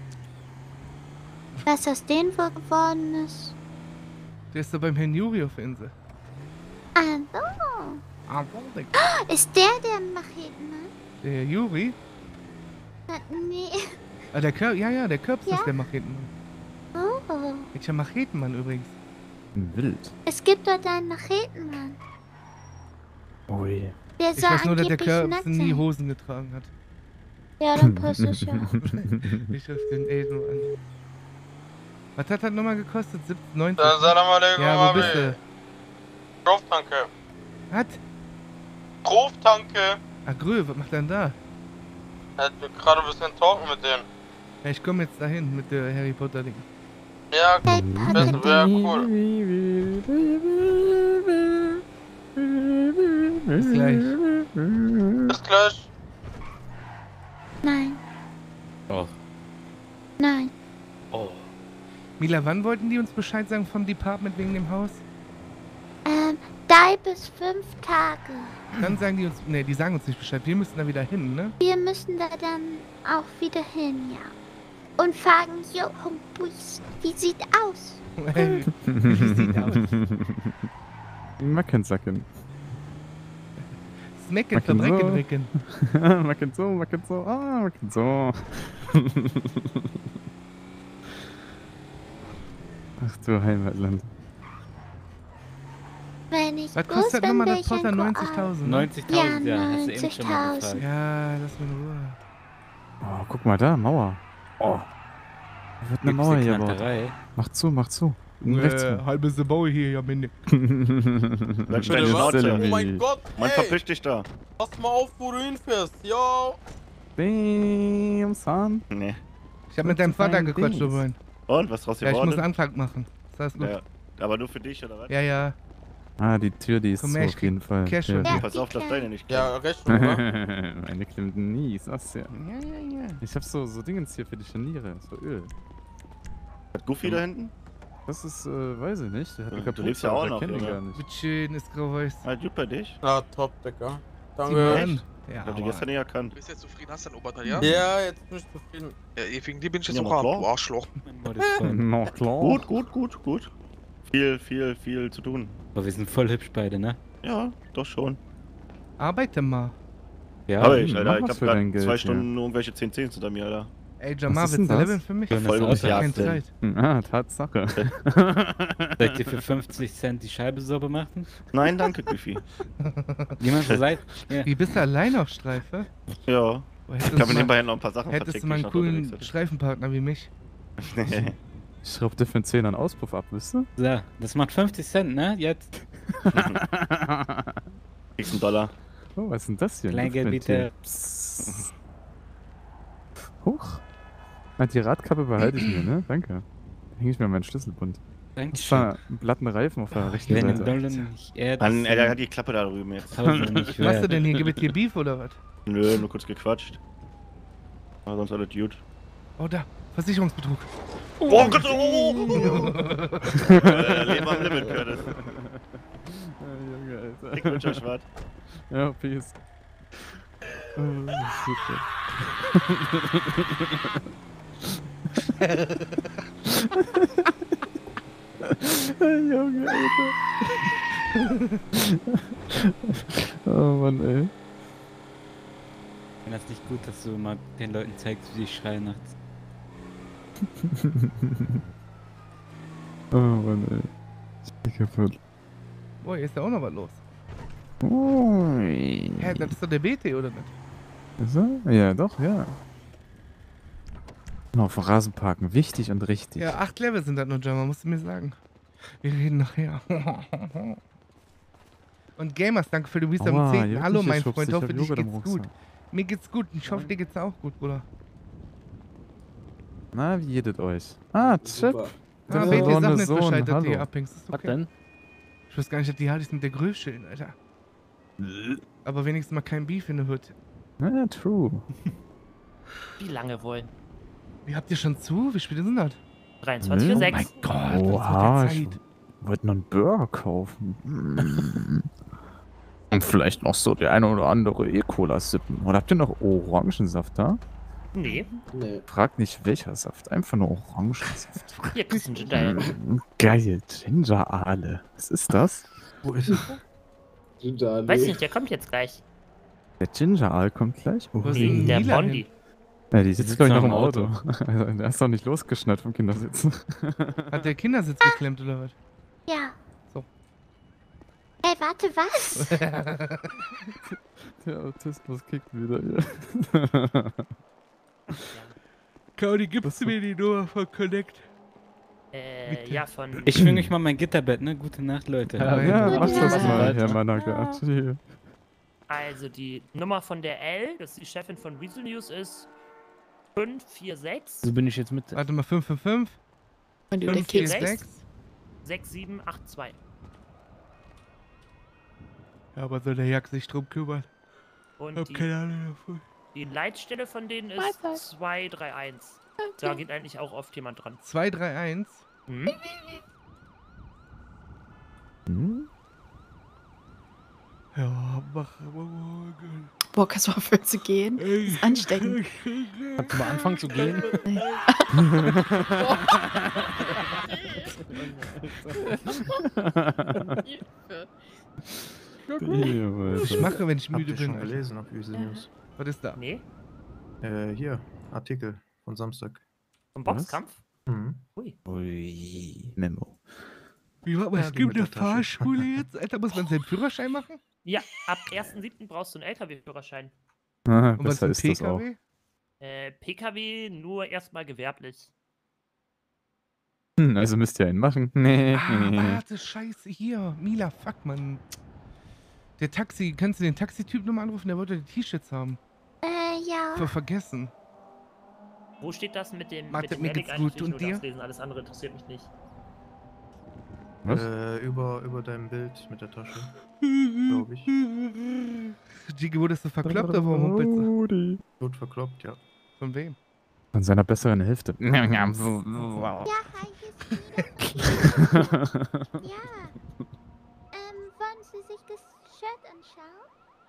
[SPEAKER 2] Was aus denen wohl geworden ist.
[SPEAKER 1] Der ist doch beim Herrn Juri auf der Insel.
[SPEAKER 2] Also.
[SPEAKER 1] Ah, der,
[SPEAKER 2] Ist der der Machetenmann?
[SPEAKER 1] der Herr Juri?
[SPEAKER 2] Na, nee.
[SPEAKER 1] Ah, der Kör ja, ja, der Körbsen
[SPEAKER 2] Ja?
[SPEAKER 1] ist der Machetenmann.
[SPEAKER 2] Oh.
[SPEAKER 1] Welcher Machetenmann übrigens?
[SPEAKER 3] Wild.
[SPEAKER 2] Es gibt dort einen Machetenmann.
[SPEAKER 3] Ui.
[SPEAKER 2] Der
[SPEAKER 1] Ich
[SPEAKER 2] soll
[SPEAKER 1] weiß nur, dass der
[SPEAKER 2] angeblich nackt
[SPEAKER 1] Körbsen nie
[SPEAKER 2] sein.
[SPEAKER 1] Hosen getragen hat.
[SPEAKER 2] Ja, dann passt es ja.
[SPEAKER 1] Ich ruf den Aiden nur an. Was hat das nochmal gekostet? siebzehn, neunzig?
[SPEAKER 12] Salam alaikum,
[SPEAKER 1] Ja, wo
[SPEAKER 12] Abi.
[SPEAKER 1] bist du?
[SPEAKER 12] Grove-Tanke.
[SPEAKER 1] Was?
[SPEAKER 12] Grove-Tanke.
[SPEAKER 1] Ah, Grö, was macht er denn da?
[SPEAKER 12] Er hat gerade ein bisschen talken mit denen.
[SPEAKER 1] Ja, ich komme jetzt dahin mit der Harry Potter Ding.
[SPEAKER 12] Ja,
[SPEAKER 2] Hey,
[SPEAKER 12] das
[SPEAKER 2] Patrick.
[SPEAKER 12] wäre cool.
[SPEAKER 1] Bis gleich.
[SPEAKER 12] Bis gleich.
[SPEAKER 2] Nein.
[SPEAKER 1] Mila, wann wollten die uns Bescheid sagen vom Department wegen dem Haus?
[SPEAKER 2] Ähm, drei bis fünf Tage.
[SPEAKER 1] Dann sagen die uns, ne, die sagen uns nicht Bescheid. Wir müssen da wieder hin, ne?
[SPEAKER 2] Wir müssen da dann auch wieder hin, ja. Und fragen, jo, Humbus, wie sieht aus?
[SPEAKER 1] Hey, wie sieht aus?
[SPEAKER 3] Mackensacken.
[SPEAKER 1] Smacken,
[SPEAKER 3] Macken
[SPEAKER 1] verbrecken,
[SPEAKER 3] so.
[SPEAKER 1] recken.
[SPEAKER 3] Macken so, macken so, ah, macken so. Ach du Heimatland.
[SPEAKER 2] Wenn ich
[SPEAKER 1] Was
[SPEAKER 2] groß
[SPEAKER 1] kostet
[SPEAKER 2] bin,
[SPEAKER 1] nochmal
[SPEAKER 2] will
[SPEAKER 1] das
[SPEAKER 2] ich ein
[SPEAKER 1] Potter?
[SPEAKER 2] Koal.
[SPEAKER 1] neunzigtausend? Ne?
[SPEAKER 8] neunzigtausend, ja,
[SPEAKER 2] Ja,
[SPEAKER 8] hast du eben schon mal
[SPEAKER 2] neunzigtausend.
[SPEAKER 8] gefragt.
[SPEAKER 1] Ja, lass mich in Ruhe.
[SPEAKER 3] Oh, guck mal da, Mauer. Oh. Da wird eine
[SPEAKER 8] Gibt's
[SPEAKER 3] Mauer
[SPEAKER 8] eine
[SPEAKER 3] hier gebaut.
[SPEAKER 8] Knatterei?
[SPEAKER 3] Mach zu, mach zu. Rechts
[SPEAKER 1] Äh,
[SPEAKER 3] rum.
[SPEAKER 1] halbe Bauer hier, ja, Minde.
[SPEAKER 6] Dann stell die Schnauze.
[SPEAKER 13] Oh mein Gott,
[SPEAKER 6] Man
[SPEAKER 13] ey,
[SPEAKER 6] verpiss dich da.
[SPEAKER 13] pass mal auf, wo du hinfährst. Yo.
[SPEAKER 3] Damn, son.
[SPEAKER 6] Nee.
[SPEAKER 1] Ich hab mit deinem Vater
[SPEAKER 3] Fein
[SPEAKER 1] gequatscht,
[SPEAKER 3] Dings.
[SPEAKER 1] Obein.
[SPEAKER 6] Und, was draus
[SPEAKER 1] Ja, ich muss
[SPEAKER 6] geworden?
[SPEAKER 1] einen Antrag machen. Ist alles gut?
[SPEAKER 6] Ja, aber nur für dich, oder was?
[SPEAKER 1] Ja, ja.
[SPEAKER 3] Ah, die Tür, die ist
[SPEAKER 1] Komm
[SPEAKER 3] so
[SPEAKER 1] her, ich
[SPEAKER 3] auf jeden Fall.
[SPEAKER 1] Cash
[SPEAKER 3] Ja,
[SPEAKER 1] und-
[SPEAKER 3] die-
[SPEAKER 2] Ja.
[SPEAKER 6] Pass auf, dass deine nicht
[SPEAKER 13] Ja,
[SPEAKER 6] klemmt.
[SPEAKER 13] recht schon, oder?
[SPEAKER 3] Meine klemmt nie, sag's ja.
[SPEAKER 1] Ja, ja, ja.
[SPEAKER 3] Ich hab so, so Dingens hier für die Scharniere, so Öl.
[SPEAKER 6] Hat Goofy da hinten?
[SPEAKER 3] Das ist, äh, weiß ich nicht. Der hat
[SPEAKER 6] Ja,
[SPEAKER 3] eine
[SPEAKER 6] du
[SPEAKER 3] Kapuze,
[SPEAKER 6] lebst ja auch
[SPEAKER 3] aber
[SPEAKER 6] noch,
[SPEAKER 3] kenn den
[SPEAKER 6] Junge.
[SPEAKER 3] gar nicht.
[SPEAKER 1] Wie schön ist grau-weiß.
[SPEAKER 6] Ah, gut bei dich.
[SPEAKER 13] Na, top, Digga.
[SPEAKER 1] Sieh
[SPEAKER 13] Danke.
[SPEAKER 1] mal
[SPEAKER 6] Echt?
[SPEAKER 1] an.
[SPEAKER 6] Ich
[SPEAKER 1] Ja,
[SPEAKER 6] hab die
[SPEAKER 1] aber-
[SPEAKER 6] gestern nicht erkannt.
[SPEAKER 14] Du bist jetzt zufrieden, hast du ein Oberteil, ja?
[SPEAKER 13] Ja, jetzt bin ich zufrieden.
[SPEAKER 14] Ja, wegen dir bin ich jetzt
[SPEAKER 6] Ja,
[SPEAKER 14] auch
[SPEAKER 6] na
[SPEAKER 14] arm,
[SPEAKER 6] klar.
[SPEAKER 14] du Arschloch.
[SPEAKER 3] Na klar.
[SPEAKER 6] Gut, gut, gut, gut. Viel, viel, viel zu tun.
[SPEAKER 8] Aber wir sind voll hübsch beide, ne?
[SPEAKER 6] Ja, doch schon.
[SPEAKER 1] Arbeite mal.
[SPEAKER 8] Ja,
[SPEAKER 6] Aber ich,
[SPEAKER 3] mach
[SPEAKER 6] Alter, ich
[SPEAKER 3] was
[SPEAKER 6] hab
[SPEAKER 3] für
[SPEAKER 6] grad
[SPEAKER 3] dein Geld
[SPEAKER 6] zwei
[SPEAKER 3] hier.
[SPEAKER 6] Stunden nur irgendwelche zehn Zehns hinter mir, Alter.
[SPEAKER 1] Ey, Jamal,
[SPEAKER 3] ist
[SPEAKER 1] willst du
[SPEAKER 3] denn das?
[SPEAKER 1] leveln für mich?
[SPEAKER 8] Schönes
[SPEAKER 6] Voll
[SPEAKER 8] Auto.
[SPEAKER 1] Ich hab keine
[SPEAKER 6] Enthusiast, ey.
[SPEAKER 1] Zeit.
[SPEAKER 3] Ah, Tatsache.
[SPEAKER 8] Soll ich dir für fünfzig Cent die Scheibe sauber machen?
[SPEAKER 6] Nein, danke, Goofy.
[SPEAKER 8] Jemand so seid? Ja.
[SPEAKER 1] Wie bist du allein auf Streife?
[SPEAKER 6] Ja.
[SPEAKER 1] Boah,
[SPEAKER 6] Ich
[SPEAKER 1] hättest
[SPEAKER 6] kann
[SPEAKER 1] du
[SPEAKER 6] mir
[SPEAKER 1] mal-
[SPEAKER 6] nebenbei noch ein paar Sachen
[SPEAKER 1] Hättest
[SPEAKER 6] verticken,
[SPEAKER 1] du mal
[SPEAKER 6] die
[SPEAKER 1] einen
[SPEAKER 6] ich noch
[SPEAKER 1] coolen
[SPEAKER 6] unterwegs
[SPEAKER 1] Streifenpartner wie mich?
[SPEAKER 6] hatte.
[SPEAKER 3] Ich schraub dir für einen Zehner einen Auspuff ab, wisst ihr?
[SPEAKER 8] So, das macht fünfzig Cent, ne? Jetzt.
[SPEAKER 6] Kriegst einen Dollar.
[SPEAKER 3] Oh, was ist denn das hier? Ein
[SPEAKER 8] Kleingeld
[SPEAKER 3] Luftventil.
[SPEAKER 8] bitte.
[SPEAKER 3] Psst. Huch. Na, die Radkappe behalte ich mir, ne? Danke. Häng ich mir meinen Schlüsselbund. Das
[SPEAKER 8] Dankeschön.
[SPEAKER 3] war ein platten Reifen auf der rechten
[SPEAKER 8] Wenn du
[SPEAKER 3] Seite.
[SPEAKER 8] Dollar nicht erdest,
[SPEAKER 6] Mann, ey, der hat die Klappe da drüben jetzt.
[SPEAKER 8] tausend nicht
[SPEAKER 1] Was machst du
[SPEAKER 8] wert.
[SPEAKER 1] denn hier? Gibt es hier Beef oder was?
[SPEAKER 6] Nö, nur kurz gequatscht. Aber sonst alles gut.
[SPEAKER 1] Oh, da. Versicherungsbetrug.
[SPEAKER 6] Oh Gott, oh, oh, oh. äh, Leben am Limit, Curtis.
[SPEAKER 3] Ah, Junge, Alter.
[SPEAKER 6] Ich wünsche euch Schwarz.
[SPEAKER 3] Ja, peace. Oh, super. Junge, Alter. Oh Mann, ey.
[SPEAKER 8] Ich finde das nicht gut, dass du mal den Leuten zeigst, wie ich schreie nachts.
[SPEAKER 3] Oh Mann, ey. Ich bin kaputt.
[SPEAKER 1] Boah, hier ist ja auch noch was los.
[SPEAKER 3] Ui.
[SPEAKER 1] Hä, das ist doch der B T, oder nicht?
[SPEAKER 3] Ist er? Ja, doch, ja. Mal auf dem Rasen parken, wichtig und richtig.
[SPEAKER 1] Ja, acht Level sind das noch, Jamal, musst du mir sagen. Wir reden nachher. Und Gamers, danke für den Reset am
[SPEAKER 3] Aua,
[SPEAKER 1] zehnten
[SPEAKER 3] juckt
[SPEAKER 1] Hallo,
[SPEAKER 3] mich
[SPEAKER 1] mein
[SPEAKER 3] jetzt, Schubs,
[SPEAKER 1] Freund,
[SPEAKER 3] ich
[SPEAKER 1] hoffe,
[SPEAKER 3] hab
[SPEAKER 1] dich
[SPEAKER 3] Joghurt im
[SPEAKER 1] geht's gut.
[SPEAKER 3] Rucksack.
[SPEAKER 1] Mir geht's gut, ich hoffe, dir geht's auch gut, Bruder.
[SPEAKER 3] Na, wie jedet euch? Ah, Chip.
[SPEAKER 1] Ah,
[SPEAKER 3] Der
[SPEAKER 1] B T, sag
[SPEAKER 3] verlorene
[SPEAKER 1] nicht
[SPEAKER 3] Sohn,
[SPEAKER 1] Bescheid, dass du hier
[SPEAKER 3] hallo.
[SPEAKER 1] abhängst. Ist
[SPEAKER 9] Was
[SPEAKER 1] okay.
[SPEAKER 9] denn?
[SPEAKER 1] Ich weiß gar nicht, dass die halt ist mit der Größschillen, Alter. Aber wenigstens mal kein Beef in der Hut.
[SPEAKER 3] Ja, true.
[SPEAKER 10] Wie lange wohl?
[SPEAKER 1] Wie habt ihr schon zu? Wie spät sind das?
[SPEAKER 10] dreiundzwanzig Uhr
[SPEAKER 1] Oh
[SPEAKER 10] sechs.
[SPEAKER 1] mein Gott,
[SPEAKER 3] Oha,
[SPEAKER 1] das
[SPEAKER 3] ich
[SPEAKER 1] wird der Zeit.
[SPEAKER 3] wollte noch einen Burger kaufen. Mm. Und vielleicht noch so der eine oder andere E-Cola sippen. Oder habt ihr noch Orangensaft da?
[SPEAKER 10] Nee,
[SPEAKER 13] Nee.
[SPEAKER 3] Frag nicht welcher Saft, einfach nur Orangensaft.
[SPEAKER 10] hier kriegst du einen Ginger Ale.
[SPEAKER 3] Mm, Geil, Ginger Ale. Was ist das?
[SPEAKER 13] Wo ist er? Ginger
[SPEAKER 10] Weiß nicht, der kommt jetzt gleich.
[SPEAKER 3] Der Ginger Ale kommt gleich? Oh.
[SPEAKER 1] Wo ist
[SPEAKER 10] Nee,
[SPEAKER 1] denn
[SPEAKER 10] der
[SPEAKER 1] Lila
[SPEAKER 10] Bondi.
[SPEAKER 3] Ja, die sitzt
[SPEAKER 8] sitzt
[SPEAKER 3] glaube ich noch
[SPEAKER 8] am
[SPEAKER 3] im Auto. Also, der ist doch nicht losgeschnallt vom Kindersitz.
[SPEAKER 1] Hat der Kindersitz geklemmt oder was?
[SPEAKER 2] Ja.
[SPEAKER 1] So.
[SPEAKER 2] Ey, warte, was?
[SPEAKER 3] Der Autismus kickt wieder hier.
[SPEAKER 1] Claudi, gibst du mir die Nummer von Connect?
[SPEAKER 10] Äh,
[SPEAKER 1] Bitte.
[SPEAKER 10] ja, von.
[SPEAKER 8] Ich schwing euch mal mein Gitterbett, ne? Gute Nacht, Leute.
[SPEAKER 3] Ja, ja
[SPEAKER 2] Gute
[SPEAKER 3] mach das
[SPEAKER 2] Nacht.
[SPEAKER 3] mal, Herr Managert. Hier.
[SPEAKER 10] Also die Nummer von der L, das ist die Chefin von Weasel News, ist fünf vier sechs
[SPEAKER 9] So bin ich jetzt mit.
[SPEAKER 1] Warte mal, fünf fünf fünf,
[SPEAKER 4] Und über den
[SPEAKER 1] fünf vier
[SPEAKER 4] Keks.
[SPEAKER 1] sechs.
[SPEAKER 10] sechs sieben acht zwei.
[SPEAKER 1] Ja, aber soll der Jack sich drum kümmern?
[SPEAKER 10] Und
[SPEAKER 1] Hab
[SPEAKER 10] die,
[SPEAKER 1] keine Ahnung davon.
[SPEAKER 10] die Leitstelle von denen ist zwei drei eins. Da geht eigentlich auch oft jemand dran.
[SPEAKER 1] zwei drei eins.
[SPEAKER 10] Hm?
[SPEAKER 3] Hm?
[SPEAKER 1] Ja, mach aber morgen.
[SPEAKER 4] Boah, kannst du aufhören zu gehen? Das ist ansteckend.
[SPEAKER 11] Kannst du mal anfangen zu gehen?
[SPEAKER 1] Ich mache, wenn ich müde
[SPEAKER 15] Habt ihr
[SPEAKER 1] bin.
[SPEAKER 15] schon gelesen auf Usinius?
[SPEAKER 1] Was ist da?
[SPEAKER 10] Nee.
[SPEAKER 15] Äh, hier, Artikel von Samstag.
[SPEAKER 10] Vom Boxkampf?
[SPEAKER 15] Mhm.
[SPEAKER 10] Ui.
[SPEAKER 3] Ui, Memo.
[SPEAKER 1] Wie war
[SPEAKER 15] Ja,
[SPEAKER 1] was
[SPEAKER 15] die
[SPEAKER 1] gibt eine
[SPEAKER 15] mit der Tasche.
[SPEAKER 1] Fahrschule jetzt? Alter, muss man seinen Führerschein machen?
[SPEAKER 10] Ja, ab ersten siebten brauchst du einen L K W-Führerschein.
[SPEAKER 3] Ah,
[SPEAKER 1] Und was
[SPEAKER 3] besser
[SPEAKER 1] ist ein
[SPEAKER 3] ist das auch.
[SPEAKER 1] P K W?
[SPEAKER 10] Äh, P K W nur erstmal gewerblich.
[SPEAKER 3] Hm, also müsst ihr einen machen. Nee.
[SPEAKER 1] Ah, warte, scheiße, hier. Mila, fuck, Mann. Der Taxi, kannst du den Taxityp nochmal anrufen? Der wollte die T-Shirts haben.
[SPEAKER 2] Äh, ja.
[SPEAKER 1] Ver vergessen.
[SPEAKER 10] Wo steht das mit dem,
[SPEAKER 1] Mathe,
[SPEAKER 10] mit dem
[SPEAKER 1] mir
[SPEAKER 10] Medic
[SPEAKER 1] geht's
[SPEAKER 10] eigentlich?
[SPEAKER 1] gut.
[SPEAKER 10] Ich
[SPEAKER 1] Und
[SPEAKER 10] nur
[SPEAKER 1] dir?
[SPEAKER 10] das lesen, alles andere interessiert mich nicht.
[SPEAKER 3] Was?
[SPEAKER 15] Äh, über, über dein Bild mit der Tasche. Glaube ich.
[SPEAKER 1] Jiggy, wurdest du verkloppt oder warum humpelst du?
[SPEAKER 15] Gut verkloppt, ja.
[SPEAKER 1] Von wem?
[SPEAKER 3] Von seiner besseren Hälfte.
[SPEAKER 2] Ja, hi, hier ist Mila. Ja. Ähm, wollen Sie sich das Shirt anschauen?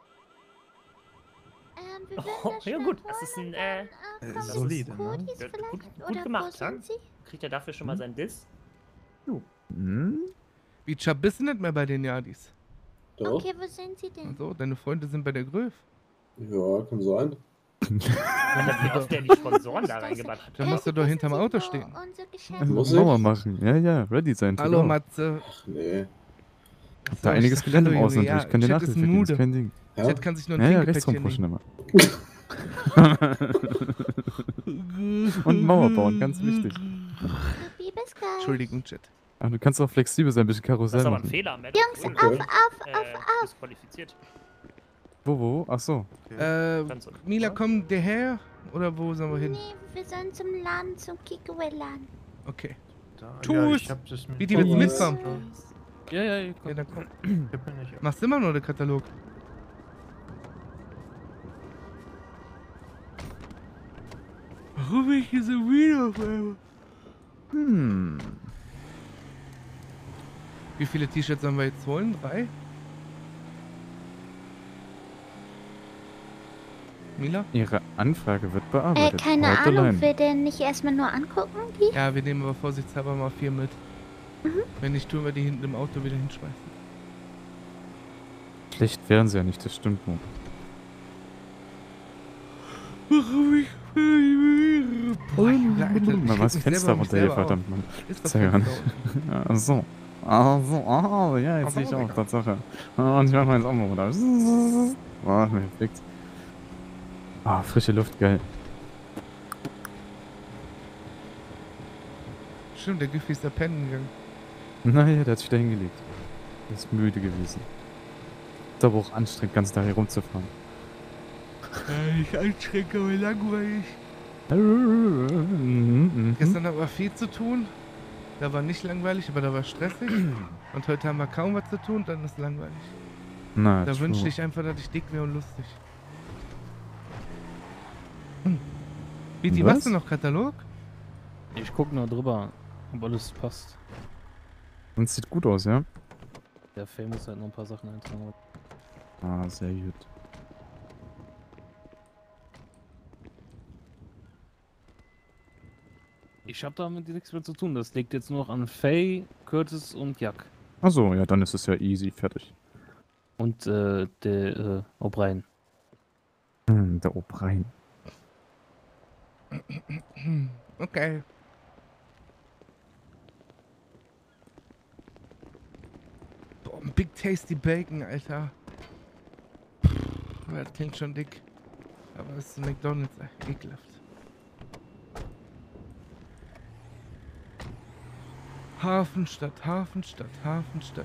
[SPEAKER 2] Ähm, wir würden
[SPEAKER 10] Oh,
[SPEAKER 2] das
[SPEAKER 10] ja
[SPEAKER 2] schnell
[SPEAKER 10] gut, das ist
[SPEAKER 2] holen
[SPEAKER 10] ein, äh,
[SPEAKER 2] und dann,
[SPEAKER 15] Äh,
[SPEAKER 2] kommen die
[SPEAKER 15] solide, ne?
[SPEAKER 2] Cooties
[SPEAKER 10] Ja,
[SPEAKER 2] vielleicht,
[SPEAKER 10] gut,
[SPEAKER 2] oder
[SPEAKER 10] gut
[SPEAKER 2] wo
[SPEAKER 10] gemacht, ja.
[SPEAKER 2] sind Sie?
[SPEAKER 10] Kriegt er dafür schon mal seinen Diss?
[SPEAKER 3] Hm?
[SPEAKER 1] Wie Chab bist du nicht mehr bei den Yardis?
[SPEAKER 13] Doch.
[SPEAKER 2] Okay, wo sind Sie denn?
[SPEAKER 1] Also, deine Freunde sind bei der Gröf.
[SPEAKER 13] Ja, kann sein.
[SPEAKER 10] Wie oft der die Sponsoren da reingebracht hat.
[SPEAKER 1] Da musst du doch hinterm Auto stehen.
[SPEAKER 2] Unser Geschäft.
[SPEAKER 13] Muss
[SPEAKER 3] Mauer
[SPEAKER 13] ich?
[SPEAKER 3] machen. Ja, ja, ready sein. tut
[SPEAKER 1] Hallo,
[SPEAKER 3] auch.
[SPEAKER 1] Matze.
[SPEAKER 13] Ach nee.
[SPEAKER 3] Ich hab da einiges gelernt im Ausland. Ich kann dir
[SPEAKER 1] Chat ist
[SPEAKER 3] Nachhilfe geben, ist
[SPEAKER 1] müde.
[SPEAKER 3] kein Ding.
[SPEAKER 13] Ja?
[SPEAKER 1] Chat kann sich nur ein
[SPEAKER 3] Ja, ja,
[SPEAKER 1] Pinkelpäckchen
[SPEAKER 3] Rechtsraumvorschnummer.
[SPEAKER 1] nehmen.
[SPEAKER 3] Und Mauer bauen, ganz wichtig.
[SPEAKER 2] Supi, bis gleich.
[SPEAKER 1] Entschuldigung, Chat.
[SPEAKER 3] Ach, du kannst auch flexibel sein, ein bisschen
[SPEAKER 10] Das
[SPEAKER 3] Karussell
[SPEAKER 10] ist aber ein
[SPEAKER 3] machen.
[SPEAKER 10] Fehler, Matt.
[SPEAKER 2] Jungs,
[SPEAKER 10] Cool.
[SPEAKER 2] auf, auf,
[SPEAKER 10] Äh,
[SPEAKER 2] auf, auf.
[SPEAKER 10] disqualifiziert.
[SPEAKER 3] Wo, wo? Ach so.
[SPEAKER 1] Äh,
[SPEAKER 10] Ganz unten.
[SPEAKER 1] Mila, komm der her? Oder wo sollen wir hin?
[SPEAKER 2] Nee, wir sollen zum Laden, zum Kikaway-Laden.
[SPEAKER 1] Okay.
[SPEAKER 15] Da,
[SPEAKER 1] Tu
[SPEAKER 15] ja,
[SPEAKER 1] es!
[SPEAKER 15] ich hab das mit.
[SPEAKER 1] Wie die willst du
[SPEAKER 13] Oh,
[SPEAKER 1] mitkommen?
[SPEAKER 11] Ja, ja, ja.
[SPEAKER 1] Ja, dann komm.
[SPEAKER 15] Ich hab mir nicht.
[SPEAKER 1] Machst du immer nur den Katalog? Warum bin ich hier so müde auf einmal?
[SPEAKER 3] Hm.
[SPEAKER 1] Wie viele T-Shirts sollen wir jetzt holen? Drei? Mila?
[SPEAKER 3] Ihre Anfrage wird
[SPEAKER 2] Äh,
[SPEAKER 3] bearbeitet.
[SPEAKER 2] keine
[SPEAKER 3] Heute
[SPEAKER 2] Ahnung,
[SPEAKER 3] allein.
[SPEAKER 2] will der nicht erstmal nur angucken, die?
[SPEAKER 1] Ja, wir nehmen aber vorsichtshalber mal vier mit.
[SPEAKER 2] Mhm.
[SPEAKER 1] Wenn nicht, tun wir die hinten im Auto wieder hinschmeißen.
[SPEAKER 3] Schlecht wären sie ja nicht, das stimmt nur.
[SPEAKER 1] Warum ich... Boah, Junge, Alter, ich
[SPEAKER 3] Man
[SPEAKER 1] reg
[SPEAKER 3] war das
[SPEAKER 1] mich
[SPEAKER 3] Fenster
[SPEAKER 1] selber um mich
[SPEAKER 3] runter hier,
[SPEAKER 1] selber auf.
[SPEAKER 3] verdammt, Mann.
[SPEAKER 1] Ist das
[SPEAKER 3] Zeigern.
[SPEAKER 1] Fenster unten?
[SPEAKER 3] Ach so. Ach so, oh, ja, jetzt sehe ich auch, Tatsache. Und ich mach mal ins Auto runter. Oh, perfekt. Ah, frische Luft, geil.
[SPEAKER 1] Stimmt, der Giffy ist da pennen gegangen.
[SPEAKER 3] Naja, der hat sich da hingelegt. Der ist müde gewesen. Ist aber auch anstrengend, den ganzen Tag hier rumzufahren.
[SPEAKER 1] Äh, nicht anstrengend, aber langweilig.
[SPEAKER 3] Mhm.
[SPEAKER 1] Gestern haben wir viel zu tun. Da war nicht langweilig, aber da war stressig. Und heute haben wir kaum was zu tun, dann ist langweilig.
[SPEAKER 3] Na,
[SPEAKER 1] Da
[SPEAKER 3] true.
[SPEAKER 1] wünschte ich einfach, dass ich dick wäre und lustig. Hm. Viti,
[SPEAKER 3] Was?
[SPEAKER 1] machst du noch Katalog?
[SPEAKER 11] Ich guck nur drüber, ob alles passt.
[SPEAKER 3] Und es sieht gut aus, ja?
[SPEAKER 11] Der Film muss halt noch ein paar Sachen eintragen.
[SPEAKER 3] Ah, sehr gut.
[SPEAKER 11] Ich hab damit nichts mehr zu tun. Das liegt jetzt nur noch an Faye, Curtis und Jack.
[SPEAKER 3] Achso, ja, dann ist es ja easy, fertig.
[SPEAKER 11] Und äh, der äh, O'Brien.
[SPEAKER 3] Hm, der O'Brien.
[SPEAKER 1] Okay. Boah, ein Big Tasty Bacon, Alter. Das klingt schon dick. Aber es ist ein McDonald's, ey, ekelhaft. Hafenstadt, Hafenstadt, Hafenstadt.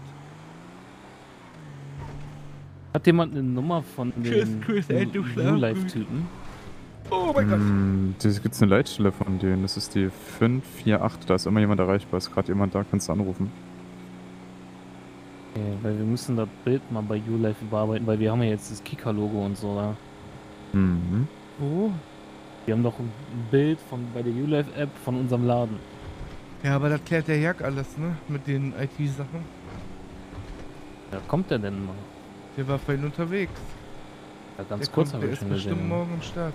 [SPEAKER 11] Hat jemand eine Nummer von
[SPEAKER 1] Tschüss,
[SPEAKER 11] den
[SPEAKER 1] Chris, ey, du
[SPEAKER 11] New-Life-Typen?
[SPEAKER 1] Oh mein Gott.
[SPEAKER 3] Hm, da gibt's eine Leitstelle von denen. Das ist die fünf vier acht. Da ist immer jemand erreichbar. Ist gerade jemand da, kannst du anrufen.
[SPEAKER 11] Okay, weil wir müssen das Bild mal bei U-Life überarbeiten, weil wir haben ja jetzt das Kika-Logo und so da.
[SPEAKER 3] Mhm.
[SPEAKER 1] Wo?
[SPEAKER 11] Wir haben doch ein Bild von bei der U-Life-App von unserem Laden.
[SPEAKER 1] Ja, aber das klärt der Jack alles, ne? Mit den I T-Sachen.
[SPEAKER 16] Ja, kommt der denn mal?
[SPEAKER 1] Der war vorhin unterwegs.
[SPEAKER 16] Ja, ganz
[SPEAKER 1] der
[SPEAKER 16] kurz
[SPEAKER 1] kommt,
[SPEAKER 16] habe
[SPEAKER 1] der
[SPEAKER 16] ich
[SPEAKER 1] ist
[SPEAKER 16] schon
[SPEAKER 1] bestimmt
[SPEAKER 16] gesehen.
[SPEAKER 1] morgen am Start.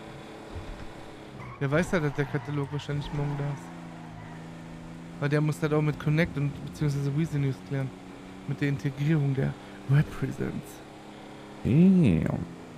[SPEAKER 1] Der weiß ja, dass der Katalog wahrscheinlich morgen da ist. Weil der muss das auch mit Connect und beziehungsweise Weezy News klären. Mit der Integrierung der Represents.
[SPEAKER 3] Ja.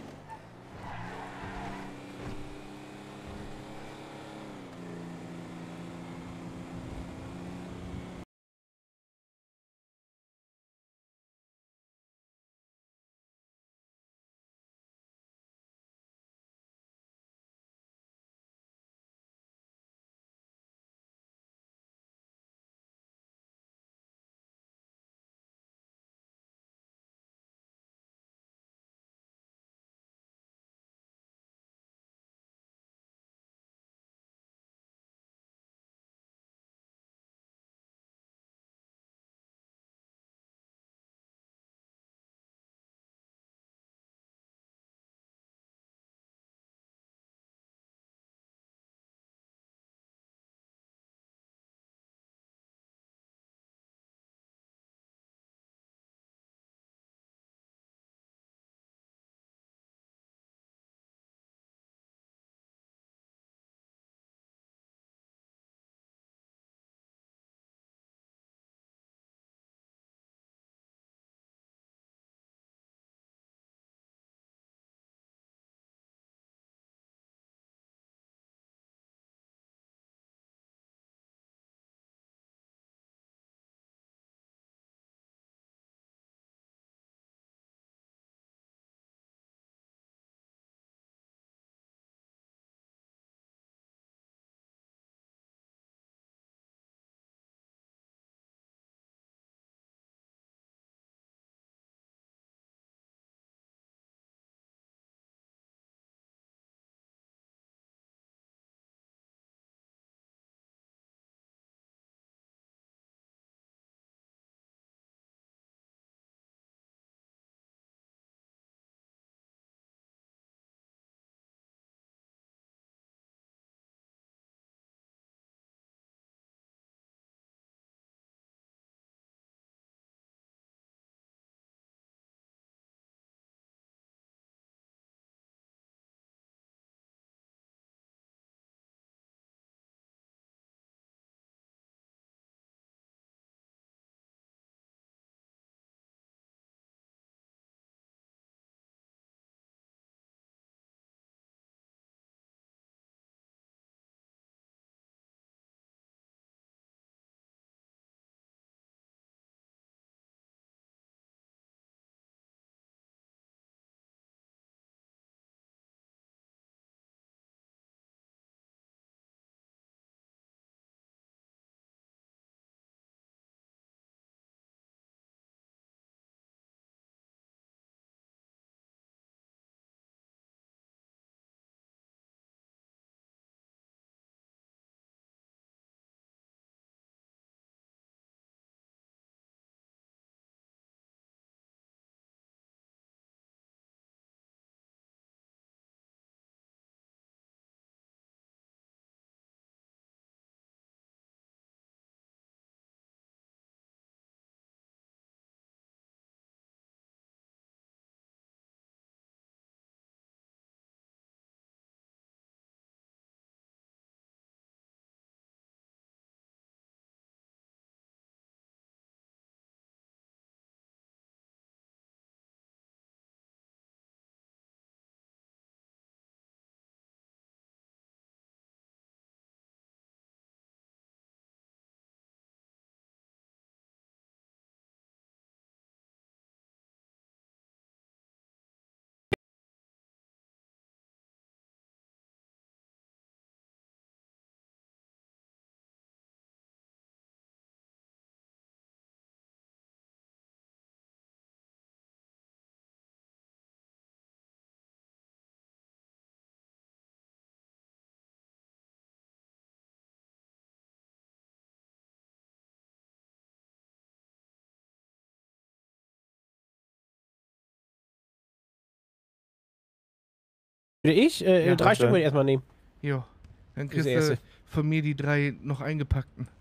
[SPEAKER 17] Ich? Äh,
[SPEAKER 1] Ja,
[SPEAKER 17] drei
[SPEAKER 1] das
[SPEAKER 17] Stück
[SPEAKER 1] wär-
[SPEAKER 17] würde ich erstmal nehmen.
[SPEAKER 1] Jo. Dann
[SPEAKER 17] Diese
[SPEAKER 1] kriegst du
[SPEAKER 17] erste.
[SPEAKER 1] von mir die drei noch eingepackten.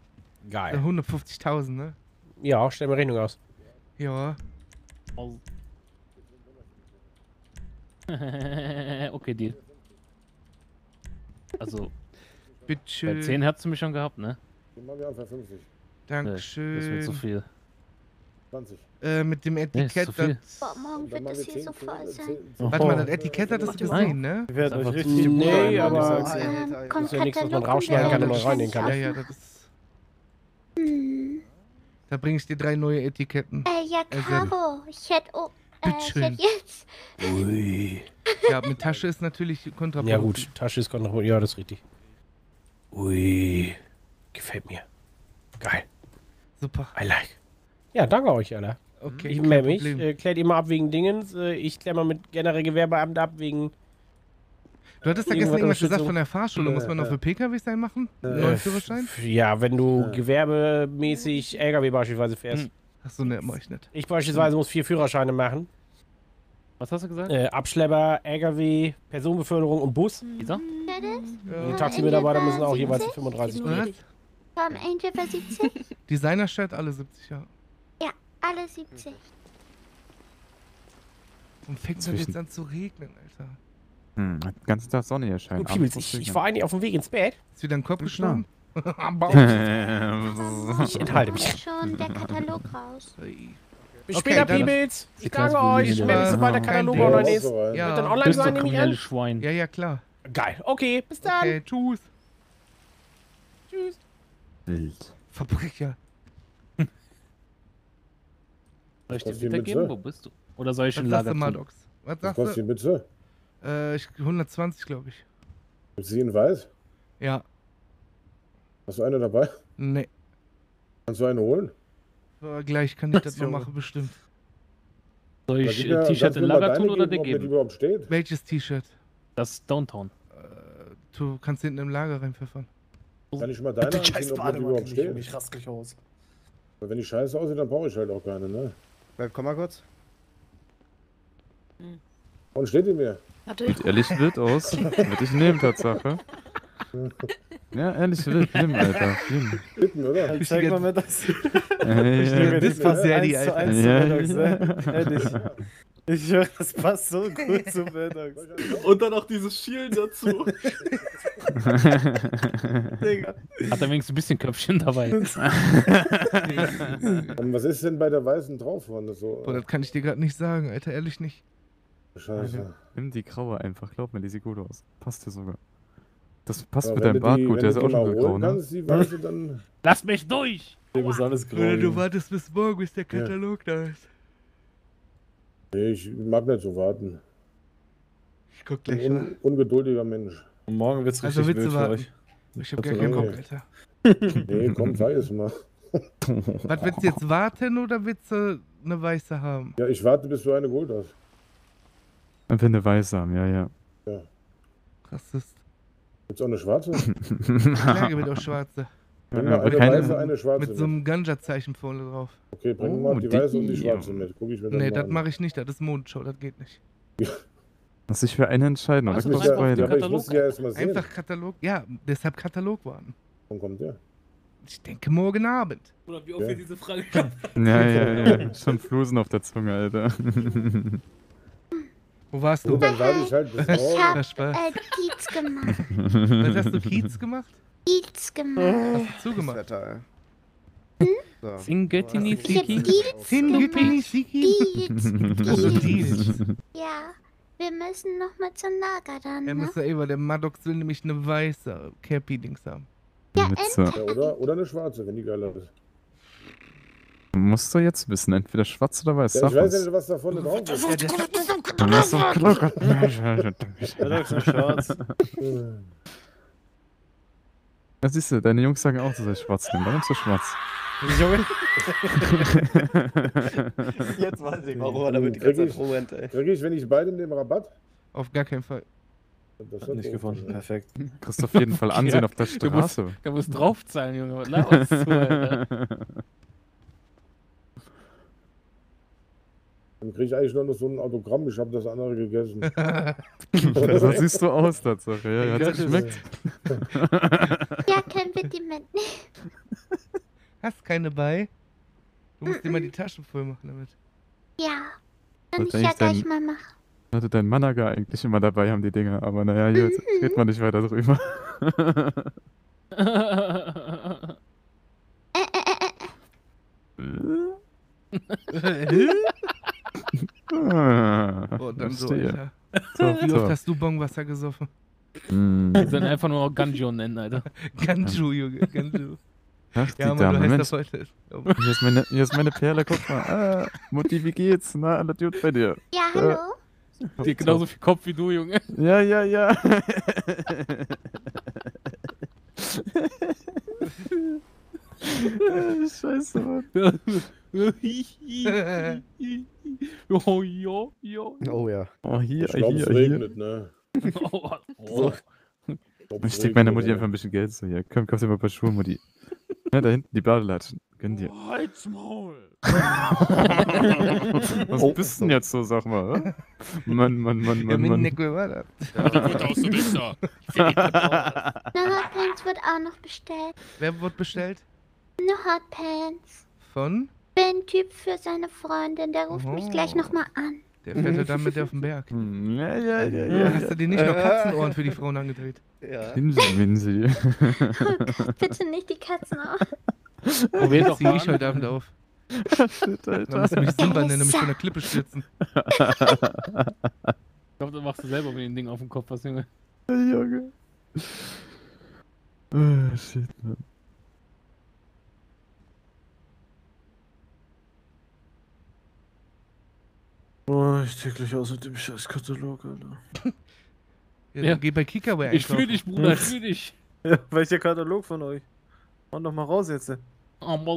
[SPEAKER 17] Geil.
[SPEAKER 1] hundertfünfzigtausend, ne?
[SPEAKER 17] Ja, stell mir Rechnung aus.
[SPEAKER 1] Ja.
[SPEAKER 16] Okay, Deal. Also,
[SPEAKER 1] Bitteschön.
[SPEAKER 16] bei zehn hast du mich schon gehabt, ne?
[SPEAKER 13] Den machen wir einfach fünfzig.
[SPEAKER 1] Dankeschön.
[SPEAKER 16] Nee, das wird zu viel.
[SPEAKER 13] zwanzig.
[SPEAKER 1] Äh, mit dem
[SPEAKER 16] Nee, ist
[SPEAKER 1] Etikett.
[SPEAKER 16] zu viel.
[SPEAKER 1] das-
[SPEAKER 2] Boah, morgen wird das hier so voll sein.
[SPEAKER 1] Warte mal, das Etikett hattest du gesehen, ne?
[SPEAKER 17] Ich werde
[SPEAKER 15] Einfach
[SPEAKER 17] euch
[SPEAKER 15] zu
[SPEAKER 17] richtig
[SPEAKER 15] gut
[SPEAKER 17] Nee,
[SPEAKER 15] ein,
[SPEAKER 17] aber
[SPEAKER 15] ich
[SPEAKER 17] das
[SPEAKER 15] sag's dir.
[SPEAKER 2] Ähm,
[SPEAKER 17] ist ja nichts, was man rausschneiden kann und neu reinnehmen kann.
[SPEAKER 1] Ja, ja, das ist. Da bringe ich dir drei neue Etiketten.
[SPEAKER 2] Äh, ja,
[SPEAKER 1] Also-
[SPEAKER 2] Caro, ich hätte oh, äh, ich
[SPEAKER 1] Bitteschön.
[SPEAKER 2] hätte jetzt.
[SPEAKER 17] Ui.
[SPEAKER 1] Ja, mit Tasche ist natürlich kontraproduktiv.
[SPEAKER 17] Ja gut, Tasche ist kontraproduktiv. Ja, das ist richtig. Ui. Gefällt mir. Geil.
[SPEAKER 1] Super.
[SPEAKER 17] I like. Ja, danke euch, Alter.
[SPEAKER 1] Okay,
[SPEAKER 17] Ich
[SPEAKER 1] kein
[SPEAKER 17] melde mich.
[SPEAKER 1] Problem.
[SPEAKER 17] Äh, klärt ihr mal ab wegen Dingens. Äh, ich klär mal mit generell Gewerbeamt ab wegen...
[SPEAKER 1] Du hattest ja gestern irgendwas gesagt von der Fahrschule. Muss man noch für P K W sein machen? Einen neuen Führerschein?
[SPEAKER 17] F- Ja, wenn du gewerbemäßig L K W beispielsweise fährst.
[SPEAKER 1] Achso, ne, mach ich nicht.
[SPEAKER 17] Ich beispielsweise muss vier Führerscheine machen.
[SPEAKER 16] Was hast du gesagt?
[SPEAKER 17] Äh, Abschlepper, L K W, Personenbeförderung und Bus.
[SPEAKER 16] Wieso?
[SPEAKER 17] Die Taximitarbeiter müssen auch jeweils fünfunddreißig
[SPEAKER 1] Was?
[SPEAKER 17] kriegen.
[SPEAKER 2] Vom Angel war siebzig?
[SPEAKER 1] Designer-Shirt alle siebzig Jahre.
[SPEAKER 2] Ja, alle siebzig.
[SPEAKER 1] Und fängt das
[SPEAKER 3] Zwischen-
[SPEAKER 1] jetzt an zu regnen, Alter.
[SPEAKER 3] Hm, den ganzen Tag Sonne hier scheint.
[SPEAKER 17] Gut, Piebels, ich, ich war eigentlich auf dem Weg ins Bett.
[SPEAKER 1] Ist wieder ein Kopf gestorben?
[SPEAKER 17] Ich enthalte mich.
[SPEAKER 2] Schon der Katalog raus.
[SPEAKER 17] Bis
[SPEAKER 1] Okay,
[SPEAKER 17] später,
[SPEAKER 1] dann-
[SPEAKER 17] Piebels. Ich
[SPEAKER 16] Klasse,
[SPEAKER 17] danke euch.
[SPEAKER 16] Viel
[SPEAKER 17] Ich
[SPEAKER 16] Spaß.
[SPEAKER 17] melde mich, sobald der
[SPEAKER 1] Kein
[SPEAKER 17] Katalog
[SPEAKER 1] Ding.
[SPEAKER 17] online ist.
[SPEAKER 13] Ja.
[SPEAKER 17] Wird dann online
[SPEAKER 16] Bist du
[SPEAKER 17] sein, nehme ich an?
[SPEAKER 16] kriminelles Schwein.
[SPEAKER 1] Ja, ja, klar.
[SPEAKER 17] Geil. Okay, bis dann.
[SPEAKER 1] Okay, tschüss.
[SPEAKER 17] Tschüss.
[SPEAKER 3] Wild.
[SPEAKER 1] Verbrecher.
[SPEAKER 16] Soll ich dir
[SPEAKER 13] kostet die
[SPEAKER 16] wiedergeben?
[SPEAKER 13] Mütze?
[SPEAKER 16] Wo bist du? Oder soll ich
[SPEAKER 1] Was
[SPEAKER 16] schon
[SPEAKER 1] sagst du,
[SPEAKER 16] Lager tun?
[SPEAKER 1] Maddox? Was
[SPEAKER 13] Was
[SPEAKER 1] sagst
[SPEAKER 13] kostet
[SPEAKER 1] du?
[SPEAKER 13] die Mütze?
[SPEAKER 1] Äh, ich, hundertzwanzig, glaube ich.
[SPEAKER 13] Ist sie in weiß?
[SPEAKER 1] Ja.
[SPEAKER 13] Hast du eine dabei?
[SPEAKER 1] Nee.
[SPEAKER 13] Kannst du eine holen?
[SPEAKER 1] Aber gleich kann ich das noch machen, bestimmt.
[SPEAKER 16] Soll
[SPEAKER 13] Oder
[SPEAKER 16] ich
[SPEAKER 13] gib
[SPEAKER 16] äh,
[SPEAKER 13] mir-
[SPEAKER 16] T-Shirt
[SPEAKER 13] kannst
[SPEAKER 16] in
[SPEAKER 13] du mir mal
[SPEAKER 16] Lager tun
[SPEAKER 13] deine
[SPEAKER 16] oder
[SPEAKER 13] geben,
[SPEAKER 16] dir
[SPEAKER 13] ob mir die
[SPEAKER 16] geben?
[SPEAKER 13] überhaupt steht?
[SPEAKER 1] Welches T-Shirt?
[SPEAKER 16] Das Downtown.
[SPEAKER 1] Äh, du kannst hinten im Lager reinpfeffern.
[SPEAKER 13] Kann ich mal deine
[SPEAKER 15] Den
[SPEAKER 13] anziehen,
[SPEAKER 15] scheiß
[SPEAKER 13] ob mir die
[SPEAKER 15] Bademantel
[SPEAKER 13] überhaupt
[SPEAKER 15] krieg ich
[SPEAKER 13] steht?
[SPEAKER 15] mich raskelig aus.
[SPEAKER 13] Weil wenn die scheiße aussieht, dann brauche ich halt auch keine, ne?
[SPEAKER 7] Bleib, komm mal kurz.
[SPEAKER 13] Und steht die mir?
[SPEAKER 3] Sieht ehrlich wild aus. Würde ich nehmen, Tatsache. Ja, ehrlich wild. Nimm, Alter. Nimm.
[SPEAKER 13] Bitten, oder?
[SPEAKER 15] Dann zeig mal mir das.
[SPEAKER 3] Ey,
[SPEAKER 1] Ja, das passt ja die,
[SPEAKER 15] eins zu
[SPEAKER 1] Alter.
[SPEAKER 15] eins zu
[SPEAKER 3] Ja.
[SPEAKER 15] Maddox, ne? Ehrlich. Ich höre, das passt so gut zu Maddox. Und dann noch dieses Shield dazu. Digga.
[SPEAKER 16] Hat er wenigstens ein bisschen Köpfchen dabei.
[SPEAKER 13] Und was ist denn bei der weißen drauf? War das so?
[SPEAKER 1] Boah, das kann ich dir gerade nicht sagen, Alter, ehrlich nicht.
[SPEAKER 13] Scheiße.
[SPEAKER 3] Nimm die graue einfach. Glaub mir, die sieht gut aus. Passt dir sogar. Das passt
[SPEAKER 13] Aber
[SPEAKER 3] mit
[SPEAKER 13] wenn
[SPEAKER 3] deinem
[SPEAKER 13] du
[SPEAKER 3] Bart
[SPEAKER 13] die-
[SPEAKER 3] gut.
[SPEAKER 13] wenn
[SPEAKER 3] Der
[SPEAKER 13] du
[SPEAKER 3] ist auch
[SPEAKER 13] die mal
[SPEAKER 3] schon grau,
[SPEAKER 13] holen
[SPEAKER 3] ne?
[SPEAKER 13] kannst, die weiße, dann...
[SPEAKER 16] Lass mich durch!
[SPEAKER 15] Dem ist alles grau.
[SPEAKER 1] Oder du
[SPEAKER 15] Junge.
[SPEAKER 1] wartest bis morgen, bis der Katalog da ist.
[SPEAKER 13] Nee, ich mag nicht so warten.
[SPEAKER 1] Ich guck
[SPEAKER 13] Ich bin
[SPEAKER 1] gleich
[SPEAKER 13] ein
[SPEAKER 1] mal.
[SPEAKER 13] un ungeduldiger Mensch.
[SPEAKER 15] Und morgen wird's
[SPEAKER 1] Also
[SPEAKER 15] richtig
[SPEAKER 1] willst
[SPEAKER 15] wild
[SPEAKER 1] du
[SPEAKER 15] für
[SPEAKER 1] warten?
[SPEAKER 15] euch.
[SPEAKER 1] Ich hab gar
[SPEAKER 13] Nee.
[SPEAKER 1] keinen Bock, Alter.
[SPEAKER 13] Nee, komm, sag es mal.
[SPEAKER 1] Was, willst du jetzt warten oder willst du eine weiße haben?
[SPEAKER 13] Ja, ich warte, bis du eine geholt hast.
[SPEAKER 3] Und wenn eine weiße haben, ja, ja.
[SPEAKER 13] Ja.
[SPEAKER 1] Rassist.
[SPEAKER 13] Gibt's auch eine schwarze?
[SPEAKER 1] Klar gibt auch schwarze.
[SPEAKER 13] Bring
[SPEAKER 3] Ja,
[SPEAKER 13] mal
[SPEAKER 3] aber
[SPEAKER 13] eine
[SPEAKER 3] keine-
[SPEAKER 13] weiße, eine schwarze
[SPEAKER 1] Mit so einem Ganja-Zeichen vorne drauf.
[SPEAKER 13] Okay, bring
[SPEAKER 3] Oh,
[SPEAKER 13] mal die weiße und die
[SPEAKER 3] die.
[SPEAKER 13] schwarze mit. Guck ich mir dann
[SPEAKER 1] Nee,
[SPEAKER 13] mal
[SPEAKER 1] das
[SPEAKER 13] an.
[SPEAKER 1] mache ich nicht, das ist Mondshow, das geht nicht.
[SPEAKER 3] Lass dich für eine entscheiden, oder?
[SPEAKER 13] Ich
[SPEAKER 3] Das
[SPEAKER 13] muss
[SPEAKER 3] kostet
[SPEAKER 13] ja, ja,
[SPEAKER 3] beide.
[SPEAKER 13] aber ich muss ja erst mal sehen.
[SPEAKER 1] Einfach Katalog, ja, deshalb Katalog warten.
[SPEAKER 13] Wann kommt der?
[SPEAKER 1] Ich denke morgen Abend.
[SPEAKER 11] Oder wie oft
[SPEAKER 13] Ja.
[SPEAKER 11] wir diese Frage
[SPEAKER 3] Ja, ja, ja. Schon Flusen auf der Zunge, Alter.
[SPEAKER 1] Wo warst du?
[SPEAKER 13] Gut, dann warte ich halt bis
[SPEAKER 2] Ich
[SPEAKER 13] morgen.
[SPEAKER 2] hab
[SPEAKER 1] Spaß.
[SPEAKER 2] äh, Kiez gemacht.
[SPEAKER 1] Was hast du, Kiez gemacht?
[SPEAKER 2] Kiez gemacht.
[SPEAKER 1] Hast du zugemacht?
[SPEAKER 7] Wetter, so.
[SPEAKER 16] Singetini
[SPEAKER 2] Ich hab
[SPEAKER 16] Siki.
[SPEAKER 2] Kiez
[SPEAKER 1] Singipini Siki?
[SPEAKER 2] Deals.
[SPEAKER 1] Also
[SPEAKER 2] Deals.
[SPEAKER 1] Deals.
[SPEAKER 2] Ja, wir müssen noch mal zum Lager dann,
[SPEAKER 1] Er
[SPEAKER 2] ne?
[SPEAKER 1] muss ja eh, weil der Maddox will nämlich eine weiße Cappy-Dings haben.
[SPEAKER 3] Mütze.
[SPEAKER 13] Ja, oder, oder eine schwarze, wenn die geiler ist.
[SPEAKER 3] Musst du jetzt wissen, entweder schwarz oder weiß.
[SPEAKER 13] Ja,
[SPEAKER 3] Sag
[SPEAKER 13] ich weiß ja
[SPEAKER 3] uns.
[SPEAKER 13] nicht, was da vorne drauf ist.
[SPEAKER 1] Ja, der,
[SPEAKER 3] Du hast doch Glück.
[SPEAKER 15] Maddox ist schwarz.
[SPEAKER 3] Ja, siehst du, deine Jungs sagen auch, du sollst schwarz nehmen. Warum so schwarz?
[SPEAKER 15] Junge.
[SPEAKER 7] Jetzt weiß ich, warum er damit die
[SPEAKER 13] Krieg
[SPEAKER 7] ganze
[SPEAKER 13] ich,
[SPEAKER 7] Zeit rumrennt, ey.
[SPEAKER 13] krieg ich, wenn ich beide nehme, Rabatt?
[SPEAKER 1] auf gar keinen Fall.
[SPEAKER 13] Das
[SPEAKER 15] Hat
[SPEAKER 13] ist
[SPEAKER 15] nicht
[SPEAKER 13] doof.
[SPEAKER 15] gefunden. Perfekt.
[SPEAKER 3] Kriegst auf jeden Fall Ansehen
[SPEAKER 16] Ja,
[SPEAKER 3] auf der
[SPEAKER 16] Du musst,
[SPEAKER 3] Straße.
[SPEAKER 16] du musst draufzahlen, Junge. Was laberst du, Alter?
[SPEAKER 13] Dann krieg ich eigentlich nur noch so ein Autogramm. Ich habe das andere gegessen.
[SPEAKER 3] So siehst du aus, Tatsache. Ja, hat
[SPEAKER 16] Gott,
[SPEAKER 3] geschmeckt.
[SPEAKER 2] Ja, können wir die mitnehmen?
[SPEAKER 1] Hast keine bei? Du musst dir mal die Taschen voll machen damit.
[SPEAKER 2] Ja, kann ich
[SPEAKER 3] Sollte
[SPEAKER 2] ja
[SPEAKER 3] eigentlich
[SPEAKER 2] gleich
[SPEAKER 3] dein-
[SPEAKER 2] mal machen.
[SPEAKER 3] Hatte dein Manager eigentlich immer dabei haben, die Dinger. Aber naja, hier jetzt redet man nicht weiter drüber.
[SPEAKER 2] Äh, äh, äh,
[SPEAKER 3] Ah,
[SPEAKER 1] Oh, dann so,
[SPEAKER 3] verstehe.
[SPEAKER 1] Alter.
[SPEAKER 3] Top,
[SPEAKER 1] Wie oft
[SPEAKER 3] top.
[SPEAKER 1] hast du Bongwasser gesoffen?
[SPEAKER 3] Mm.
[SPEAKER 16] Die sollen einfach nur noch Ganjo nennen, Alter.
[SPEAKER 1] Ganju, Junge, Ganju.
[SPEAKER 3] Ach, die
[SPEAKER 1] Ja, Mann,
[SPEAKER 3] Dame,
[SPEAKER 1] du heißt
[SPEAKER 3] Mensch.
[SPEAKER 1] das heute.
[SPEAKER 3] Hier ist, meine, hier ist meine Perle, guck mal. Ah, Mutti, wie geht's? Na, alles gut bei dir?
[SPEAKER 2] Ja, hallo?
[SPEAKER 16] Die hat genauso viel Kopf wie du, Junge.
[SPEAKER 3] Ja, ja, ja. Scheiße, Mann.
[SPEAKER 16] Oh, ja, ja.
[SPEAKER 7] Oh ja.
[SPEAKER 3] Oh, hier,
[SPEAKER 13] Ich glaube, es
[SPEAKER 3] hier,
[SPEAKER 13] regnet,
[SPEAKER 3] hier.
[SPEAKER 13] ne?
[SPEAKER 16] Oh,
[SPEAKER 3] So.
[SPEAKER 16] oh.
[SPEAKER 13] Ich glaub,
[SPEAKER 3] Ich
[SPEAKER 13] es
[SPEAKER 3] steck meiner
[SPEAKER 13] regnet,
[SPEAKER 3] Mutti
[SPEAKER 13] ey.
[SPEAKER 3] einfach ein bisschen Geld so hier. Komm, kauf dir mal ein paar Schuhe, Mutti. Ja, da hinten die Badelatschen. Gönn dir.
[SPEAKER 16] Halt's Maul.
[SPEAKER 3] Was bist denn jetzt so, sag mal? hä? Mann, Mann, Mann,
[SPEAKER 1] Ja,
[SPEAKER 3] Mann,
[SPEAKER 1] mit
[SPEAKER 3] Mann.
[SPEAKER 1] Nico war das.
[SPEAKER 2] Eine Hotpants wird auch noch bestellt.
[SPEAKER 1] Wer wird bestellt?
[SPEAKER 2] Eine Hotpants.
[SPEAKER 1] Von?
[SPEAKER 2] Bin ein Typ für seine Freundin, der ruft mich gleich nochmal an.
[SPEAKER 1] Der fährt ja dann mit dir auf den Berg.
[SPEAKER 3] Hm, Ja, ja, ja,
[SPEAKER 1] Ja,
[SPEAKER 3] ja.
[SPEAKER 1] hast du dir nicht noch Katzenohren für die Frauen angedreht?
[SPEAKER 7] Ja.
[SPEAKER 3] Hinsi, Minsi.
[SPEAKER 2] Oh Gott, bitte nicht die Katzen auf.
[SPEAKER 1] Probier doch zieh ich heute Abend auf.
[SPEAKER 3] Shit,
[SPEAKER 1] Dann musst du mich
[SPEAKER 3] Alter.
[SPEAKER 1] Simba nennen, nämlich von der Klippe stürzen.
[SPEAKER 16] Ich glaube, dann machst du selber mit dem Ding auf dem Kopf was, Junge.
[SPEAKER 3] Junge. Oh, shit, Mann.
[SPEAKER 15] Oh, ich täglich aus mit dem scheiß Katalog, Alter.
[SPEAKER 1] Ja,
[SPEAKER 16] Ja.
[SPEAKER 1] dann geh bei Kickerway
[SPEAKER 16] Ich fühl
[SPEAKER 1] einkaufen.
[SPEAKER 16] dich, Bruder, ich fühl dich.
[SPEAKER 15] Ja, welcher Katalog von euch? Mach doch mal raus jetzt.
[SPEAKER 16] Aber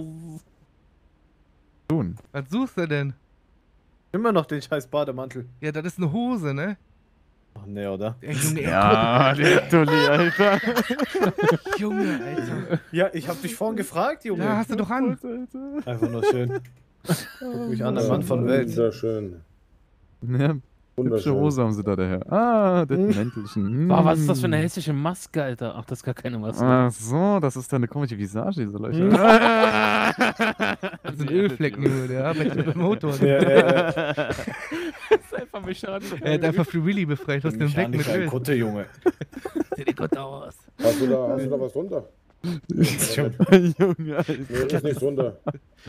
[SPEAKER 3] Tun.
[SPEAKER 1] Was suchst du denn?
[SPEAKER 15] Immer noch den scheiß Bademantel.
[SPEAKER 1] Ja, das ist eine Hose, ne?
[SPEAKER 15] Ach nee, oder?
[SPEAKER 1] Ey, Junge, ey,
[SPEAKER 3] Ja, der Tulli, Alter.
[SPEAKER 1] guck. Junge, Alter.
[SPEAKER 15] Ja, ich hab dich vorhin gefragt, Junge.
[SPEAKER 1] Ja, hast du doch an.
[SPEAKER 15] Einfach nur schön. Guck mich an, der Mann von Welt.
[SPEAKER 13] Wunderschön.
[SPEAKER 3] Ja, hübsche
[SPEAKER 13] Wunderschön.
[SPEAKER 3] Hose haben sie da daher. Ah, das Mäntelchen.
[SPEAKER 16] Boah, was ist das für eine
[SPEAKER 3] Hm.
[SPEAKER 16] hässliche Maske, Alter? Ach, das ist gar keine Maske.
[SPEAKER 3] Ach so, das ist deine komische Visage, diese Leute.
[SPEAKER 1] Hm. Das sind Ölflecken, Junge, der arbeitet mit dem Motor.
[SPEAKER 15] Ja, ja, ja.
[SPEAKER 16] Das ist einfach Mechaniker.
[SPEAKER 1] Er hat einfach Free Willy befreit aus dem Weg mit
[SPEAKER 15] Mechaniker in
[SPEAKER 1] Öl.
[SPEAKER 15] Kutte, Junge.
[SPEAKER 1] Sieht die Kutte aus.
[SPEAKER 13] Hast du da, hast du da was drunter?
[SPEAKER 3] Junge, Alter.
[SPEAKER 13] Nee, ist nichts drunter.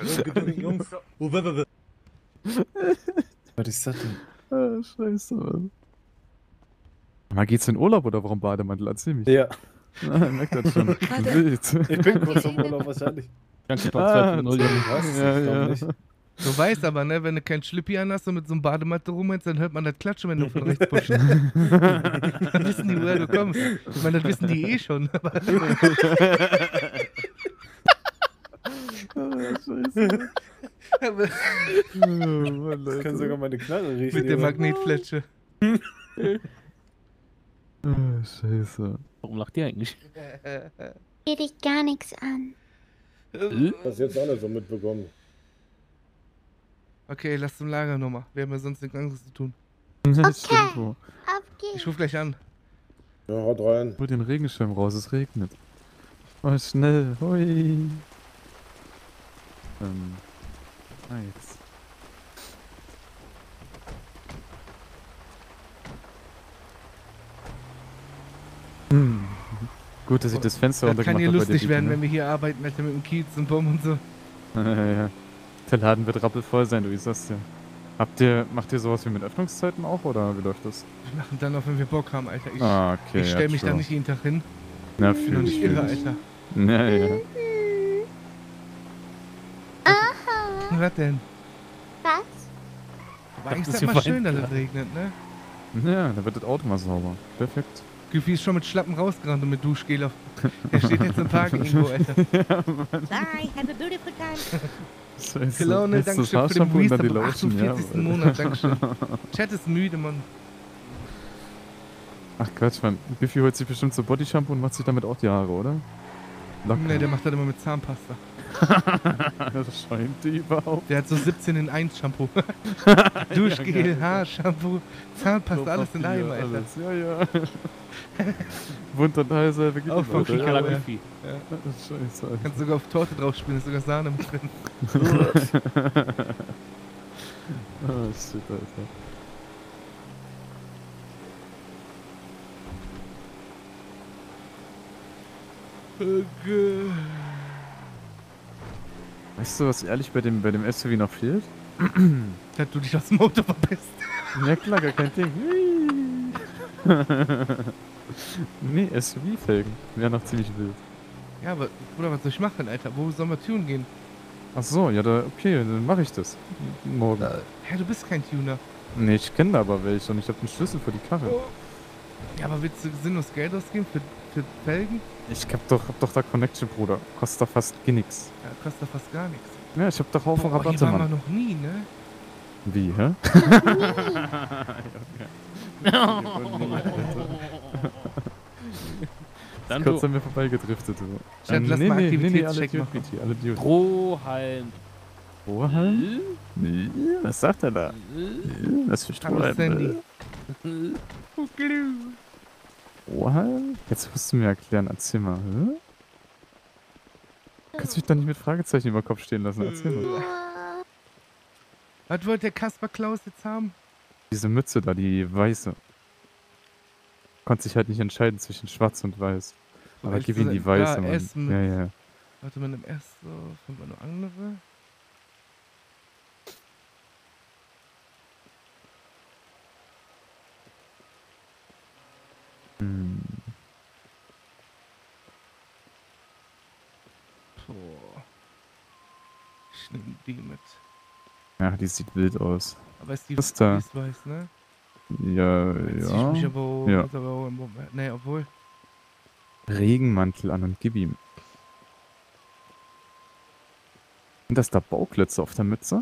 [SPEAKER 15] Was ist das denn?
[SPEAKER 3] Ah, scheiße, Mann. Mal geht's in Urlaub oder warum Bademantel? Erzähl mich.
[SPEAKER 15] Ja.
[SPEAKER 3] Ah, merkt das schon. Wild.
[SPEAKER 15] Ich bin kurz im Urlaub wahrscheinlich.
[SPEAKER 16] Danke,
[SPEAKER 3] Ah,
[SPEAKER 16] zwei Punkt null, Junge.
[SPEAKER 15] Was?
[SPEAKER 3] Ja,
[SPEAKER 15] Ich glaub
[SPEAKER 3] ja.
[SPEAKER 15] nicht.
[SPEAKER 1] Du weißt aber, ne, wenn du kein Schlippi an hast und mit so einem Bademantel rumhältst, dann hört man das Klatschen, wenn du von rechts pushst. Dann wissen die, woher du kommst. Ich meine, das wissen die eh schon. Aber
[SPEAKER 3] Ah, scheiße.
[SPEAKER 1] aber
[SPEAKER 3] Oh, Mann,
[SPEAKER 15] Ich
[SPEAKER 3] Leute.
[SPEAKER 15] kann sogar meine Knarre riechen.
[SPEAKER 1] mit der
[SPEAKER 15] Junge.
[SPEAKER 1] Magnetfletsche.
[SPEAKER 3] Ah, scheiße.
[SPEAKER 16] Warum lacht ihr eigentlich?
[SPEAKER 2] Geh dich gar nichts an.
[SPEAKER 13] Das jetzt alle so mitbekommen.
[SPEAKER 1] Okay, lass zum Lager nochmal. Wir haben ja sonst nichts anderes zu tun.
[SPEAKER 3] Ja, stimmt wohl.
[SPEAKER 2] Auf geht's.
[SPEAKER 1] Ich ruf gleich an.
[SPEAKER 13] Ja, haut rein.
[SPEAKER 3] Hol den Regenschirm raus, es regnet. Oh, schnell. Hui. Ähm. Ah, jetzt. Hm. Gut, dass ich das Fenster
[SPEAKER 1] Das kann
[SPEAKER 3] runtergemacht
[SPEAKER 1] hier
[SPEAKER 3] habe.
[SPEAKER 1] lustig werden, wenn wir hier arbeiten, Alter, mit dem Kiez und Baum und so.
[SPEAKER 3] Ja, ja. Der Laden wird rappelvoll sein, du, ich sag's dir. Habt ihr, macht ihr sowas wie mit Öffnungszeiten auch, oder wie läuft das?
[SPEAKER 1] Wir machen dann auch, wenn wir Bock haben, Alter. Ich,
[SPEAKER 3] Ah, okay,
[SPEAKER 1] ich
[SPEAKER 3] ja,
[SPEAKER 1] stell mich da
[SPEAKER 3] true.
[SPEAKER 1] nicht jeden Tag hin.
[SPEAKER 3] Na,
[SPEAKER 1] Ich bin doch
[SPEAKER 3] fühl
[SPEAKER 1] nicht
[SPEAKER 3] ich,
[SPEAKER 1] irre,
[SPEAKER 3] fühl ich.
[SPEAKER 1] Alter.
[SPEAKER 3] Ja, ja.
[SPEAKER 2] Aha.
[SPEAKER 1] Was denn?
[SPEAKER 2] Was?
[SPEAKER 1] Aber eigentlich
[SPEAKER 16] das
[SPEAKER 1] ist
[SPEAKER 16] hier
[SPEAKER 1] das mal
[SPEAKER 16] weint
[SPEAKER 1] schön, dass es
[SPEAKER 16] gerade.
[SPEAKER 1] regnet, ne?
[SPEAKER 3] Ja, da wird das Auto mal sauber. Perfekt.
[SPEAKER 1] Gefühl ist schon mit Schlappen rausgerannt und mit Duschgel auf. Der steht jetzt im Park irgendwo, Alter.
[SPEAKER 3] Ja, Mann.
[SPEAKER 18] Bye, have a beautiful time.
[SPEAKER 3] Scheiße.
[SPEAKER 1] Gelaunt,
[SPEAKER 3] Jetzt das
[SPEAKER 1] Dankeschön für den
[SPEAKER 3] Haarshampoo und dann die
[SPEAKER 1] Reese am
[SPEAKER 3] Lotion, ja,
[SPEAKER 1] achtundvierzigsten
[SPEAKER 3] Mann.
[SPEAKER 1] Monat, Dankeschön. Chat ist müde, Mann.
[SPEAKER 3] Ach Quatsch, man. Biffy holt sich bestimmt so Bodyshampoo und macht sich damit auch die Haare, oder? Locker.
[SPEAKER 1] Ne, der macht das immer mit Zahnpasta.
[SPEAKER 3] Das schäumt die überhaupt.
[SPEAKER 1] Der hat so siebzehn in eins Shampoo. Duschgel,
[SPEAKER 3] geil.
[SPEAKER 1] Haarshampoo, Zahnpasta, alles in einem, Alter.
[SPEAKER 3] Alles. Ja, ja. Wund und heiser, wirklich.
[SPEAKER 1] Auch vom Kika,
[SPEAKER 3] ja.
[SPEAKER 1] ja.
[SPEAKER 3] Ja.
[SPEAKER 1] Ja.
[SPEAKER 3] Das ist scheiße, Alter.
[SPEAKER 1] Kannst sogar auf Torte drauf spielen, ist sogar Sahne mit drin.
[SPEAKER 3] Oh, shit, Alter.
[SPEAKER 1] Okay.
[SPEAKER 3] Weißt du, was ehrlich bei dem, bei dem S U V noch fehlt?
[SPEAKER 1] Dass du dich aus dem Auto verpisst.
[SPEAKER 3] Ja klar, gar kein Ding. Nee, S U V-Felgen. Wäre noch ziemlich wild.
[SPEAKER 1] Ja, aber, Bruder, was soll ich machen, Alter? Wo sollen wir tunen gehen?
[SPEAKER 3] Ach so, ja, da, okay, dann mache ich das. Morgen.
[SPEAKER 1] Hä, du bist kein Tuner.
[SPEAKER 3] Nee, ich kenne da aber welche und ich habe einen Schlüssel für die Karre.
[SPEAKER 1] Ja, aber willst du sinnlos Geld ausgeben für, für Felgen?
[SPEAKER 3] Ich hab doch, hab doch da Connection, Bruder. Kostet da fast gar nix.
[SPEAKER 1] Ja, kostet doch fast gar nichts.
[SPEAKER 3] Ja, ich hab doch Haufen
[SPEAKER 1] Boah, hier
[SPEAKER 3] Rabatte,
[SPEAKER 1] waren wir
[SPEAKER 3] Mann.
[SPEAKER 1] noch nie, ne?
[SPEAKER 3] Wie, hä?
[SPEAKER 16] Dann
[SPEAKER 3] Kurz
[SPEAKER 16] du.
[SPEAKER 3] an mir vorbeigedriftet, du.
[SPEAKER 1] Chat, lass mal Aktivitätscheck
[SPEAKER 3] alle
[SPEAKER 1] machen.
[SPEAKER 3] Duty, alle Duty.
[SPEAKER 16] Strohhalm.
[SPEAKER 3] Strohhalm? Nee, was sagt er da? Nee, was für
[SPEAKER 1] Hallo,
[SPEAKER 3] Strohhalm?
[SPEAKER 1] Sandy.
[SPEAKER 3] Strohhalm? Jetzt musst du mir erklären, erzähl mal, hä? Kannst du mich doch nicht mit Fragezeichen über den Kopf stehen lassen, erzähl mal.
[SPEAKER 1] Was wollte der Kasper Klaus jetzt haben?
[SPEAKER 3] Diese Mütze da, die weiße. Konnte sich halt nicht entscheiden zwischen schwarz und weiß.
[SPEAKER 1] So,
[SPEAKER 3] Aber
[SPEAKER 1] ehrlich
[SPEAKER 3] gib ihm die
[SPEAKER 1] gesagt,
[SPEAKER 3] weiße,
[SPEAKER 1] ja,
[SPEAKER 3] Mann.
[SPEAKER 1] Essen.
[SPEAKER 3] Ja, ja.
[SPEAKER 1] Warte mal, im ersten, finden wir noch andere?
[SPEAKER 3] Hm.
[SPEAKER 1] Boah. Ich nehme die mit.
[SPEAKER 3] Ja, die sieht wild aus.
[SPEAKER 1] Aber ist die,
[SPEAKER 3] Was
[SPEAKER 1] die
[SPEAKER 3] da?
[SPEAKER 1] ist weiß, ne?
[SPEAKER 3] Ja,
[SPEAKER 1] Jetzt zieh
[SPEAKER 3] ja.
[SPEAKER 1] ich mich aber auch,
[SPEAKER 3] ja.
[SPEAKER 1] aber auch im Moment. Ne, obwohl.
[SPEAKER 3] Regenmantel an und gib ihm. Sind das da Bauklötze auf der Mütze?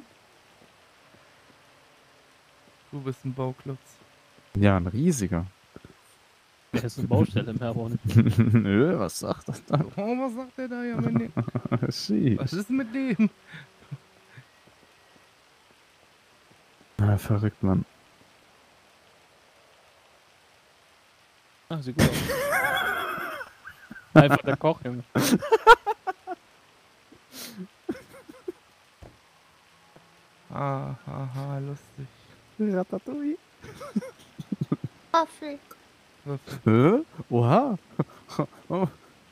[SPEAKER 1] Du bist ein Bauklotz.
[SPEAKER 3] Ja, ein riesiger.
[SPEAKER 16] Der ist eine Baustelle im Herborn.
[SPEAKER 3] Nö, was sagt das da?
[SPEAKER 1] Oh, was sagt der da ja, meine?
[SPEAKER 3] Shit.
[SPEAKER 1] Was ist mit dem?
[SPEAKER 3] Ah, verrückt, Mann.
[SPEAKER 16] Ah, sieht gut aus. Einfach der Koch, Junge.
[SPEAKER 1] Ah, haha, lustig.
[SPEAKER 3] Ratatouille.
[SPEAKER 2] Waffel.
[SPEAKER 3] Hä? Oha. Oh.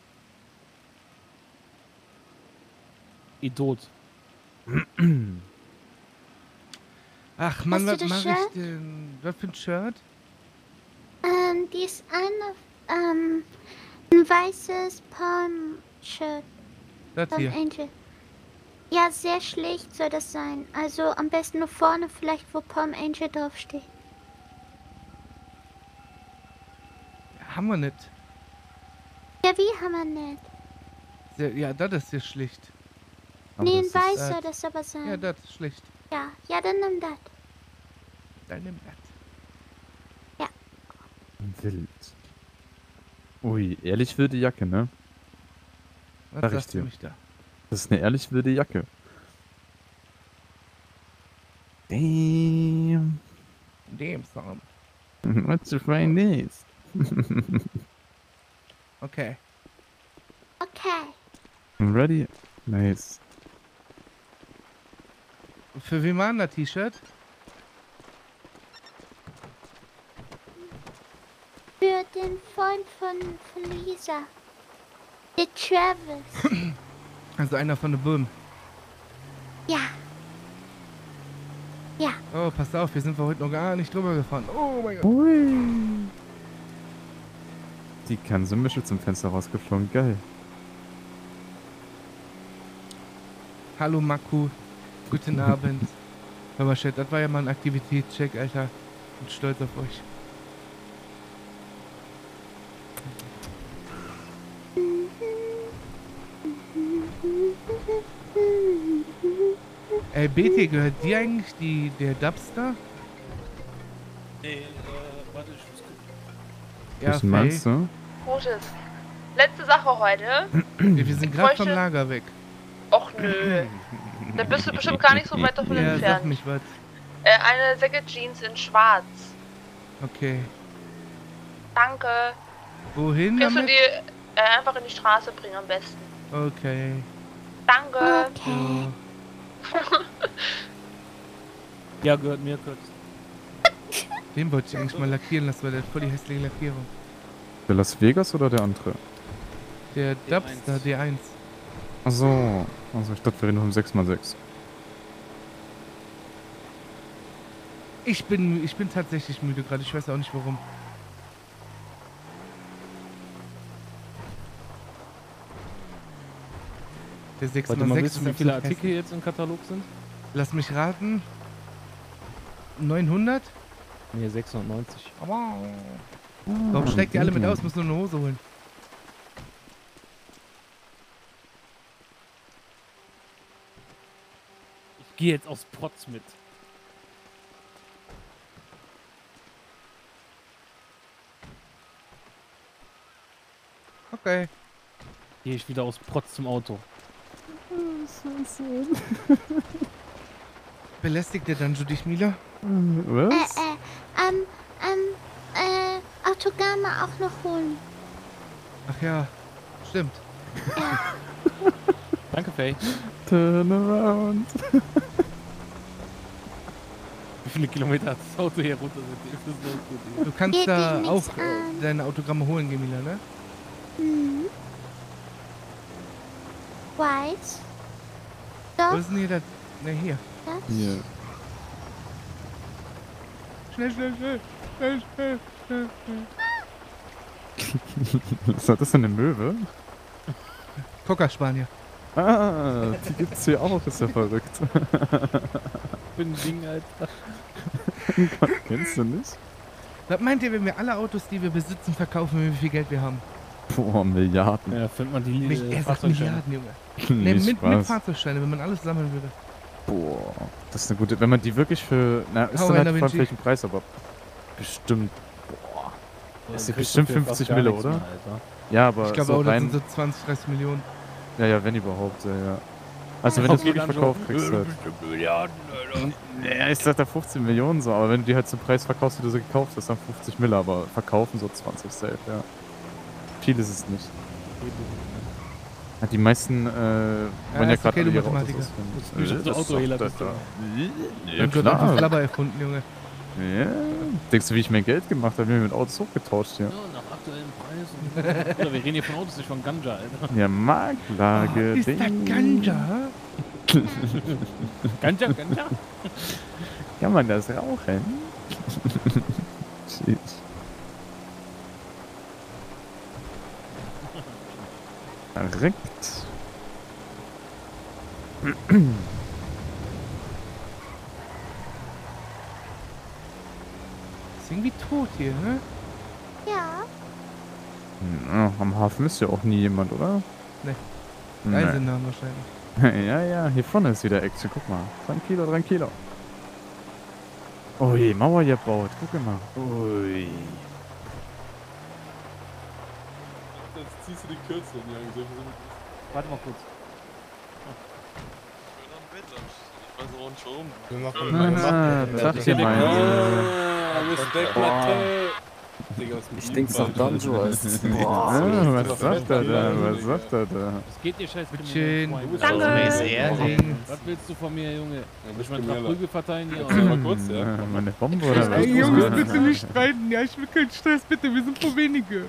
[SPEAKER 16] Idiot.
[SPEAKER 1] Ach Mann,
[SPEAKER 2] Hast
[SPEAKER 1] was
[SPEAKER 2] du das
[SPEAKER 1] mach ich
[SPEAKER 2] Shirt?
[SPEAKER 1] denn? Was für ein Shirt?
[SPEAKER 2] Ähm, die ist eine, ähm, ein weißes Palm-Shirt.
[SPEAKER 1] Das
[SPEAKER 2] Palm
[SPEAKER 1] hier.
[SPEAKER 2] Angel. Ja, sehr schlicht soll das sein. Also am besten nur vorne vielleicht, wo Palm Angel draufsteht.
[SPEAKER 1] Haben wir nicht.
[SPEAKER 2] Ja, wie haben wir nicht?
[SPEAKER 1] Sehr, ja, das ist hier schlicht.
[SPEAKER 2] Nee, in
[SPEAKER 1] das ist,
[SPEAKER 2] weiß
[SPEAKER 1] äh,
[SPEAKER 2] soll das aber sein.
[SPEAKER 1] Ja, das ist schlicht.
[SPEAKER 2] Ja, ja, dann nimm das.
[SPEAKER 1] Dann nimm das.
[SPEAKER 3] Wild. Ui, ehrlich wilde Jacke, ne?
[SPEAKER 1] Was
[SPEAKER 3] Sag ich
[SPEAKER 1] sagst du
[SPEAKER 3] dir.
[SPEAKER 1] mich da?
[SPEAKER 3] Das ist eine ehrlich wilde Jacke. Damn.
[SPEAKER 1] Dem Song.
[SPEAKER 3] What's your fine this?
[SPEAKER 1] Okay.
[SPEAKER 2] Okay.
[SPEAKER 3] Ready? Nice.
[SPEAKER 1] Für wen war denn das T-Shirt?
[SPEAKER 2] Für den Freund von, von Lisa. Der Travis.
[SPEAKER 1] Also einer von den Bullen.
[SPEAKER 2] Ja. Ja.
[SPEAKER 1] Oh, pass auf, hier sind wir heute noch gar nicht drüber gefahren. Oh mein Gott.
[SPEAKER 3] Ui. Die kann so Mische zum Fenster rausgeflogen. Geil.
[SPEAKER 1] Hallo Maku. Guten Abend. Hör mal, Chat, das war ja mal ein Aktivitätscheck, Alter. Ich bin stolz auf euch. Ey, B T, gehört dir eigentlich die, der Dubster?
[SPEAKER 15] Nee, äh, warte, ich muss gucken.
[SPEAKER 1] Ja,
[SPEAKER 3] Was
[SPEAKER 1] Faye.
[SPEAKER 3] meinst du?
[SPEAKER 19] Gutes. Letzte Sache heute.
[SPEAKER 1] Wir sind
[SPEAKER 19] Ich
[SPEAKER 1] gerade vom
[SPEAKER 19] bräuchte-
[SPEAKER 1] Lager weg.
[SPEAKER 19] Och Nö. Da bist du bestimmt gar nicht so weit davon
[SPEAKER 1] Ja, sag
[SPEAKER 19] entfernt.
[SPEAKER 1] mich was.
[SPEAKER 19] Äh, eine Säcke Jeans in schwarz.
[SPEAKER 1] Okay.
[SPEAKER 19] Danke.
[SPEAKER 1] Wohin
[SPEAKER 19] Kannst du
[SPEAKER 1] damit?
[SPEAKER 19] die äh, einfach in die Straße bringen am besten.
[SPEAKER 1] Okay.
[SPEAKER 19] Danke.
[SPEAKER 1] So.
[SPEAKER 16] Ja, gehört mir kurz.
[SPEAKER 1] Den wollte ich eigentlich mal lackieren lassen, weil der hat voll die hässliche Lackierung.
[SPEAKER 3] Der Las Vegas oder der andere?
[SPEAKER 1] Der Dubster D eins.
[SPEAKER 3] Achso. Also ich dachte, wir reden noch um sechs mal sechs.
[SPEAKER 1] Ich bin, ich bin tatsächlich müde gerade, ich weiß auch nicht warum. Der sechs
[SPEAKER 16] Wollt ihr
[SPEAKER 1] mal
[SPEAKER 16] mal
[SPEAKER 1] sechs
[SPEAKER 16] wissen, wie viele Artikel jetzt im Katalog sind?
[SPEAKER 1] Lass mich raten. neunhundert?
[SPEAKER 16] Nee, sechshundertneunzig.
[SPEAKER 1] Aber... Warum steigt ihr alle mit aus? Muss nur eine Hose holen.
[SPEAKER 16] Ich gehe jetzt aus Protz mit.
[SPEAKER 1] Okay.
[SPEAKER 16] Gehe ich wieder aus Protz zum Auto.
[SPEAKER 1] Belästigt der dann so dich, Mila?
[SPEAKER 2] Äh, äh, ähm, ähm, äh, Autogramme auch noch holen.
[SPEAKER 1] Ach ja, stimmt.
[SPEAKER 16] Danke, Faye.
[SPEAKER 3] Turn around.
[SPEAKER 16] Wie viele Kilometer hat das Auto hier runter? Das ist so gut.
[SPEAKER 1] Du kannst
[SPEAKER 2] Geht
[SPEAKER 1] da
[SPEAKER 2] dich
[SPEAKER 1] auch
[SPEAKER 2] nichts
[SPEAKER 1] äh,
[SPEAKER 2] an.
[SPEAKER 1] deine Autogramme holen, Gemila, ne?
[SPEAKER 2] Mhm. White.
[SPEAKER 1] Wo
[SPEAKER 2] Doch,
[SPEAKER 1] ist denn hier der... Ne, hier.
[SPEAKER 2] das.
[SPEAKER 3] Hier.
[SPEAKER 1] Schnell, schnell, schnell, schnell, schnell, schnell, schnell.
[SPEAKER 3] Was hat das denn, eine Möwe?
[SPEAKER 1] Cocker-Spanier.
[SPEAKER 3] Ah, die gibt's hier auch, ist ja verrückt.
[SPEAKER 16] Für ein Ding, Alter.
[SPEAKER 3] Gott, kennst du nicht?
[SPEAKER 1] Was meint ihr, wenn wir alle Autos, die wir besitzen, verkaufen, wie viel Geld wir haben?
[SPEAKER 3] Boah, Milliarden.
[SPEAKER 16] Ja, findet man die
[SPEAKER 1] Nicht,
[SPEAKER 16] äh,
[SPEAKER 1] er sagt
[SPEAKER 16] Fahrzeugscheine.
[SPEAKER 1] Milliarden, Junge.
[SPEAKER 3] Nee,
[SPEAKER 1] Ne, mit, mit
[SPEAKER 3] Spaß.
[SPEAKER 1] Fahrzeugscheine, wenn man alles sammeln würde.
[SPEAKER 3] Boah, das ist eine gute... Wenn man die wirklich für... Na, ist
[SPEAKER 1] Hau
[SPEAKER 3] dann
[SPEAKER 1] rein,
[SPEAKER 3] halt
[SPEAKER 1] Da
[SPEAKER 3] von
[SPEAKER 1] Vinci.
[SPEAKER 3] welchem Preis, aber bestimmt... Boah.
[SPEAKER 16] Ja,
[SPEAKER 3] Das
[SPEAKER 16] dann
[SPEAKER 3] ist
[SPEAKER 16] kriegst du
[SPEAKER 3] bestimmt
[SPEAKER 16] für fast
[SPEAKER 3] fünfzig
[SPEAKER 16] gar
[SPEAKER 3] Mille,
[SPEAKER 16] nichts
[SPEAKER 3] oder?
[SPEAKER 16] mehr, Alter.
[SPEAKER 3] Ja, aber
[SPEAKER 1] Ich glaube
[SPEAKER 3] so
[SPEAKER 1] auch, das
[SPEAKER 3] rein...
[SPEAKER 1] sind so zwanzig, dreißig Millionen.
[SPEAKER 3] Ja, ja, wenn überhaupt, ja, ja. Also wenn du es wirklich verkauft kriegst halt.
[SPEAKER 16] Milliarden, Alter.
[SPEAKER 3] Ja, ich sag da fünfzehn Millionen so, aber wenn du die halt zum Preis verkaufst, wie du sie gekauft hast, dann fünfzig Mille, aber verkaufen so zwanzig safe, ja. Viel ist es nicht. Ja, die meisten, äh, wollen ja,
[SPEAKER 1] ist
[SPEAKER 3] gerade
[SPEAKER 1] okay, du
[SPEAKER 3] ihre Autos
[SPEAKER 1] Mathematiker.
[SPEAKER 3] ausfinden.
[SPEAKER 16] Du bist doch Autohehler,
[SPEAKER 3] das
[SPEAKER 16] bist du.
[SPEAKER 3] Ja,
[SPEAKER 1] Dann wird einfach
[SPEAKER 3] klar.
[SPEAKER 1] Flabber erfunden, Junge.
[SPEAKER 3] Ja. Denkst du, wie ich mein Geld gemacht habe? Wir haben mit Autos hochgetauscht hier.
[SPEAKER 16] Ja, nach aktuellem Preis. Und Oder wir reden hier von Autos, nicht von Ganja, Alter.
[SPEAKER 3] Ja, Marktlage.
[SPEAKER 1] Oh, ist das
[SPEAKER 3] Ding.
[SPEAKER 1] Ganja?
[SPEAKER 16] Ganja, Ganja?
[SPEAKER 3] Kann man das rauchen? Shit. Verrückt.
[SPEAKER 1] Ist irgendwie tot hier, ne?
[SPEAKER 2] Ja.
[SPEAKER 3] Ja, am Hafen ist ja auch nie jemand, oder?
[SPEAKER 1] Ne.
[SPEAKER 3] Nee.
[SPEAKER 1] Geiselnamen wahrscheinlich.
[SPEAKER 3] Ja, ja, hier vorne ist wieder Action. Guck mal. Tranquilo, tranquilo. Ui, Mauer gebaut. Guck mal. Ui.
[SPEAKER 15] Jetzt ziehst du die Kürzel, Junge.
[SPEAKER 16] Warte mal kurz.
[SPEAKER 15] Ich weiß auch nicht warum.
[SPEAKER 7] Wir machen
[SPEAKER 3] Ah,
[SPEAKER 7] mal
[SPEAKER 3] das
[SPEAKER 7] gemacht.
[SPEAKER 3] habt ihr meint.
[SPEAKER 15] Ah, Respekt, Latte. Digga, was mit
[SPEAKER 7] Ich denk's nach Danjo als. Boah.
[SPEAKER 3] Ah, was sagt er da? Was sagt er da?
[SPEAKER 16] Was geht dir, scheiß
[SPEAKER 1] Schön.
[SPEAKER 16] Danke.
[SPEAKER 1] Danke.
[SPEAKER 16] Was willst du von mir, Junge?
[SPEAKER 15] Ja,
[SPEAKER 16] Ich mein
[SPEAKER 15] Krimineller.
[SPEAKER 16] Prügel verteilen hier.
[SPEAKER 15] Erzähl mal kurz, ja.
[SPEAKER 3] Ah, Meine Bombe oder was?
[SPEAKER 1] Ey, Jungs, bitte nicht streiten. Ja, ich will keinen Stress, bitte. Wir sind nur wenige.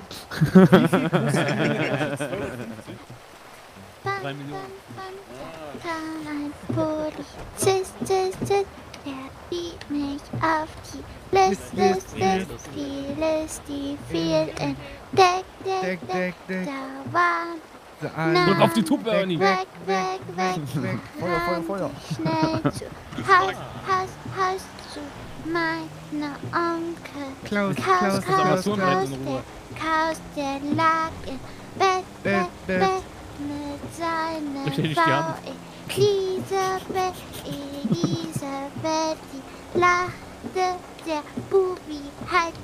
[SPEAKER 16] Drei Millionen.
[SPEAKER 2] Ein Polizist, Zist, Zist, der zieht mich auf die List, List, List, die List, die viel in Deck, Deck, Deck, da waren.
[SPEAKER 16] Drück auf die Tube, Ernie.
[SPEAKER 2] Weg, weg, weg, weg.
[SPEAKER 3] Feuer, Feuer, Feuer.
[SPEAKER 2] Schnell zu Haus, Haus, Haus zu meiner Onkel.
[SPEAKER 1] Klaus,
[SPEAKER 2] Klaus,
[SPEAKER 1] Klaus,
[SPEAKER 2] Klaus,
[SPEAKER 1] Klaus,
[SPEAKER 2] Klaus,
[SPEAKER 1] Klaus.
[SPEAKER 2] der Klaus, der lag im Bett, Bett,
[SPEAKER 1] Bett,
[SPEAKER 2] Bett,
[SPEAKER 1] Bett.
[SPEAKER 2] mit seiner
[SPEAKER 16] Ich hätte nicht die Hand.
[SPEAKER 2] Frau Elisabeth, Elisabeth, die lachte, der Bubi halt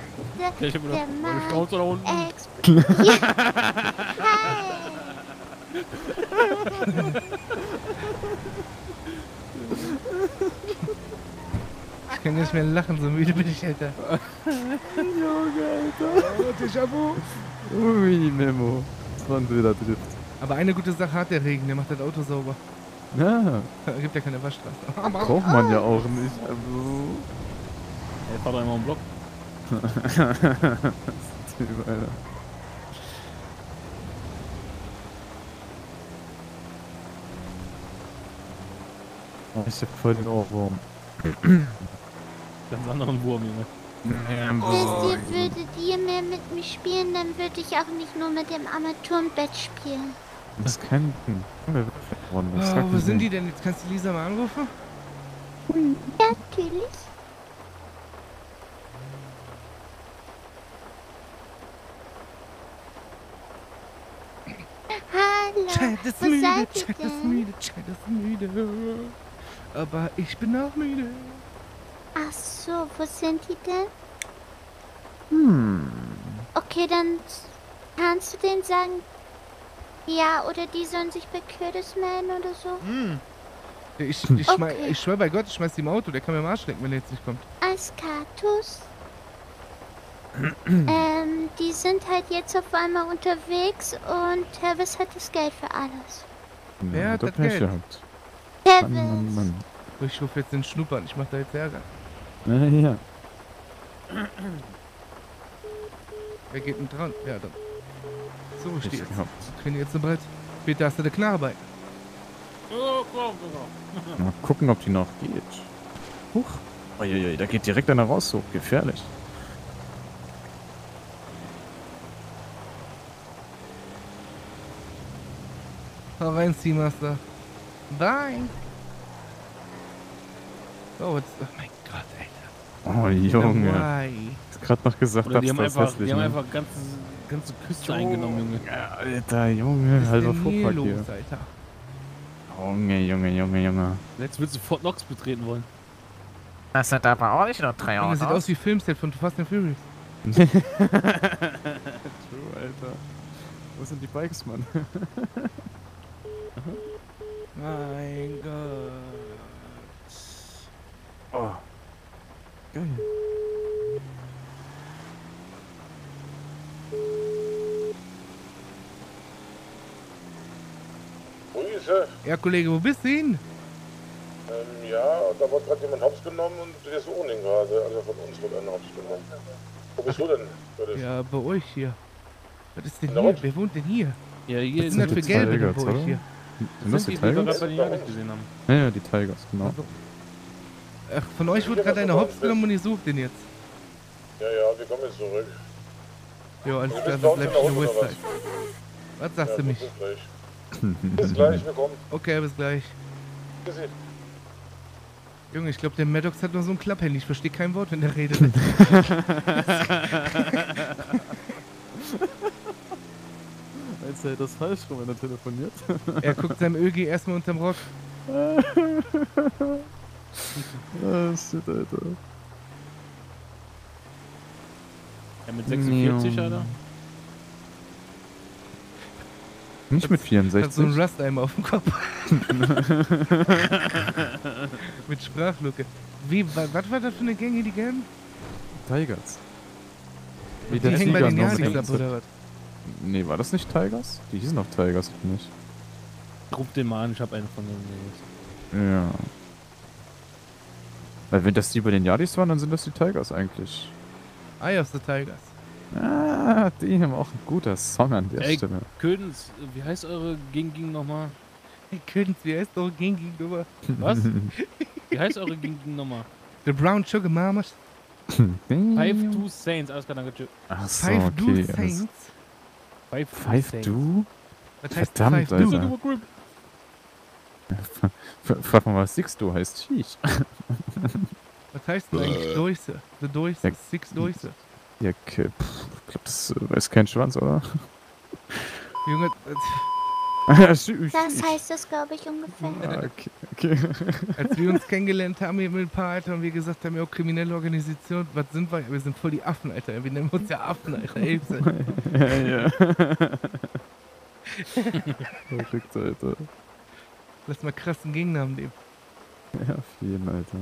[SPEAKER 2] kachte,
[SPEAKER 16] Ich hab
[SPEAKER 2] der
[SPEAKER 16] gedacht, meine
[SPEAKER 2] Mann
[SPEAKER 16] Schnauze da unten.
[SPEAKER 2] explodiert. Hey!
[SPEAKER 1] Ich kann nicht mehr lachen, so müde bin ich, Alter.
[SPEAKER 3] Junge, Alter.
[SPEAKER 1] Oh, Déjà-vu.
[SPEAKER 3] Ui, Memo. Das war ein wilder Drift.
[SPEAKER 1] Aber eine gute Sache hat der Regen, der macht das Auto sauber.
[SPEAKER 3] Ja.
[SPEAKER 1] Da gibt ja keine Waschstraße.
[SPEAKER 3] Braucht man ja auch nicht. Also.
[SPEAKER 16] Ey, fahr doch einmal im Block.
[SPEAKER 3] Typ, Alter. Oh, ich hab voll den Ohrwurm.
[SPEAKER 16] Ganz anderen Wurm, Junge.
[SPEAKER 2] Wisst ihr, würdet ihr mehr mit mir spielen, dann würde ich auch nicht nur mit dem Armaturenbett spielen.
[SPEAKER 3] Das kann. Hm.
[SPEAKER 1] Oh, wo sind die denn? Jetzt kannst du Lisa mal anrufen?
[SPEAKER 2] Ja, natürlich. Hallo,
[SPEAKER 1] Chat ist
[SPEAKER 2] wo
[SPEAKER 1] müde,
[SPEAKER 2] seid ihr
[SPEAKER 1] Chat ist
[SPEAKER 2] denn?
[SPEAKER 1] müde, Chat ist müde. Aber ich bin auch müde.
[SPEAKER 2] Ach so, wo sind die denn?
[SPEAKER 3] Hm.
[SPEAKER 2] Okay, dann kannst du denen sagen, ja, oder die sollen sich bei Curtis melden oder so.
[SPEAKER 1] Hm. Ich, ich, schmei
[SPEAKER 2] Okay.
[SPEAKER 1] ich schwör bei Gott, ich schmeiß die im Auto, der kann mir am Arsch lecken, wenn er jetzt nicht kommt.
[SPEAKER 2] Als Katus. ähm, die sind halt jetzt auf einmal unterwegs und Travis hat das Geld für alles.
[SPEAKER 1] Wer hat
[SPEAKER 3] da
[SPEAKER 1] das
[SPEAKER 3] Pech
[SPEAKER 1] Geld?
[SPEAKER 3] gehabt.
[SPEAKER 2] Travis.
[SPEAKER 3] Mann, Mann, Mann.
[SPEAKER 1] Ich rufe jetzt den Schnuppern, ich mach da jetzt Ärger.
[SPEAKER 3] Ja, ja.
[SPEAKER 1] Wer geht denn dran? Ja, dann. So,
[SPEAKER 3] Ich
[SPEAKER 1] steht's.
[SPEAKER 3] gehabt.
[SPEAKER 1] Können die jetzt ein Brett? Peter, hast du eine Knarre bei?
[SPEAKER 16] Oh, komm, komm.
[SPEAKER 3] Mal gucken, ob die noch geht. Huch. Uiuiui, da geht direkt einer raus, so gefährlich.
[SPEAKER 1] Hau rein, Seamaster. Bye. Oh, jetzt, oh mein Gott, Alter.
[SPEAKER 3] Oh, Junge.
[SPEAKER 1] Why?
[SPEAKER 3] Ich gerade noch gesagt,
[SPEAKER 16] Oder die
[SPEAKER 3] dass
[SPEAKER 16] haben
[SPEAKER 3] das
[SPEAKER 16] einfach,
[SPEAKER 3] hässlich,
[SPEAKER 16] die haben
[SPEAKER 3] ne?
[SPEAKER 16] einfach ganze, ganze Küste eingenommen, Junge.
[SPEAKER 3] Ja, Alter, Junge,
[SPEAKER 1] Was ist
[SPEAKER 3] halber
[SPEAKER 1] denn hier
[SPEAKER 3] Fuhrpark
[SPEAKER 1] los,
[SPEAKER 3] hier.
[SPEAKER 1] Alter?
[SPEAKER 3] Junge, Junge, Junge, Junge.
[SPEAKER 16] Jetzt willst du Fort Knox betreten wollen.
[SPEAKER 17] Das sind aber auch nicht nur drei
[SPEAKER 1] Junge,
[SPEAKER 17] Autos.
[SPEAKER 1] sieht aus wie Filmset von Fast and Furious.
[SPEAKER 3] True, Alter. Wo sind die Bikes, Mann?
[SPEAKER 1] Mein Gott.
[SPEAKER 3] Oh. Geil.
[SPEAKER 13] Grüße.
[SPEAKER 1] Ja, Kollege, wo bist du hin?
[SPEAKER 13] Ähm, ja, da wurde gerade jemand hops genommen und wir suchen ihn gerade. Also von uns wurde einer hops genommen. Wo bist du denn? Curtis?
[SPEAKER 1] Ja, bei euch hier. Was ist denn
[SPEAKER 13] Na
[SPEAKER 1] hier?
[SPEAKER 13] und?
[SPEAKER 1] Wer wohnt denn hier?
[SPEAKER 16] Ja, hier
[SPEAKER 1] Was sind das für
[SPEAKER 3] die
[SPEAKER 1] Gelbe denn
[SPEAKER 3] Tigers,
[SPEAKER 1] bei euch
[SPEAKER 3] oder?
[SPEAKER 1] hier?
[SPEAKER 3] Sind das die
[SPEAKER 16] die, die wir gerade
[SPEAKER 3] Tigers?
[SPEAKER 16] bei den Jagd gesehen haben.
[SPEAKER 3] Ja, ja, die Tigers, genau.
[SPEAKER 1] Ach, von euch wurde gerade einer hops genommen und ihr sucht den jetzt.
[SPEAKER 13] Ja, ja, wir kommen jetzt zurück.
[SPEAKER 1] Jo, alles
[SPEAKER 13] Du
[SPEAKER 1] klar,
[SPEAKER 13] bist
[SPEAKER 1] das
[SPEAKER 13] draußen
[SPEAKER 1] bleibt
[SPEAKER 13] in der
[SPEAKER 1] eine
[SPEAKER 13] Hut, oder
[SPEAKER 1] Westside. Was sagst
[SPEAKER 13] Ja,
[SPEAKER 1] du mich?
[SPEAKER 13] Bis gleich. Bis gleich, wir kommen.
[SPEAKER 1] Okay, bis gleich.
[SPEAKER 13] Tschüssi.
[SPEAKER 1] Junge, ich glaube, der Maddox hat nur so ein Klapphandy. Ich verstehe kein Wort, wenn der redet.
[SPEAKER 3] Jetzt hält das falsch rum, wenn er telefoniert.
[SPEAKER 1] Er guckt seinem Ögi erstmal unterm Rock.
[SPEAKER 3] Ah, shit, Alter.
[SPEAKER 16] Ja, mit sechsundvierzig, Alter.
[SPEAKER 3] Nicht mit
[SPEAKER 1] Hat so
[SPEAKER 3] vierundsechzig.
[SPEAKER 1] einen Rust-Eimer auf dem Kopf. Mit Sprachlucke. Wie, wa- was war das für eine Gang hier, die Gelben?
[SPEAKER 3] Tigers.
[SPEAKER 1] Die hängen bei
[SPEAKER 3] Tiger
[SPEAKER 1] den
[SPEAKER 3] noch
[SPEAKER 1] Janis
[SPEAKER 3] die
[SPEAKER 1] ab,
[SPEAKER 3] ganze-
[SPEAKER 1] oder was?
[SPEAKER 3] Nee, war das nicht Tigers? Die hießen doch Tigers, oder nicht?
[SPEAKER 16] Ruf den mal an, ich hab einen von denen.
[SPEAKER 3] Ja. Weil wenn das die bei den Yardis waren, dann sind das die Tigers eigentlich.
[SPEAKER 1] Eye of the Tigers.
[SPEAKER 3] Ah, die haben auch ein guter Song an der
[SPEAKER 16] Ey,
[SPEAKER 3] Stelle.
[SPEAKER 16] Ködens, wie heißt eure Ging-Ging nochmal?
[SPEAKER 1] Hey, Ködens, wie heißt eure Gang gegenüber?
[SPEAKER 16] Was? Wie heißt eure Ging-Ging nochmal?
[SPEAKER 1] The Brown Sugar Mamas.
[SPEAKER 16] Five Two Saints, alles klar, danke, tschö.
[SPEAKER 3] Ach so,
[SPEAKER 1] Five Do
[SPEAKER 3] okay.
[SPEAKER 1] Saints.
[SPEAKER 16] Five,
[SPEAKER 3] Five
[SPEAKER 16] Saints.
[SPEAKER 3] Do?
[SPEAKER 1] Was heißt
[SPEAKER 3] Verdammt,
[SPEAKER 1] Five Do?
[SPEAKER 3] Alter. F- Frag mal, was Six Do heißt. Sheesh.
[SPEAKER 1] Was heißt denn eigentlich Deuce? The Deuce?
[SPEAKER 3] Ja.
[SPEAKER 1] Six Deuce.
[SPEAKER 3] Ja, okay. Pff, ich glaub, das äh, weiß kein Schwanz, oder?
[SPEAKER 1] Junge,
[SPEAKER 2] Das heißt das, glaube ich, ungefähr.
[SPEAKER 3] Ah, okay, okay.
[SPEAKER 1] als wir uns kennengelernt haben hier mit ein paar Alter und wir gesagt haben, ja, kriminelle Organisation, was sind wir? Wir sind voll die Affen, Alter. Wir nennen uns ja Affen, Alter. Hilfe.
[SPEAKER 3] Ja, ja. Verrückt, Alter.
[SPEAKER 1] Lass mal krassen Gegennamen nehmen.
[SPEAKER 3] Ja, auf jeden, Alter.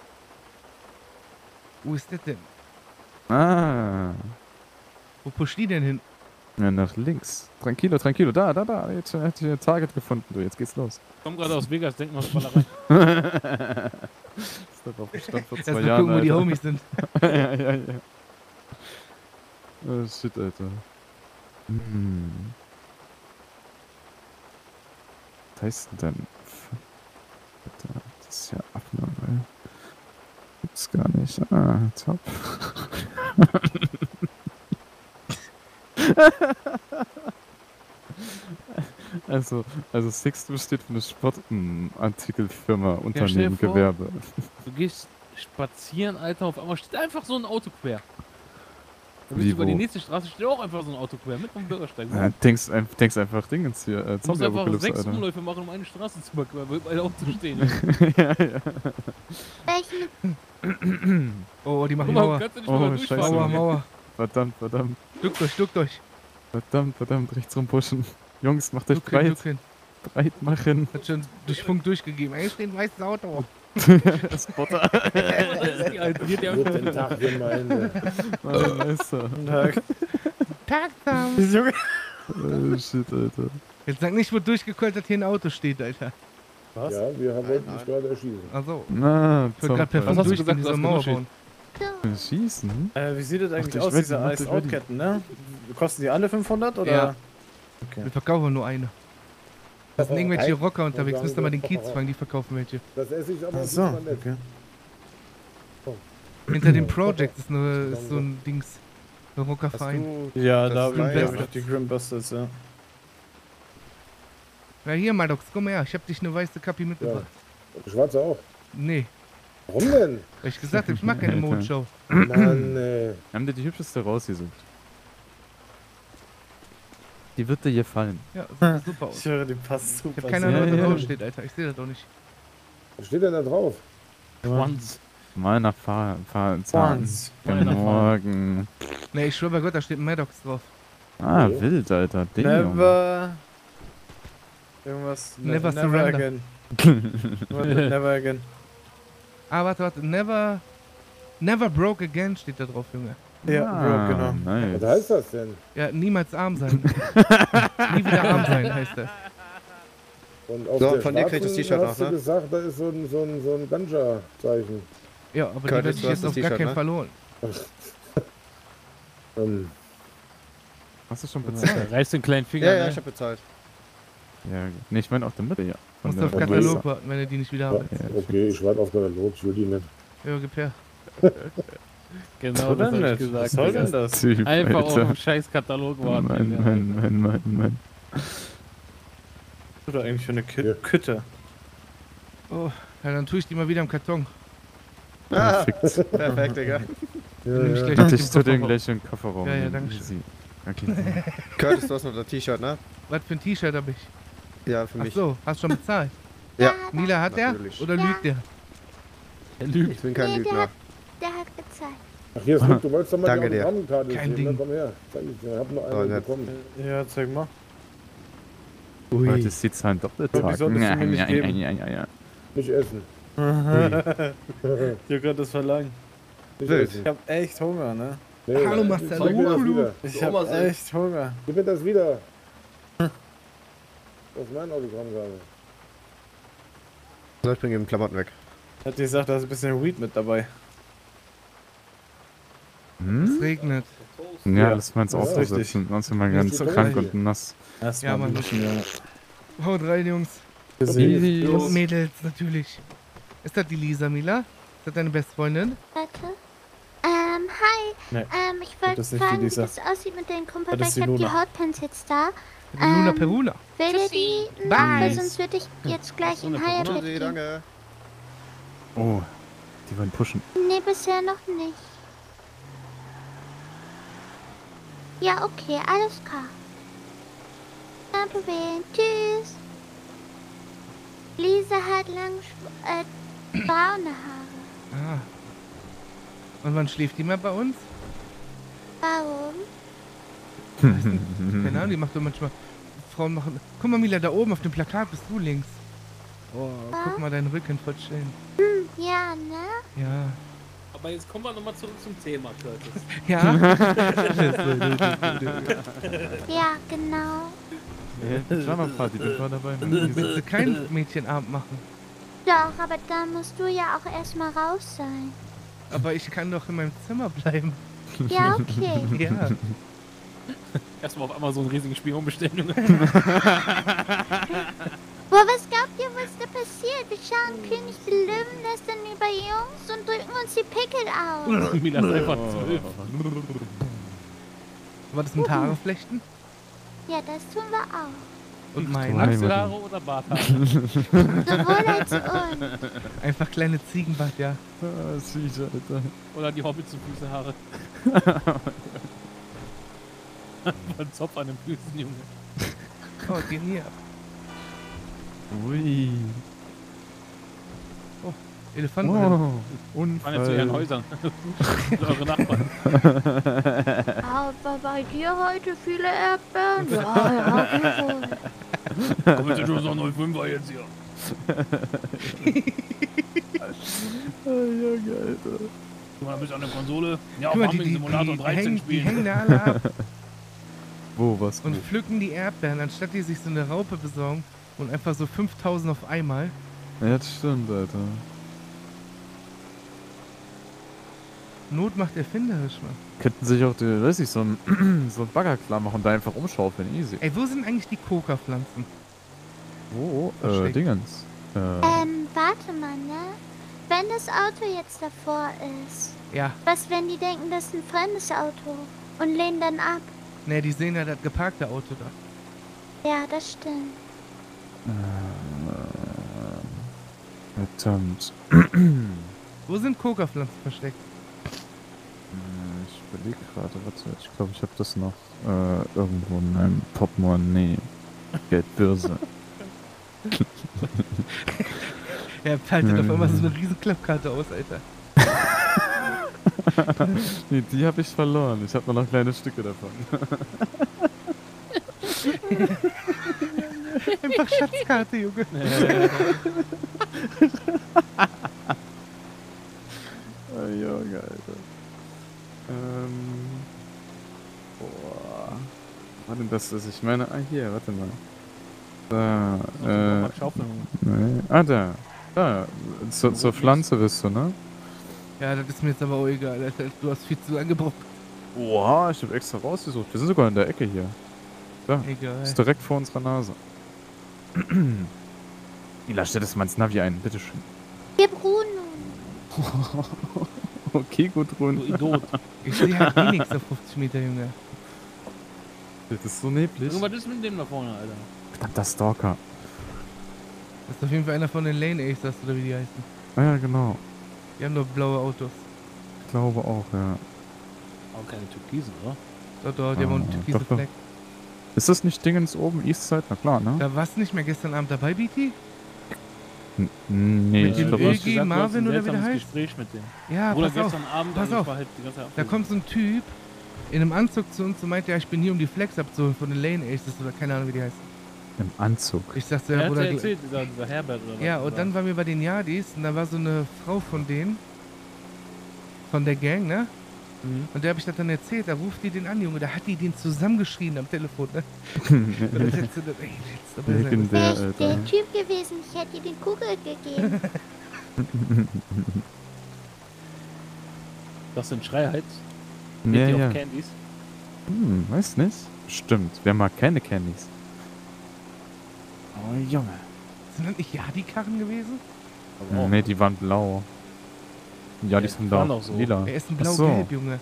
[SPEAKER 1] Wo ist das denn?
[SPEAKER 3] Ah.
[SPEAKER 1] Wo pusht die denn hin?
[SPEAKER 3] Ja, nach links. Tranquilo, tranquilo. Da, da, da. Jetzt hat ihr Target gefunden. Du, jetzt geht's los.
[SPEAKER 16] Ich komm gerade aus Vegas, denk mal auf Ballerei.
[SPEAKER 3] Ist doch auf dem Stand vor
[SPEAKER 1] Erst
[SPEAKER 3] zwei
[SPEAKER 1] mal
[SPEAKER 3] Jahren,
[SPEAKER 1] gucken, wo die
[SPEAKER 3] Alter.
[SPEAKER 1] Homies sind.
[SPEAKER 3] ja, ja, ja. Oh, shit, Alter. Hm. Was heißt denn denn? Alter, das ist ja abnormal. Gibt's gar nicht. Ah, top. Also, also Sixto steht für eine Sportartikelfirma,
[SPEAKER 16] Ja, stell
[SPEAKER 3] Unternehmen,
[SPEAKER 16] dir vor,
[SPEAKER 3] Gewerbe.
[SPEAKER 16] Du gehst spazieren, Alter, auf einmal steht einfach so ein Auto quer. Dann
[SPEAKER 3] Wie,
[SPEAKER 16] bist du über die
[SPEAKER 3] wo?
[SPEAKER 16] nächste Straße, steht auch einfach so ein Auto quer, mit dem Bürgersteig.
[SPEAKER 3] Ja, denkst, ein- denkst einfach Dingens hier, äh,
[SPEAKER 16] Du musst einfach
[SPEAKER 3] Zombie-Apokalypse,
[SPEAKER 16] sechs
[SPEAKER 3] Alter.
[SPEAKER 16] Umläufe machen, um eine Straße zu überqueren, weil beide Autos stehen.
[SPEAKER 3] ja, ja.
[SPEAKER 2] Welchen?
[SPEAKER 1] Oh, die machen
[SPEAKER 16] Guck mal,
[SPEAKER 1] Mauer.
[SPEAKER 16] kannst du nicht mal
[SPEAKER 3] Oh,
[SPEAKER 16] durchfahren,
[SPEAKER 3] scheiße.
[SPEAKER 1] Mauer,
[SPEAKER 16] Junge.
[SPEAKER 1] Mauer.
[SPEAKER 3] Verdammt, verdammt.
[SPEAKER 1] Duckt euch, duckt euch.
[SPEAKER 3] Verdammt, verdammt, rechts rumpushen. Jungs, macht euch
[SPEAKER 1] Duck hin,
[SPEAKER 3] breit.
[SPEAKER 1] duck hin.
[SPEAKER 3] Breit machen.
[SPEAKER 1] Hat schon durch Funk durchgegeben. Ey, steht ein weißes Auto.
[SPEAKER 3] Spotter.
[SPEAKER 13] Guten Tag, Gemeinde.
[SPEAKER 3] Mann, Messer.
[SPEAKER 15] Guten Tag.
[SPEAKER 1] Tag, Sam.
[SPEAKER 15] Junge.
[SPEAKER 3] Oh, shit, Alter.
[SPEAKER 1] Jetzt sag nicht, wo durchgekollt, dass hier ein Auto steht, Alter.
[SPEAKER 15] Was?
[SPEAKER 13] Ja, wir haben wollten dich gerade erschießen.
[SPEAKER 1] Also,
[SPEAKER 3] Na,
[SPEAKER 1] ich wollte gerade per
[SPEAKER 3] Zauber.
[SPEAKER 1] Funk
[SPEAKER 16] hast du
[SPEAKER 1] durchgehen,
[SPEAKER 16] gesagt,
[SPEAKER 1] diese
[SPEAKER 16] du hast
[SPEAKER 1] Mauer
[SPEAKER 16] genug
[SPEAKER 1] bauen.
[SPEAKER 3] Schießen?
[SPEAKER 15] Äh, wie sieht das eigentlich
[SPEAKER 3] dich
[SPEAKER 15] aus,
[SPEAKER 3] ready,
[SPEAKER 15] diese
[SPEAKER 3] mach dich ready.
[SPEAKER 15] Ice-Out-Ketten, ne? Kosten die alle fünfhundert oder?
[SPEAKER 1] Ja.
[SPEAKER 15] Okay.
[SPEAKER 1] Wir verkaufen nur eine. Da sind irgendwelche
[SPEAKER 13] Hey.
[SPEAKER 1] Rocker unterwegs.
[SPEAKER 13] sagen
[SPEAKER 1] Müsst ihr mal den
[SPEAKER 13] wir-
[SPEAKER 1] Kiez fragen, die verkaufen welche.
[SPEAKER 13] Das esse ich aber
[SPEAKER 15] Ach so,
[SPEAKER 13] super nett.
[SPEAKER 15] okay.
[SPEAKER 1] Hinter dem Project ist, eine, ist so ein Dings. Ein Rockerverein.
[SPEAKER 15] Ja,
[SPEAKER 7] Das
[SPEAKER 15] da
[SPEAKER 7] ist
[SPEAKER 15] habe ich,
[SPEAKER 1] mein-
[SPEAKER 15] hab ich doch die Grim Bastards, ja.
[SPEAKER 1] Ja, hier, Maddox, komm mal her. Ich hab dich eine weiße Kapi mitgebracht.
[SPEAKER 13] Und Schwarze auch.
[SPEAKER 1] Nee,
[SPEAKER 13] Warum denn?
[SPEAKER 1] weil ich gesagt habe, ich mag keine
[SPEAKER 3] Alter.
[SPEAKER 1] Modenschau.
[SPEAKER 13] Mann, ey.
[SPEAKER 3] Haben dir die hübscheste rausgesucht? Die wird dir gefallen.
[SPEAKER 1] Ja, sieht super aus.
[SPEAKER 15] Ich höre, die passt super.
[SPEAKER 1] Ich hab keine
[SPEAKER 3] Ja,
[SPEAKER 1] Ahnung, was da
[SPEAKER 3] ja.
[SPEAKER 1] drauf steht, Alter. Ich sehe das doch nicht.
[SPEAKER 13] Was steht denn da drauf?
[SPEAKER 16] Schwanz.
[SPEAKER 3] Mal nach Fahr Fahr
[SPEAKER 15] Schwanz.
[SPEAKER 3] Guten Morgen.
[SPEAKER 1] Nee, ich schwör bei Gott, da steht Maddox drauf.
[SPEAKER 3] Ah,
[SPEAKER 13] Okay.
[SPEAKER 3] wild, Alter. Ding, Junge.
[SPEAKER 15] Never. Irgendwas. ne-
[SPEAKER 1] Never
[SPEAKER 15] never
[SPEAKER 1] surrender.
[SPEAKER 15] again. Warte, never again.
[SPEAKER 1] Ah, warte, warte. Never. Never broke again steht da drauf, Junge.
[SPEAKER 15] Ja,
[SPEAKER 3] ah,
[SPEAKER 15] Bro, genau.
[SPEAKER 3] Nice.
[SPEAKER 13] Was heißt das denn?
[SPEAKER 1] Ja, niemals arm sein. Nie wieder arm sein heißt das.
[SPEAKER 13] Und auf
[SPEAKER 7] So,
[SPEAKER 13] der
[SPEAKER 7] von dir krieg ich das
[SPEAKER 13] schwarzen
[SPEAKER 7] T-Shirt
[SPEAKER 13] hast
[SPEAKER 7] noch,
[SPEAKER 13] du
[SPEAKER 7] ne?
[SPEAKER 13] gesagt, da ist so ein, so ein, so ein Ganja-Zeichen.
[SPEAKER 1] Ja, aber die
[SPEAKER 7] Curtis,
[SPEAKER 1] werde ich
[SPEAKER 7] du hast
[SPEAKER 1] jetzt
[SPEAKER 7] das
[SPEAKER 1] auf gar
[SPEAKER 7] T-Shirt,
[SPEAKER 1] keinen
[SPEAKER 7] ne?
[SPEAKER 1] verloren.
[SPEAKER 13] Ähm,
[SPEAKER 3] Hast du schon bezahlt?
[SPEAKER 16] Reiß den kleinen Finger,
[SPEAKER 7] Ja, ja,
[SPEAKER 16] ne?
[SPEAKER 7] ich hab bezahlt.
[SPEAKER 3] Ja, ne, ich meine auf der Mitte, ja. Von
[SPEAKER 1] Musst
[SPEAKER 3] der-
[SPEAKER 1] auf
[SPEAKER 3] von der-
[SPEAKER 1] Katalog warten, wenn er die nicht wieder haben will.
[SPEAKER 3] Ja,
[SPEAKER 13] okay, ich warte auf Katalog, ich will die nicht.
[SPEAKER 1] Ja, gib her.
[SPEAKER 16] Genau,
[SPEAKER 15] Was
[SPEAKER 16] das
[SPEAKER 15] denn
[SPEAKER 16] hab ich
[SPEAKER 15] das?
[SPEAKER 16] gesagt.
[SPEAKER 15] Was soll denn das?
[SPEAKER 3] Typ,
[SPEAKER 16] Einfach auf
[SPEAKER 3] Alter.
[SPEAKER 16] den scheiß Katalog warten.
[SPEAKER 3] Mann,
[SPEAKER 16] ja.
[SPEAKER 3] Mann, Mann, Mann, Mann.
[SPEAKER 15] Oder eigentlich für eine Kü
[SPEAKER 13] Ja.
[SPEAKER 15] Kütte?
[SPEAKER 1] Oh, ja, dann tue ich die mal wieder im Karton.
[SPEAKER 7] Ah,
[SPEAKER 3] Perfekt.
[SPEAKER 7] perfekt, Digga.
[SPEAKER 13] Ja,
[SPEAKER 1] Nimm ich
[SPEAKER 13] ja.
[SPEAKER 1] gleich
[SPEAKER 3] Warte,
[SPEAKER 1] aus
[SPEAKER 3] ich
[SPEAKER 1] dem
[SPEAKER 3] tu den
[SPEAKER 1] Kofferraum.
[SPEAKER 3] gleich in den Kofferraum.
[SPEAKER 1] Ja, ja,
[SPEAKER 3] nehmen.
[SPEAKER 1] danke schön.
[SPEAKER 3] Easy. Okay.
[SPEAKER 7] Curtis, du hast noch das T-Shirt, ne?
[SPEAKER 1] Was für ein T-Shirt hab ich?
[SPEAKER 7] Ja, für
[SPEAKER 1] Ach
[SPEAKER 7] mich.
[SPEAKER 1] so, hast schon bezahlt?
[SPEAKER 7] Ja.
[SPEAKER 1] Mila, hat der?
[SPEAKER 7] Natürlich.
[SPEAKER 1] Oder
[SPEAKER 2] Ja.
[SPEAKER 1] lügt der?
[SPEAKER 16] Er lügt.
[SPEAKER 7] Ich bin kein
[SPEAKER 2] Nee, der
[SPEAKER 7] Lügner.
[SPEAKER 2] hat, der hat gezahlt.
[SPEAKER 13] Ach, hier ist Luke, du wolltest doch mal
[SPEAKER 7] Danke
[SPEAKER 13] die
[SPEAKER 7] dir.
[SPEAKER 13] Autogrammkarte
[SPEAKER 1] Kein
[SPEAKER 13] sehen,
[SPEAKER 1] Ding.
[SPEAKER 13] dann komm her. Zeig ich dir, ich hab nur
[SPEAKER 7] Oh,
[SPEAKER 13] eine
[SPEAKER 7] nett.
[SPEAKER 13] bekommen.
[SPEAKER 15] Ja, zeig mal.
[SPEAKER 3] Heute ist die Zahlen Doppeltag.
[SPEAKER 15] Wieso solltest du
[SPEAKER 3] Ja,
[SPEAKER 15] mir nicht
[SPEAKER 3] ja, ja,
[SPEAKER 15] geben?
[SPEAKER 3] ja, ja, ja.
[SPEAKER 13] Nicht essen.
[SPEAKER 15] Hier gerade das Verlangen.
[SPEAKER 13] Nicht
[SPEAKER 7] Wild.
[SPEAKER 13] essen.
[SPEAKER 15] Ich hab echt Hunger, ne?
[SPEAKER 13] Nee,
[SPEAKER 1] Hallo,
[SPEAKER 13] gib
[SPEAKER 1] Marcelo.
[SPEAKER 13] mir das wieder.
[SPEAKER 15] Ich hab echt Hunger.
[SPEAKER 13] Gib mir das wieder. Das ist mein Autogrammkarte.
[SPEAKER 7] So, ich bring ihm Klamotten weg.
[SPEAKER 15] Hat gesagt, da ist ein bisschen Weed mit dabei.
[SPEAKER 1] Es
[SPEAKER 3] Hm?
[SPEAKER 1] regnet.
[SPEAKER 3] Ja, das meinst du
[SPEAKER 15] Das
[SPEAKER 3] auch
[SPEAKER 15] ist richtig.
[SPEAKER 3] aufsetzen. Sonst sind wir
[SPEAKER 13] Hier ist
[SPEAKER 3] ganz
[SPEAKER 13] die
[SPEAKER 3] krank
[SPEAKER 13] Dose.
[SPEAKER 3] und nass.
[SPEAKER 15] Erstmal
[SPEAKER 1] Ja, Mann.
[SPEAKER 15] duschen, ja.
[SPEAKER 1] Haut rein, Jungs.
[SPEAKER 3] Easy.
[SPEAKER 1] Und Mädels, natürlich. Ist das die Lisa, Mila? Ist das deine Bestfreundin?
[SPEAKER 2] Warte. Ähm, hi.
[SPEAKER 15] Nee,
[SPEAKER 2] Ähm, ich wollte
[SPEAKER 15] das ist nicht die
[SPEAKER 2] fragen, wie
[SPEAKER 15] Lisa.
[SPEAKER 2] das aussieht mit den Kumpel,
[SPEAKER 15] Das
[SPEAKER 2] weil
[SPEAKER 15] ist
[SPEAKER 2] ich
[SPEAKER 15] die
[SPEAKER 2] hab die
[SPEAKER 15] Luna.
[SPEAKER 2] Hotpants jetzt da.
[SPEAKER 1] Die Luna
[SPEAKER 2] Ähm,
[SPEAKER 1] Peruna.
[SPEAKER 2] Will ihr die?
[SPEAKER 1] Bye.
[SPEAKER 2] Weil sonst würde ich jetzt gleich in Higher Bit
[SPEAKER 7] Tschüssi,
[SPEAKER 2] gehen.
[SPEAKER 7] danke.
[SPEAKER 3] Oh, die wollen pushen.
[SPEAKER 2] Nee, bisher noch nicht. Ja, okay, alles klar. Kein Problem. Tschüss. Lisa hat lang schw- äh, braune Haare.
[SPEAKER 1] Ah. Und wann schläft die mal bei uns?
[SPEAKER 2] Warum?
[SPEAKER 1] Keine Ahnung, die macht doch manchmal Frauen machen. Guck mal, Mila, da oben auf dem Plakat bist du links. Oh, guck mal, dein Rücken, voll schön.
[SPEAKER 2] Hm, ja, ne?
[SPEAKER 1] Ja.
[SPEAKER 16] Aber jetzt kommen wir nochmal zurück zum Thema, Curtis.
[SPEAKER 1] Ja?
[SPEAKER 2] Ja, genau.
[SPEAKER 3] Ja, Pyjama-Party, das war dabei.
[SPEAKER 1] Willst du keinen Mädchenabend machen?
[SPEAKER 2] Doch, aber dann musst du ja auch erstmal raus sein.
[SPEAKER 1] Aber ich kann doch in meinem Zimmer bleiben.
[SPEAKER 2] Ja, okay.
[SPEAKER 1] Ja.
[SPEAKER 16] Erstmal auf Amazon einen riesigen Spion bestellen, Junge.
[SPEAKER 2] Boah, was glaubt ihr, was da passiert? Wir schauen König der Löwen das dann über Jungs und drücken uns die Pickel aus.
[SPEAKER 16] Mila ist einfach zwölf.
[SPEAKER 1] War das mit Haare flechten?
[SPEAKER 2] Ja, das tun wir auch.
[SPEAKER 1] Und meine?
[SPEAKER 16] Achselhaare oder Barthaare?
[SPEAKER 2] Sowohl als und.
[SPEAKER 1] Einfach kleine Ziegenbart, ja.
[SPEAKER 3] Ah, süß, Alter.
[SPEAKER 16] Oder die Hobbits und Füßehaare. Ein Zopf an den Füßen, Junge.
[SPEAKER 1] Oh, geh nie ab.
[SPEAKER 3] Ui.
[SPEAKER 1] Oh, Elefanten.
[SPEAKER 3] Oh,
[SPEAKER 16] Fahren jetzt zu ihren Häusern. Eure Nachbarn.
[SPEAKER 2] Aber bei dir heute viele Erdbeeren? Ja, ja, wohl.
[SPEAKER 16] Komm jetzt schon so null fünfer jetzt hier.
[SPEAKER 3] Oh, Junge, Alter.
[SPEAKER 16] Du mal bist an der Konsole. Ja,
[SPEAKER 1] Guck mal,
[SPEAKER 16] Farming
[SPEAKER 1] die,
[SPEAKER 16] Simulator
[SPEAKER 1] die, die,
[SPEAKER 16] dreizehn
[SPEAKER 1] hängen, die
[SPEAKER 16] spielen.
[SPEAKER 1] hängen da alle ab
[SPEAKER 3] Wo, was?
[SPEAKER 1] und
[SPEAKER 3] wo?
[SPEAKER 1] pflücken die Erdbeeren, anstatt die sich so eine Raupe besorgen und einfach so fünftausend auf einmal.
[SPEAKER 3] Ja, das stimmt, Alter.
[SPEAKER 1] Not macht erfinderisch, Mann.
[SPEAKER 3] Könnten sich auch, die, weiß ich, so ein, so ein Bagger klar machen und da einfach umschaufeln, easy.
[SPEAKER 1] Ey, wo sind eigentlich die Coca-Pflanzen?
[SPEAKER 3] Wo? Äh,
[SPEAKER 1] Versteckt.
[SPEAKER 3] Dingens. Äh,
[SPEAKER 2] Ähm, warte mal, ne? Wenn das Auto jetzt davor ist,
[SPEAKER 1] Ja.
[SPEAKER 2] was, wenn die denken, das ist ein fremdes Auto und lehnen dann ab?
[SPEAKER 1] Ne, die sehen ja das geparkte Auto da.
[SPEAKER 2] Ja, das stimmt.
[SPEAKER 3] äh, verdammt.
[SPEAKER 1] Wo sind Coca-Pflanzen versteckt?
[SPEAKER 3] Äh, Ich überlege gerade, warte, ich glaube, ich habe das noch äh, irgendwo in meinem Portemonnaie. Geldbörse.
[SPEAKER 1] Er paltet auf einmal so eine riesen Klappkarte aus, Alter.
[SPEAKER 3] Nee, die habe ich verloren. Ich habe nur noch kleine Stücke davon.
[SPEAKER 1] Einfach Schatzkarte, Junge.
[SPEAKER 3] Oh, Junge, Alter. Ähm. Boah. Was war denn das? das? Ich meine, ah, hier, warte mal. Da, äh. Nee. Ah, da. Da. Zur, zur Pflanze bist du, ne?
[SPEAKER 1] Ja, das ist mir jetzt aber auch egal, Alter. Du hast viel zu lange gebraucht.
[SPEAKER 3] Boah, ich habe extra rausgesucht. Wir sind sogar in der Ecke hier. Da.
[SPEAKER 1] Egal.
[SPEAKER 3] Ist direkt vor unserer Nase. Mila, stell das mal ins Navi ein, bitteschön.
[SPEAKER 2] Wir Bruno.
[SPEAKER 3] Okay, gut, Rund.
[SPEAKER 16] Du Idiot.
[SPEAKER 1] Ich sehe halt eh nichts auf fünfzig Meter, Junge.
[SPEAKER 3] Das ist so neblig.
[SPEAKER 16] Was ist mit dem da vorne, Alter?
[SPEAKER 3] Verdammter Stalker.
[SPEAKER 1] Das ist auf jeden Fall einer von den Lane Aces, oder wie die heißen.
[SPEAKER 3] Ah ja, genau.
[SPEAKER 1] Die haben nur blaue Autos.
[SPEAKER 3] Ich glaube auch, ja.
[SPEAKER 16] Auch keine Türkisen, oder?
[SPEAKER 1] Doch, doch, die haben auch einen
[SPEAKER 3] Ah,
[SPEAKER 1] türkise
[SPEAKER 3] doch, doch.
[SPEAKER 1] Fleck.
[SPEAKER 3] Ist das nicht Dingens oben, Eastside? Na klar, ne?
[SPEAKER 1] Da warst du nicht mehr gestern Abend dabei, B T?
[SPEAKER 3] N nee,
[SPEAKER 1] Mit
[SPEAKER 3] ich
[SPEAKER 1] dem
[SPEAKER 3] glaube
[SPEAKER 1] Ögi,
[SPEAKER 3] nicht.
[SPEAKER 16] gesagt, du hast
[SPEAKER 1] Marvin
[SPEAKER 16] ein
[SPEAKER 1] oder wie der
[SPEAKER 16] seltsames
[SPEAKER 1] heißt?
[SPEAKER 16] Gespräch mit dem.
[SPEAKER 1] Ja,
[SPEAKER 16] Bruder,
[SPEAKER 1] pass auf,
[SPEAKER 16] gestern Abend,
[SPEAKER 1] pass
[SPEAKER 16] aber ich
[SPEAKER 1] auf.
[SPEAKER 16] war halt die ganze Zeit
[SPEAKER 1] Da
[SPEAKER 16] abwesend.
[SPEAKER 1] kommt so ein Typ in einem Anzug zu uns und meint, ja, ich bin hier, um die Flex abzuholen von den Lane Aces oder keine Ahnung, wie die heißen.
[SPEAKER 3] Im Anzug.
[SPEAKER 1] Ich sagte,
[SPEAKER 16] Er
[SPEAKER 1] ja,
[SPEAKER 16] hat
[SPEAKER 1] Bruder,
[SPEAKER 16] ja
[SPEAKER 1] gl-
[SPEAKER 16] erzählt, dieser, dieser Herbert oder was.
[SPEAKER 1] ja,
[SPEAKER 16] das
[SPEAKER 1] und dann
[SPEAKER 16] war.
[SPEAKER 1] waren wir bei den Yardis und da war so eine Frau von denen, von der Gang, ne?
[SPEAKER 16] Mhm.
[SPEAKER 1] Und der habe ich das dann erzählt, da ruft die den an, Junge, da hat die den zusammengeschrien am Telefon, ne? Und dann hättest du das, ey, jetzt dabei sein.
[SPEAKER 3] Legendär,
[SPEAKER 2] Wäre ich
[SPEAKER 3] Alter.
[SPEAKER 2] der Typ gewesen, ich hätte dir den Kugel gegeben.
[SPEAKER 16] Das sind Schreihals.
[SPEAKER 3] Ja,
[SPEAKER 16] Geht die
[SPEAKER 3] ja.
[SPEAKER 16] auf Candies?
[SPEAKER 3] Hm, weiß nicht. Stimmt, wer mag keine Candies? Oh, Junge.
[SPEAKER 1] Sind das nicht Yardi-Karren gewesen?
[SPEAKER 16] Aber auch.
[SPEAKER 3] Ne, die waren blau. Ja, die
[SPEAKER 16] Ja,
[SPEAKER 3] sind
[SPEAKER 16] die waren
[SPEAKER 3] da
[SPEAKER 16] auch so.
[SPEAKER 3] lila.
[SPEAKER 1] Er ist ein
[SPEAKER 3] Ach so.
[SPEAKER 1] blau-gelb, Junge.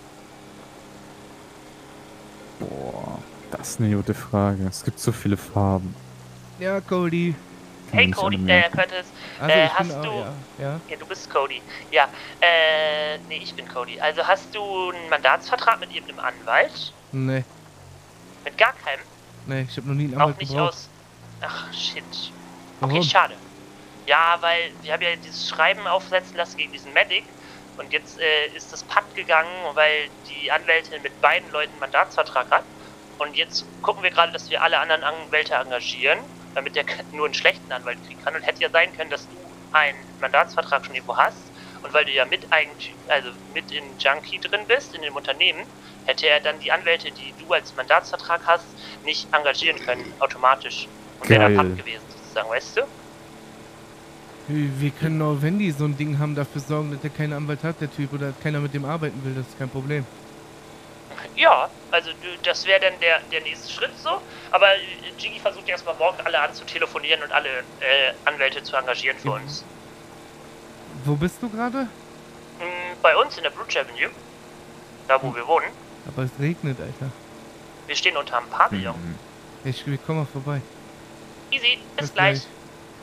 [SPEAKER 3] Boah, das ist eine gute Frage. Es gibt so viele Farben.
[SPEAKER 1] Ja, Cody.
[SPEAKER 3] Kann
[SPEAKER 10] Hey
[SPEAKER 3] ich
[SPEAKER 10] Cody,
[SPEAKER 3] alle
[SPEAKER 10] äh,
[SPEAKER 3] merken.
[SPEAKER 10] Curtis,
[SPEAKER 1] Also,
[SPEAKER 10] äh,
[SPEAKER 1] ich bin
[SPEAKER 10] hast
[SPEAKER 1] auch,
[SPEAKER 10] du...
[SPEAKER 1] ja, ja.
[SPEAKER 10] Ja, du bist Cody. Ja, äh, nee, ich bin Cody. Also hast du einen Mandatsvertrag mit irgendeinem Anwalt?
[SPEAKER 1] Nee,
[SPEAKER 10] Mit gar keinem?
[SPEAKER 1] nee, ich habe noch nie einen
[SPEAKER 10] Auch
[SPEAKER 1] Anwalt
[SPEAKER 10] nicht
[SPEAKER 1] gebraucht.
[SPEAKER 10] aus... Ach, shit.
[SPEAKER 1] Warum?
[SPEAKER 10] Okay, schade. Ja, weil wir haben ja dieses Schreiben aufsetzen lassen gegen diesen Medic und jetzt äh, ist das Patt gegangen, weil die Anwältin mit beiden Leuten einen Mandatsvertrag hat Und jetzt gucken wir gerade, dass wir alle anderen Anwälte engagieren, damit der nur einen schlechten Anwalt kriegen kann. Und hätte ja sein können, dass du einen Mandatsvertrag schon irgendwo hast. Und weil du ja mit eigentlich, also mit in Junkie drin bist, in dem Unternehmen, hätte er dann die Anwälte, die du als Mandatsvertrag hast, nicht engagieren können, automatisch. Und wäre
[SPEAKER 3] Geil.
[SPEAKER 10] dann Papp gewesen, sozusagen, weißt du?
[SPEAKER 1] Wir wir können auch, wenn die so ein Ding haben, dafür sorgen, dass der keinen Anwalt hat, der Typ, oder keiner mit dem arbeiten will, das ist kein Problem.
[SPEAKER 10] Ja, also du- das wäre dann der, der nächste Schritt so. Aber äh, Jiggy versucht erstmal morgen alle anzutelefonieren und alle äh, Anwälte zu engagieren für uns.
[SPEAKER 1] Wo bist du gerade?
[SPEAKER 10] Mm, Bei uns in der Brooch Avenue, da wo wir wohnen,
[SPEAKER 1] Aber es regnet, Alter.
[SPEAKER 10] wir stehen unter einem Pavillon.
[SPEAKER 1] Ich, wir kommen mal vorbei.
[SPEAKER 10] Easy, bis,
[SPEAKER 1] Bis
[SPEAKER 10] gleich.
[SPEAKER 1] gleich.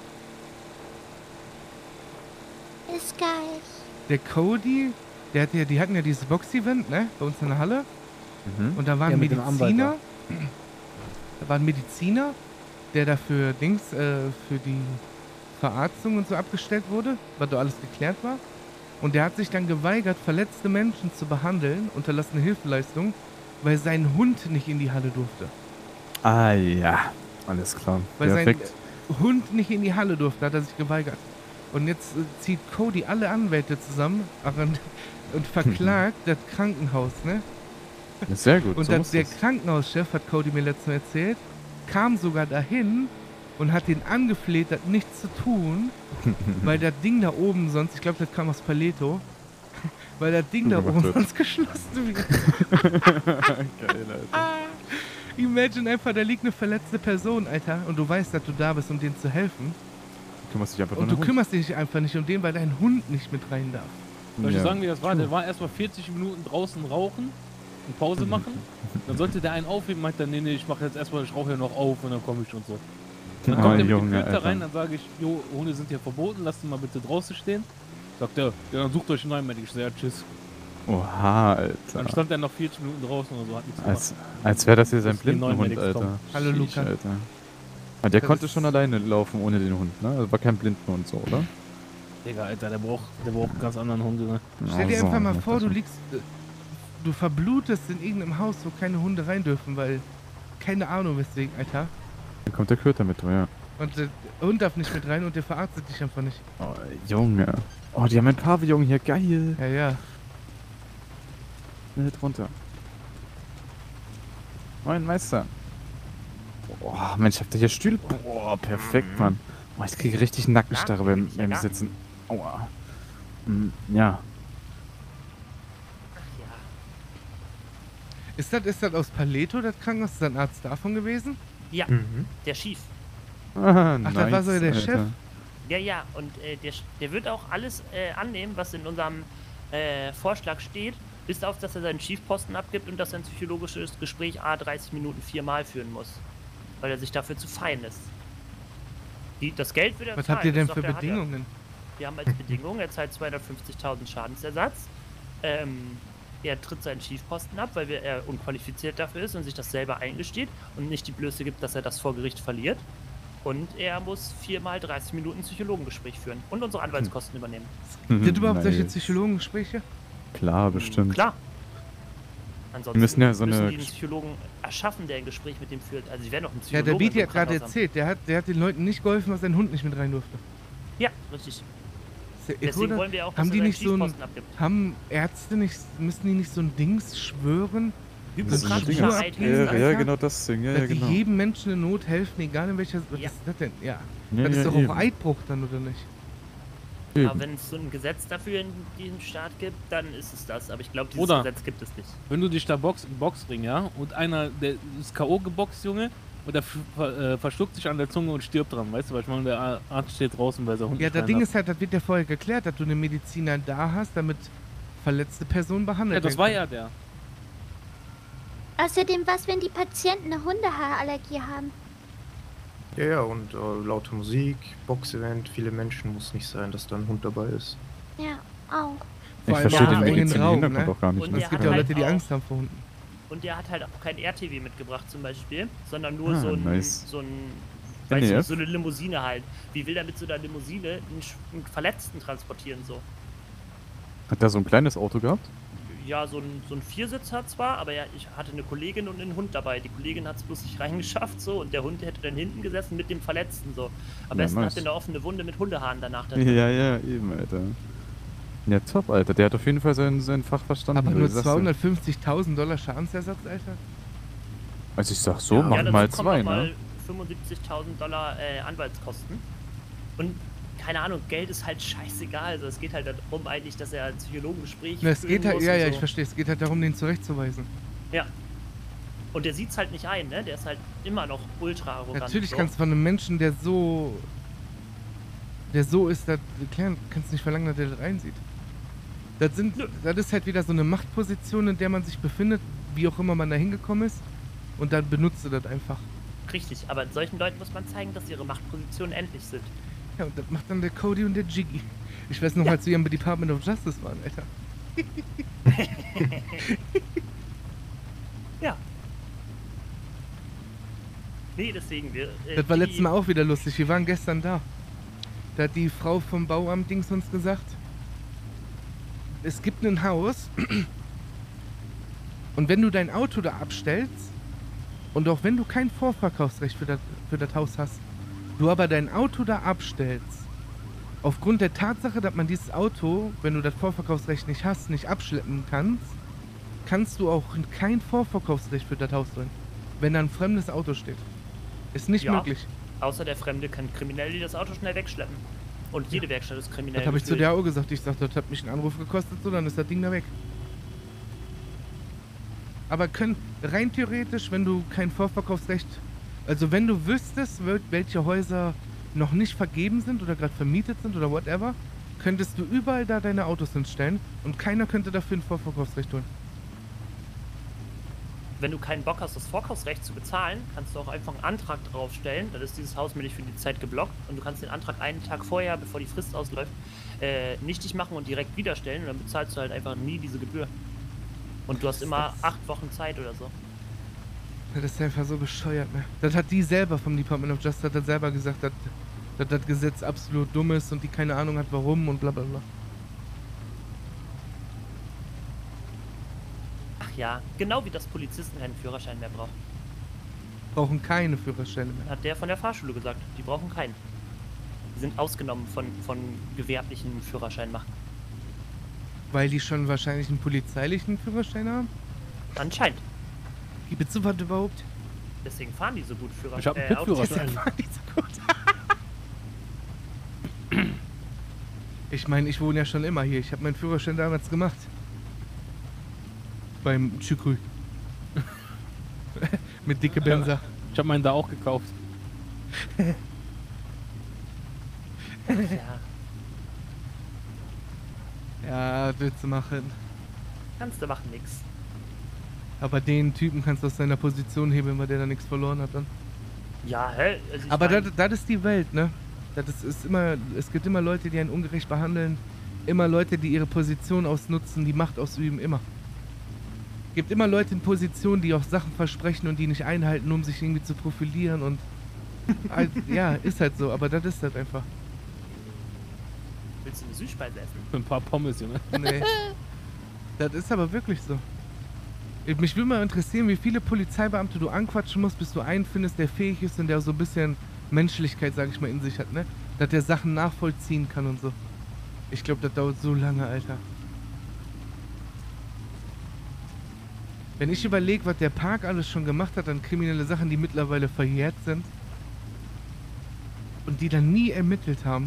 [SPEAKER 2] Bis gleich.
[SPEAKER 1] Der Cody, der hat ja, die hatten ja dieses Box-Event, ne? Bei uns in der Halle.
[SPEAKER 3] Mhm.
[SPEAKER 1] Und da war
[SPEAKER 17] Ja,
[SPEAKER 1] ein
[SPEAKER 17] mit dem Anwalt
[SPEAKER 1] Mediziner. Da war ein Mediziner, der dafür Dings, äh, für die Verarztung und so abgestellt wurde, weil da alles geklärt war. Und der hat sich dann geweigert, verletzte Menschen zu behandeln, unterlassene Hilfeleistung, weil sein Hund nicht in die Halle durfte.
[SPEAKER 3] Ah ja, alles klar.
[SPEAKER 1] Weil
[SPEAKER 3] Perfekt.
[SPEAKER 1] sein Hund nicht in die Halle durfte, hat er sich geweigert. Und jetzt äh, zieht Cody alle Anwälte zusammen ach, und, und verklagt das Krankenhaus, ne?
[SPEAKER 3] Ja, sehr gut,
[SPEAKER 1] Und
[SPEAKER 3] so
[SPEAKER 1] das,
[SPEAKER 3] muss
[SPEAKER 1] der
[SPEAKER 3] das.
[SPEAKER 1] Krankenhauschef, hat Cody mir letztens erzählt, kam sogar dahin und hat ihn angefleht, das nichts zu tun, weil das Ding da oben sonst, ich glaube, das kam aus Paleto, weil das Ding da
[SPEAKER 3] Zugemacht
[SPEAKER 1] oben
[SPEAKER 3] wird.
[SPEAKER 1] sonst geschlossen wird.
[SPEAKER 3] Geil, Alter.
[SPEAKER 1] Imagine einfach, da liegt eine verletzte Person, Alter, und du weißt, dass du da bist, um denen zu helfen.
[SPEAKER 3] Du kümmerst dich einfach
[SPEAKER 1] Und
[SPEAKER 3] nur
[SPEAKER 1] du
[SPEAKER 3] um den
[SPEAKER 1] kümmerst dich einfach nicht um den, weil dein Hund nicht mit rein darf.
[SPEAKER 16] Soll ich
[SPEAKER 3] Ja.
[SPEAKER 16] sagen, wie das war? Der war erstmal vierzig Minuten draußen rauchen und Pause machen. Dann sollte der einen aufheben, meint er, nee, nee, ich mache jetzt erstmal, ich rauche hier noch auf und dann komme ich und so. Dann
[SPEAKER 3] Oh,
[SPEAKER 16] kommt er mit
[SPEAKER 3] Junge,
[SPEAKER 16] dem Köter
[SPEAKER 3] Alter.
[SPEAKER 16] rein, dann sage ich, jo, Hunde sind hier verboten, lasst ihn mal bitte draußen stehen. Sagt er, ja, dann sucht euch einen neuen Medic. Ich sag, ja, tschüss.
[SPEAKER 3] Oha,
[SPEAKER 16] Dann
[SPEAKER 3] Alter.
[SPEAKER 16] stand er noch vierzig Minuten draußen oder so, hat nichts
[SPEAKER 3] Als,
[SPEAKER 16] gemacht.
[SPEAKER 3] als wäre das hier sein
[SPEAKER 16] Bis die neuen
[SPEAKER 3] Blindenhund,
[SPEAKER 16] Medics
[SPEAKER 3] Alter.
[SPEAKER 16] kommen.
[SPEAKER 1] Hallo,
[SPEAKER 3] Sheesh,
[SPEAKER 1] Luca.
[SPEAKER 3] Alter. Ah, der
[SPEAKER 1] Das
[SPEAKER 3] konnte
[SPEAKER 1] ist-
[SPEAKER 3] schon alleine laufen ohne den Hund, ne? Das war kein Blindenhund so, oder?
[SPEAKER 16] Digga, Alter, der braucht, der braucht einen ganz anderen Hunde, ne?
[SPEAKER 1] Stell dir
[SPEAKER 3] Also,
[SPEAKER 1] einfach mal
[SPEAKER 3] macht
[SPEAKER 1] vor,
[SPEAKER 3] das
[SPEAKER 1] du
[SPEAKER 3] so.
[SPEAKER 1] liegst, äh, du verblutest in irgendeinem Haus, wo keine Hunde rein dürfen, weil, keine Ahnung weswegen, Alter.
[SPEAKER 3] Dann kommt der Köter mit, ja.
[SPEAKER 1] Und äh, der Hund darf nicht mit rein und der verarztet dich einfach nicht.
[SPEAKER 3] Oh, Junge. Oh, die haben ein Pavillon hier, geil.
[SPEAKER 1] Ja, ja.
[SPEAKER 3] Nicht runter. Moin, Meister. Oh, Mensch, habt ihr hier Stühle? Boah, perfekt, Mann. Oh, ich kriege richtig Nackenstarre beim, beim Sitzen. Aua. Hm, ja.
[SPEAKER 1] Ist das, ist das aus Paleto, das Krankenhaus? Ist das ein Arzt davon gewesen?
[SPEAKER 10] Ja,
[SPEAKER 3] Mhm.
[SPEAKER 10] der Schief.
[SPEAKER 3] Ah,
[SPEAKER 1] Ach, das war so der
[SPEAKER 3] Alter.
[SPEAKER 1] Chef?
[SPEAKER 10] Ja, ja, und äh, der, Sch- der wird auch alles äh, annehmen, was in unserem äh, Vorschlag steht, bis auf, dass er seinen Schiefposten abgibt und dass er ein psychologisches Gespräch a dreißig Minuten viermal führen muss. Weil er sich dafür zu fein ist. Die, das Geld wird er
[SPEAKER 1] Was
[SPEAKER 10] zahlen,
[SPEAKER 1] habt ihr
[SPEAKER 10] das
[SPEAKER 1] denn
[SPEAKER 10] sagt
[SPEAKER 1] für
[SPEAKER 10] er, hat er.
[SPEAKER 1] Bedingungen?
[SPEAKER 10] Wir haben als Bedingung, er zahlt zweihundertfünfzigtausend Schadensersatz. Ähm, er tritt seinen Schiefposten ab, weil wir, er unqualifiziert dafür ist und sich das selber eingesteht und nicht die Blöße gibt, dass er das vor Gericht verliert. Und er muss viermal dreißig Minuten Psychologengespräch führen und unsere Anwaltskosten übernehmen.
[SPEAKER 1] Sind überhaupt solche
[SPEAKER 3] Nice.
[SPEAKER 1] Psychologengespräche?
[SPEAKER 3] Klar, bestimmt.
[SPEAKER 10] Klar. Ansonsten
[SPEAKER 3] müssen ja so
[SPEAKER 10] müssen
[SPEAKER 3] eine-
[SPEAKER 10] die einen Psychologen erschaffen, der ein Gespräch mit dem führt. Also sie werden noch einen
[SPEAKER 1] Ja,
[SPEAKER 10] Psychologen
[SPEAKER 1] der
[SPEAKER 10] in
[SPEAKER 1] Beatty
[SPEAKER 10] so einem
[SPEAKER 1] hat gerade
[SPEAKER 10] Krankenhaus haben.
[SPEAKER 1] erzählt, der hat, der hat den Leuten nicht geholfen, dass sein Hund nicht mit rein durfte.
[SPEAKER 10] Ja, richtig.
[SPEAKER 1] Ist ja irre,
[SPEAKER 10] Deswegen
[SPEAKER 1] oder?
[SPEAKER 10] wollen wir auch, dass
[SPEAKER 1] haben
[SPEAKER 10] er
[SPEAKER 1] die
[SPEAKER 10] seinen
[SPEAKER 1] nicht so ein,
[SPEAKER 10] Schiefposten abgibt.
[SPEAKER 1] haben Ärzte nicht, müssen die nicht so ein Dings schwören?
[SPEAKER 10] Hypokratischer
[SPEAKER 1] So ein
[SPEAKER 10] Eid.
[SPEAKER 1] Schwur
[SPEAKER 3] Ja,
[SPEAKER 1] abgeben,
[SPEAKER 3] ja,
[SPEAKER 1] Alter?
[SPEAKER 3] genau das Ding, ja,
[SPEAKER 1] Dass
[SPEAKER 3] ja, genau.
[SPEAKER 1] die jedem Menschen in Not helfen, egal in welcher... Was
[SPEAKER 10] Ja.
[SPEAKER 1] ist das denn? Ja.
[SPEAKER 3] Ja,
[SPEAKER 1] das ist
[SPEAKER 3] ja,
[SPEAKER 1] doch auch
[SPEAKER 3] eben.
[SPEAKER 1] Eidbruch dann, oder nicht?
[SPEAKER 10] Aber
[SPEAKER 3] Eben.
[SPEAKER 10] wenn es so ein Gesetz dafür in diesem Staat gibt, dann ist es das. Aber ich glaube, dieses
[SPEAKER 16] Oder-
[SPEAKER 10] Gesetz gibt es nicht.
[SPEAKER 16] Wenn du dich da boxt im Boxring, ja, und einer, der ist K O geboxt, Junge, und der f- ver, äh, verschluckt sich an der Zunge und stirbt dran, weißt du, weil ich meine, der Arzt steht draußen, weil sein Hund
[SPEAKER 1] Ja,
[SPEAKER 16] nicht
[SPEAKER 1] das
[SPEAKER 16] rein
[SPEAKER 1] Ding
[SPEAKER 16] darf.
[SPEAKER 1] ist halt, das wird ja vorher geklärt, dass du eine Mediziner da hast, damit verletzte Personen behandelt
[SPEAKER 16] Ja, das
[SPEAKER 1] werden
[SPEAKER 16] war
[SPEAKER 1] können.
[SPEAKER 16] ja der.
[SPEAKER 2] Außerdem, was, wenn die Patienten eine Hundehaarallergie haben?
[SPEAKER 20] Ja, ja, und äh, laute Musik, Boxevent, viele Menschen, muss nicht sein, dass da ein Hund dabei ist.
[SPEAKER 2] Ja, auch.
[SPEAKER 3] Ich
[SPEAKER 1] Vor allem
[SPEAKER 3] verstehe
[SPEAKER 1] auch
[SPEAKER 3] den
[SPEAKER 1] auf engen
[SPEAKER 3] medizinischen
[SPEAKER 1] Raum,
[SPEAKER 3] Hintergrund
[SPEAKER 1] ne?
[SPEAKER 3] auch gar nicht.
[SPEAKER 10] Und
[SPEAKER 3] ne?
[SPEAKER 10] der
[SPEAKER 1] Es gibt
[SPEAKER 10] hat
[SPEAKER 1] ja auch
[SPEAKER 10] halt
[SPEAKER 1] Leute, die
[SPEAKER 10] auch-
[SPEAKER 1] Angst haben vor Hunden.
[SPEAKER 10] Und der hat halt auch kein R T W mitgebracht zum Beispiel, sondern nur
[SPEAKER 3] Ah,
[SPEAKER 10] so ein,
[SPEAKER 3] nice.
[SPEAKER 10] so ein
[SPEAKER 3] N
[SPEAKER 10] weiß
[SPEAKER 3] E
[SPEAKER 10] nicht,
[SPEAKER 3] F?
[SPEAKER 10] so eine Limousine halt. Wie will der mit so einer Limousine einen, Sch- einen Verletzten transportieren so?
[SPEAKER 3] Hat der so ein kleines Auto gehabt?
[SPEAKER 10] ja, so ein, so ein Viersitzer zwar, aber ja, ich hatte eine Kollegin und einen Hund dabei. Die Kollegin hat es bloß nicht reingeschafft, so, und der Hund hätte dann hinten gesessen mit dem Verletzten, so. Am
[SPEAKER 3] Ja,
[SPEAKER 10] besten
[SPEAKER 3] nice.
[SPEAKER 10] hat er eine offene Wunde mit Hundehaaren danach. Dann
[SPEAKER 3] Ja, ja, eben, Alter. Ja, top, Alter. Der hat auf jeden Fall sein, sein Fach verstanden.
[SPEAKER 1] Aber
[SPEAKER 3] du,
[SPEAKER 1] nur
[SPEAKER 3] ich sag's dir.
[SPEAKER 1] zweihundertfünfzigtausend Dollar Schadensersatz, Alter?
[SPEAKER 3] Also ich sag so,
[SPEAKER 10] ja,
[SPEAKER 3] mach
[SPEAKER 10] dazu
[SPEAKER 3] mal
[SPEAKER 10] kommt
[SPEAKER 3] zwei,
[SPEAKER 10] noch mal
[SPEAKER 3] ne?
[SPEAKER 10] fünfundsiebzigtausend Dollar äh, Anwaltskosten. Und keine Ahnung, Geld ist halt scheißegal. Also es geht halt darum eigentlich, dass er ein Psychologengespräch
[SPEAKER 1] Na, es geht
[SPEAKER 10] führen
[SPEAKER 1] halt,
[SPEAKER 10] muss
[SPEAKER 1] ja,
[SPEAKER 10] und
[SPEAKER 1] ja,
[SPEAKER 10] so.
[SPEAKER 1] ich verstehe. Es geht halt darum, den zurechtzuweisen.
[SPEAKER 10] Ja. Und der sieht's halt nicht ein, ne? Der ist halt immer noch ultra arrogant.
[SPEAKER 1] Natürlich
[SPEAKER 10] so.
[SPEAKER 1] kannst du von einem Menschen, der so. der so ist, das, klar, kannst du nicht verlangen, dass der das einsieht. Das, sind, das ist halt wieder so eine Machtposition, in der man sich befindet, wie auch immer man da hingekommen ist. Und dann benutzt du das einfach.
[SPEAKER 10] Richtig, aber solchen Leuten muss man zeigen, dass ihre Machtpositionen endlich sind.
[SPEAKER 1] Ja, und das macht dann der Cody und der Jiggy. Ich weiß noch,
[SPEAKER 10] Ja.
[SPEAKER 1] als wir im Department of Justice waren, Alter.
[SPEAKER 10] Ja. Nee, deswegen, wir... Äh,
[SPEAKER 1] Das war
[SPEAKER 10] die-
[SPEAKER 1] letztes Mal auch wieder lustig. Wir waren gestern da. Da hat die Frau vom Bauamt Dings uns gesagt, es gibt ein Haus und wenn du dein Auto da abstellst und auch wenn du kein Vorverkaufsrecht für das, für das Haus hast, du aber dein Auto da abstellst, aufgrund der Tatsache, dass man dieses Auto, wenn du das Vorverkaufsrecht nicht hast, nicht abschleppen kannst, kannst du auch kein Vorverkaufsrecht für das Haus drin, wenn da ein fremdes Auto steht. Ist nicht
[SPEAKER 10] ja,
[SPEAKER 1] möglich.
[SPEAKER 10] Außer der Fremde kann kriminell die das Auto schnell wegschleppen. Und jede Werkstatt ist kriminell.
[SPEAKER 1] Das habe ich zu
[SPEAKER 10] gefühlt.
[SPEAKER 1] der auch gesagt. Ich sagte, das hat mich einen Anruf gekostet, so, dann ist das Ding da weg. Aber können, rein theoretisch, wenn du kein Vorverkaufsrecht, also wenn du wüsstest, wel- welche Häuser noch nicht vergeben sind oder gerade vermietet sind oder whatever, könntest du überall da deine Autos hinstellen und keiner könnte dafür ein Vorverkaufsrecht holen.
[SPEAKER 10] Wenn du keinen Bock hast, das Vorkaufsrecht zu bezahlen, kannst du auch einfach einen Antrag draufstellen. Dann ist dieses Haus nämlich für die Zeit geblockt und du kannst den Antrag einen Tag vorher, bevor die Frist ausläuft, äh, nichtig machen und direkt wiederstellen und dann bezahlst du halt einfach nie diese Gebühr. Und du hast immer acht Wochen Zeit oder so.
[SPEAKER 1] Das ist einfach so bescheuert, ne? Das hat die selber vom Department of Justice hat das selber gesagt, dass, dass das Gesetz absolut dumm ist und die keine Ahnung hat, warum und bla bla bla.
[SPEAKER 10] Ach ja, genau wie das Polizisten keinen Führerschein mehr brauchen.
[SPEAKER 1] Brauchen keine Führerscheine mehr.
[SPEAKER 10] Hat der von der Fahrschule gesagt. Die brauchen keinen. Die sind ausgenommen von, von gewerblichen Führerschein machen.
[SPEAKER 1] Weil die schon wahrscheinlich einen polizeilichen Führerschein haben?
[SPEAKER 10] Anscheinend.
[SPEAKER 1] Wie bitte so was überhaupt?
[SPEAKER 10] Deswegen fahren die so gut Führerschein.
[SPEAKER 16] Ich hab einen
[SPEAKER 10] äh, Autos.
[SPEAKER 16] Pit-Führerschein.
[SPEAKER 1] Deshalb fahren die so gut. Ich meine, ich wohne ja schon immer hier. Ich habe meinen Führerschein damals gemacht. Beim Chükrü. Mit dicke Benzer.
[SPEAKER 16] Ich habe meinen da auch gekauft.
[SPEAKER 10] Ja,
[SPEAKER 1] Ja, was willst du machen?
[SPEAKER 10] kannst du machen nix.
[SPEAKER 1] Aber den Typen kannst du aus seiner Position hebeln, weil der da nichts verloren hat dann.
[SPEAKER 10] Ja, hä? Also ich
[SPEAKER 1] Aber
[SPEAKER 10] mein-
[SPEAKER 1] das, das ist die Welt, ne? Das ist, ist immer, es gibt immer Leute, die einen ungerecht behandeln. Immer Leute, die ihre Position ausnutzen, die Macht ausüben, immer. Gibt immer Leute in Positionen, die auch Sachen versprechen und die nicht einhalten, um sich irgendwie zu profilieren und halt, ja, ist halt so, aber das ist halt einfach.
[SPEAKER 10] Willst du eine Süßspeise essen?
[SPEAKER 16] Für ein paar Pommes, Junge.
[SPEAKER 1] Nee. Das ist aber wirklich so. Mich würde mal interessieren, wie viele Polizeibeamte du anquatschen musst, bis du einen findest, der fähig ist und der so ein bisschen Menschlichkeit, sag ich mal, in sich hat, ne? Dass der Sachen nachvollziehen kann und so. Ich glaube, das dauert so lange, Alter. Wenn ich überlege, was der Park alles schon gemacht hat an kriminelle Sachen, die mittlerweile verjährt sind und die dann nie ermittelt haben.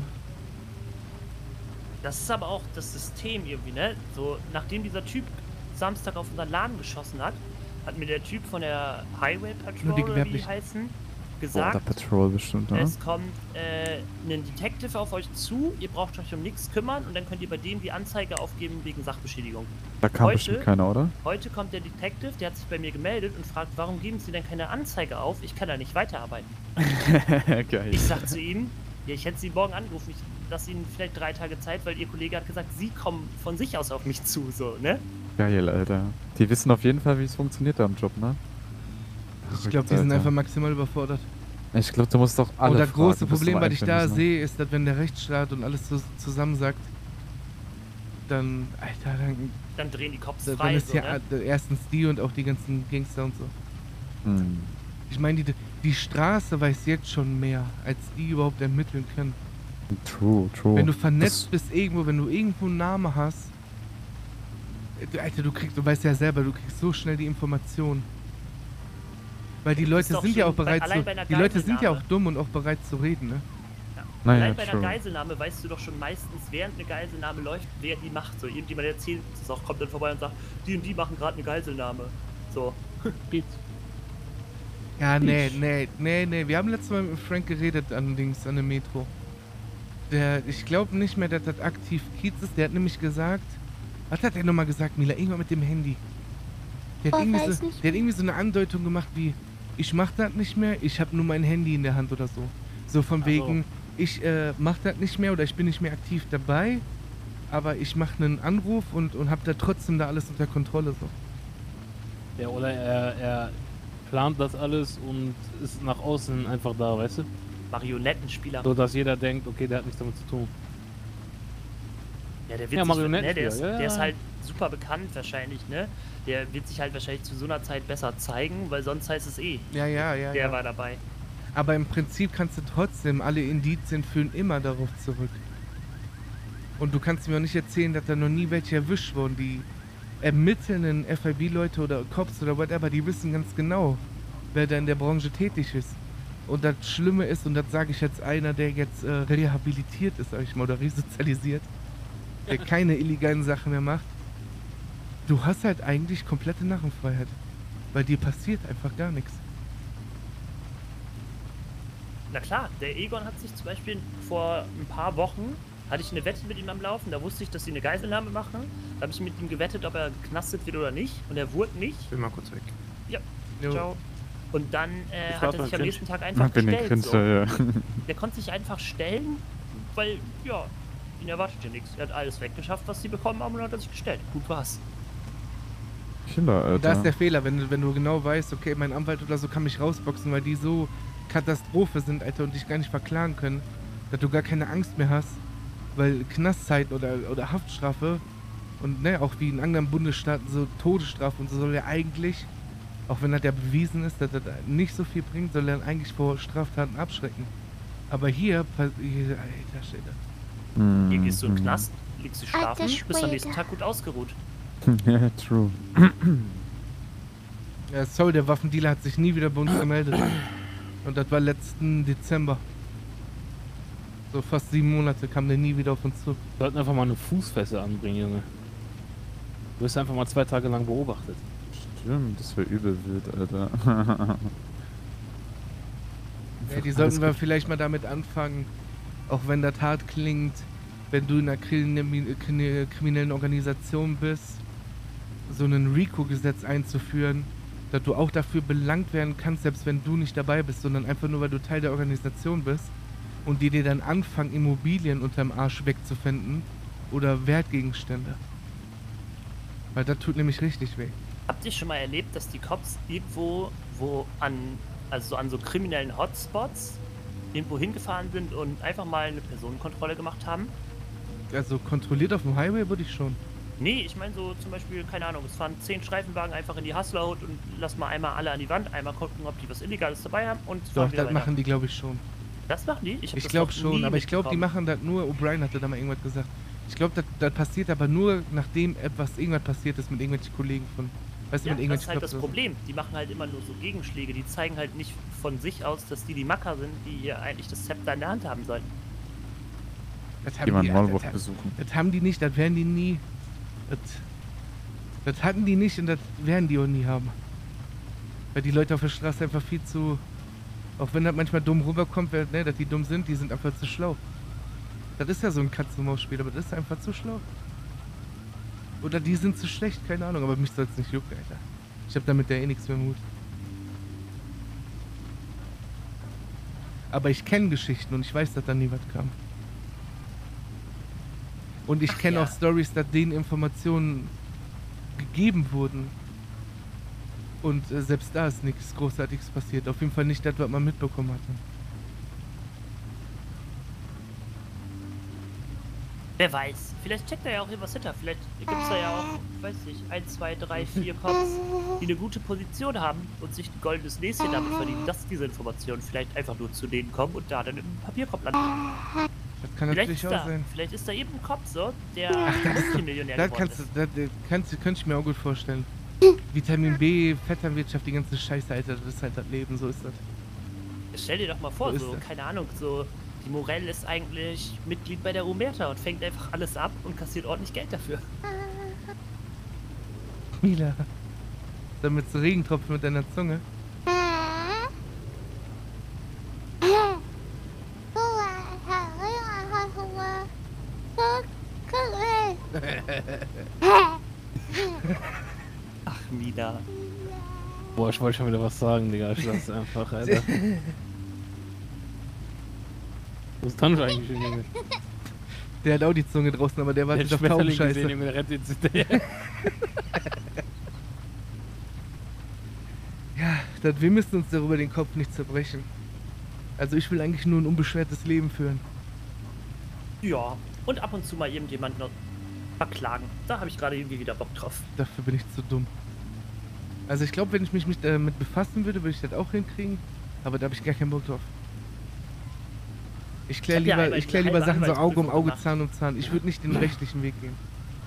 [SPEAKER 10] Das ist aber auch das System irgendwie, ne? So, nachdem dieser Typ Samstag auf unseren Laden geschossen hat, hat mir der Typ von der Highway
[SPEAKER 1] Nur
[SPEAKER 10] Patrol
[SPEAKER 1] die
[SPEAKER 10] oder wie die
[SPEAKER 1] gewerblichen.
[SPEAKER 10] heißen,
[SPEAKER 3] Border
[SPEAKER 10] gesagt,
[SPEAKER 3] Patrol bestimmt, ne?
[SPEAKER 10] es kommt äh, ein Detective auf euch zu, ihr braucht euch um nichts kümmern und dann könnt ihr bei dem die Anzeige aufgeben wegen Sachbeschädigung.
[SPEAKER 3] Da kam bestimmt keiner, oder?
[SPEAKER 10] Heute kommt der Detective, der hat sich bei mir gemeldet und fragt, warum geben Sie denn keine Anzeige auf? Ich kann da nicht weiterarbeiten.
[SPEAKER 3] Geil.
[SPEAKER 10] Ich sag zu ihm, ja, ich hätte Sie morgen angerufen, ich lasse Ihnen vielleicht drei Tage Zeit, weil Ihr Kollege hat gesagt, Sie kommen von sich aus auf mich zu, so, ne?
[SPEAKER 3] Geil, Alter. Die wissen auf jeden Fall, wie es funktioniert da im Job, ne?
[SPEAKER 1] Ich glaube, die sind
[SPEAKER 3] Alter.
[SPEAKER 1] einfach maximal überfordert.
[SPEAKER 3] Ich glaube, du musst doch alle
[SPEAKER 1] Und das große
[SPEAKER 3] fragen, bis
[SPEAKER 1] Problem,
[SPEAKER 3] zum
[SPEAKER 1] was ich da
[SPEAKER 3] Einvernehmen, ne?
[SPEAKER 1] sehe, ist, dass wenn der Rechtsstaat und alles so zusammen sagt, dann, Alter, dann...
[SPEAKER 10] Dann drehen die Cops
[SPEAKER 1] dann
[SPEAKER 10] frei,
[SPEAKER 1] ist
[SPEAKER 10] so,
[SPEAKER 1] ja
[SPEAKER 10] ne?
[SPEAKER 1] äh, erstens die und auch die ganzen Gangster und so.
[SPEAKER 3] Hm.
[SPEAKER 1] Ich meine, die, die Straße weiß jetzt schon mehr, als die überhaupt ermitteln können.
[SPEAKER 3] True, true.
[SPEAKER 1] Wenn du vernetzt bist irgendwo, wenn du irgendwo einen Namen hast, du, Alter, du kriegst, du weißt ja selber, du kriegst so schnell die Informationen. Weil die Leute
[SPEAKER 10] doch
[SPEAKER 1] sind ja
[SPEAKER 10] schon
[SPEAKER 1] auch
[SPEAKER 10] bei-
[SPEAKER 1] bereit
[SPEAKER 10] allein
[SPEAKER 1] zu,
[SPEAKER 10] bei einer
[SPEAKER 1] die Leute sind ja auch
[SPEAKER 10] Geiselnahme.
[SPEAKER 1] dumm und auch bereit zu reden, ne?
[SPEAKER 3] Naja,
[SPEAKER 10] Allein bei einer
[SPEAKER 3] true.
[SPEAKER 10] Geiselnahme weißt du doch schon meistens, während eine Geiselnahme läuft, wer die macht. So, irgendjemand erzählt es auch, kommt dann vorbei und sagt, die und die machen gerade eine Geiselnahme. So.
[SPEAKER 1] Ja, nee, nee, nee, nee. Wir haben letztes Mal mit Frank geredet, allerdings an der Metro. Der, ich glaube nicht mehr, dass das aktiv Kiez ist. Der hat nämlich gesagt, was hat er nochmal gesagt, Mila? Irgendwann mit dem Handy. Der hat,
[SPEAKER 2] Oh,
[SPEAKER 1] irgendwie
[SPEAKER 2] weiß
[SPEAKER 1] so,
[SPEAKER 2] nicht
[SPEAKER 1] der hat irgendwie so eine Andeutung gemacht wie, ich mach das nicht mehr, ich habe nur mein Handy in der Hand oder so. So von
[SPEAKER 10] Ach so.
[SPEAKER 1] wegen, ich äh, mach das nicht mehr oder ich bin nicht mehr aktiv dabei, aber ich mache einen Anruf und, und hab da trotzdem da alles unter Kontrolle so.
[SPEAKER 16] Ja, oder er, er plant das alles und ist nach außen einfach da, weißt du?
[SPEAKER 10] Marionettenspieler.
[SPEAKER 16] So, dass jeder denkt, okay, der hat nichts damit zu tun.
[SPEAKER 10] Ja, der wird
[SPEAKER 16] Ja,
[SPEAKER 10] sich,
[SPEAKER 16] Marionetten
[SPEAKER 10] ne, der, ist,
[SPEAKER 16] ja, ja.
[SPEAKER 10] der ist halt super bekannt wahrscheinlich, ne? Der wird sich halt wahrscheinlich zu so einer Zeit besser zeigen, weil sonst heißt es eh,
[SPEAKER 1] Ja, ja, ja.
[SPEAKER 10] der
[SPEAKER 1] ja.
[SPEAKER 10] war dabei.
[SPEAKER 1] Aber im Prinzip kannst du trotzdem, alle Indizien führen immer darauf zurück. Und du kannst mir auch nicht erzählen, dass da noch nie welche erwischt wurden. Die ermittelnden F I B-Leute oder Cops oder whatever, die wissen ganz genau, wer da in der Branche tätig ist. Und das Schlimme ist, und das sage ich jetzt einer, der jetzt äh, rehabilitiert ist, sag ich mal, oder resozialisiert, der keine illegalen Sachen mehr macht, du hast halt eigentlich komplette Narrenfreiheit. Weil dir passiert einfach gar nichts.
[SPEAKER 10] Na klar, der Egon hat sich zum Beispiel vor ein paar Wochen, hatte ich eine Wette mit ihm am Laufen, da wusste ich, dass sie eine Geiselnahme machen. Da habe ich mit ihm gewettet, ob er geknastet wird oder nicht. Und er wurde nicht.
[SPEAKER 20] Ich bin mal kurz weg.
[SPEAKER 10] Ja,
[SPEAKER 1] Jo.
[SPEAKER 10] ciao. Und dann äh,
[SPEAKER 3] Ich
[SPEAKER 10] hat
[SPEAKER 3] warte
[SPEAKER 10] er
[SPEAKER 3] mal,
[SPEAKER 10] sich am
[SPEAKER 3] Grinch.
[SPEAKER 10] nächsten Tag einfach
[SPEAKER 3] Ich bin den
[SPEAKER 10] gestellt. So.
[SPEAKER 3] Grinster, ja.
[SPEAKER 10] Der konnte sich einfach stellen, weil, ja, ihn erwartet ja nichts. Er hat alles weggeschafft, was sie bekommen haben, und hat er sich gestellt. Gut war's.
[SPEAKER 3] Killer, Alter.
[SPEAKER 1] Da ist der Fehler, wenn du, wenn du genau weißt, okay, mein Anwalt oder so kann mich rausboxen, weil die so Katastrophe sind, Alter, und dich gar nicht verklagen können, dass du gar keine Angst mehr hast, weil Knastzeit oder, oder Haftstrafe und ne, auch wie in anderen Bundesstaaten so Todesstrafe und so soll er eigentlich, auch wenn das ja bewiesen ist, dass das nicht so viel bringt, soll er eigentlich vor Straftaten abschrecken. Aber hier, pa- hier alter Schwede.
[SPEAKER 10] Hier gehst du in den Knast, liegst du schlafen,
[SPEAKER 2] Alter
[SPEAKER 10] bist am nächsten
[SPEAKER 2] Schwede.
[SPEAKER 10] Tag gut ausgeruht.
[SPEAKER 3] Ja, true.
[SPEAKER 1] Ja, sorry, der Waffendealer hat sich nie wieder bei uns gemeldet. Und das war letzten Dezember. So fast sieben Monate kam der nie wieder auf uns zu.
[SPEAKER 16] Wir sollten einfach mal eine Fußfessel anbringen, Junge. Du wirst einfach mal zwei Tage lang beobachtet.
[SPEAKER 3] Stimmt, das wäre übel wild, Alter.
[SPEAKER 1] Ja, die sollten wir vielleicht mal damit anfangen, auch wenn das hart klingt, wenn du in einer krimi- krimi- kriminellen Organisation bist, so ein RICO-Gesetz einzuführen, dass du auch dafür belangt werden kannst, selbst wenn du nicht dabei bist, sondern einfach nur, weil du Teil der Organisation bist und die dir dann anfangen, Immobilien unterm Arsch wegzufinden oder Wertgegenstände. Weil das tut nämlich richtig weh.
[SPEAKER 10] Habt ihr schon mal erlebt, dass die Cops irgendwo, wo an, also so an so kriminellen Hotspots, irgendwo hingefahren sind und einfach mal eine Personenkontrolle gemacht haben?
[SPEAKER 1] Also kontrolliert auf dem Highway würde ich schon.
[SPEAKER 10] Nee, ich meine so zum Beispiel, keine Ahnung, es fahren zehn Streifenwagen einfach in die Hustlerhut und lass mal einmal alle an die Wand, einmal gucken, ob die was Illegales dabei haben und fahren
[SPEAKER 1] Doch,
[SPEAKER 10] wieder
[SPEAKER 1] das
[SPEAKER 10] weiter.
[SPEAKER 1] machen die, glaube ich, schon.
[SPEAKER 10] Das machen die? hab
[SPEAKER 1] Ich
[SPEAKER 10] das
[SPEAKER 1] glaube
[SPEAKER 10] noch
[SPEAKER 1] schon,
[SPEAKER 10] nie
[SPEAKER 1] aber ich glaube, die
[SPEAKER 10] mitbekommen.
[SPEAKER 1] machen das nur, O'Brien hatte da mal irgendwas gesagt. Ich glaube, das, das passiert aber nur, nachdem etwas, irgendwas passiert ist mit irgendwelchen Kollegen von, weißt du,
[SPEAKER 10] Ja,
[SPEAKER 1] mit
[SPEAKER 10] das ist
[SPEAKER 1] irgendwelchen
[SPEAKER 10] halt das
[SPEAKER 1] Clubs oder so.
[SPEAKER 10] Problem. Die machen halt immer nur so Gegenschläge. Die zeigen halt nicht von sich aus, dass die die Macker sind, die hier eigentlich das Zepter in der Hand haben sollten.
[SPEAKER 1] Das
[SPEAKER 3] Geh
[SPEAKER 1] haben
[SPEAKER 3] mal
[SPEAKER 1] die,
[SPEAKER 3] einen Maulwurf
[SPEAKER 1] das,
[SPEAKER 3] besuchen.
[SPEAKER 1] das haben die nicht, das werden die nie. Das, das hatten die nicht und das werden die auch nie haben. Weil die Leute auf der Straße einfach viel zu, auch wenn das manchmal dumm rüberkommt, weil, ne, dass die dumm sind, die sind einfach zu schlau. Das ist ja so ein Katz-und-Maus-Spiel, aber das ist einfach zu schlau. Oder die sind zu schlecht, keine Ahnung, aber mich soll es nicht jucken, Alter. Ich hab damit ja eh nichts mehr Mut. Aber ich kenne Geschichten und ich weiß, dass da nie was kam. Und ich kenne
[SPEAKER 10] ja.
[SPEAKER 1] auch Stories, dass denen Informationen gegeben wurden. Und äh, selbst da ist nichts Großartiges passiert. Auf jeden Fall nicht das, was man mitbekommen hatte.
[SPEAKER 10] Wer weiß. Vielleicht checkt er ja auch hier was hinter. Vielleicht gibt es da ja auch, weiß ich, ein, zwei, drei, vier Cops, die eine gute Position haben und sich ein goldenes Näschen damit verdienen, dass diese Informationen vielleicht einfach nur zu denen kommen und da dann im Papierkorb landen.
[SPEAKER 1] Das kann
[SPEAKER 10] Vielleicht
[SPEAKER 1] natürlich
[SPEAKER 10] ist,
[SPEAKER 1] auch
[SPEAKER 10] da,
[SPEAKER 1] sein.
[SPEAKER 10] vielleicht ist da eben ein Cop so, der
[SPEAKER 1] Ach, das,
[SPEAKER 10] Multimillionär
[SPEAKER 1] das,
[SPEAKER 10] geworden
[SPEAKER 1] kannst,
[SPEAKER 10] ist.
[SPEAKER 1] du- das, das kannst, du- könnte ich mir auch gut vorstellen. Vitamin B, Vetternwirtschaft, die ganze Scheiße, Alter, das ist halt das Leben, so ist das.
[SPEAKER 10] Stell dir doch mal vor,
[SPEAKER 1] So ist
[SPEAKER 10] so,
[SPEAKER 1] das.
[SPEAKER 10] keine Ahnung, so, die Morell ist eigentlich Mitglied bei der Omerta und fängt einfach alles ab und kassiert ordentlich Geld dafür.
[SPEAKER 1] Mila, damit so Regentropfen mit deiner Zunge.
[SPEAKER 10] Ach, Mila.
[SPEAKER 16] Boah, ich wollte schon wieder was sagen, Digga. Ich lass einfach, Alter. Wo ist Tanjo eigentlich, Junge?
[SPEAKER 1] Der hat auch die Zunge draußen, aber der war
[SPEAKER 16] Der
[SPEAKER 1] jetzt
[SPEAKER 16] hat
[SPEAKER 1] auf
[SPEAKER 16] Schmetterling
[SPEAKER 1] Taubenscheiße.
[SPEAKER 16] gesehen, Junge, der rennt jetzt hinterher.
[SPEAKER 1] Ja, das, wir müssen uns darüber den Kopf nicht zerbrechen. Also ich will eigentlich nur ein unbeschwertes Leben führen.
[SPEAKER 10] Ja, und ab und zu mal irgendjemanden noch verklagen. Da habe ich gerade irgendwie wieder Bock drauf.
[SPEAKER 1] Dafür bin ich zu dumm. Also ich glaube, wenn ich mich mit, damit befassen würde, würde ich das auch hinkriegen. Aber da habe ich gar keinen Bock drauf. Ich kläre
[SPEAKER 10] Ich hab ja
[SPEAKER 1] lieber,
[SPEAKER 10] einmal
[SPEAKER 1] ich
[SPEAKER 10] die
[SPEAKER 1] klär lieber
[SPEAKER 10] halbe
[SPEAKER 1] Sachen so Auge um
[SPEAKER 10] Anwaltsprüfung
[SPEAKER 1] Auge,
[SPEAKER 10] gemacht.
[SPEAKER 1] Zahn um Zahn. Ich würde nicht den rechtlichen Weg gehen.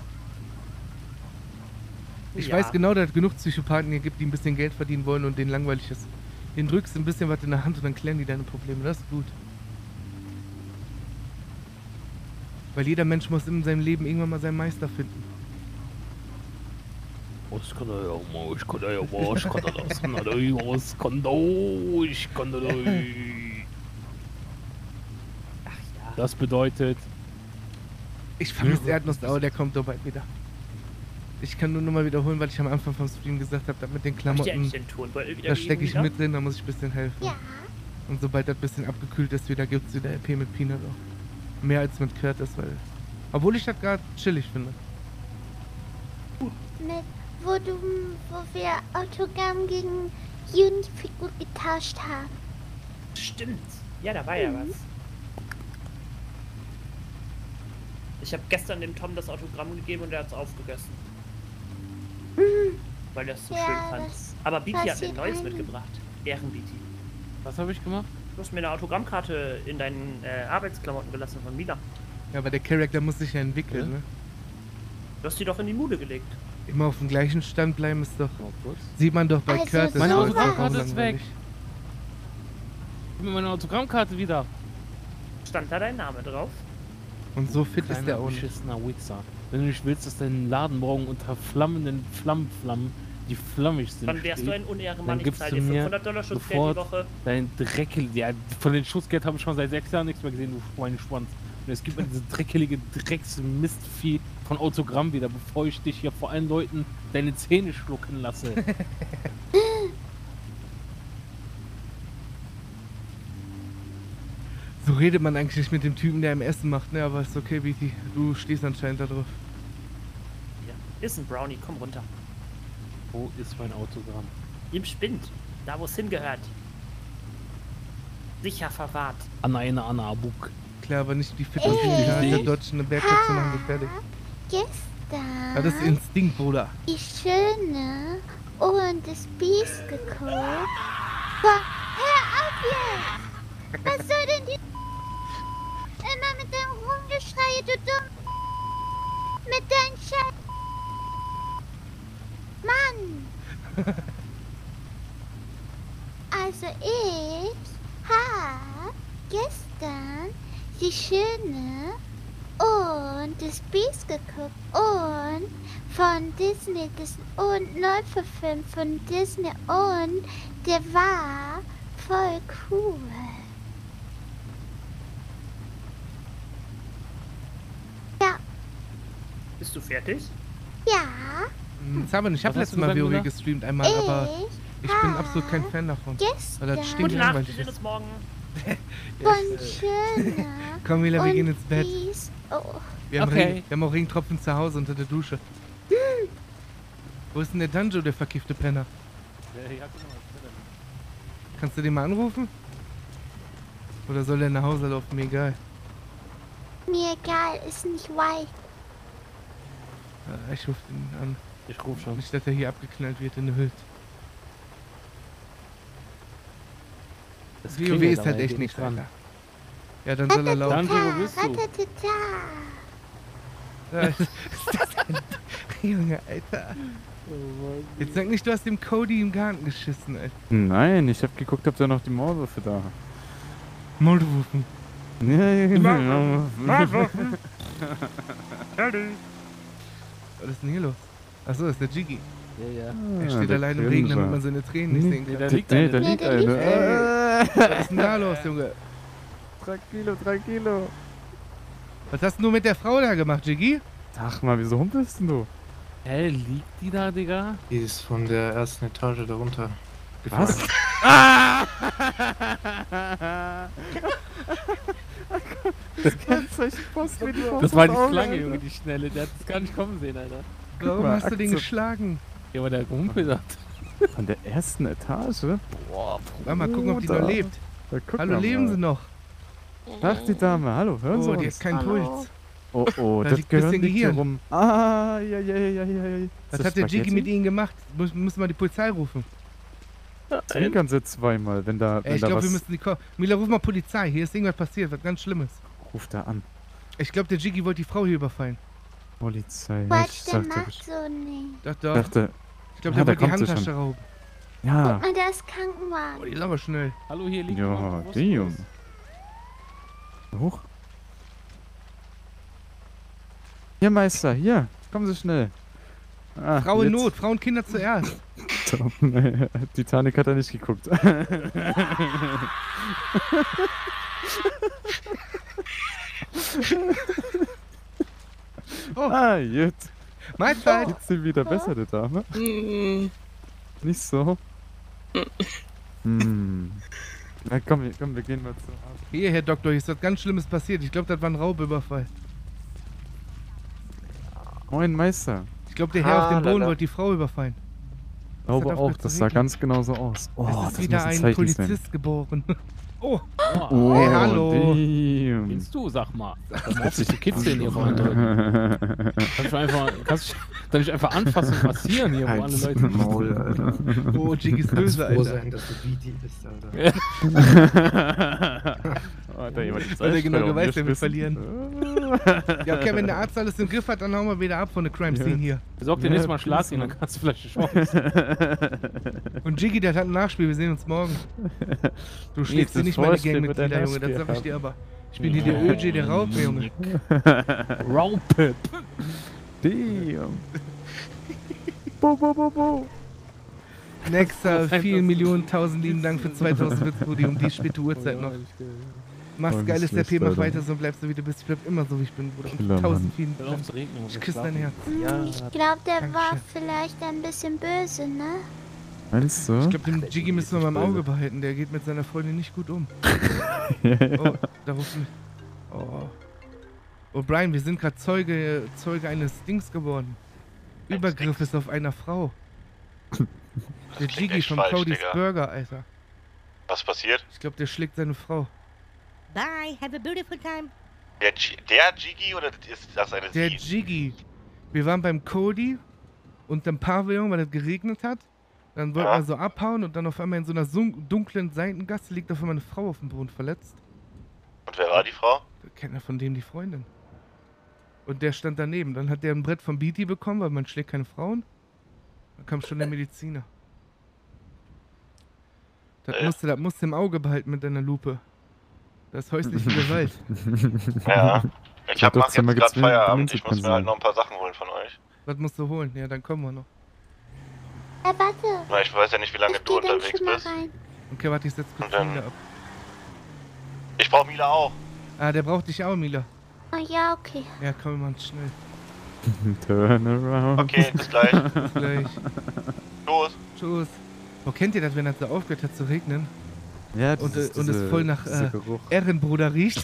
[SPEAKER 1] Ich
[SPEAKER 10] Ja.
[SPEAKER 1] weiß genau, dass es genug Psychopathen hier gibt, die ein bisschen Geld verdienen wollen und denen langweilig ist. Den drückst du ein bisschen was in der Hand und dann klären die deine Probleme. Das ist gut. Weil jeder Mensch muss in seinem Leben irgendwann mal seinen Meister finden.
[SPEAKER 16] Was kann er ja mal, ich kann er ja mal, ich kann er das, kann er da, was kann da, ich kann er da. Das bedeutet...
[SPEAKER 1] Ich vermisse Erdnuss, aber der kommt doch bald wieder. Ich kann nur noch mal wiederholen, weil ich am Anfang vom Stream gesagt habe, mit den
[SPEAKER 10] Was
[SPEAKER 1] Klamotten,
[SPEAKER 10] die eigentlich denn tun? Wollt ihr wieder
[SPEAKER 1] da
[SPEAKER 10] gegen
[SPEAKER 1] stecke ich
[SPEAKER 10] wieder?
[SPEAKER 1] mit drin, da muss ich ein bisschen helfen.
[SPEAKER 2] Ja.
[SPEAKER 1] Und sobald das ein bisschen abgekühlt ist, wieder gibt es wieder R P mit Peanut auch. Mehr als mit Curtis, weil... Obwohl ich das gerade chillig finde.
[SPEAKER 2] Mit, wo du, wo wir Autogramm gegen Unifigur getauscht haben.
[SPEAKER 10] Stimmt. Ja, da war ja was. Ich habe gestern dem Tom das Autogramm gegeben und er hat es aufgegessen. Weil er es so
[SPEAKER 2] Ja,
[SPEAKER 10] schön fand.
[SPEAKER 2] das
[SPEAKER 10] Aber Beatty hat mir ein
[SPEAKER 2] passiert
[SPEAKER 10] neues
[SPEAKER 2] einem.
[SPEAKER 10] mitgebracht. Ehren-Beatty.
[SPEAKER 16] Was habe ich gemacht?
[SPEAKER 10] Du hast mir eine Autogrammkarte in deinen äh, Arbeitsklamotten gelassen von Mila.
[SPEAKER 1] Ja, aber der Charakter muss sich ja entwickeln, ne?
[SPEAKER 10] Du hast die doch in die Mude gelegt.
[SPEAKER 1] Immer auf dem gleichen Stand bleiben ist doch... Sieht man doch bei
[SPEAKER 10] Also
[SPEAKER 1] Curtis.
[SPEAKER 10] Meine
[SPEAKER 1] voll-
[SPEAKER 16] Autogrammkarte
[SPEAKER 1] vollkommen
[SPEAKER 16] ist weg.
[SPEAKER 1] langweilig.
[SPEAKER 16] Gib mir meine Autogrammkarte wieder.
[SPEAKER 10] Stand da dein Name drauf?
[SPEAKER 1] Und so fit ist
[SPEAKER 16] Kleiner
[SPEAKER 1] der auch nicht.
[SPEAKER 16] beschissener Wichser. Wenn du nicht willst, dass dein Laden morgen unter flammenden Flammflammen, die flammig sind,
[SPEAKER 10] Dann wärst du
[SPEAKER 16] steht,
[SPEAKER 10] ein Unehrenmann,
[SPEAKER 16] dann
[SPEAKER 10] ich
[SPEAKER 16] gibst
[SPEAKER 10] zahl
[SPEAKER 16] du
[SPEAKER 10] dir
[SPEAKER 16] mir
[SPEAKER 10] fünfhundert Dollar Schutzgeld die
[SPEAKER 16] sofort
[SPEAKER 10] Woche.
[SPEAKER 16] dein Dreckel... Ja, von den Schutzgeld habe ich schon seit sechs Jahren nichts mehr gesehen, du Schweineschwanz. Und es gibt mir diese dreckelige Drecksmistvieh von Autogramm wieder, bevor ich dich hier vor allen Leuten deine Zähne schlucken lasse.
[SPEAKER 1] So redet man eigentlich nicht mit dem Typen, der im Essen macht, ne? Aber ist okay, Beatty. Du stehst anscheinend da drauf.
[SPEAKER 10] Ja. Ist ein Brownie, komm runter.
[SPEAKER 16] Wo ist mein Autogramm?
[SPEAKER 10] Im Spind. Da, wo es hingehört. Sicher verwahrt.
[SPEAKER 16] Anna, eine Anna, Abuk.
[SPEAKER 1] Klar, aber nicht die
[SPEAKER 2] Ey.
[SPEAKER 1] Fitness der Deutschen eine Bergkopf zu machen, gefährlich.
[SPEAKER 2] Gestern
[SPEAKER 1] Ja, das ist Instinkt, Bruder.
[SPEAKER 2] die Schöne und das Biest geguckt. Boah, hör auf jetzt! Was soll denn die immer mit deinem Rumgeschrei, du dumm... Mit deinem Scheiß... Mann! Also ich hab gestern die Schöne und das Biest geguckt und von Disney, das und Neuverfilm von Disney und der war voll cool. Ja,
[SPEAKER 10] Bist du fertig?
[SPEAKER 2] ja,
[SPEAKER 1] Hm, Das haben wir nicht. Ich habe
[SPEAKER 10] Was hast
[SPEAKER 1] letztes
[SPEAKER 10] du
[SPEAKER 1] Mal
[SPEAKER 10] gesagt,
[SPEAKER 1] WoW
[SPEAKER 10] Mila?
[SPEAKER 1] gestreamt einmal, aber ich bin absolut kein Fan davon. Weil das
[SPEAKER 10] Gute
[SPEAKER 1] stinkt
[SPEAKER 10] Nacht, wir
[SPEAKER 1] langweilig
[SPEAKER 10] sehen
[SPEAKER 1] ist.
[SPEAKER 10] uns morgen.
[SPEAKER 2] von Schöner
[SPEAKER 1] Komm, Mila, wir
[SPEAKER 2] und
[SPEAKER 1] gehen ins Bett.
[SPEAKER 2] Biest. Oh.
[SPEAKER 1] Wir haben,
[SPEAKER 2] Okay.
[SPEAKER 1] Regen, wir haben auch Regentropfen zu Hause unter der Dusche. Wo ist denn der Danjo, der verkiffte Penner? Kannst du den mal anrufen? Oder soll der nach Hause laufen? Mir egal.
[SPEAKER 2] Mir egal, ist nicht weit.
[SPEAKER 1] Ja, ich ruf ihn an.
[SPEAKER 16] Ich ruf schon.
[SPEAKER 1] Nicht, dass er hier abgeknallt wird in der Hütte.
[SPEAKER 16] Das
[SPEAKER 1] WoW
[SPEAKER 16] klingelt,
[SPEAKER 1] ist
[SPEAKER 16] aber
[SPEAKER 1] halt
[SPEAKER 16] er
[SPEAKER 1] echt
[SPEAKER 16] geht
[SPEAKER 1] nichts,
[SPEAKER 16] nicht ran.
[SPEAKER 1] Alter. Ja, dann soll er laufen.
[SPEAKER 16] Danke, wo bist du?
[SPEAKER 2] Ratatata.
[SPEAKER 1] Ja, ist das ein Junge, Alter. Jetzt sag nicht, du hast dem Cody im Garten geschissen, Alter.
[SPEAKER 3] Nein, ich hab geguckt, ob da noch die Maulwürfe da.
[SPEAKER 1] Maulwürfen.
[SPEAKER 3] Ja, ja, genau.
[SPEAKER 1] Maulwürfen. Was ist denn hier los? Achso, das ist der Jiggy.
[SPEAKER 16] Ja, ja.
[SPEAKER 1] Er
[SPEAKER 3] Ah,
[SPEAKER 1] steht
[SPEAKER 3] der
[SPEAKER 1] allein im Regen, damit
[SPEAKER 3] Grinser.
[SPEAKER 1] man seine Tränen nicht
[SPEAKER 3] Nee,
[SPEAKER 1] sehen kann.
[SPEAKER 16] da liegt
[SPEAKER 3] Nee,
[SPEAKER 16] eine.
[SPEAKER 3] da
[SPEAKER 2] Nee,
[SPEAKER 3] liegt
[SPEAKER 2] der
[SPEAKER 3] eine.
[SPEAKER 2] liegt
[SPEAKER 1] Ey, was ist denn da los, Junge?
[SPEAKER 3] Drei Kilo, drei Kilo.
[SPEAKER 1] Was hast du mit der Frau da gemacht, Jiggy?
[SPEAKER 3] Sag mal, wieso humpelst denn du?
[SPEAKER 16] Hä, liegt die da, Digga?
[SPEAKER 20] Die ist von der ersten Etage darunter.
[SPEAKER 3] Was?
[SPEAKER 20] gefallen.
[SPEAKER 3] Ah! Das kannst du echt fast wie die Faust
[SPEAKER 16] Das war
[SPEAKER 3] aufs
[SPEAKER 16] die
[SPEAKER 3] Auge,
[SPEAKER 16] Schlange,
[SPEAKER 3] Alter.
[SPEAKER 16] Junge, die schnelle. Der hat es gar nicht kommen sehen, Alter.
[SPEAKER 1] Warum
[SPEAKER 3] mal,
[SPEAKER 1] hast du den
[SPEAKER 3] Akze-
[SPEAKER 1] geschlagen?
[SPEAKER 16] Ja, aber der gehumpelt hat.
[SPEAKER 3] Von der ersten Etage? Boah,
[SPEAKER 1] Warte mal gucken, ob die noch
[SPEAKER 3] Bruder.
[SPEAKER 1] lebt.
[SPEAKER 3] Ja, guck
[SPEAKER 1] Hallo,
[SPEAKER 3] mal
[SPEAKER 1] leben
[SPEAKER 3] mal.
[SPEAKER 1] sie noch?
[SPEAKER 3] Ach, die Dame, hallo, hören Sie
[SPEAKER 1] Oh, die
[SPEAKER 3] uns?
[SPEAKER 1] hat keinen
[SPEAKER 2] Hallo.
[SPEAKER 1] Puls.
[SPEAKER 3] Oh, oh,
[SPEAKER 1] Da
[SPEAKER 3] das
[SPEAKER 1] liegt
[SPEAKER 3] Gehirn
[SPEAKER 1] bisschen
[SPEAKER 3] liegt hier
[SPEAKER 1] Gehirn.
[SPEAKER 3] rum. Ah, ja, ja, ja, ja, ja.
[SPEAKER 1] Was hat der Jiggy mit ihnen gemacht? Muss, müssen wir die Polizei rufen.
[SPEAKER 3] Zwinkern Sie zweimal, wenn da, wenn
[SPEAKER 1] Ey, ich
[SPEAKER 3] da
[SPEAKER 1] glaube, wir
[SPEAKER 3] was...
[SPEAKER 1] müssen die Ko Mila, ruf mal Polizei. Hier ist irgendwas passiert, was ganz Schlimmes.
[SPEAKER 3] Ruf da an.
[SPEAKER 1] Ich glaube, der Jiggy wollte die Frau hier überfallen.
[SPEAKER 3] Polizei. Ich
[SPEAKER 2] Quatsch, der
[SPEAKER 3] sagte,
[SPEAKER 2] macht so nicht.
[SPEAKER 1] Doch, doch.
[SPEAKER 3] dachte,
[SPEAKER 1] Ich glaube,
[SPEAKER 3] Ja,
[SPEAKER 1] der
[SPEAKER 3] da
[SPEAKER 1] wollte die
[SPEAKER 3] kommt sie
[SPEAKER 1] Handtasche
[SPEAKER 3] schon.
[SPEAKER 1] rauben.
[SPEAKER 3] ja.
[SPEAKER 2] Ah, da ist
[SPEAKER 1] Oh,
[SPEAKER 2] Krankenwagen.
[SPEAKER 1] die ist aber schnell.
[SPEAKER 16] Hallo, hier liegt
[SPEAKER 3] Ja,
[SPEAKER 16] jemand bewusstlos.
[SPEAKER 3] damn. Hoch. Hier, Meister, hier. Kommen Sie schnell. Ah,
[SPEAKER 1] Frau in
[SPEAKER 3] jetzt.
[SPEAKER 1] Not, Frau und Kinder zuerst.
[SPEAKER 3] Top, nee, Titanic hat er nicht geguckt.
[SPEAKER 1] Oh.
[SPEAKER 3] Ah, gut.
[SPEAKER 1] Mahlzeit.
[SPEAKER 3] Geht's dir wieder besser, die Dame? Nicht so? Hm. Na komm, wir- komm, wir gehen mal zum Arzt.
[SPEAKER 1] Hier, Herr Doktor, hier ist was ganz Schlimmes passiert. Ich glaube, das war ein Raubüberfall.
[SPEAKER 3] Moin, Meister.
[SPEAKER 1] Ich glaube, der Herr auf dem
[SPEAKER 3] Ah,
[SPEAKER 1] Boden
[SPEAKER 3] lala.
[SPEAKER 1] wollte die Frau überfallen.
[SPEAKER 3] Ich glaube
[SPEAKER 1] hat
[SPEAKER 3] auch,
[SPEAKER 1] aufgehört
[SPEAKER 3] das
[SPEAKER 1] zu
[SPEAKER 3] sah
[SPEAKER 1] regnen.
[SPEAKER 3] ganz genau so aus. Oh,
[SPEAKER 1] Es
[SPEAKER 3] das
[SPEAKER 1] ist wieder
[SPEAKER 3] muss
[SPEAKER 1] ein
[SPEAKER 3] Zeichen
[SPEAKER 1] Polizist
[SPEAKER 3] sein.
[SPEAKER 1] geboren. Oh,
[SPEAKER 3] Oh,
[SPEAKER 1] hey, hallo.
[SPEAKER 3] damn.
[SPEAKER 16] Kennst du, sag mal. Dann muss ich die Kitzeln hier vorandrücken. Kannst du einfach, kannst du dann nicht einfach anfassen und massieren hier, wo alle
[SPEAKER 20] Halt's
[SPEAKER 16] Leute...
[SPEAKER 20] Maul, Alter.
[SPEAKER 1] Oh, Jiggy ist
[SPEAKER 20] Kannst
[SPEAKER 1] böse,
[SPEAKER 20] froh
[SPEAKER 1] Alter.
[SPEAKER 20] sein, dass du V T bist, Alter.
[SPEAKER 3] Oh, hat da jemand die
[SPEAKER 1] Weil der genau
[SPEAKER 3] Salzstreuer
[SPEAKER 1] weiß, der will
[SPEAKER 3] umgeschmissen?
[SPEAKER 1] verlieren. Ja, okay, wenn der Arzt alles im Griff hat, dann hauen wir wieder ab von der Crime Scene hier.
[SPEAKER 16] Besorg dir
[SPEAKER 3] Ja,
[SPEAKER 16] nächstes Mal Schlag,
[SPEAKER 3] please,
[SPEAKER 16] dann
[SPEAKER 3] Mann.
[SPEAKER 16] kannst du vielleicht eine Chance.
[SPEAKER 1] Und Jiggy, der hat ein Nachspiel, wir sehen uns morgen. Du schlägst
[SPEAKER 3] das
[SPEAKER 1] dir nicht meine
[SPEAKER 3] Vorspiel wird ein
[SPEAKER 1] Gangmitglieder, Junge, das
[SPEAKER 3] Nachspiel
[SPEAKER 1] sag ich
[SPEAKER 3] haben.
[SPEAKER 1] dir aber. Ich bin hier der Öji, der Raupe, Junge.
[SPEAKER 16] Raupe.
[SPEAKER 3] Damn. Bo, bo, bo, bo.
[SPEAKER 1] Nexa, vielen Millionen, tausend lieben Dank für zweitausend Bits, Brudi, um die späte Uhrzeit noch. Mach's
[SPEAKER 3] Oh,
[SPEAKER 1] geiles
[SPEAKER 3] nicht
[SPEAKER 1] R P, mach
[SPEAKER 3] schlecht,
[SPEAKER 1] weiter
[SPEAKER 3] Alter.
[SPEAKER 1] so, bleibst du wie du bist. Ich bleib immer so, wie ich bin, Bruder.
[SPEAKER 3] Killer,
[SPEAKER 1] Und tausend
[SPEAKER 3] Mann.
[SPEAKER 1] vielen
[SPEAKER 16] Hör auf
[SPEAKER 1] Dank.
[SPEAKER 16] zu regnen,
[SPEAKER 1] Ich küsse dein Herz.
[SPEAKER 16] Ja.
[SPEAKER 2] Ich glaube, der war
[SPEAKER 1] Dankeschön.
[SPEAKER 2] vielleicht ein bisschen böse, ne?
[SPEAKER 3] Meinst du?
[SPEAKER 1] Ich glaube, den Jiggy müssen wir mal im Auge behalten. Der geht mit seiner Freundin nicht gut um.
[SPEAKER 3] Ja, ja.
[SPEAKER 1] Oh, da ruft mich. Oh. Oh, Brian, wir sind gerade Zeuge, Zeuge eines Dings geworden. Übergriff ist auf einer Frau. Der
[SPEAKER 6] klingt
[SPEAKER 1] Jiggy
[SPEAKER 6] echt
[SPEAKER 1] von
[SPEAKER 6] falsch,
[SPEAKER 1] Cody's
[SPEAKER 6] Digga.
[SPEAKER 1] Burger, Alter.
[SPEAKER 6] Was passiert?
[SPEAKER 1] Ich glaube, der schlägt seine Frau.
[SPEAKER 18] Bye, have a beautiful time.
[SPEAKER 6] Der, G der Jiggy oder ist das eine
[SPEAKER 1] Der
[SPEAKER 6] Sie?
[SPEAKER 1] Jiggy. Wir waren beim Cody und im Pavillon, weil es geregnet hat. Dann wollten
[SPEAKER 6] Ja.
[SPEAKER 1] wir so abhauen und dann auf einmal in so einer sun- dunklen Seitengasse liegt auf einmal eine Frau auf dem Boden verletzt.
[SPEAKER 6] Und wer war die Frau?
[SPEAKER 1] Kennt er von dem die Freundin. Und der stand daneben. Dann hat der ein Brett vom Beatty bekommen, weil man schlägt keine Frauen. Dann kam schon der Mediziner. Das
[SPEAKER 6] Äh.
[SPEAKER 1] musst du, das musst du im Auge behalten mit deiner Lupe. Das ist häusliche Gewalt.
[SPEAKER 6] Ja. Ich hab,
[SPEAKER 3] doch
[SPEAKER 6] mach jetzt
[SPEAKER 3] Zimmer
[SPEAKER 6] gerade
[SPEAKER 3] gezwungen,
[SPEAKER 6] Feierabend.
[SPEAKER 3] Demenz
[SPEAKER 6] Ich
[SPEAKER 3] kann
[SPEAKER 6] muss mir halt
[SPEAKER 3] sein.
[SPEAKER 6] noch ein paar Sachen holen von euch.
[SPEAKER 1] Was musst du holen? Ja, dann kommen wir noch.
[SPEAKER 2] Äh, warte.
[SPEAKER 6] Na, ich weiß ja nicht, wie lange
[SPEAKER 2] Ich
[SPEAKER 6] du
[SPEAKER 2] geh dann
[SPEAKER 6] unterwegs
[SPEAKER 2] schon mal
[SPEAKER 6] bist.
[SPEAKER 2] rein.
[SPEAKER 1] Okay, warte, ich setz kurz
[SPEAKER 6] Und dann-
[SPEAKER 1] Mila ab.
[SPEAKER 6] Ich brauch Mila auch.
[SPEAKER 1] Ah, der braucht dich auch, Mila.
[SPEAKER 2] Ah, ja, okay.
[SPEAKER 1] Ja, komm mal schnell.
[SPEAKER 3] Turn around.
[SPEAKER 6] Okay, bis gleich.
[SPEAKER 1] Bis gleich.
[SPEAKER 6] Los.
[SPEAKER 1] Tschüss. Wo kennt ihr das, wenn das so aufgehört hat zu regnen?
[SPEAKER 3] Ja,
[SPEAKER 1] Und,
[SPEAKER 3] dieses-
[SPEAKER 1] äh, und es
[SPEAKER 3] diese-
[SPEAKER 1] voll nach
[SPEAKER 3] dieser
[SPEAKER 1] äh,
[SPEAKER 3] Geruch.
[SPEAKER 1] Ehrenbruder riecht?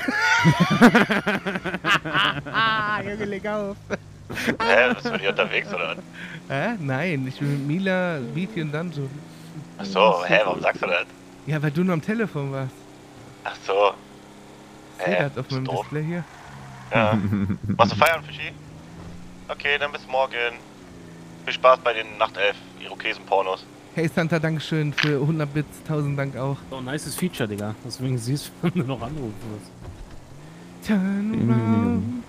[SPEAKER 1] Junge, leg auf.
[SPEAKER 6] Hä, bist du hier unterwegs oder was?
[SPEAKER 1] Hä? Nein, ich bin mit Mila, Beatty und Danjo.
[SPEAKER 6] Achso, hä, warum sagst du das?
[SPEAKER 1] Ja, weil du nur am Telefon warst.
[SPEAKER 6] Ach so.
[SPEAKER 1] Ich seh
[SPEAKER 6] Hä,
[SPEAKER 1] das auf
[SPEAKER 6] bist
[SPEAKER 1] meinem
[SPEAKER 6] du doof?
[SPEAKER 1] Display hier.
[SPEAKER 6] Ja. Machst du Feierabend, Fischi? Okay, dann bis morgen. Viel Spaß bei den Nachtelf Irokesen-Pornos.
[SPEAKER 1] Hey Santa, Dankeschön für hundert Bits, tausend Dank auch.
[SPEAKER 16] So ein nices Feature, Digga. Deswegen siehst du, wenn du noch anrufen wirst.
[SPEAKER 1] Turn around.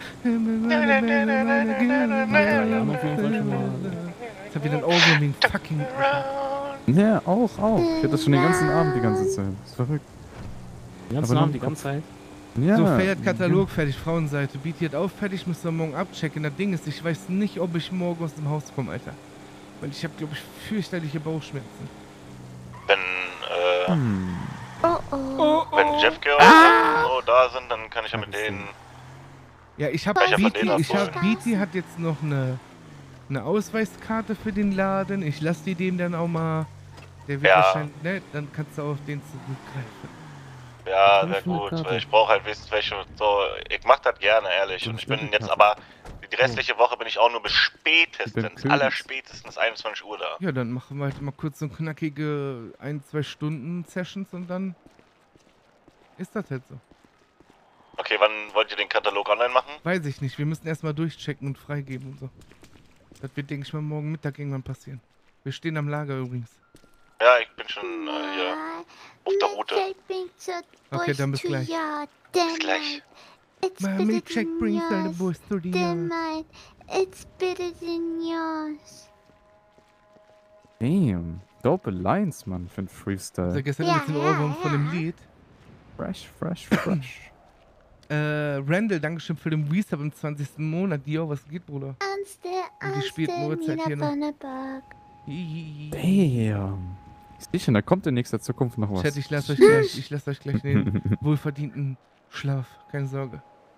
[SPEAKER 1] Jetzt hab ich den Ohrwurm wegen fucking...
[SPEAKER 3] Ja, auch, auch. Ich hatte das schon den ganzen Abend die ganze Zeit. Das ist verrückt.
[SPEAKER 16] Den ganzen
[SPEAKER 3] Aber
[SPEAKER 16] Abend, die
[SPEAKER 3] nur-
[SPEAKER 16] ganze Zeit?
[SPEAKER 3] Ja.
[SPEAKER 1] So, feiert Katalog, fertig, Frauenseite. Bietet auf, fertig, müssen wir morgen abchecken. Das Ding ist, ich weiß nicht, ob ich morgen aus dem Haus komme, Alter. Weil ich habe, glaube ich, fürchterliche Bauchschmerzen.
[SPEAKER 6] Wenn, äh,
[SPEAKER 3] Hm.
[SPEAKER 2] Oh oh.
[SPEAKER 6] wenn Jeffke und
[SPEAKER 1] Ah!
[SPEAKER 6] so da sind, dann kann ich ja mit denen...
[SPEAKER 1] Ja, ich habe
[SPEAKER 6] Welcher von
[SPEAKER 1] Beatty,
[SPEAKER 6] denen
[SPEAKER 1] ich
[SPEAKER 6] hast du?
[SPEAKER 1] hab, Beatty hat jetzt noch eine, eine Ausweiskarte für den Laden. Ich lasse die dem dann auch mal. Der wird
[SPEAKER 6] Ja.
[SPEAKER 1] wahrscheinlich, ne? Dann kannst du auf den zurückgreifen.
[SPEAKER 6] Ja,
[SPEAKER 1] Was
[SPEAKER 6] sehr
[SPEAKER 1] für eine
[SPEAKER 6] gut.
[SPEAKER 1] Karte?
[SPEAKER 6] Ich brauche halt wissen, welche so. Ich mach das gerne, ehrlich. Und ich bin jetzt aber. Die restliche Woche bin ich auch nur bis spätestens,
[SPEAKER 1] König.
[SPEAKER 6] allerspätestens einundzwanzig Uhr da.
[SPEAKER 1] Ja, dann machen wir halt mal kurz so knackige ein, zwei Stunden Sessions und dann ist das halt so.
[SPEAKER 6] Okay, wann wollt ihr den Katalog online machen?
[SPEAKER 1] Weiß ich nicht, wir müssen erstmal durchchecken und freigeben und so. Das wird, denke ich mal, morgen Mittag irgendwann passieren. Wir stehen am Lager übrigens.
[SPEAKER 6] Ja, ich bin schon äh, hier auf der Route.
[SPEAKER 1] Okay, dann bis gleich.
[SPEAKER 6] Bis gleich.
[SPEAKER 2] It's
[SPEAKER 1] Mommy
[SPEAKER 2] better
[SPEAKER 1] check
[SPEAKER 2] than
[SPEAKER 1] brings all the
[SPEAKER 2] yours,
[SPEAKER 1] boys to the
[SPEAKER 2] than
[SPEAKER 1] yard.
[SPEAKER 2] mine. It's better than yours.
[SPEAKER 3] Damn. Dope Lines, Mann, für ein Freestyle.
[SPEAKER 1] Also gestern
[SPEAKER 2] Ja,
[SPEAKER 1] ein bisschen
[SPEAKER 2] ja,
[SPEAKER 1] Ohrwurm von dem
[SPEAKER 2] ja.
[SPEAKER 1] Lied.
[SPEAKER 3] Fresh, fresh, fresh.
[SPEAKER 1] Äh, Randall, Dankeschön für den Resub im zwanzigsten Monat. Yo, was geht, Bruder?
[SPEAKER 2] Anste,
[SPEAKER 1] Und die spielt nur Uhrzeit hier noch.
[SPEAKER 3] Damn. Sicher, da kommt in nächster Zukunft noch was.
[SPEAKER 1] Chat, ich lasse euch gleich, ich lasse euch gleich den wohlverdienten Schlaf. Keine Sorge.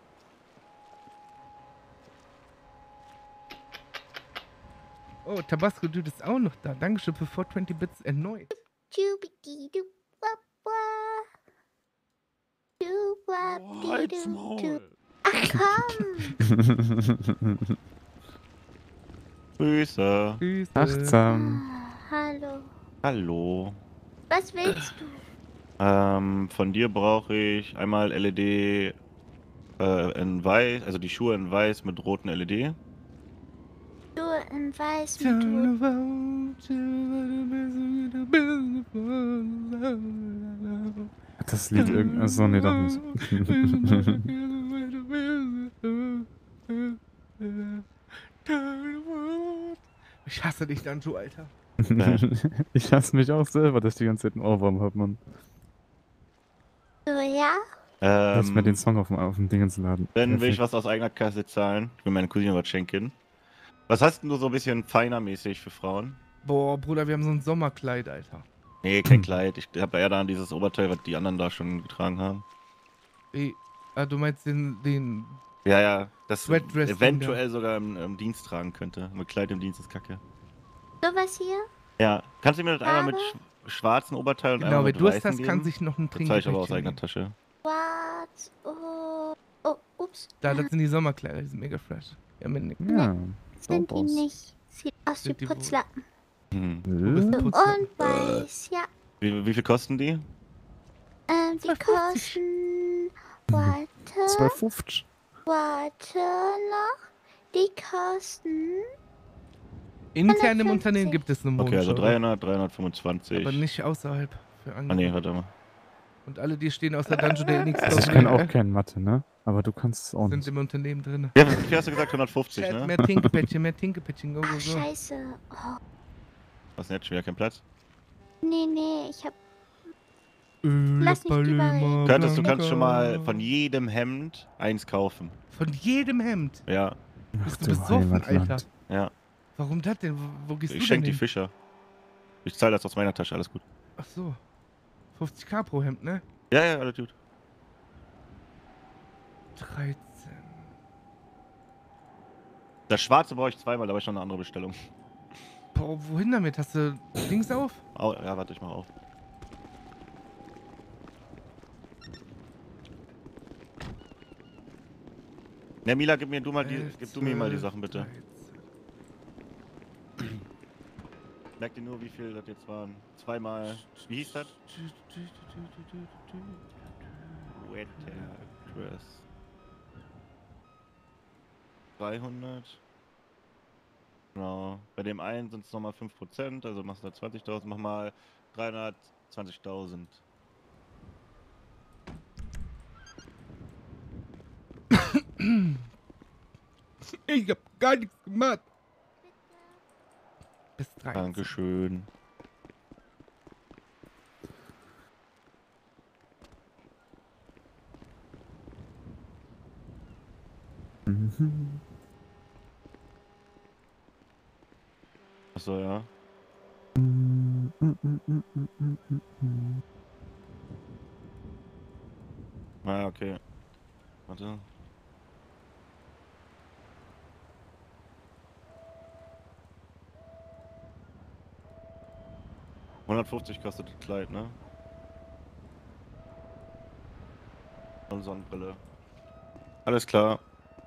[SPEAKER 1] Oh, Tabasco Dude ist auch noch da. Dankeschön für vierhundertzwanzig Bits erneut.
[SPEAKER 2] Halt's Maul. Ach komm.
[SPEAKER 6] Grüße.
[SPEAKER 1] Grüße.
[SPEAKER 3] Achtsam.
[SPEAKER 2] Hallo.
[SPEAKER 6] Hallo.
[SPEAKER 2] Was willst du?
[SPEAKER 6] Ähm, von dir brauche ich einmal L E D äh, in weiß, also die Schuhe in weiß mit roten L E D.
[SPEAKER 2] Du in weiß mit
[SPEAKER 3] Das Lied irgendwie. Achso, nee, doch nicht.
[SPEAKER 1] Ich hasse dich, Danjo, Alter.
[SPEAKER 3] Ich hasse mich auch selber, dass ich die ganze Zeit einen Ohrwurm hab, Mann.
[SPEAKER 2] So, ja?
[SPEAKER 3] Lass mir
[SPEAKER 6] Ähm,
[SPEAKER 3] den Song auf dem, auf dem Dingens laden.
[SPEAKER 6] Dann will ich
[SPEAKER 3] Perfekt.
[SPEAKER 6] was aus eigener Kasse zahlen. Ich will meine Cousine was schenken. Was hast denn du so ein bisschen feinermäßig für Frauen?
[SPEAKER 1] Boah, Bruder, wir haben so ein Sommerkleid, Alter.
[SPEAKER 6] Nee, kein Kleid. Ich habe eher dann dieses Oberteil, was die anderen da schon getragen haben.
[SPEAKER 1] Ey, ah, du meinst den, den...
[SPEAKER 6] Ja, ja, das
[SPEAKER 1] Sweatdress
[SPEAKER 6] eventuell sogar im, im Dienst tragen könnte. Mit Kleid im Dienst ist kacke.
[SPEAKER 2] Sowas hier?
[SPEAKER 6] Ja, kannst du mir das einmal mit
[SPEAKER 2] Aber-
[SPEAKER 6] sch schwarzen Oberteil und
[SPEAKER 1] Genau,
[SPEAKER 6] einmal
[SPEAKER 1] wer
[SPEAKER 6] mit
[SPEAKER 1] Durst
[SPEAKER 6] weißen
[SPEAKER 1] hast,
[SPEAKER 6] geben?
[SPEAKER 1] kann sich noch ein
[SPEAKER 6] Das zahle ich aber aus
[SPEAKER 1] Trinkgepäckchen
[SPEAKER 6] eigener
[SPEAKER 1] nehmen.
[SPEAKER 6] Tasche.
[SPEAKER 2] Schwarz. Oh. Oh, ups.
[SPEAKER 1] Da, das sind die Sommerkleider, die sind mega fresh. Ja, mit Nick.
[SPEAKER 3] Ja,
[SPEAKER 2] Sind die
[SPEAKER 3] aus.
[SPEAKER 2] nicht. Sieht aus wie
[SPEAKER 1] Sind die wohl?
[SPEAKER 2] Putzlappen.
[SPEAKER 6] Hm.
[SPEAKER 1] bist
[SPEAKER 3] Äh?
[SPEAKER 1] Putzlappen.
[SPEAKER 2] Und weiß, ja.
[SPEAKER 6] Wie, wie viel kosten die?
[SPEAKER 2] Ähm, die kosten. Warte.
[SPEAKER 3] zwei fünfzig.
[SPEAKER 2] Warte noch. Die kosten.
[SPEAKER 1] Intern im Unternehmen gibt es eine
[SPEAKER 6] Okay, also
[SPEAKER 1] Mondschau.
[SPEAKER 6] dreihundert, dreihundertfünfundzwanzig.
[SPEAKER 1] Aber nicht außerhalb. Für
[SPEAKER 6] Ah nee,
[SPEAKER 1] Angebote.
[SPEAKER 6] warte mal.
[SPEAKER 1] Und alle, die stehen aus der Dungeon der nichts
[SPEAKER 3] Also ich kann auch kein Mathe, ne? Aber du kannst es auch
[SPEAKER 1] sind
[SPEAKER 3] nicht.
[SPEAKER 1] im Unternehmen drin.
[SPEAKER 6] Ja, wie viel hast du gesagt? hundertfünfzig,
[SPEAKER 1] Chat,
[SPEAKER 6] ne?
[SPEAKER 1] mehr Tinkepäckchen, mehr Tinkepäckchen, go, go,
[SPEAKER 2] Ach,
[SPEAKER 1] go.
[SPEAKER 2] scheiße. Oh.
[SPEAKER 6] Was denn jetzt? Schon wieder kein Platz?
[SPEAKER 2] Nee, nee, ich hab.
[SPEAKER 1] Äh,
[SPEAKER 2] Lass nicht überreden.
[SPEAKER 6] Könntest, du kannst schon mal von jedem Hemd eins kaufen.
[SPEAKER 1] Von jedem Hemd?
[SPEAKER 6] Ja.
[SPEAKER 1] Bist du
[SPEAKER 3] du
[SPEAKER 1] besoffen,
[SPEAKER 3] Heimatland.
[SPEAKER 1] Alter?
[SPEAKER 6] Ja.
[SPEAKER 1] Warum das denn? Wo, wo gehst
[SPEAKER 6] Ich
[SPEAKER 1] du
[SPEAKER 6] schenke
[SPEAKER 1] denn
[SPEAKER 6] die
[SPEAKER 1] hin?
[SPEAKER 6] Fischer. Ich zahle das aus meiner Tasche, alles gut.
[SPEAKER 1] Ach so. fünfzig pro Hemd, ne?
[SPEAKER 6] Ja, ja, alles gut.
[SPEAKER 1] dreizehn.
[SPEAKER 6] Das schwarze brauche ich zweimal, aber ich noch eine andere Bestellung.
[SPEAKER 1] Boah, wohin damit? Hast du Dings auf?
[SPEAKER 6] Au, ja, warte, ich mach auf. Ne, Mila, gib mir du mal die,
[SPEAKER 1] elf,
[SPEAKER 6] gib du mir mal die
[SPEAKER 1] zwölf,
[SPEAKER 6] Sachen bitte.
[SPEAKER 1] dreizehn.
[SPEAKER 6] Merk dir nur, wie viel das jetzt waren. Zweimal. Wie hieß das? Wetter Dress. dreihundert. Genau. Bei dem einen sind es nochmal fünf Prozent, also machst du da zwanzigtausend, mach mal dreihundertzwanzigtausend.
[SPEAKER 1] Ich hab gar nichts gemacht. Bis dreizehn.
[SPEAKER 6] Dankeschön.
[SPEAKER 3] Mhm.
[SPEAKER 6] Achso, ja.
[SPEAKER 3] Mm, mm, mm, mm, mm, mm, mm.
[SPEAKER 6] Na ja, okay. Warte. hundertfünfzig kostet das Kleid, ne? Und Sonnenbrille. Alles klar.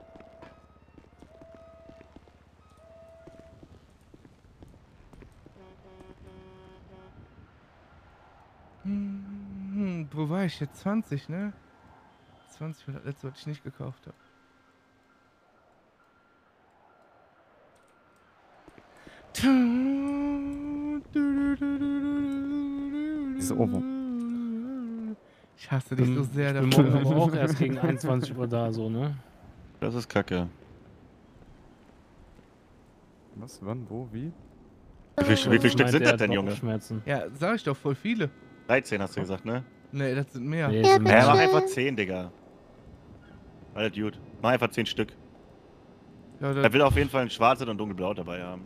[SPEAKER 1] Hm, wo war ich jetzt? zwanzig, ne? zwanzig war das letzte, was ich nicht gekauft habe.
[SPEAKER 3] Diese Ohrwurm.
[SPEAKER 1] Ich hasse dich so sehr
[SPEAKER 16] Ich bin
[SPEAKER 1] dafür.
[SPEAKER 16] morgen aber auch erst gegen einundzwanzig Uhr da, so, ne?
[SPEAKER 6] Das ist kacke.
[SPEAKER 3] Was, wann, wo, wie?
[SPEAKER 6] Wie viel, wie viel Stück sind das denn, Junge?
[SPEAKER 16] Bauchschmerzen.
[SPEAKER 1] Ja, sag ich doch, voll viele.
[SPEAKER 6] dreizehn hast du gesagt, ne?
[SPEAKER 1] Nee, das sind mehr.
[SPEAKER 16] Nee,
[SPEAKER 2] Ja,
[SPEAKER 16] sind
[SPEAKER 2] bitte.
[SPEAKER 6] Ja, mach
[SPEAKER 2] Schön.
[SPEAKER 6] einfach zehn, Digga. Alter Dude. Mach einfach zehn Stück.
[SPEAKER 1] Ja,
[SPEAKER 6] Er
[SPEAKER 1] das,
[SPEAKER 6] will auf jeden Fall ein schwarzes und dunkelblau dabei haben.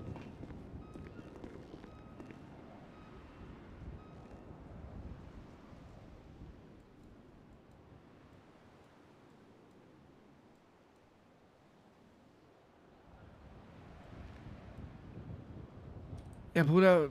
[SPEAKER 1] ja, Bruder.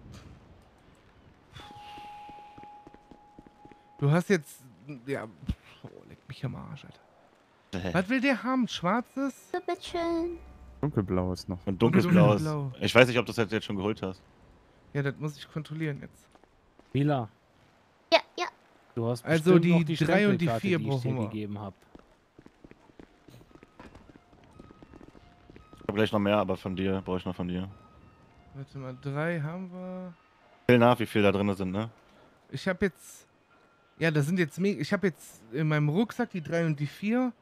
[SPEAKER 1] Du hast jetzt. Ja. Oh, leck mich am Arsch, Alter. Was will der haben? Schwarzes?
[SPEAKER 2] So, bitteschön.
[SPEAKER 3] Dunkelblau ist noch.
[SPEAKER 6] Und dunkelsblau ist.
[SPEAKER 1] Dunkelblau.
[SPEAKER 6] Ich weiß nicht, ob du das jetzt schon geholt hast.
[SPEAKER 1] Ja, das muss ich kontrollieren jetzt.
[SPEAKER 16] Mila,
[SPEAKER 2] Ja, ja.
[SPEAKER 16] du hast
[SPEAKER 1] Also
[SPEAKER 16] bestimmt
[SPEAKER 1] die
[SPEAKER 16] noch die
[SPEAKER 1] drei und die
[SPEAKER 16] Stempelkarte,
[SPEAKER 1] vier
[SPEAKER 16] die ich dir
[SPEAKER 1] brauchen wir.
[SPEAKER 16] gegeben habe.
[SPEAKER 6] Ich hab gleich noch mehr, aber von dir, brauche ich noch von dir.
[SPEAKER 1] Warte mal, drei haben wir.
[SPEAKER 6] Zähl nach, wie viel da drin sind, ne?
[SPEAKER 1] Ich habe jetzt. Ja, das sind jetzt mega. Ich habe jetzt in meinem Rucksack die drei und die vier.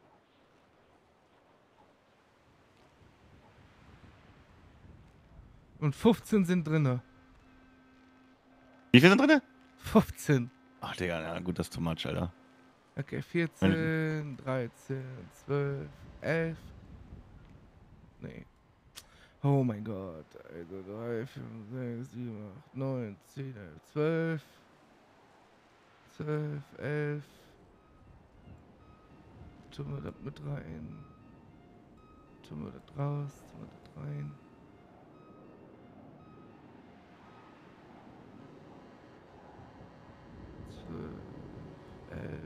[SPEAKER 1] Und fünfzehn sind drinne.
[SPEAKER 6] Wie viel sind drin?
[SPEAKER 1] fünfzehn.
[SPEAKER 6] Ach, Digga, ja, gut, das ist too much, Alter.
[SPEAKER 1] Okay, vierzehn, dreizehn, zwölf, elf. Nee. Oh mein Gott. Also drei, fünf, sechs, sieben, acht, neun, zehn, elf, zwölf. zwölf, elf. Tun wir das mit rein. Tun wir das raus, tun wir das rein. zwölf, elf.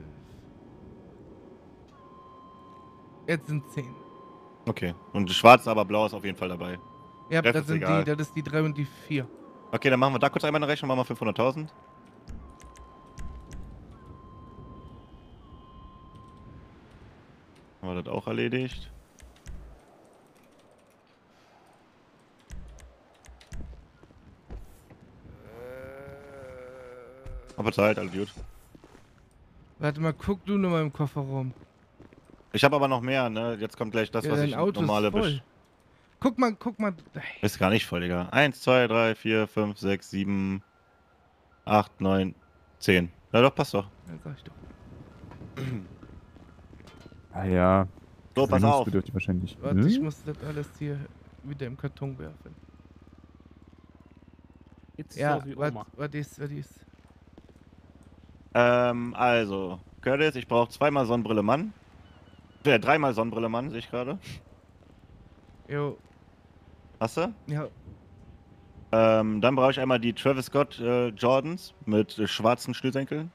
[SPEAKER 1] Jetzt sind zehn.
[SPEAKER 6] Okay. Und schwarz, aber blau ist auf jeden Fall dabei.
[SPEAKER 1] Ja,
[SPEAKER 6] Rest
[SPEAKER 1] das
[SPEAKER 6] ist
[SPEAKER 1] sind
[SPEAKER 6] egal.
[SPEAKER 1] die, das ist die drei und die vier.
[SPEAKER 6] Okay, dann machen wir da kurz einmal eine Rechnung, machen wir fünfhunderttausend. Haben wir das auch erledigt? Aber bezahlt, alles gut.
[SPEAKER 1] Warte mal, guck du nur mal im Kofferraum.
[SPEAKER 6] Ich habe aber noch mehr, ne? Jetzt kommt gleich das,
[SPEAKER 1] Ja,
[SPEAKER 6] was
[SPEAKER 1] dein
[SPEAKER 6] ich
[SPEAKER 1] Auto ist
[SPEAKER 6] normale
[SPEAKER 1] voll.
[SPEAKER 6] besch...
[SPEAKER 1] Guck mal, guck mal.
[SPEAKER 6] Ist gar nicht voll, Digga. eins, zwei, drei, vier, fünf, sechs, sieben, acht, neun, zehn. Ja doch, passt doch.
[SPEAKER 1] Ja, sag ich doch.
[SPEAKER 3] Ah ja.
[SPEAKER 6] So, pass auf.
[SPEAKER 3] Bedürftig wahrscheinlich.
[SPEAKER 1] Warte, ich
[SPEAKER 3] Hm?
[SPEAKER 1] muss das alles hier wieder im Karton werfen.
[SPEAKER 16] Jetzt
[SPEAKER 1] Ja,
[SPEAKER 16] aus wie
[SPEAKER 1] was
[SPEAKER 16] Oma.
[SPEAKER 1] was ist, was ist?
[SPEAKER 6] Ähm, also, Curtis, ich brauche zweimal Sonnenbrille Mann. Ja, dreimal Sonnenbrille Mann, sehe ich gerade.
[SPEAKER 1] Jo.
[SPEAKER 6] Hast du?
[SPEAKER 1] Ja.
[SPEAKER 6] Ähm, dann brauche ich einmal die Travis Scott äh, Jordans mit äh, schwarzen Schnürsenkeln.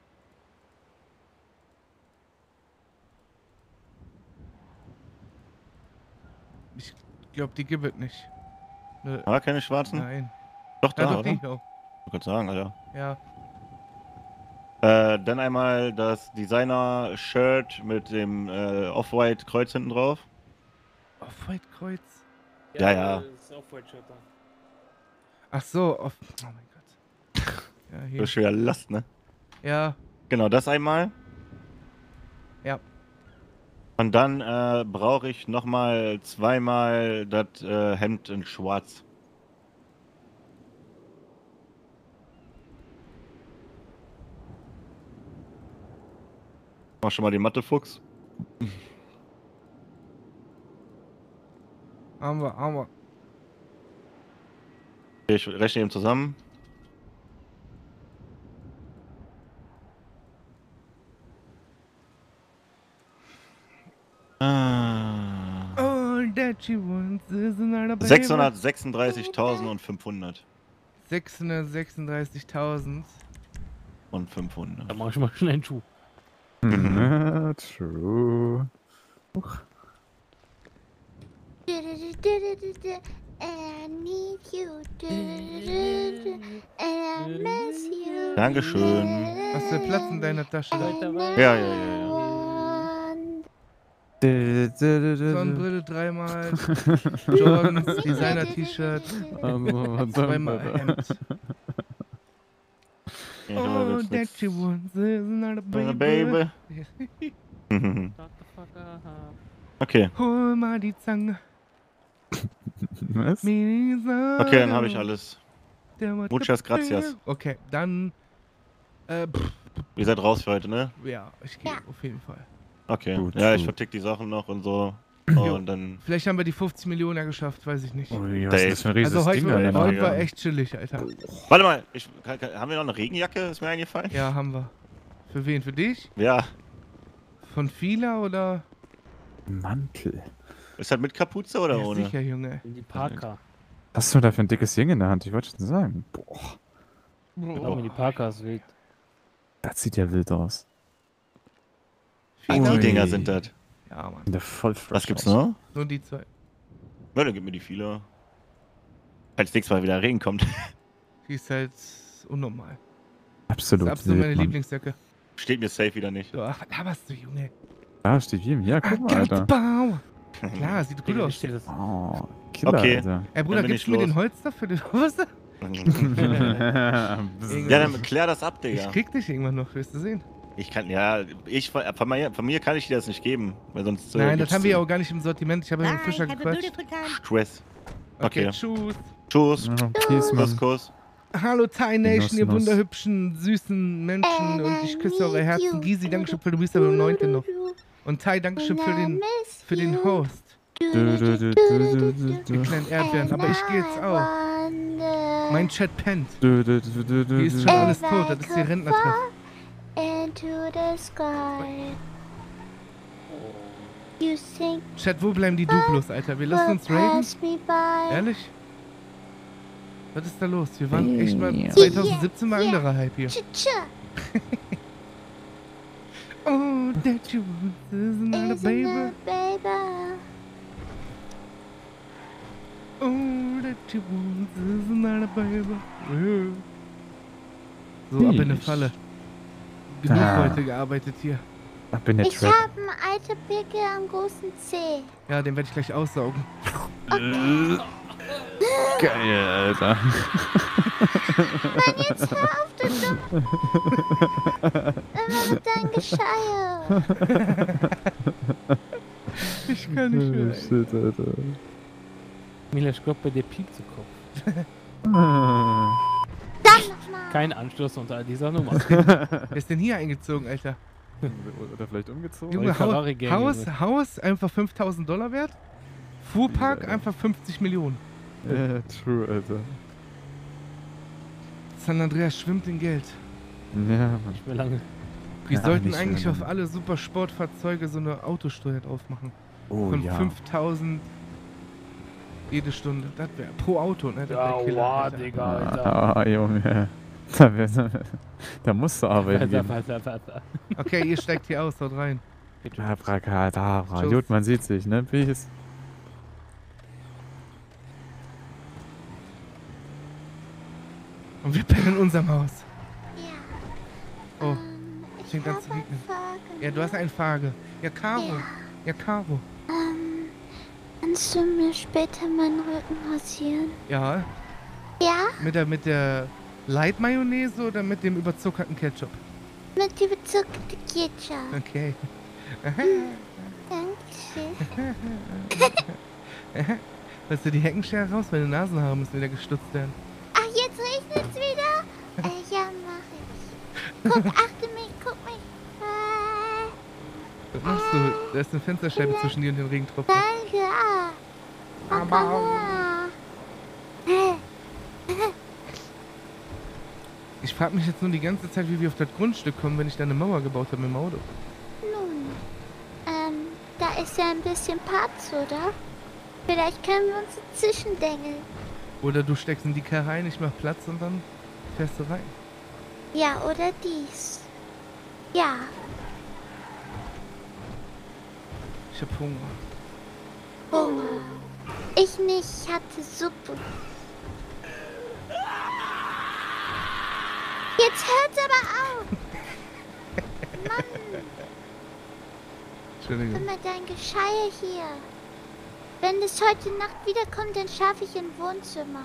[SPEAKER 1] Ich glaube, die gibt es nicht. Ne,
[SPEAKER 6] Ah, keine schwarzen?
[SPEAKER 1] Nein.
[SPEAKER 6] Doch,
[SPEAKER 1] Ja,
[SPEAKER 6] da,
[SPEAKER 1] doch,
[SPEAKER 6] oder?
[SPEAKER 1] die, ja.
[SPEAKER 6] Ich wollte sagen, Alter.
[SPEAKER 1] Ja.
[SPEAKER 6] Äh, dann einmal das Designer-Shirt mit dem äh, Off-White Kreuz hinten drauf.
[SPEAKER 1] Off-White-Kreuz.
[SPEAKER 6] Ja, ja.
[SPEAKER 16] Das ist auch White-Shirt da.
[SPEAKER 1] Ach so, off. Oh mein Gott. Ja,
[SPEAKER 6] Das
[SPEAKER 1] hier.
[SPEAKER 6] ist schwer Last, ne?
[SPEAKER 1] Ja.
[SPEAKER 6] Genau, das einmal.
[SPEAKER 1] Ja.
[SPEAKER 6] Und dann äh, brauche ich nochmal zweimal das äh, Hemd in schwarz. Mach schon mal den Mattefuchs.
[SPEAKER 1] Haben wir, haben wir.
[SPEAKER 6] Ich rechne eben zusammen. Ah.
[SPEAKER 1] All that she wants is another baby.
[SPEAKER 6] sechshundertsechsunddreißigtausendfünfhundert.
[SPEAKER 1] sechshundertsechsunddreißigtausend.
[SPEAKER 6] Und fünfhundert.
[SPEAKER 16] Da mach ich mal schnell einen Schuh.
[SPEAKER 3] Mhm. True. Huch.
[SPEAKER 2] I need you. And I miss you.
[SPEAKER 6] Dankeschön.
[SPEAKER 1] Hast du Platz in deiner Tasche?
[SPEAKER 6] Ja, ja, ja, ja.
[SPEAKER 1] Sonnenbrille dreimal, Jordans, Designer-T-Shirt, zweimal Hemd. Oh, that she wants is not a baby.
[SPEAKER 6] Baby. Okay.
[SPEAKER 1] Hol mal die Zange.
[SPEAKER 3] Was?
[SPEAKER 6] Okay, dann habe ich alles. Muchas gracias.
[SPEAKER 1] Okay, dann. Äh, pff,
[SPEAKER 6] Ihr seid raus für heute, ne?
[SPEAKER 1] ja, ich gehe auf jeden Fall.
[SPEAKER 6] Okay.
[SPEAKER 3] Gut,
[SPEAKER 6] ja, ich
[SPEAKER 3] gut.
[SPEAKER 6] vertick die Sachen noch und so.
[SPEAKER 1] Jo.
[SPEAKER 6] Und dann.
[SPEAKER 1] Vielleicht haben wir die fünfzig Millionen ja geschafft, weiß ich nicht.
[SPEAKER 3] Ui, was ist das für ein riesiges
[SPEAKER 1] Also heute,
[SPEAKER 3] Ding, Alter.
[SPEAKER 1] heute war echt chillig, Alter.
[SPEAKER 6] Warte mal, ich, kann, kann, haben wir noch eine Regenjacke? Ist mir eingefallen?
[SPEAKER 1] Ja, haben wir. Für wen? Für dich?
[SPEAKER 6] Ja.
[SPEAKER 1] Von Fila oder?
[SPEAKER 3] Mantel.
[SPEAKER 6] Ist das mit Kapuze oder
[SPEAKER 1] Ja,
[SPEAKER 6] ohne?
[SPEAKER 1] sicher, Junge.
[SPEAKER 16] In die Parker.
[SPEAKER 3] Was hast du da für ein dickes Ding in der Hand? Ich wollte schon sagen. Boah.
[SPEAKER 16] Genau, in die Parker ist wild.
[SPEAKER 3] Das sieht ja wild aus.
[SPEAKER 6] Ah, die
[SPEAKER 3] Ui.
[SPEAKER 6] Dinger sind das.
[SPEAKER 1] Ja, Mann.
[SPEAKER 3] Der voll fresh
[SPEAKER 6] Was gibt's
[SPEAKER 3] aus.
[SPEAKER 6] noch?
[SPEAKER 1] Nur die zwei.
[SPEAKER 6] Ja, dann gib mir die viele. Als nächstes Mal wieder Regen kommt.
[SPEAKER 1] Die ist halt unnormal.
[SPEAKER 3] Absolut.
[SPEAKER 1] Das ist absolut
[SPEAKER 3] wild,
[SPEAKER 1] meine
[SPEAKER 3] Mann.
[SPEAKER 1] Lieblingsjacke.
[SPEAKER 6] Steht mir safe wieder nicht.
[SPEAKER 1] So, ach, da warst du, Junge.
[SPEAKER 3] Da steht hier. Ja, guck mal, Alter.
[SPEAKER 1] Bau. Klar, sieht gut aus.
[SPEAKER 16] Steht das.
[SPEAKER 3] Oh, Killer,
[SPEAKER 6] Okay.
[SPEAKER 3] Alter.
[SPEAKER 1] Ey, Bruder,
[SPEAKER 6] Dann bin
[SPEAKER 1] gibst
[SPEAKER 6] ich
[SPEAKER 1] du mir
[SPEAKER 6] los.
[SPEAKER 1] den Holster für die Hose?
[SPEAKER 6] Ja, dann klär das ab, Digga.
[SPEAKER 1] Ich krieg dich irgendwann noch, wirst du sehen.
[SPEAKER 6] Ich kann, ja, ich, von, von, mir, von mir kann ich dir das nicht geben, weil sonst. äh,
[SPEAKER 1] Nein, das
[SPEAKER 6] gibt's,
[SPEAKER 1] haben wir ja
[SPEAKER 6] äh,
[SPEAKER 1] auch gar nicht im Sortiment. Ich habe ja mit dem Fischer
[SPEAKER 18] Have a
[SPEAKER 1] gequatscht.
[SPEAKER 18] beautiful time.
[SPEAKER 6] Stress.
[SPEAKER 1] Okay,
[SPEAKER 6] Okay.
[SPEAKER 1] tschüss.
[SPEAKER 6] Tschüss.
[SPEAKER 3] Ja, peace,
[SPEAKER 6] Kuss,
[SPEAKER 3] Mann.
[SPEAKER 6] Kuss.
[SPEAKER 1] Hallo Thai Nation, ihr
[SPEAKER 3] Nuss, Nuss.
[SPEAKER 1] wunderhübschen, süßen Menschen und ich küsse eure Herzen. Gizi, Dankeschön für du bist aber im neunten noch. Und Thai, Dankeschön für den, für den Host.
[SPEAKER 3] Du, du, du, du, du, du,
[SPEAKER 1] Die
[SPEAKER 3] du.
[SPEAKER 1] kleinen Erdbeeren, aber ich gehe jetzt auch. Mein Chat pennt.
[SPEAKER 3] Du, du, du, du, du,
[SPEAKER 1] Hier ist
[SPEAKER 3] du.
[SPEAKER 1] schon alles tot, das ist die Rentnertreff.
[SPEAKER 2] Into the sky. You sing
[SPEAKER 1] Chat, wo bleiben die Duplos, Alter? Wir lassen uns raiden?
[SPEAKER 2] pass me by.
[SPEAKER 1] Ehrlich? Was ist da los? Wir waren echt mal zwanzig siebzehn mal anderer Hype hier.
[SPEAKER 2] Cha-cha.
[SPEAKER 1] Oh, that you want is not a
[SPEAKER 2] Isn't
[SPEAKER 1] baby.
[SPEAKER 2] it, baby?
[SPEAKER 1] Oh, that you want is not a baby. Ja. So, ab in eine Falle. Genug
[SPEAKER 3] Ah.
[SPEAKER 1] heute gearbeitet hier.
[SPEAKER 3] Ab in der
[SPEAKER 2] Ich
[SPEAKER 3] Trap.
[SPEAKER 2] habe einen alten Pickel am großen Zeh.
[SPEAKER 1] Ja, den werde ich gleich aussaugen.
[SPEAKER 3] Geil, Alter.
[SPEAKER 2] Mann, jetzt hör auf, du Dumme. Immer mit deinem Gescheier.
[SPEAKER 1] Ich kann nicht mehr.
[SPEAKER 3] Oh, shit, Alter.
[SPEAKER 16] Mila, ich glaube, bei dir piekt zu Kopf.
[SPEAKER 3] Ah.
[SPEAKER 2] Dann nochmal.
[SPEAKER 16] Kein Anschluss unter dieser Nummer.
[SPEAKER 1] Wer ist denn hier eingezogen, Alter?
[SPEAKER 3] Oder vielleicht umgezogen?
[SPEAKER 1] Junge, Haus,
[SPEAKER 16] Ferrari-Gang,
[SPEAKER 1] Haus,
[SPEAKER 16] Junge.
[SPEAKER 1] Haus einfach fünftausend Dollar wert. Fuhrpark
[SPEAKER 3] Ja.
[SPEAKER 1] einfach fünfzig Millionen.
[SPEAKER 3] Ja, true, Alter.
[SPEAKER 1] San Andreas schwimmt in Geld.
[SPEAKER 3] Ja, Mann.
[SPEAKER 16] Nicht mehr lange.
[SPEAKER 1] Wir
[SPEAKER 3] Ja,
[SPEAKER 1] sollten
[SPEAKER 3] nicht mehr
[SPEAKER 1] eigentlich
[SPEAKER 3] lange.
[SPEAKER 1] auf alle Supersportfahrzeuge so eine Autosteuer drauf machen.
[SPEAKER 3] Oh,
[SPEAKER 1] Von
[SPEAKER 3] ja.
[SPEAKER 1] fünftausend jede Stunde. Das wäre pro Auto, ne? Das
[SPEAKER 16] Ja,
[SPEAKER 1] wär Killer,
[SPEAKER 16] wow,
[SPEAKER 1] Alter.
[SPEAKER 16] Digga, Alter.
[SPEAKER 3] Ah, Junge. Da, wär, da musst du arbeiten gehen.
[SPEAKER 1] Okay, ihr steigt hier aus, haut rein.
[SPEAKER 3] Abracadabra.
[SPEAKER 1] Tschüss.
[SPEAKER 3] Gut, man sieht sich, ne? Peace.
[SPEAKER 1] Und wir pennen in unserem Haus.
[SPEAKER 2] Ja.
[SPEAKER 1] Oh,
[SPEAKER 2] Ähm, ich
[SPEAKER 1] fängt an
[SPEAKER 2] hab
[SPEAKER 1] zu
[SPEAKER 2] einen
[SPEAKER 1] regnen.
[SPEAKER 2] Faden.
[SPEAKER 1] Ja, du hast einen Fage. Ja, Caro.
[SPEAKER 2] Ja.
[SPEAKER 1] Ja, Caro.
[SPEAKER 2] Ähm, Kannst du mir später meinen Rücken rasieren?
[SPEAKER 1] Ja.
[SPEAKER 2] Ja?
[SPEAKER 1] Mit der, mit der Light-Mayonnaise oder mit dem überzuckerten Ketchup?
[SPEAKER 2] Mit dem bezuckten Ketchup.
[SPEAKER 1] Okay.
[SPEAKER 2] Dankeschön.
[SPEAKER 1] Lässt du die Heckenschere raus? Meine Nasenhaare müssen wieder gestutzt werden.
[SPEAKER 2] Ach, jetzt regnet's wieder? Äh, ja, mach ich. Guck, achte mich, guck mich. Äh,
[SPEAKER 1] Was machst du? Da ist eine Fensterscheibe zwischen dir und den Regentropfen.
[SPEAKER 2] danke, ah. Papa.
[SPEAKER 1] Ich frage mich jetzt nur die ganze Zeit, wie wir auf das Grundstück kommen, wenn ich da eine Mauer gebaut habe mit dem Auto.
[SPEAKER 2] Nun, ähm, da ist ja ein bisschen Platz, oder? Vielleicht können wir uns zwischendengeln.
[SPEAKER 1] Oder du steckst in die Karre rein, ich mach Platz und dann fährst du rein.
[SPEAKER 2] Ja, oder dies. Ja.
[SPEAKER 1] Ich hab Hunger.
[SPEAKER 2] Hunger. Ich nicht, ich hatte Suppe. Jetzt hört's aber auf. Mann.
[SPEAKER 1] Entschuldigung.
[SPEAKER 2] Immer dein Gescheier hier. Wenn es heute Nacht wiederkommt, dann schaffe ich im Wohnzimmer.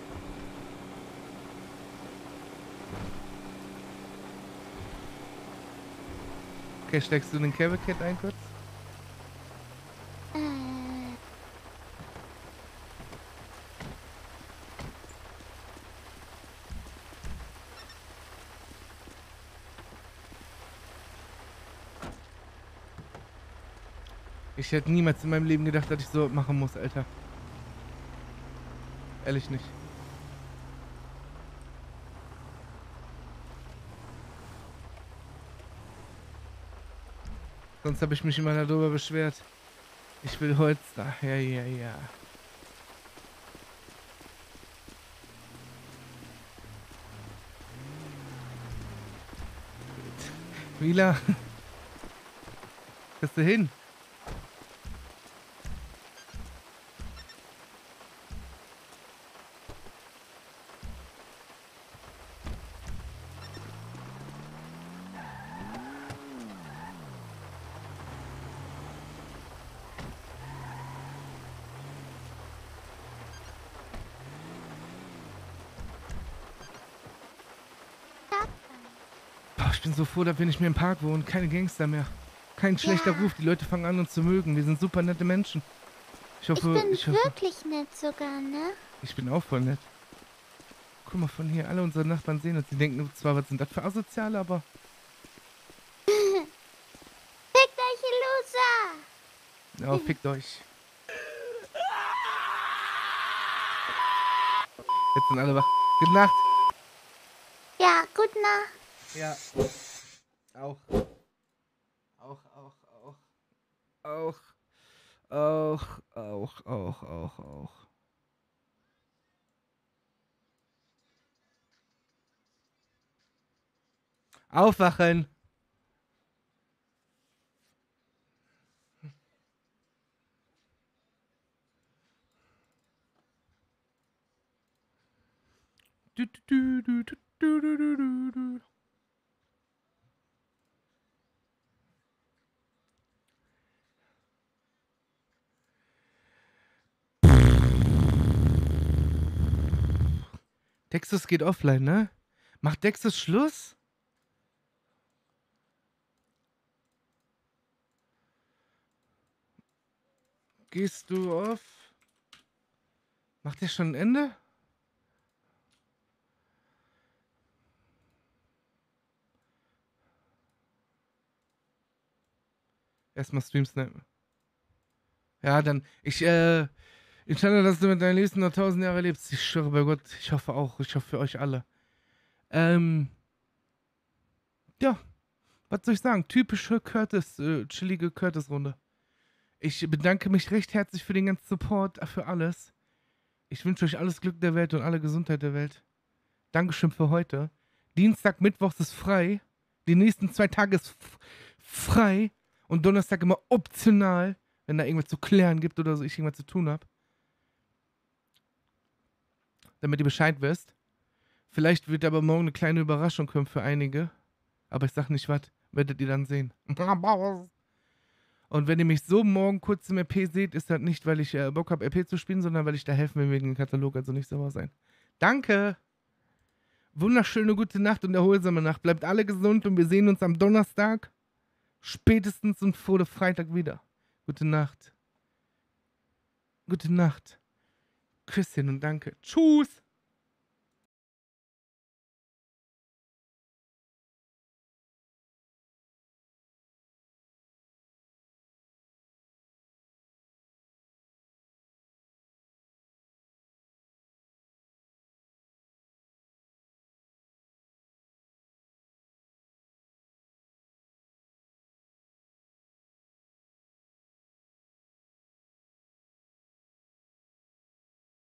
[SPEAKER 1] Okay, steckst du den Cable Kit ein kurz?
[SPEAKER 2] Äh.
[SPEAKER 1] Ich hätte niemals in meinem Leben gedacht, dass ich so machen muss, Alter. Ehrlich nicht. Sonst habe ich mich immer darüber beschwert. Ich will Holz da. Ja, ja, ja. Wieler. Bist du hin? Ich bin so froh, dass wir nicht mehr im Park wohnen. Keine Gangster mehr. Kein schlechter
[SPEAKER 2] Ja.
[SPEAKER 1] Ruf. Die Leute fangen an, uns zu mögen. Wir sind super nette Menschen. Ich
[SPEAKER 2] Ich
[SPEAKER 1] hoffe,
[SPEAKER 2] bin
[SPEAKER 1] ich, hoffe,
[SPEAKER 2] wirklich nett sogar, ne?
[SPEAKER 1] ich bin auch voll nett. Guck mal von hier. Alle unsere Nachbarn sehen uns. Die denken zwar, was sind das für Asoziale, aber...
[SPEAKER 2] Fickt euch, ihr Loser!
[SPEAKER 1] Ja, fickt euch. Jetzt sind alle wach. Gute Nacht.
[SPEAKER 2] Ja, gute Nacht.
[SPEAKER 1] Ja. Auch. Auch, auch, auch. Auch. Auch, auch, auch, auch, auch. Aufwachen! Du, du, du, du, du, du, du, du, du. Dexus geht offline, ne? Macht Dexus Schluss? Gehst du auf? Macht der schon ein Ende? Erstmal Stream snappen. Ja, dann, ich, äh, ich hoffe, dass du mit deinen Liebsten noch tausend Jahre lebst. Ich schwöre bei Gott, ich hoffe auch. Ich hoffe für euch alle. Ähm, ja, was soll ich sagen? Typische Curtis, äh, chillige Curtis-Runde. Ich bedanke mich recht herzlich für den ganzen Support, für alles. Ich wünsche euch alles Glück der Welt und alle Gesundheit der Welt. Dankeschön für heute. Dienstag, Mittwochs ist frei. Die nächsten zwei Tage ist frei. Und Donnerstag immer optional, wenn da irgendwas zu klären gibt oder so, ich irgendwas zu tun habe. Damit ihr Bescheid wisst. Vielleicht wird aber morgen eine kleine Überraschung kommen für einige. Aber ich sag nicht was, werdet ihr dann sehen. Und wenn ihr mich so morgen kurz im R P seht, ist das nicht, weil ich äh, Bock habe, R P zu spielen, sondern weil ich da helfen will wegen dem Katalog, also nicht sauer sein. Danke! Wunderschöne gute Nacht und erholsame Nacht. Bleibt alle gesund und wir sehen uns am Donnerstag spätestens und vor der Freitag wieder. Gute Nacht. Gute Nacht. Küsschen und danke. Tschüss!